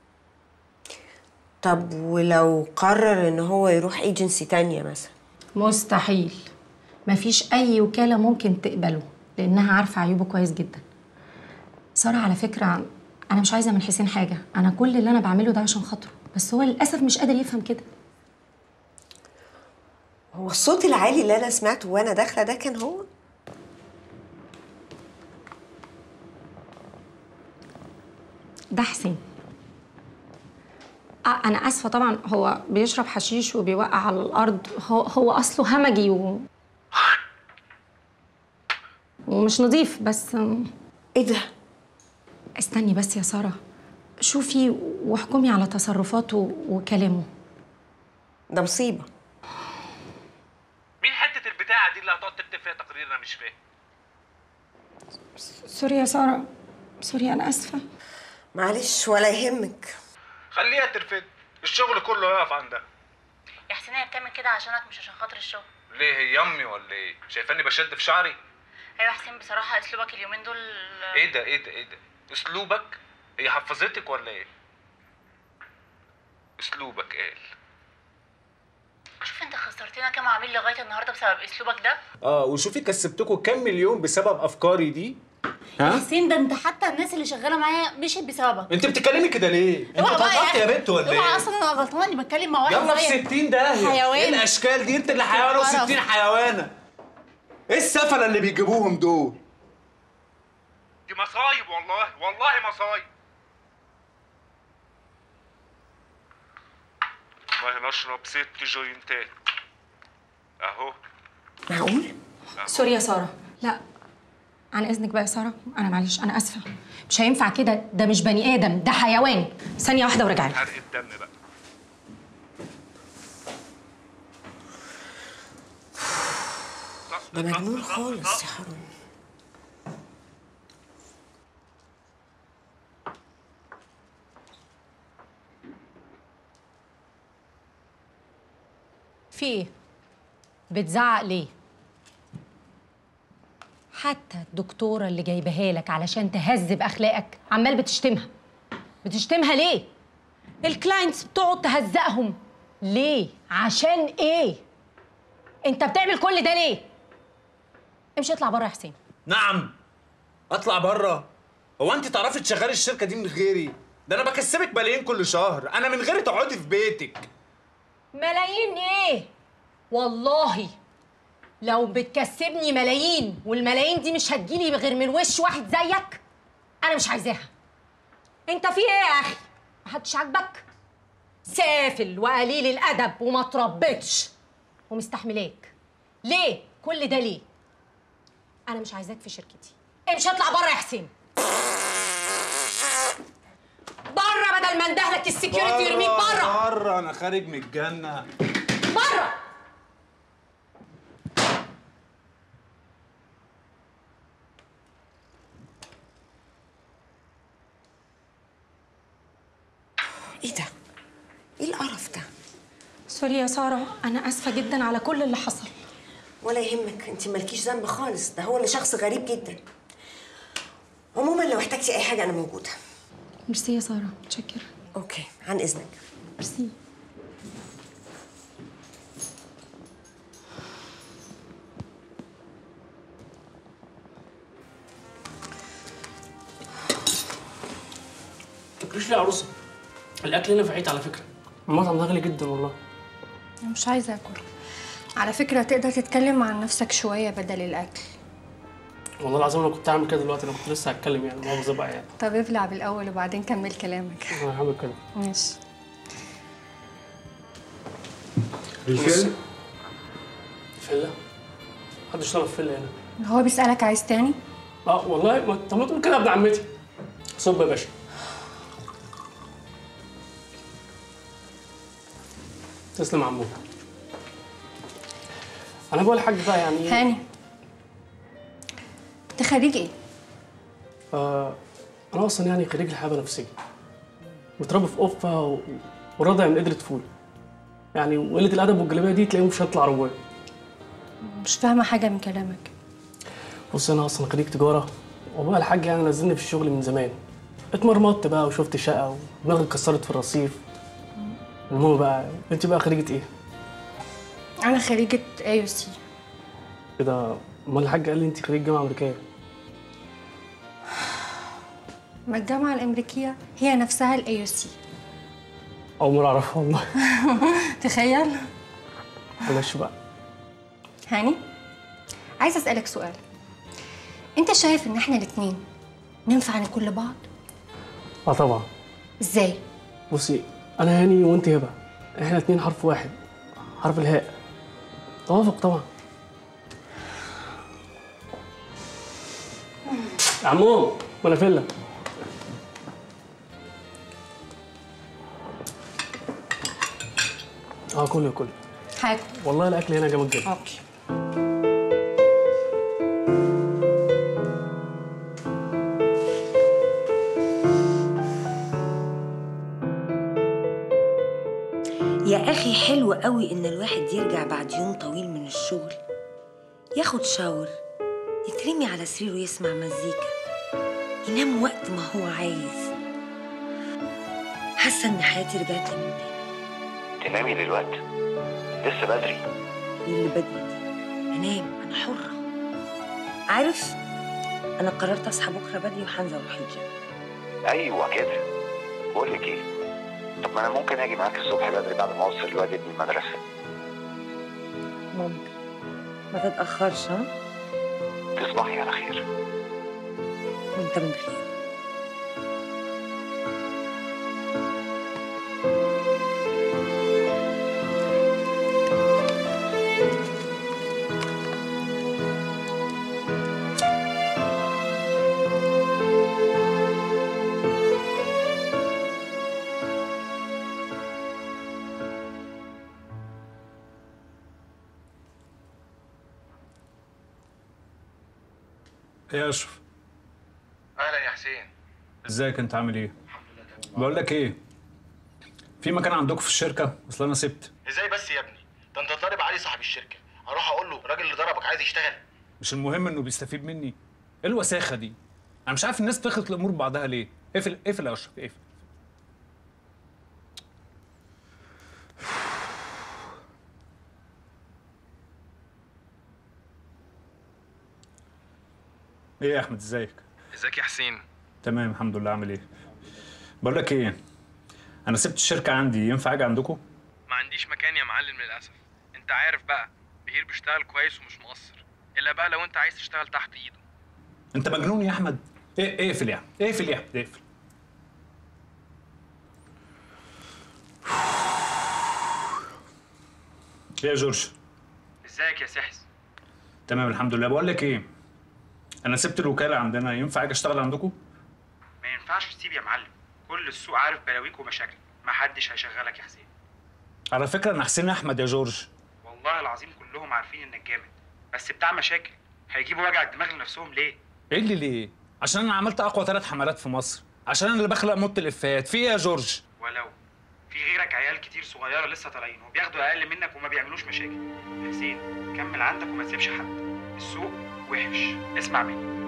Speaker 4: طب ولو قرر ان هو يروح ايجنسي تانية مثلا؟
Speaker 9: مستحيل. مفيش اي وكاله ممكن تقبله لانها عارفه عيوبه كويس جدا. ساره على فكره انا مش عايزه من حسين حاجه، انا كل اللي انا بعمله ده عشان خاطره، بس هو للاسف مش قادر يفهم كده.
Speaker 6: هو الصوت العالي اللي انا سمعته وانا داخله ده كان هو؟
Speaker 9: ده حسين. انا اسفه طبعا، هو بيشرب حشيش وبيوقع على الارض. هو اصله همجي ومش نظيف. بس
Speaker 6: ايه ده؟
Speaker 9: استني بس يا ساره، شوفي واحكمي على تصرفاته وكلامه.
Speaker 6: ده مصيبه.
Speaker 11: مين حته البتاعه دي اللي هتقعد تكتب فيها تقرير؟ انا مش فاهم.
Speaker 9: سوري يا ساره، سوري، انا اسفه.
Speaker 6: معلش ولا يهمك.
Speaker 11: خليها ترفد، الشغل كله يقف عندها.
Speaker 1: يا حسين هي بتعمل كده عشانك مش عشان خاطر الشغل.
Speaker 11: ليه هي امي ولا ايه؟ شايفاني بشد في شعري؟
Speaker 1: ايوه يا حسين بصراحه اسلوبك اليومين دول.
Speaker 11: ايه ده ايه ده ايه ده؟ اسلوبك؟ هي حفظتك ولا ايه؟ اسلوبك قال.
Speaker 1: شوف انت خسرتنا كام عميل لغايه النهارده بسبب اسلوبك ده.
Speaker 11: وشوفي كسبتكم كام مليون بسبب افكاري دي.
Speaker 1: يا حسين ده انت حتى الناس اللي شغاله معايا مشيت بسببك.
Speaker 11: انت بتتكلمي كده ليه؟ انت اتهربت يا بنت ولا ايه؟
Speaker 1: اوعى اصلا انا غلطانه اني بتكلم مع واحد
Speaker 11: يلا في
Speaker 1: زيك.
Speaker 11: 60 داهيه.
Speaker 1: حيوان.
Speaker 11: ايه الاشكال دي؟ انت اللي حيوانه و60 حيوانه. ايه السفله اللي بيجيبوهم دول؟ دي مصايب والله مصايب. والله نشرب 6 جوينتات اهو.
Speaker 6: معقول؟
Speaker 9: سوري يا ساره. لا عن اذنك بقى يا ساره، انا معلش انا اسفه، مش هينفع كده. ده مش بني ادم، ده حيوان. ثانيه واحده وراجعي.
Speaker 11: حرق الدم بقى.
Speaker 6: ده مجنون خالص يا حرام.
Speaker 9: في ايه؟ بتزعق ليه؟ حتى الدكتوره اللي جايباها لك علشان تهذب اخلاقك عمال بتشتمها. بتشتمها ليه؟ الكلاينتس بتقعد تهزقهم ليه؟ عشان ايه؟ انت بتعمل كل ده ليه؟ امشي اطلع بره يا حسين.
Speaker 11: نعم اطلع بره؟ هو انت تعرفي تشغلي الشركه دي من غيري؟ ده انا بكسبك ملايين كل شهر، انا من غيري تقعدي في بيتك.
Speaker 9: ملايين ايه؟ والله لو بتكسبني ملايين والملايين دي مش هتجيلي غير من وش واحد زيك، انا مش عايزاها. انت في ايه يا اخي؟ محدش عاجبك؟ سافل وقليل الادب وما تربيتش ومستحملاك. ليه؟ كل ده ليه؟ انا مش عايزاك في شركتي. امشي اطلع بره يا حسين. بره بدل ما اندهلك السكيورتي يرميك بره.
Speaker 11: بره انا خارج من الجنه.
Speaker 9: بره.
Speaker 6: ايه ده؟ ايه القرف ده؟
Speaker 9: سوري يا ساره، انا اسفه جدا على كل اللي حصل.
Speaker 6: ولا يهمك، انت مالكيش ذنب خالص، ده هو اللي شخص غريب جدا. عموما لو احتجتي اي حاجه انا موجوده.
Speaker 9: ميرسي يا ساره، متشكره.
Speaker 6: اوكي، عن اذنك.
Speaker 9: ميرسي.
Speaker 23: تاكليش ليه يا عروسه؟ الاكل هنا فعيت على فكره، المطعم ده غالي جدا والله.
Speaker 7: أنا مش عايزة آكل. على فكرة تقدر تتكلم عن نفسك شوية بدل الأكل.
Speaker 23: والله العظيم انا كنت هعمل كده دلوقتي، انا كنت لسه هتكلم يعني مؤاخذه بقى يعني.
Speaker 7: طب ابلع بالأول وبعدين كمل كلامك.
Speaker 23: انا هعمل كده.
Speaker 7: ماشي.
Speaker 23: الفيلا؟ فيلا؟ محدش طلب فيلا هنا.
Speaker 7: هو بيسألك عايز تاني؟
Speaker 23: والله طب ما تقول كده يا ابن عمتي. صب يا باشا. تسلم يا عمو. انا بقول لحاج بقى يعني
Speaker 7: هاني، انت خريج ايه؟
Speaker 23: انا اصلا يعني خريج الحياه نفسيه، متربي في قفه وراضع من قدر طفولي يعني، وقله الادب والجلابيه دي تلاقيهم مش هيطلع روايه.
Speaker 7: مش فاهمة حاجة من كلامك.
Speaker 23: بص انا اصلا خريج تجاره، وابويا الحاج يعني نزلني في الشغل من زمان. اتمرمطت بقى وشفت شقه ودماغي اتكسرت في الرصيف. المهم بقى انت بقى خريجه ايه؟
Speaker 7: أنا خريجة AUC.
Speaker 23: كده امال الحاج قال لي انت خريج جامعه امريكيه.
Speaker 7: ما الجامعة الأمريكية هي نفسها AUC.
Speaker 23: اول مره اعرفها والله.
Speaker 7: تخيل.
Speaker 23: معلش بقى.
Speaker 7: هاني، عايزه اسالك سؤال. انت شايف ان احنا الاتنين ننفع نكون لبعض؟
Speaker 13: اه طبعا.
Speaker 7: ازاي؟
Speaker 13: بصي، انا هاني وانت هبه، احنا اتنين حرف واحد، حرف الهاء. توافق طبعا. يا عمو وانا فيلا. كله
Speaker 7: حاجه.
Speaker 13: والله الاكل هنا جامد جدا.
Speaker 7: اوكي.
Speaker 6: يا اخي حلو قوي ان الواحد يرجع بعد يوم طويل من الشغل، ياخد شاور، يترمي على سريره ويسمع مزيكا، ينام وقت ما هو عايز. حاسه ان حياتي رجعت لي من تاني.
Speaker 15: تنامي دلوقتي؟ لسه بدري.
Speaker 6: ايه اللي بدري دي؟ انام، انا حره. عارف، انا قررت اصحى بكره بدري وهنزل اروح الجيم.
Speaker 15: ايوه كده. بقول لك ايه، طب ما انا ممكن اجي معاك الصبح بدري بعد ما اوصل الواد ابني المدرسه.
Speaker 6: ممكن، ما تتاخرش. ها؟
Speaker 15: تصبحي على خير.
Speaker 6: وانت من خير.
Speaker 11: ايه يا اشرف؟
Speaker 10: اهلا يا حسين.
Speaker 11: ازيك؟ انت عامل ايه؟ بقول لك ايه، في مكان عندكم في الشركه؟ اصل انا سبت.
Speaker 17: ازاي بس يا ابني؟ ده انت ضارب علي صاحب الشركه، اروح اقول له الراجل اللي ضربك عايز يشتغل؟
Speaker 11: مش المهم انه بيستفيد مني؟ ايه الوساخه دي؟ انا مش عارف الناس بتخلط الامور ببعضها ليه. اقفل اقفل يا اشرف، اقفل. ايه يا احمد، ازيك؟
Speaker 10: ازيك يا حسين؟
Speaker 11: تمام الحمد لله. عامل ايه؟ بقول لك ايه، انا سبت الشركه عندي، ينفع اجي عندكم؟
Speaker 10: ما عنديش مكان يا معلم للاسف. انت عارف بقى بهير بيشتغل كويس ومش مقصر، الا بقى لو انت عايز تشتغل تحت ايده.
Speaker 11: انت مجنون يا احمد. اقفل يا احمد، اقفل يا احمد، اقفل. ايه يا جورج؟
Speaker 10: ازيك يا سحس؟
Speaker 11: تمام الحمد لله. بقول لك ايه، انا سبت الوكاله عندنا، ينفع اجي اشتغل عندكم؟
Speaker 10: ما ينفعش تسيب يا معلم، كل السوق عارف بلاويك ومشاكلك، ما حدش هيشغلك يا حسين.
Speaker 11: على فكره انا حسين احمد يا جورج.
Speaker 10: والله العظيم كلهم عارفين انك جامد، بس بتاع مشاكل. هيجيبوا وجع الدماغ لنفسهم ليه؟
Speaker 11: ايه اللي ليه؟ عشان انا عملت اقوى 3 حملات في مصر، عشان انا اللي بخلق موت الافات. في ايه يا جورج؟
Speaker 10: ولو في غيرك عيال كتير صغيره لسه طالعين وبياخدوا اقل منك وما بيعملوش مشاكل. يا حسين كمل عندك وما تسيبش حد، السوق وحش، اسمع مني.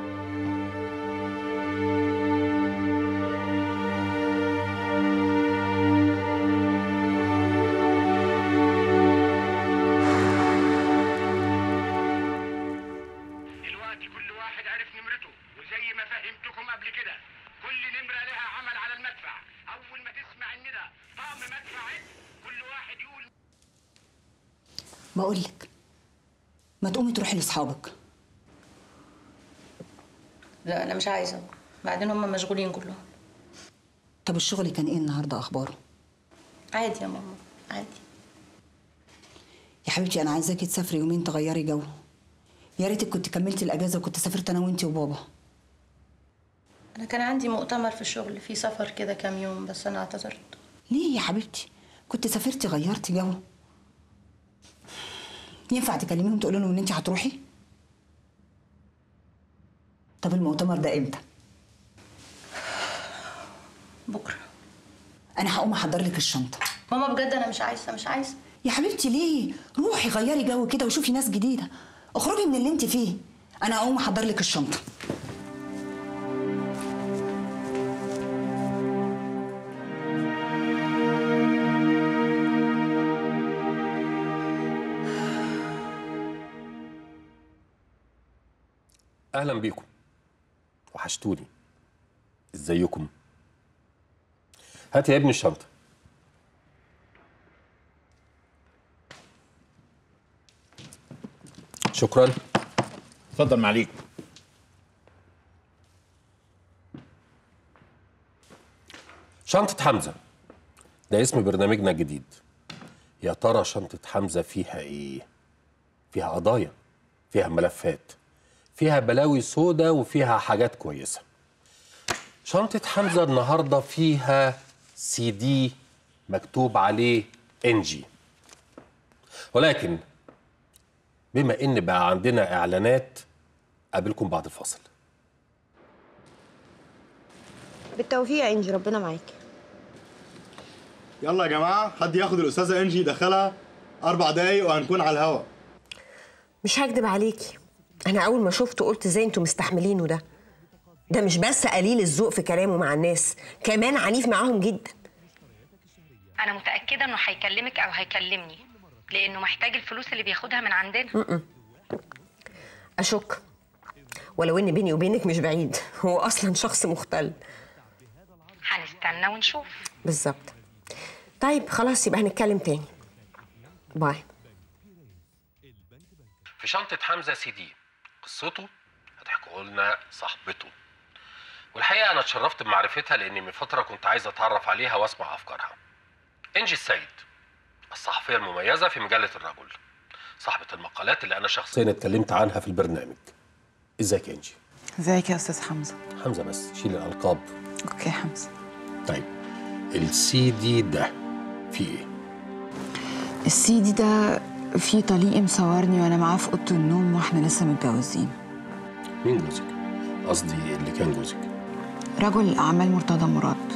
Speaker 12: دلوقتي كل واحد عرف نمرته، وزي ما فهمتكم قبل كده كل نمرة لها عمل على المدفع. أول ما تسمع الندى طقم مدفع كل واحد يقول.
Speaker 20: بقولك ما تقومي تروحي لاصحابك.
Speaker 1: لا انا مش عايزه، بعدين هم مشغولين كلهم.
Speaker 20: طب الشغل كان ايه النهارده اخباره؟
Speaker 1: عادي يا ماما، عادي.
Speaker 20: يا حبيبتي انا عايزاكي تسافري يومين تغيري جو. يا ريتك كنت كملتي الاجازه وكنت سافرت انا وانتي وبابا.
Speaker 1: انا كان عندي مؤتمر في الشغل فيه سفر كده كام يوم، بس انا اعتذرت.
Speaker 20: ليه يا حبيبتي؟ كنت سافرتي غيرتي جو. ينفع تكلميهم تقولي لهم ان انتي هتروحي؟ طب المؤتمر ده امتى؟
Speaker 1: بكره.
Speaker 20: انا هقوم احضر لك الشنطه.
Speaker 1: ماما بجد انا مش عايزه.
Speaker 20: يا حبيبتي ليه؟ روحي غيري جو كده وشوفي ناس جديده، اخرجي من اللي انت فيه. انا هقوم احضر لك الشنطه.
Speaker 19: اهلا بيكم، وحشتوني. ازيكم؟ هات يا ابني الشنطه. شكرا.
Speaker 12: اتفضل معليك.
Speaker 19: شنطة حمزة ده اسم برنامجنا الجديد. يا ترى شنطة حمزة فيها ايه؟ فيها قضايا، فيها ملفات، فيها بلاوي سودا، وفيها حاجات كويسة. شنطة حمزة النهاردة فيها CD مكتوب عليه NG. ولكن بما ان بقى عندنا اعلانات، قابلكم بعد الفاصل.
Speaker 22: بالتوفيق يا انجي، ربنا معاكي.
Speaker 8: يلا يا جماعه، حد ياخد الاستاذه انجي يدخلها 4 دقايق وهنكون على الهوا.
Speaker 4: مش هكدب عليكي، انا اول ما شفته قلت ازاي انتوا مستحملينه ده مش بس قليل الذوق في كلامه مع الناس، كمان عنيف معاهم جدا.
Speaker 6: انا متاكده انه هيكلمك او هيكلمني لانه محتاج الفلوس اللي بياخدها من عندنا.
Speaker 4: اشك، ولو ان بيني وبينك مش بعيد، هو اصلا شخص مختل.
Speaker 6: هنستنى ونشوف.
Speaker 4: بالظبط. طيب خلاص، يبقى هنتكلم تاني. باي.
Speaker 19: في شنطة حمزة CD قصته هتحكوا لنا صاحبته، والحقيقة أنا اتشرفت بمعرفتها لأني من فترة كنت عايز أتعرف عليها وأسمع أفكارها. إنجي السيد، الصحفية المميزة في مجلة الرجل، صاحبة المقالات اللي أنا شخصيا اتكلمت عنها في البرنامج. إزيك يا إنجي؟
Speaker 16: ازيك يا استاذ حمزه؟
Speaker 19: حمزة بس، شيل الألقاب.
Speaker 16: اوكي حمزه.
Speaker 19: طيب الCD ده فيه إيه؟
Speaker 16: الCD ده فيه طليقي مصورني وانا معاه في اوضه النوم واحنا لسه متجوزين.
Speaker 19: مين جوزك؟ قصدي اللي كان جوزك.
Speaker 16: رجل الاعمال مرتضى مراد.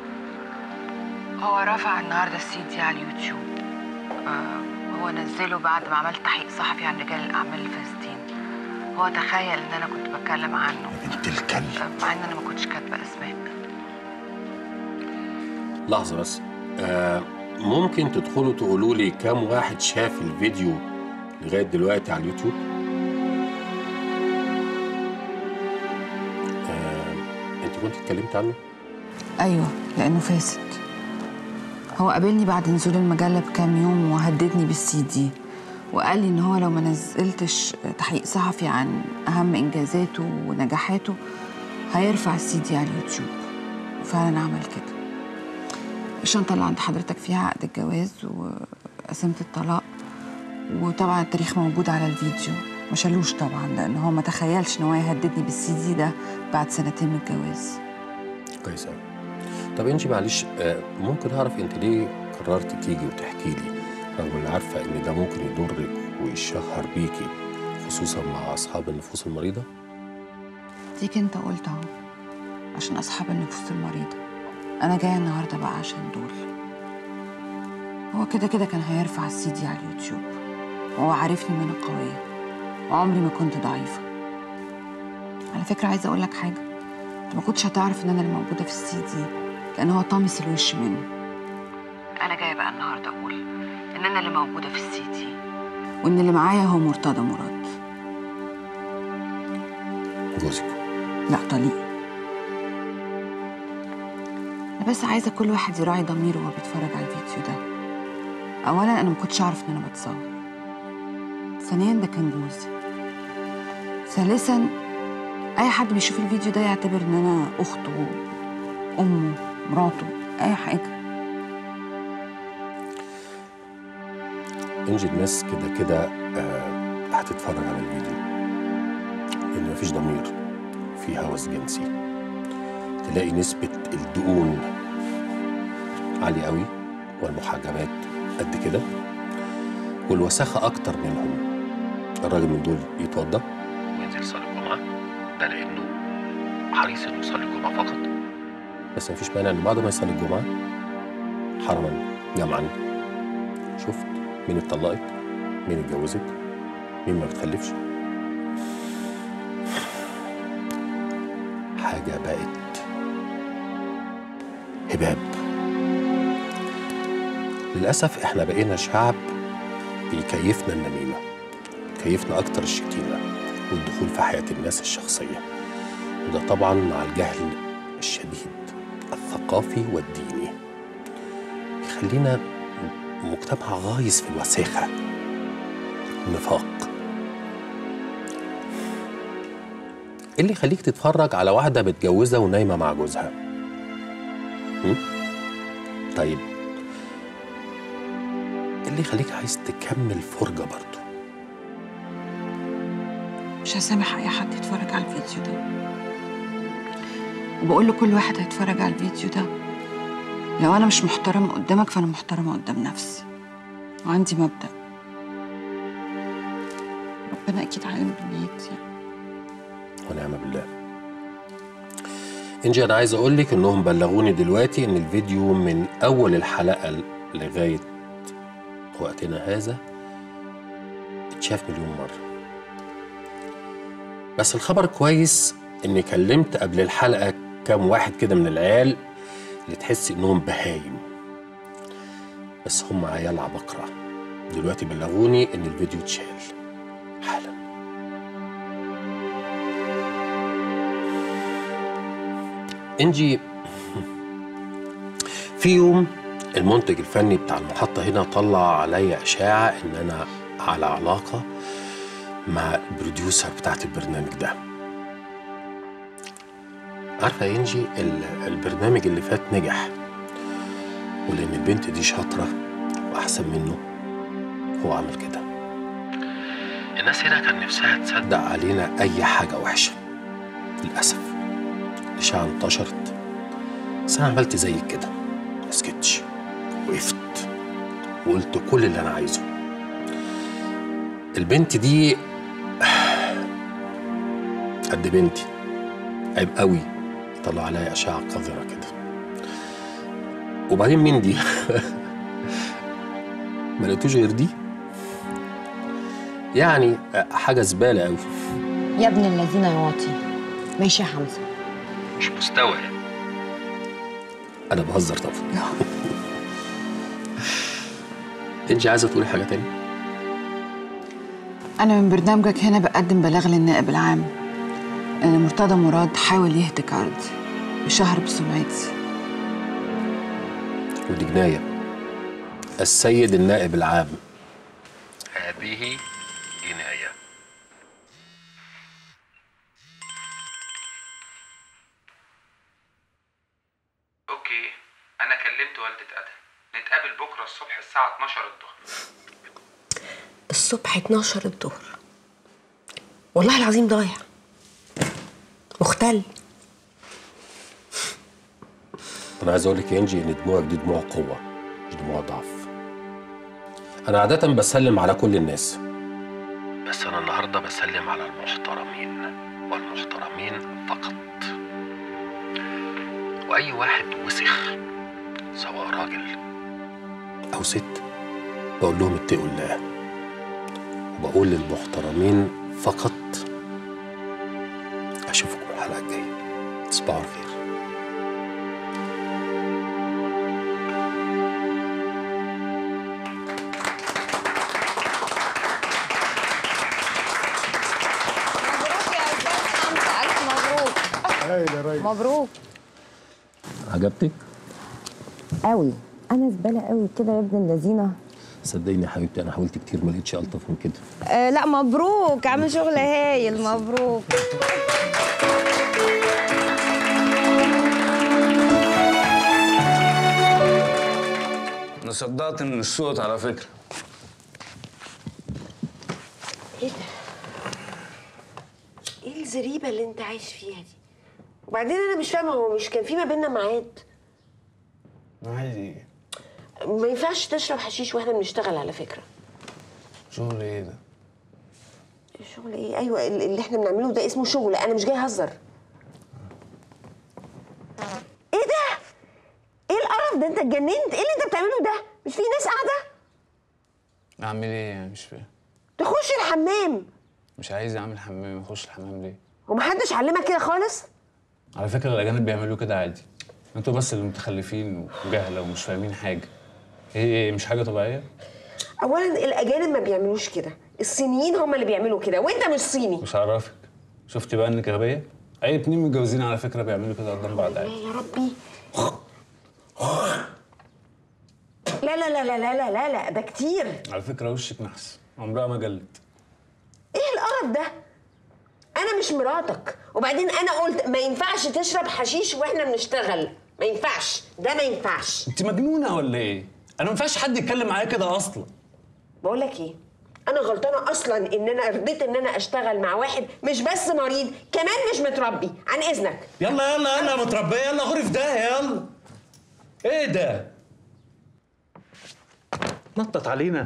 Speaker 16: هو رفع النهارده الCD على اليوتيوب. هو نزله بعد ما عملت تحقيق صحفي عن رجال الاعمال الفاسدين. هو تخيل ان انا كنت بتكلم عنه.
Speaker 19: بنت الكلب.
Speaker 16: مع ان انا ما كنتش كاتبه اسماء.
Speaker 19: لحظة بس، ممكن تدخلوا تقولوا لي كام واحد شاف الفيديو لغاية دلوقتي على اليوتيوب؟ انت كنت اتكلمت عنه؟
Speaker 16: ايوه، لانه فاسد. هو قابلني بعد نزول المجله بكام يوم وهددني بالCD، وقال لي ان هو لو ما نزلتش تحقيق صحفي عن اهم انجازاته ونجاحاته هيرفع الCD على اليوتيوب. وفعلا عمل كده. الشنطه اللي عند حضرتك فيها عقد الجواز وقسيمه الطلاق، وطبعا التاريخ موجود على الفيديو. ما شالوش طبعا، لان هو ما تخيلش ان هو يهددني بالCD ده بعد 2 من الجواز.
Speaker 19: كويس قوي. طب انجي معلش، ممكن اعرف انت ليه قررت تيجي وتحكي لي رغم ان عارفه ان ده ممكن يضرك ويشهر بيكي، خصوصا مع اصحاب النفوس المريضه؟
Speaker 16: ديك انت قلت اهو، عشان اصحاب النفوس المريضه. انا جايه النهارده بقى عشان دول. هو كده كده كان هيرفع الCD على اليوتيوب، وهو عارفني ان انا قويه وعمري ما كنت ضعيفه. على فكره عايزه اقول لك حاجه، انت ما كنتش هتعرف ان انا اللي موجوده في الCD لان هو طامس الوش منه. انا جايه بقى النهارده اقول ان انا اللي موجوده في الCD، وان اللي معايا هو مرتضى مراد.
Speaker 19: جوزك؟
Speaker 16: لا، طليقي. انا بس عايزه كل واحد يراعي ضميره وهو بيتفرج على الفيديو ده. اولا انا ما كنتش اعرف ان انا بتصور. ثانيا ده كان جوزي. ثالثا اي حد بيشوف الفيديو ده يعتبر ان انا اخته، امه، مراته، اي حاجه.
Speaker 19: انجي الناس كده كده هتتفرج على الفيديو، لان مفيش ضمير، في هوس جنسي. تلاقي نسبة الدقون عالية قوي، والمحجبات قد كده، والوساخة أكتر منهم. الراجل من دول يتوضى وينزل يصلي الجمعة، ده لأنه حريص إنه يصلي الجمعة فقط. بس مفيش مانع إن بعد ما يصلي الجمعة حرما جمعا شفت مين اتطلقت، مين اتجوزت، مين ما بتخلفش. حاجة بقت هباب. للأسف احنا بقينا شعب بيكيفنا النميمة، بيكيفنا أكتر الشتيمة والدخول في حياة الناس الشخصية، وده طبعا مع الجهل الشديد الثقافي والديني يخلينا مجتمع غايص في الوساخة، النفاق، ايه اللي يخليك تتفرج على واحده متجوزه ونايمه مع جوزها؟ طيب ايه اللي يخليك عايز تكمل فرجه برضه؟
Speaker 16: مش هسامح اي حد يتفرج على الفيديو ده، وبقول لكل واحد هيتفرج على الفيديو ده لو انا مش محترمه قدامك فانا محترمه قدام نفسي، وعندي مبدأ ربنا اكيد عالم بنيتي يعني.
Speaker 19: ونعم بالله. انجي انا عايز اقول لك انهم بلغوني دلوقتي ان الفيديو من اول الحلقه لغايه وقتنا هذا اتشاف مليون مره. بس الخبر كويس اني كلمت قبل الحلقه كام واحد كده من العيال اللي تحس انهم بهايم، بس هم عيال عبقرة. دلوقتي بلغوني ان الفيديو اتشال حالا. انجي في يوم المنتج الفني بتاع المحطة هنا طلع عليا اشاعة ان انا على علاقة مع البروديوسر بتاعت البرنامج ده. عارفة يا انجي البرنامج اللي فات نجح، ولان البنت دي شاطرة واحسن منه هو عمل كده. الناس هنا كان نفسها تصدق علينا اي حاجة وحشة. للأسف الإشاعة انتشرت، بس أنا عملت زيك كده، ما سكتش، وقفت وقلت كل اللي أنا عايزه. البنت دي قد بنتي، عيب قوي طلع عليا أشعة قذرة كده. وبعدين مين دي؟ ما لقيتوش غير دي؟ يعني حاجة زبالة قوي.
Speaker 22: يا ابن الذين يا واطي. ماشي يا حمزة.
Speaker 19: مش مستوعب. أنا بهزر طبعا. أنت عايزة تقولي حاجة تاني؟
Speaker 16: أنا من برنامجك هنا بقدم بلاغ للنائب العام إن مرتضى مراد حاول يهتك أرضي بشهر بسمعتي.
Speaker 19: ودي جناية. السيد النائب العام، هذه جناية.
Speaker 3: اوكي، انا كلمت والدة ادهم، نتقابل بكره الصبح الساعه 12 الظهر.
Speaker 22: الصبح 12 الظهر؟ والله العظيم ضايع، مختل.
Speaker 19: أنا عايز أقول لك يا إنجي إن دموعك دي دموع قوة مش دموع ضعف. أنا عادة بسلم على كل الناس، بس أنا النهاردة بسلم على المحترمين والمحترمين فقط. وأي واحد وسخ سواء راجل أو ست بقول لهم اتقوا الله، وبقول للمحترمين فقط أشوفكم الحلقة الجاية. تصبحوا على خير.
Speaker 22: مبروك.
Speaker 19: عجبتك؟
Speaker 22: قوي. انا زباله قوي كده يا ابن اللذينه.
Speaker 19: صدقيني يا حبيبتي انا حاولت كتير ما لقيتش الطف من كده.
Speaker 22: لا مبروك، عامل شغل هايل. مبروك.
Speaker 3: انا صدقت ان الصوت على فكره.
Speaker 22: ايه ده؟ ايه الزريبه اللي انت عايش فيها دي؟ وبعدين انا مش فاهمه، هو مش كان في ما بيننا ميعاد؟
Speaker 3: عادي.
Speaker 22: ما ينفعش تشرب حشيش واحنا بنشتغل على فكره.
Speaker 3: شغل ايه ده؟
Speaker 22: شغل ايه؟ ايوه اللي احنا بنعمله ده اسمه شغل، انا مش جاي اهزر. ايه ده؟ ايه القرف ده؟ انت اتجننت؟ ايه اللي انت بتعمله ده؟ مش في ناس قاعده؟
Speaker 3: اعمل ايه يعني؟ مش فاهم.
Speaker 22: تخش الحمام.
Speaker 3: مش عايز اعمل حمام، اخش الحمام ليه؟
Speaker 22: ومحدش علمك كده خالص؟
Speaker 3: على فكره الاجانب بيعملوا كده عادي، انتوا بس اللي متخلفين وجهله ومش فاهمين حاجه. ايه مش حاجه طبيعيه؟
Speaker 22: اولا الاجانب ما بيعملوش كده، الصينيين هم اللي بيعملوا كده، وانت مش صيني.
Speaker 3: مش عرفك. شفتي بقى انك غبيه؟ اي اتنين متجوزين على فكره بيعملوا كده قدام بعض عادي.
Speaker 22: يا ربي. لا لا لا لا لا لا لا، ده كتير.
Speaker 3: على فكره وشك نحس، عمرها ما جلت.
Speaker 22: ايه القرف ده؟
Speaker 4: انا مش مراتك، وبعدين انا قلت ما ينفعش تشرب حشيش واحنا بنشتغل، ما ينفعش، ده ما ينفعش.
Speaker 3: انت مجنونه ولا ايه؟ انا ما ينفعش حد يتكلم معايا كده اصلا.
Speaker 4: بقول لك ايه، انا غلطانه اصلا ان انا رضيت ان انا اشتغل مع واحد مش بس مريض، كمان مش متربي. عن اذنك.
Speaker 3: يلا يلا يلا يا متربيه، يلا غوري في داهيه يلا. ايه ده؟
Speaker 11: نطت علينا.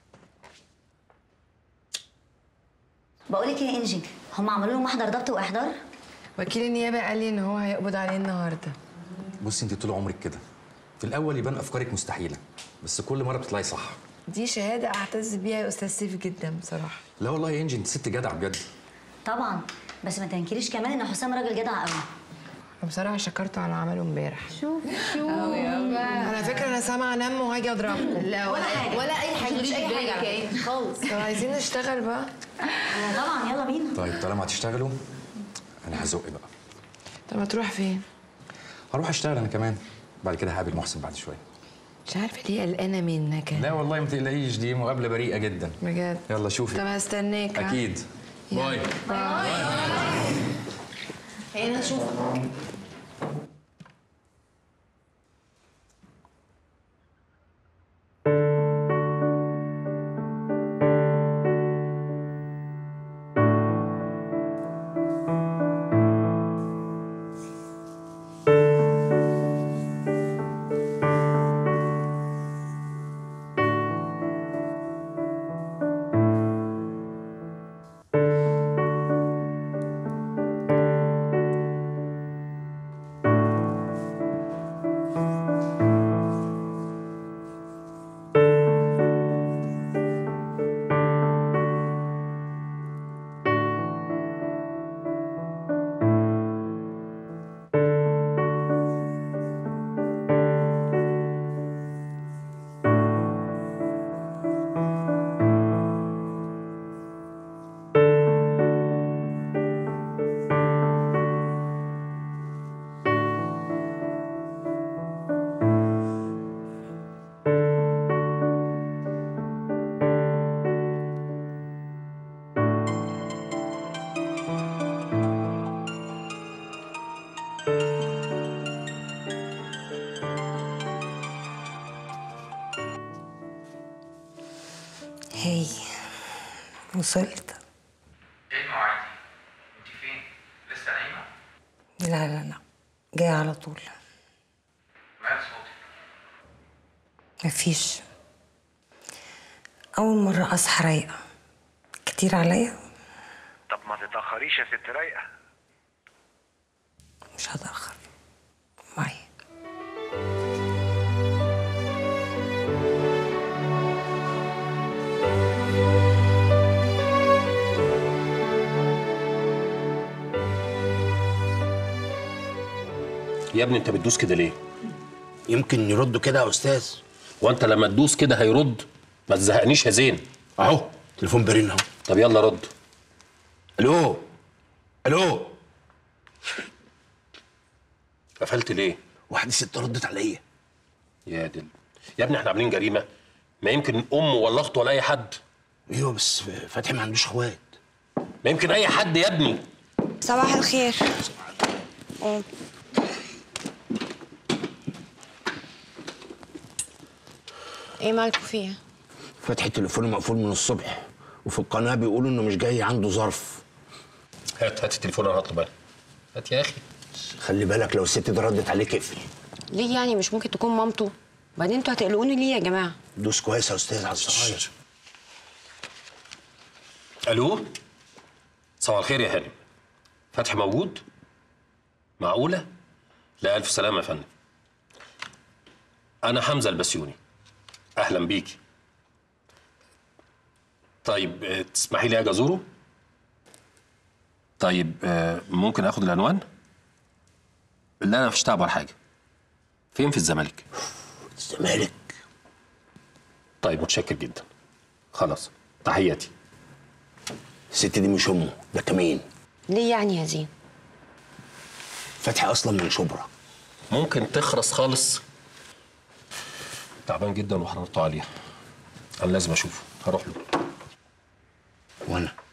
Speaker 5: بقول لك يا انجي، هم عملوا له محضر ضبط واحضار؟
Speaker 14: وكيل النيابه قال لي ان هو هيقبض عليه النهارده.
Speaker 18: بصي انت طول عمرك كده، في الاول يبان افكارك مستحيله بس كل مره بتطلعي صح.
Speaker 14: دي شهاده اعتز بيها يا استاذ سيف جدا بصراحه.
Speaker 18: لا والله يا انجي انت ست جدعه بجد.
Speaker 5: طبعا، بس ما تنكريش كمان ان حسام راجل جدع قوي.
Speaker 14: انا بصراحه شكرته على عمله امبارح.
Speaker 5: شوف
Speaker 14: على فكره انا سامعه نم وهاجي اضربكم.
Speaker 5: لا ولا حاجه ولا اي حاجه، مش اي حاجه خالص.
Speaker 14: لو عايزين نشتغل بقى
Speaker 5: طبعا يلا بينا.
Speaker 18: طيب طالما هتشتغلوا انا هزق بقى.
Speaker 14: طب هتروح فين؟
Speaker 18: هروح اشتغل انا كمان، بعد كده هقابل محسن بعد شويه.
Speaker 14: مش عارفه ليه قلقانه منك.
Speaker 18: لا والله ما تقلقيش، دي مقابله بريئه جدا
Speaker 14: بجد.
Speaker 18: يلا شوفي.
Speaker 14: طب هستناك.
Speaker 18: اكيد. باي
Speaker 14: باي.
Speaker 1: هنا اشوفك.
Speaker 6: هي وصلت.
Speaker 21: ايه المواعيد دي؟ انت فين؟ لسه نايمة؟
Speaker 6: لا لا لا، جاية على طول.
Speaker 21: مال صوتك؟
Speaker 6: مفيش. أول مرة أصحى رايقة. كتير عليا؟
Speaker 15: طب ما تتأخريش يا ست رايقة.
Speaker 6: مش هتأخر. معي.
Speaker 19: يا ابني انت بتدوس كده ليه؟
Speaker 17: يمكن يردوا كده يا استاذ.
Speaker 19: وانت لما تدوس كده هيرد؟ ما تزهقنيش يا زين.
Speaker 17: اهو تليفون بيرن اهو.
Speaker 19: طب يلا رد.
Speaker 17: الو الو.
Speaker 19: قفلت ليه؟
Speaker 17: واحده ست ردت عليا.
Speaker 19: يا دل يا ابني احنا عاملين جريمه، ما يمكن امه ولا اخته ولا اي حد.
Speaker 17: ايوه بس فتحي ما عندوش اخوات.
Speaker 19: ما يمكن اي حد يا ابني.
Speaker 20: صباح الخير.
Speaker 14: ايه مالكوا فيها؟
Speaker 17: فتحي تليفونه مقفول من الصبح، وفي القناه بيقولوا انه مش جاي عنده ظرف.
Speaker 19: هات التليفون انا هطلب انا. هات يا اخي.
Speaker 17: خلي بالك لو الست دي ردت عليك اقفل.
Speaker 14: ليه يعني مش ممكن تكون مامته؟ بعدين انتوا هتقلقوني ليه يا جماعه؟
Speaker 17: دوس كويس يا استاذ على الصغير.
Speaker 19: الو صباح الخير يا هانم. فتحي موجود؟ معقوله؟ لا الف سلامه يا فندم. انا حمزه البسيوني. اهلا بيكي. طيب تسمحي لي اجي ازوره؟ طيب ممكن اخد العنوان؟ لا انا مفيش تعب ولا حاجه. فين في الزمالك؟
Speaker 17: الزمالك.
Speaker 19: طيب متشكر جدا. خلاص تحياتي.
Speaker 17: الست دي مش امه، ده كمين.
Speaker 14: ليه يعني يا زين؟
Speaker 17: فتحي اصلا من شبرا.
Speaker 19: ممكن تخرس خالص؟ تعبان جدا وحرارته عاليه. انا لازم اشوفه، هروح له.
Speaker 17: وانا